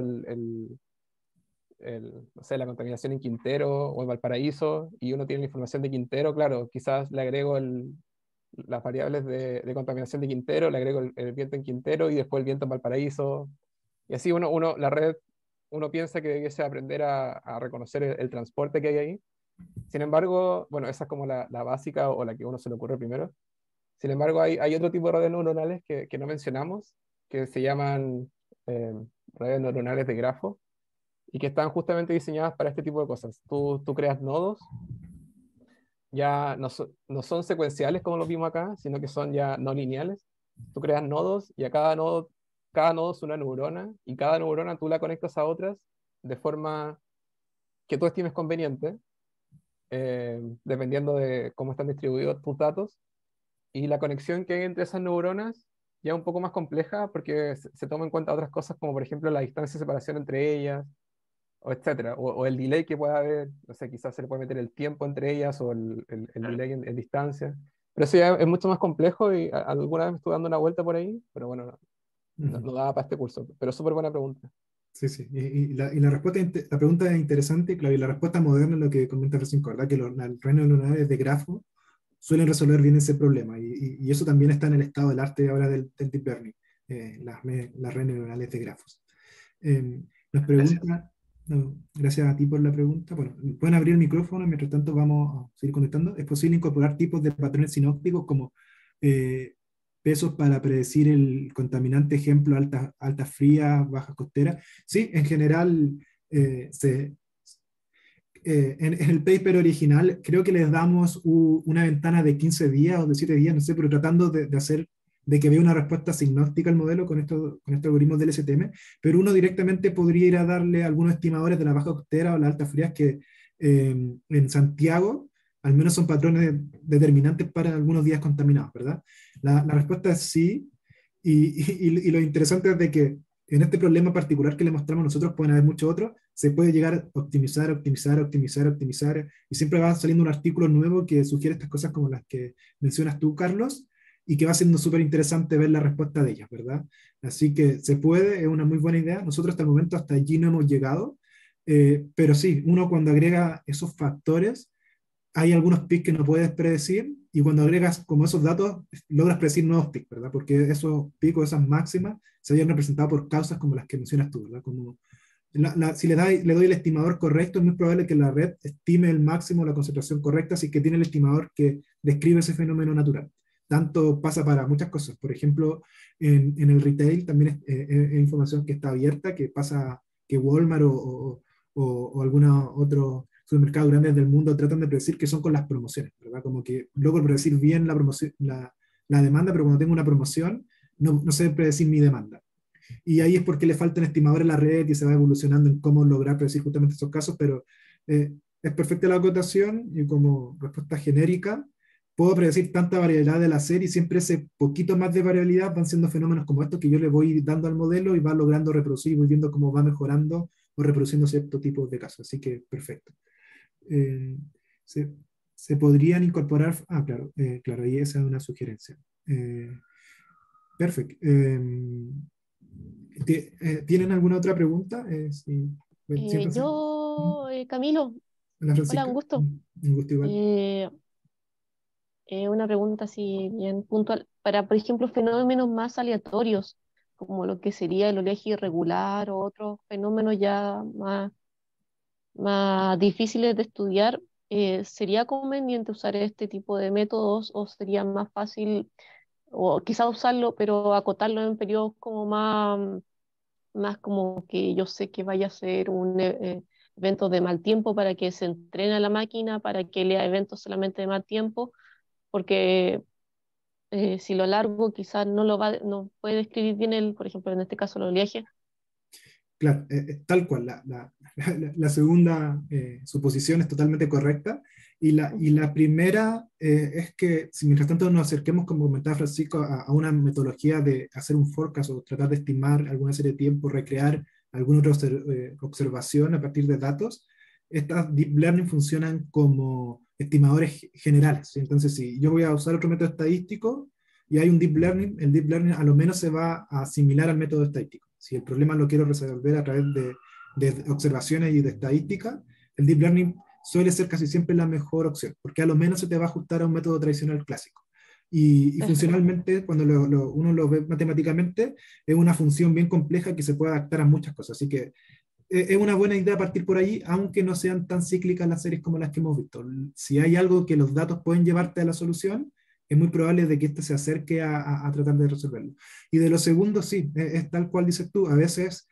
no sé, la contaminación en Quintero o en Valparaíso y uno tiene la información de Quintero, claro, quizás le agrego las variables de contaminación de Quintero, le agrego el viento en Quintero y después el viento en Valparaíso. Y así la red, uno piensa que debiese aprender a reconocer el transporte que hay ahí. Sin embargo, bueno, esa es como la básica o la que a uno se le ocurre primero. Sin embargo, hay otro tipo de redes neuronales que no mencionamos, que se llaman eh, redes neuronales de grafo, y que están justamente diseñadas para este tipo de cosas. Tú creas nodos, ya no son secuenciales como lo vimos acá, sino que son ya no lineales. Tú creas nodos y a cada nodo es una neurona, y cada neurona tú la conectas a otras de forma que tú estimes conveniente, dependiendo de cómo están distribuidos tus datos. Y la conexión que hay entre esas neuronas ya es un poco más compleja porque se toma en cuenta otras cosas como por ejemplo la distancia de separación entre ellas, o etcétera, o el delay que pueda haber, no sé, quizás se le puede meter el tiempo entre ellas o el delay en distancia. Pero eso ya es mucho más complejo y alguna vez me estuve dando una vuelta por ahí, pero bueno, no daba para este curso. Pero súper buena pregunta. Sí, sí. Y la respuesta, la pregunta es interesante, claro, y la respuesta moderna es lo que comenta Francisco, ¿verdad? Que las redes neuronales de grafo suelen resolver bien ese problema. Y eso también está en el estado del arte ahora del deep learning, las redes neuronales de grafos. Nos Gracias. pregunta, no, gracias a ti por la pregunta. Bueno, pueden abrir el micrófono, mientras tanto vamos a seguir contestando. ¿Es posible incorporar tipos de patrones sinópticos como pesos para predecir el contaminante, ejemplo, altas frías, bajas costeras? Sí, en general, en el paper original, creo que les damos una ventana de 15 días o de 7 días, no sé, pero tratando de que vea una respuesta signóstica al modelo con estos algoritmos del STM, pero uno directamente podría ir a darle algunos estimadores de la baja costera o las altas frías que en Santiago al menos son patrones determinantes para algunos días contaminados, ¿verdad? La respuesta es sí, y lo interesante es de que en este problema particular que le mostramos nosotros, pueden haber muchos otros, se puede llegar a optimizar, optimizar, optimizar, optimizar, y siempre va saliendo un artículo nuevo que sugiere estas cosas como las que mencionas tú, Carlos, y que va siendo súper interesante ver la respuesta de ellas, ¿verdad? Así que se puede, es una muy buena idea. Nosotros hasta el momento hasta allí no hemos llegado, pero sí, uno cuando agrega esos factores, hay algunos picks que no puedes predecir, y cuando agregas como esos datos, logras predecir nuevos picks, ¿verdad? Porque esos picos, esas máximas, se habían representado por causas como las que mencionas tú, ¿verdad? Como si le doy el estimador correcto, es muy probable que la red estime el máximo, la concentración correcta, así que tiene el estimador que describe ese fenómeno natural. Tanto pasa para muchas cosas. Por ejemplo, en el retail también es información que está abierta, que pasa que Walmart o alguna otro supermercados grandes del mundo tratan de predecir que son con las promociones, ¿verdad? Como que logro predecir bien la promoción, la demanda, pero cuando tengo una promoción, no sé predecir mi demanda. Y ahí es porque le faltan estimadores a la red y se va evolucionando en cómo lograr predecir justamente esos casos, pero es perfecta la acotación, y como respuesta genérica, puedo predecir tanta variabilidad de la serie, y siempre ese poquito más de variabilidad van siendo fenómenos como estos que yo le voy dando al modelo y va logrando reproducir, y voy viendo cómo va mejorando o reproduciendo cierto tipo de casos. Así que perfecto. Eh, se podrían incorporar, claro, claro, ahí esa es una sugerencia. Perfecto. ¿Tienen alguna otra pregunta? Sí, Camilo, Hola, hola, Francisca. un gusto. Un gusto igual. Eh, una pregunta así bien puntual. Para, por ejemplo, fenómenos más aleatorios, como lo que sería el oleaje irregular o otros fenómenos ya más difíciles de estudiar, ¿sería conveniente usar este tipo de métodos o sería más fácil, o quizá usarlo, pero acotarlo en periodos como más como que yo sé que vaya a ser un evento de mal tiempo para que se entrene a la máquina, para que lea eventos solamente de mal tiempo, porque si lo largo quizás no puede describir bien por ejemplo, en este caso el oleaje. Claro, tal cual, la segunda suposición es totalmente correcta, y la primera es que si mientras tanto nos acerquemos, como comentaba Francisco, a una metodología de hacer un forecast o tratar de estimar alguna serie de tiempo, recrear alguna otra observación a partir de datos, estas deep learning funcionan como estimadores generales, ¿sí? Entonces, si yo voy a usar otro método estadístico y hay un deep learning, el deep learning a lo menos se va a asimilar al método estadístico. Si el problema lo quiero resolver a través de observaciones y de estadística, el deep learning suele ser casi siempre la mejor opción, porque a lo menos se te va a ajustar a un método tradicional clásico. Y funcionalmente, cuando uno lo ve matemáticamente, es una función bien compleja que se puede adaptar a muchas cosas. Así que es una buena idea partir por ahí, aunque no sean tan cíclicas las series como las que hemos visto. Si hay algo que los datos pueden llevarte a la solución, es muy probable de que éste se acerque a tratar de resolverlo. Y de lo segundo, sí, es tal cual dices tú, a veces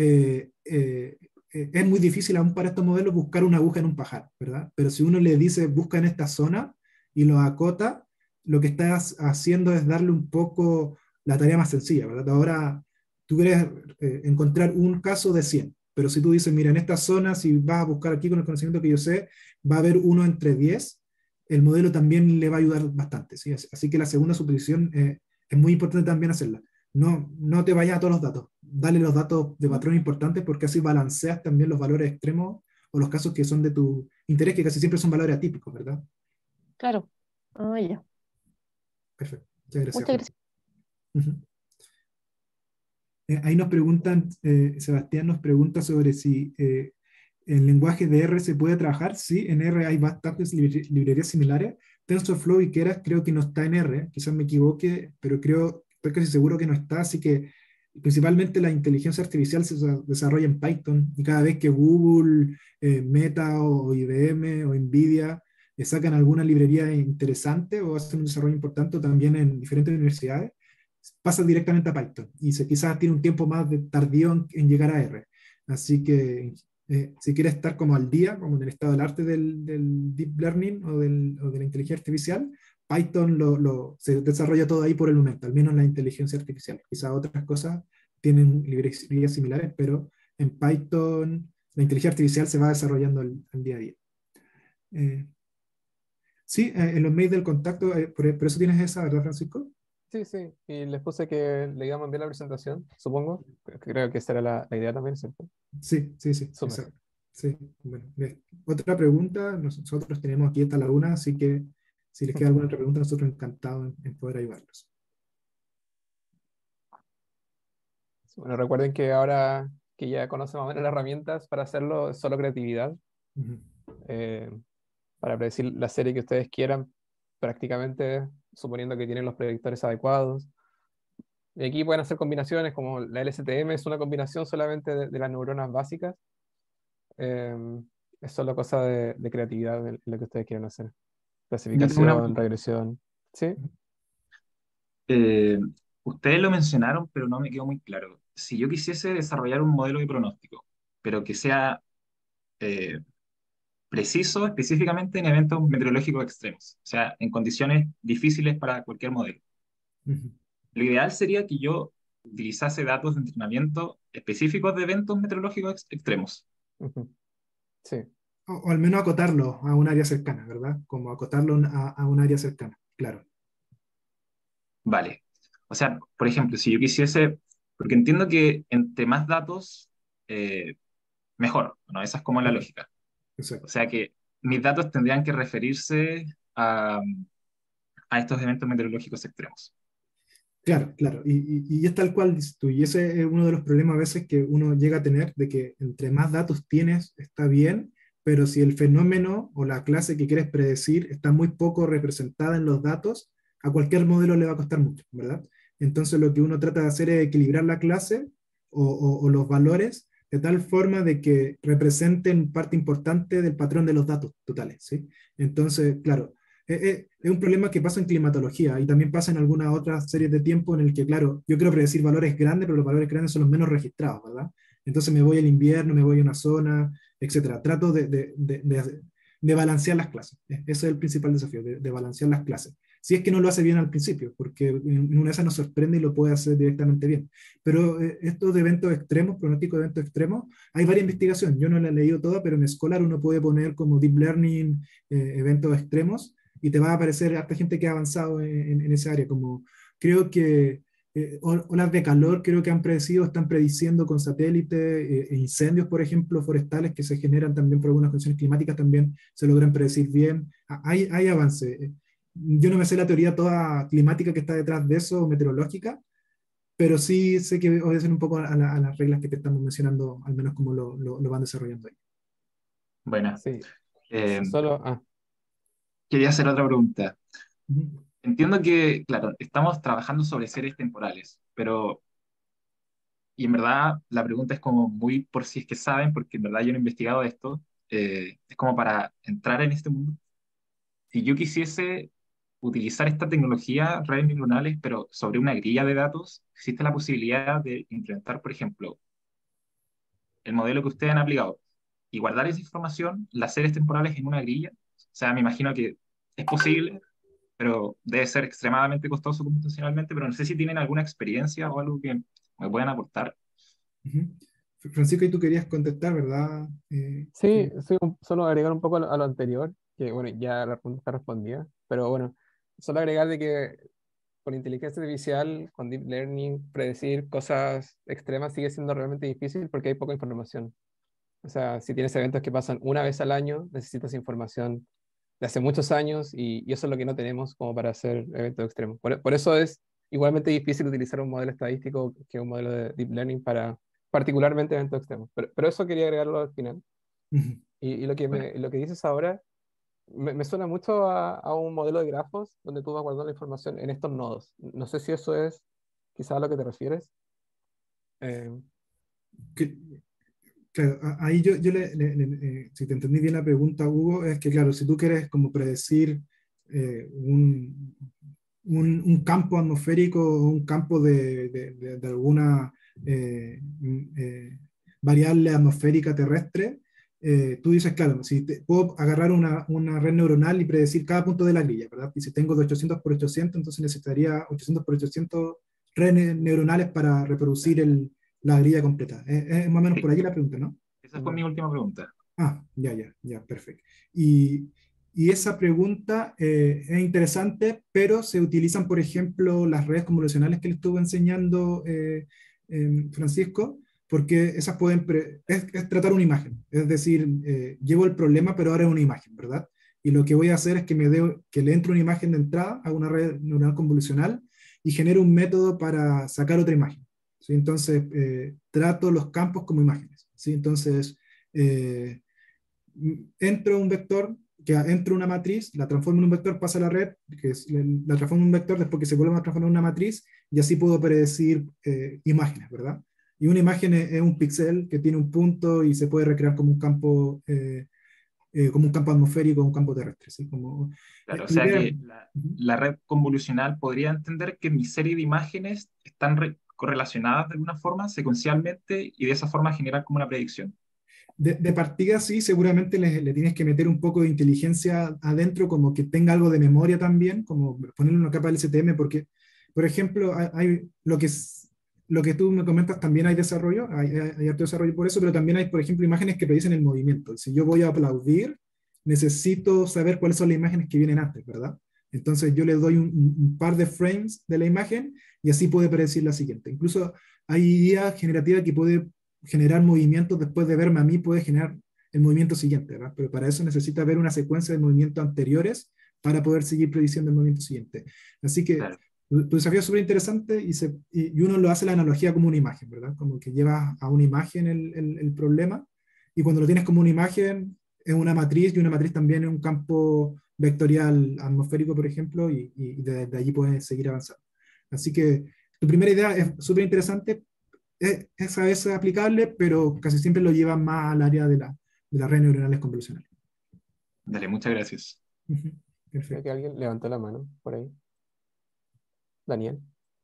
es muy difícil aún para estos modelos buscar una aguja en un pajar, ¿verdad? Pero si uno le dice busca en esta zona y lo acota, lo que estás haciendo es darle un poco la tarea más sencilla, ¿verdad? Ahora tú quieres encontrar un caso de 100, pero si tú dices, mira, en esta zona, si vas a buscar aquí con el conocimiento que yo sé, va a haber uno entre 10, el modelo también le va a ayudar bastante, ¿sí? Así que la segunda suposición es muy importante también hacerla. No te vayas a todos los datos, dale los datos de patrón importantes porque así balanceas también los valores extremos o los casos que son de tu interés, que casi siempre son valores atípicos, ¿verdad? Claro. Ah, ya. Perfecto. Muchas gracias, Muchas gracias. Francisco. Ujú. Ahí nos preguntan, Sebastián nos pregunta sobre si en lenguaje de R se puede trabajar. Sí, en R hay bastantes librerías similares. TensorFlow y Keras creo que no está en R, quizás me equivoque, pero estoy casi seguro que no está, así que principalmente la inteligencia artificial se desarrolla en Python, y cada vez que Google, Meta o IBM o Nvidia sacan alguna librería interesante o hacen un desarrollo importante también en diferentes universidades, pasa directamente a Python y quizás tiene un tiempo más de tardío en llegar a R. Así que si quieres estar como al día, como en el estado del arte del deep learning o de la inteligencia artificial, Python se desarrolla todo ahí por el momento, al menos la inteligencia artificial. Quizás otras cosas tienen librerías similares, pero en Python la inteligencia artificial se va desarrollando al día a día. Sí, en los mails del contacto, por eso tienes esa, ¿verdad, Francisco? Sí, sí, y les puse que le íbamos a enviar la presentación, supongo. Creo que esa era la idea también, ¿cierto? Sí, sí, sí, Súper. exacto. Sí, bueno, bien. Otra pregunta, nosotros tenemos aquí esta laguna, así que si les queda alguna otra pregunta, nosotros encantados en poder ayudarlos. Bueno, recuerden que ahora que ya conocen más o menos las herramientas para hacerlo, es solo creatividad. Ujú. eh, para predecir la serie que ustedes quieran, prácticamente, suponiendo que tienen los predictores adecuados. Y aquí pueden hacer combinaciones, como la LSTM es una combinación solamente de las neuronas básicas. Eh, es solo cosa de creatividad en lo que ustedes quieren hacer. Yo tengo una Clasificación, regresión. ¿Sí? Eh, ustedes lo mencionaron, pero no me quedó muy claro. Si yo quisiese desarrollar un modelo de pronóstico, pero que sea eh, preciso específicamente en eventos meteorológicos extremos, o sea, en condiciones difíciles para cualquier modelo, Ujú. lo ideal sería que yo utilizase datos de entrenamiento específicos de eventos meteorológicos extremos. Ujú. Sí. O al menos acotarlo a un área cercana, ¿verdad? Como acotarlo a un área cercana, claro. Vale. O sea, por ejemplo, si yo quisiese, porque entiendo que entre más datos, eh, mejor. Bueno, esa es como la Claro, lógica. O exacto. sea que mis datos tendrían que referirse a estos eventos meteorológicos extremos. Claro, claro. Y es tal cual dices tú. Y ese es uno de los problemas a veces que uno llega a tener, de que entre más datos tienes, está bien, pero si el fenómeno o la clase que quieres predecir está muy poco representada en los datos, a cualquier modelo le va a costar mucho, ¿verdad? Entonces lo que uno trata de hacer es equilibrar la clase o los valores de tal forma de que representen parte importante del patrón de los datos totales, ¿sí? Entonces, claro, es un problema que pasa en climatología y también pasa en algunas otras series de tiempo en el que, claro, yo quiero predecir valores grandes, pero los valores grandes son los menos registrados, ¿verdad? Entonces me voy al invierno, me voy a una zona, etcétera. Trato de balancear las clases. Ese es el principal desafío, de balancear las clases. Si es que no lo hace bien al principio, porque en una de esas nos sorprende y lo puede hacer directamente bien. Pero estos de eventos extremos, pronósticos de eventos extremos, hay varias investigaciones. Yo no la he leído toda, pero en Scholar uno puede poner como deep learning eventos extremos y te va a aparecer harta gente que ha avanzado en esa área, como creo que olas de calor creo que están prediciendo con satélites, incendios, por ejemplo, forestales que se generan también por algunas condiciones climáticas, también se logran predecir bien. Hay avance. Yo no me sé la teoría toda climática que está detrás de eso, meteorológica, pero sí sé que obedecen un poco a las reglas que te estamos mencionando, al menos como lo van desarrollando ahí. Bueno, Sí. eh, Solo. quería hacer otra pregunta. Ujú. Entiendo que, claro, estamos trabajando sobre series temporales, pero, y en verdad la pregunta es como muy por si es que saben, porque en verdad yo no he investigado esto, es como para entrar en este mundo. Si yo quisiese utilizar esta tecnología, redes neuronales, pero sobre una grilla de datos, existe la posibilidad de implementar, por ejemplo, el modelo que ustedes han aplicado y guardar esa información, las series temporales en una grilla. O sea, me imagino que es posible, pero debe ser extremadamente costoso computacionalmente, pero no sé si tienen alguna experiencia o algo que me puedan aportar. Ujú. Francisco, y tú querías contestar, ¿verdad? Sí, sí, solo agregar un poco a lo anterior, que bueno, ya la pregunta está respondida, pero bueno, solo agregar de que con inteligencia artificial, con deep learning, predecir cosas extremas sigue siendo realmente difícil porque hay poca información. O sea, si tienes eventos que pasan una vez al año, necesitas información de hace muchos años y eso es lo que no tenemos como para hacer eventos extremos. Por eso es igualmente difícil utilizar un modelo estadístico que un modelo de deep learning para particularmente eventos extremos. Pero eso quería agregarlo al final. Ujú. Y Bueno, lo que dices ahora me suena mucho a un modelo de grafos donde tú vas guardando la información en estos nodos. No sé si eso es quizá a lo que te refieres. Eh, Que- Claro, ahí yo si te entendí bien la pregunta, Hugo, es que claro, si tú quieres como predecir un campo atmosférico o un campo de alguna variable atmosférica terrestre, tú dices, claro, si puedo agarrar una red neuronal y predecir cada punto de la grilla, ¿verdad? Y si tengo de 800 por 800, entonces necesitaría 800 por 800 redes neuronales para reproducir la grilla completa. Es más o menos por sí, aquí la pregunta, ¿no? esa fue mi última pregunta. Ya, perfecto. Y esa pregunta es interesante, pero se utilizan, por ejemplo, las redes convolucionales que le estuvo enseñando Francisco, porque esas es tratar una imagen. Es decir, llevo el problema, pero ahora es una imagen, ¿verdad? Y lo que voy a hacer es que le entre una imagen de entrada a una red neuronal convolucional y genero un método para sacar otra imagen. ¿Sí? Entonces, trato los campos como imágenes. ¿Sí? Entonces, eh, entro un vector, entro una matriz, la transformo en un vector, pasa a la red, la transformo en un vector después que se vuelve a transformar en una matriz, y así puedo predecir imágenes, ¿verdad? Y una imagen es un píxel que tiene un punto y se puede recrear como un campo atmosférico o un campo terrestre. ¿Sí? Claro, o La sea idea, que la red convolucional podría entender que mi serie de imágenes están correlacionadas de alguna forma, secuencialmente, y de esa forma generar como una predicción. de partida sí, seguramente le tienes que meter un poco de inteligencia adentro, como que tenga algo de memoria también, como ponerle una capa del STM, porque, por ejemplo, lo que tú me comentas, también hay desarrollo, hay harto desarrollo por eso, pero también hay, por ejemplo, imágenes que predicen el movimiento. Si yo voy a aplaudir, necesito saber cuáles son las imágenes que vienen antes, ¿verdad? Entonces yo le doy un par de frames de la imagen y así puede predecir la siguiente. Incluso hay IA generativa que puede generar movimientos después de verme a mí, puede generar el movimiento siguiente, ¿verdad? Pero para eso necesita ver una secuencia de movimientos anteriores para poder seguir prediciendo el movimiento siguiente. Así que Claro, tu desafío es súper interesante y uno lo hace la analogía como una imagen, ¿verdad? Como que llevas a una imagen el problema y cuando lo tienes como una imagen es una matriz y una matriz también es un campo vectorial atmosférico, por ejemplo, y desde allí puedes seguir avanzando. Así que tu primera idea es súper interesante, esa vez es aplicable, pero casi siempre lo llevan más al área de las redes neuronales convolucionales. dale, muchas gracias. Ujú. Creo que Perfecto. alguien levantó la mano por ahí. Daniel.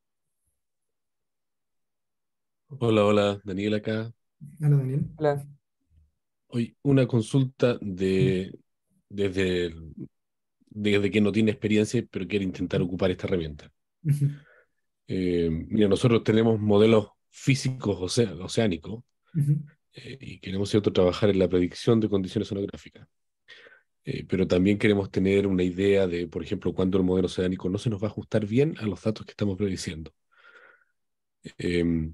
Hola, hola, Daniel acá. Hola, Daniel. Hola. Hoy una consulta desde, desde que no tiene experiencia, pero quiere intentar ocupar esta herramienta. Ujú. Mira, nosotros tenemos modelos físicos oceánicos Ujú. y queremos, ¿cierto?, trabajar en la predicción de condiciones oceanográficas. Pero también queremos tener una idea de, por ejemplo, cuándo el modelo oceánico no se nos va a ajustar bien a los datos que estamos prediciendo. Em,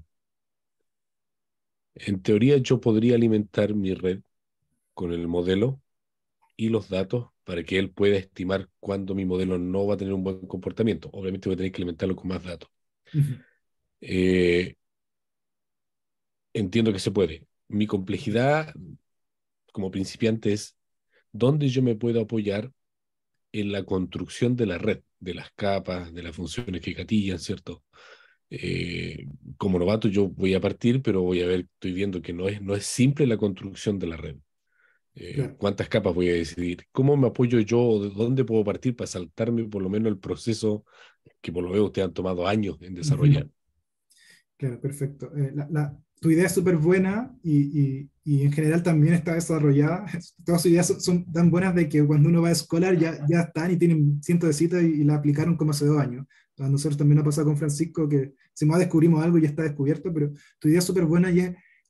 en teoría, yo podría alimentar mi red con el modelo y los datos para que él pueda estimar cuándo mi modelo no va a tener un buen comportamiento. Obviamente voy a tener que alimentarlo con más datos. Ujú. Eh, entiendo que se puede. Mi complejidad como principiante es dónde yo me puedo apoyar en la construcción de la red, de las capas, de las funciones que gatillan, ¿cierto? Eh, como novato yo voy a partir, pero voy a ver, estoy viendo que no es simple la construcción de la red. Claro. ¿Cuántas capas voy a decidir? ¿Cómo me apoyo yo? ¿De dónde puedo partir para saltarme por lo menos el proceso que por lo menos ustedes han tomado años en Ujú. desarrollar? Claro, perfecto. Tu idea es súper buena y en general también está desarrollada. Todas sus ideas son tan buenas de que cuando uno va a escolar ya están y tienen cientos de citas y la aplicaron como hace 2 años. A nosotros también nos ha pasado con Francisco que si más descubrimos algo y ya está descubierto, pero tu idea es súper buena y es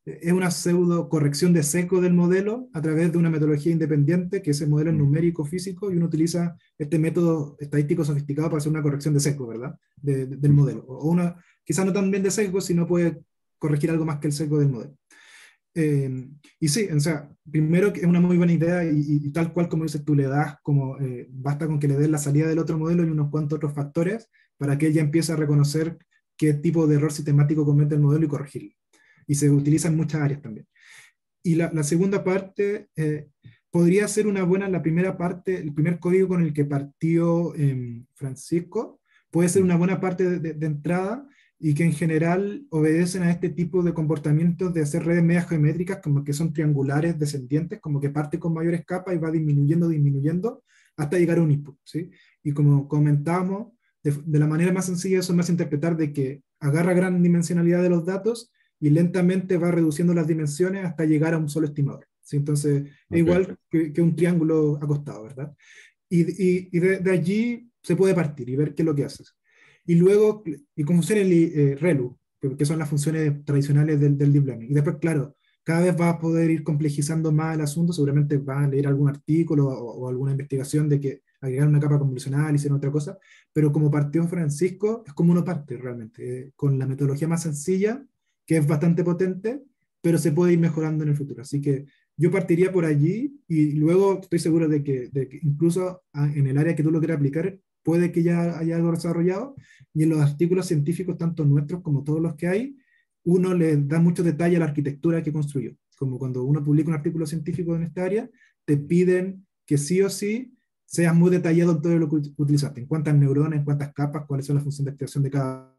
es una pseudo corrección de sesgo del modelo a través de una metodología independiente, que ese modelo es numérico físico, y uno utiliza este método estadístico sofisticado para hacer una corrección de sesgo, ¿verdad? Del modelo. O una, quizás no tan bien de sesgo, sino puede corregir algo más que el sesgo del modelo. Y sí, o sea, primero que es una muy buena idea y tal cual como dices tú, le das como, basta con que le des la salida del otro modelo y unos cuantos otros factores para que ella empiece a reconocer qué tipo de error sistemático comete el modelo y corregirlo. Y se utiliza en muchas áreas también. Y la segunda parte podría ser una buena, la primera parte, el primer código con el que partió Francisco, puede ser una buena parte de entrada, y que en general obedecen a este tipo de comportamientos de hacer redes medias geométricas, como que son triangulares descendientes, como que parte con mayores capas y va disminuyendo, disminuyendo, hasta llegar a un input, ¿sí? Y como comentábamos, de la manera más sencilla eso me hace interpretar de que agarra gran dimensionalidad de los datos y lentamente va reduciendo las dimensiones hasta llegar a un solo estimador, ¿sí? Entonces es igual que un triángulo acostado, ¿verdad? Y de allí se puede partir y ver qué es lo que haces. Y luego, y con funciones ReLU, que son las funciones tradicionales del Deep Learning. Y después, claro, cada vez vas a poder ir complejizando más el asunto, seguramente vas a leer algún artículo o alguna investigación de que agregar una capa convolucional y hacer otra cosa, pero como partió Francisco, es como uno parte realmente, con la metodología más sencilla, que es bastante potente, pero se puede ir mejorando en el futuro. Así que yo partiría por allí y luego estoy seguro de que incluso en el área que tú lo quieras aplicar, puede que ya haya algo desarrollado, y en los artículos científicos, tanto nuestros como todos los que hay, uno le da mucho detalle a la arquitectura que construyó. Como cuando uno publica un artículo científico en esta área, te piden que sí o sí seas muy detallado en todo lo que utilizaste, en cuántas neuronas, en cuántas capas, cuáles son las funciones de activación de cada.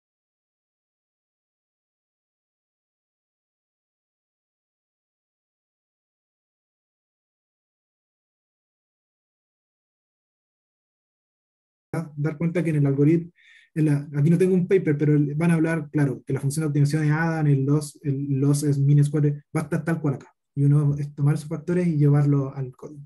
Dar cuenta que en el algoritmo, aquí no tengo un paper, pero van a hablar, claro, que la función de optimización es Adam, el loss es min square, va a estar tal cual acá. Y uno es tomar esos factores y llevarlo al código.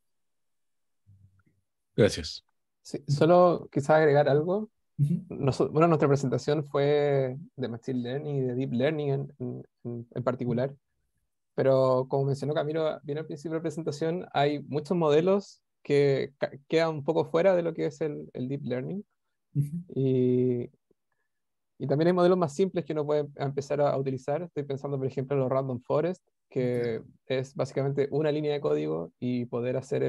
Gracias. Sí, solo quizás agregar algo. Ujú. Bueno, nuestra presentación fue de Machine Learning y de Deep Learning en particular, pero como mencionó Camilo bien al principio de la presentación, hay muchos modelos que quedan un poco fuera de lo que es el Deep Learning, Ujú. y, y también hay modelos más simples que uno puede empezar a utilizar. Estoy pensando, por ejemplo, en los Random Forest, que es básicamente una línea de código y poder hacer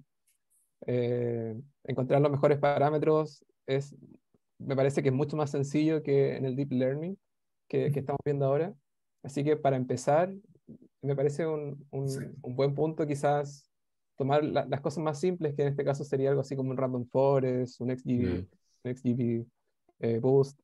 encontrar los mejores parámetros me parece que es mucho más sencillo que en el Deep Learning que estamos viendo ahora. Así que para empezar, me parece Exacto. un buen punto quizás tomar las cosas más simples, que en este caso sería algo así como un Random Forest, un XGB Boost.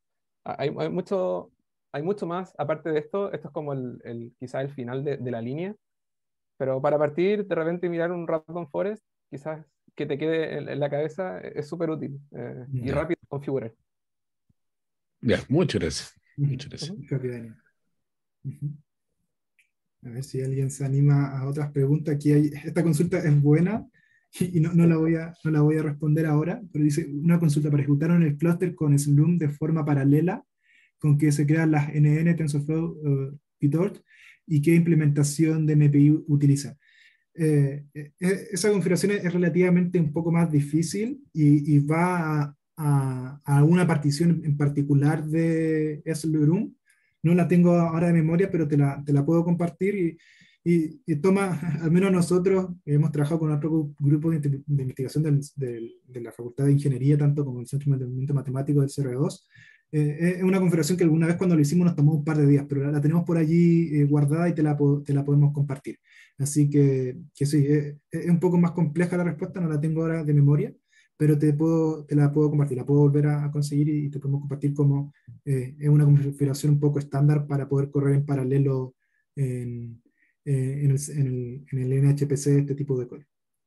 Hay mucho más, aparte de esto es como quizás el final de la línea, pero para partir, de repente mirar un Random Forest, quizás que te quede en la cabeza, es súper útil y Ya. Ya, rápido de configurar. ya, muchas gracias. Ujú. Muchas gracias. Ujú. Rápido, Daniel. Ujú. A ver si alguien se anima a otras preguntas. Aquí esta consulta es buena y no la voy a responder ahora, pero dice una consulta para ejecutar en el clúster con Slum de forma paralela, con que se crean las NN, TensorFlow, PyTorch, y qué implementación de MPI utiliza. Esa configuración es relativamente un poco más difícil y va a una partición en particular de Slum. No la tengo ahora de memoria, pero te la puedo compartir y toma, al menos nosotros hemos trabajado con otro grupo de investigación de la Facultad de Ingeniería, tanto como el Centro de Movimiento Matemático del CR2. Es una configuración que alguna vez cuando lo hicimos nos tomó un par de días, pero la tenemos por allí guardada y te la podemos compartir. Así que sí, es un poco más compleja la respuesta, no la tengo ahora de memoria, pero te la puedo compartir, la puedo volver a conseguir y te podemos compartir como es una configuración un poco estándar para poder correr en paralelo en, en el NHPC este tipo de cosas.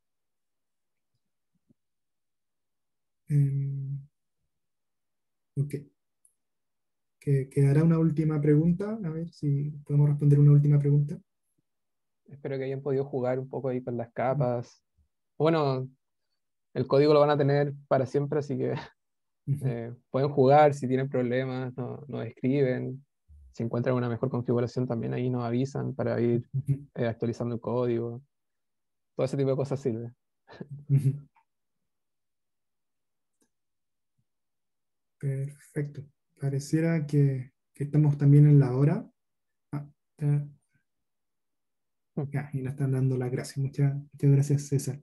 Ok. Quedará una última pregunta, a ver si podemos responder una última pregunta. Espero que hayan podido jugar un poco ahí con las capas. Bueno, el código lo van a tener para siempre, así que Ujú. pueden jugar si tienen problemas, nos escriben. si encuentran una mejor configuración también ahí nos avisan para ir Ujú, actualizando el código. Todo ese tipo de cosas sirve. ujú. Perfecto. Pareciera que estamos también en la hora. Ah, ya, y nos están dando las gracias. Muchas gracias, César.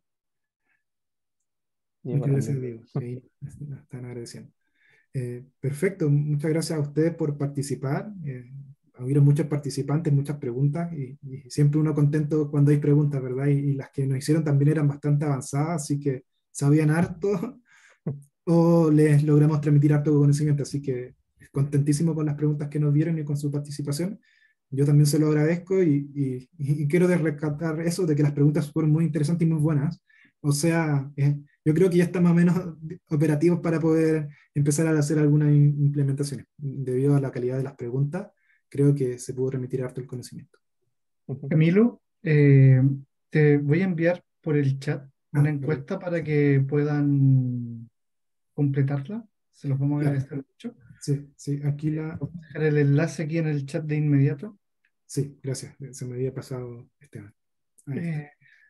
Diego Muchas gracias, también. Diego. Sí, nos están agradeciendo. Perfecto, muchas gracias a ustedes por participar. Hubieron muchos participantes, muchas preguntas y siempre uno contento cuando hay preguntas, ¿verdad? Y las que nos hicieron también eran bastante avanzadas, así que sabían harto o les logramos transmitir harto conocimiento, así que contentísimo con las preguntas que nos dieron y con su participación. Yo también se lo agradezco y quiero rescatar eso de que las preguntas fueron muy interesantes y muy buenas. O sea, yo creo que ya están más o menos operativos para poder empezar a hacer algunas implementaciones. Debido a la calidad de las preguntas, creo que se pudo remitir harto el conocimiento. Camilo, te voy a enviar por el chat Ah, una perfecto. encuesta para que puedan completarla. Se los vamos a Ya, agradecer mucho. sí, sí, aquí la... Vamos a dejar el enlace aquí en el chat de inmediato. Sí, gracias. Se me había pasado, Esteban. Ahí está.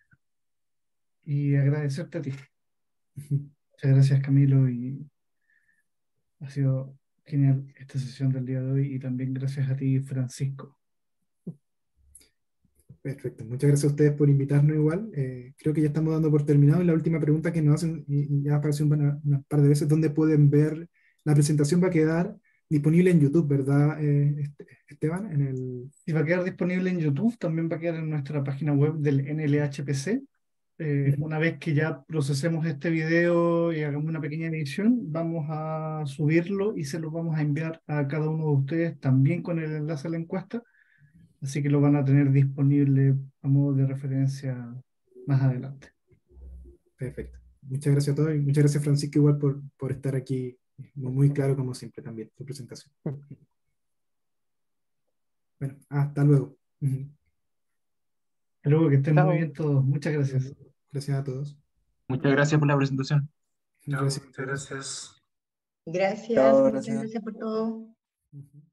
Y agradecerte a ti. Muchas gracias, Camilo, y ha sido genial esta sesión del día de hoy. Y también gracias a ti, Francisco. Perfecto, muchas gracias a ustedes por invitarnos igual. Creo que ya estamos dando por terminado. Y la última pregunta que nos hacen, y ya apareció un par de veces, ¿dónde pueden ver la presentación? Va a quedar disponible en YouTube, ¿verdad, Esteban? Y va a quedar disponible en YouTube, también va a quedar en nuestra página web del NLHPC. Una vez que ya procesemos este video y hagamos una pequeña edición, vamos a subirlo y se lo vamos a enviar a cada uno de ustedes también con el enlace a la encuesta. Así que lo van a tener disponible a modo de referencia más adelante. Perfecto. Muchas gracias a todos y muchas gracias, Francisco, igual por estar aquí. Muy claro, como siempre, también, tu presentación. Bueno, hasta luego. Hasta luego, que estén muy Chao. bien todos. Muchas gracias. Gracias a todos. Muchas gracias por la presentación. Gracias. Muchas gracias. Gracias, Chao, muchas gracias. gracias por todo. Ujú.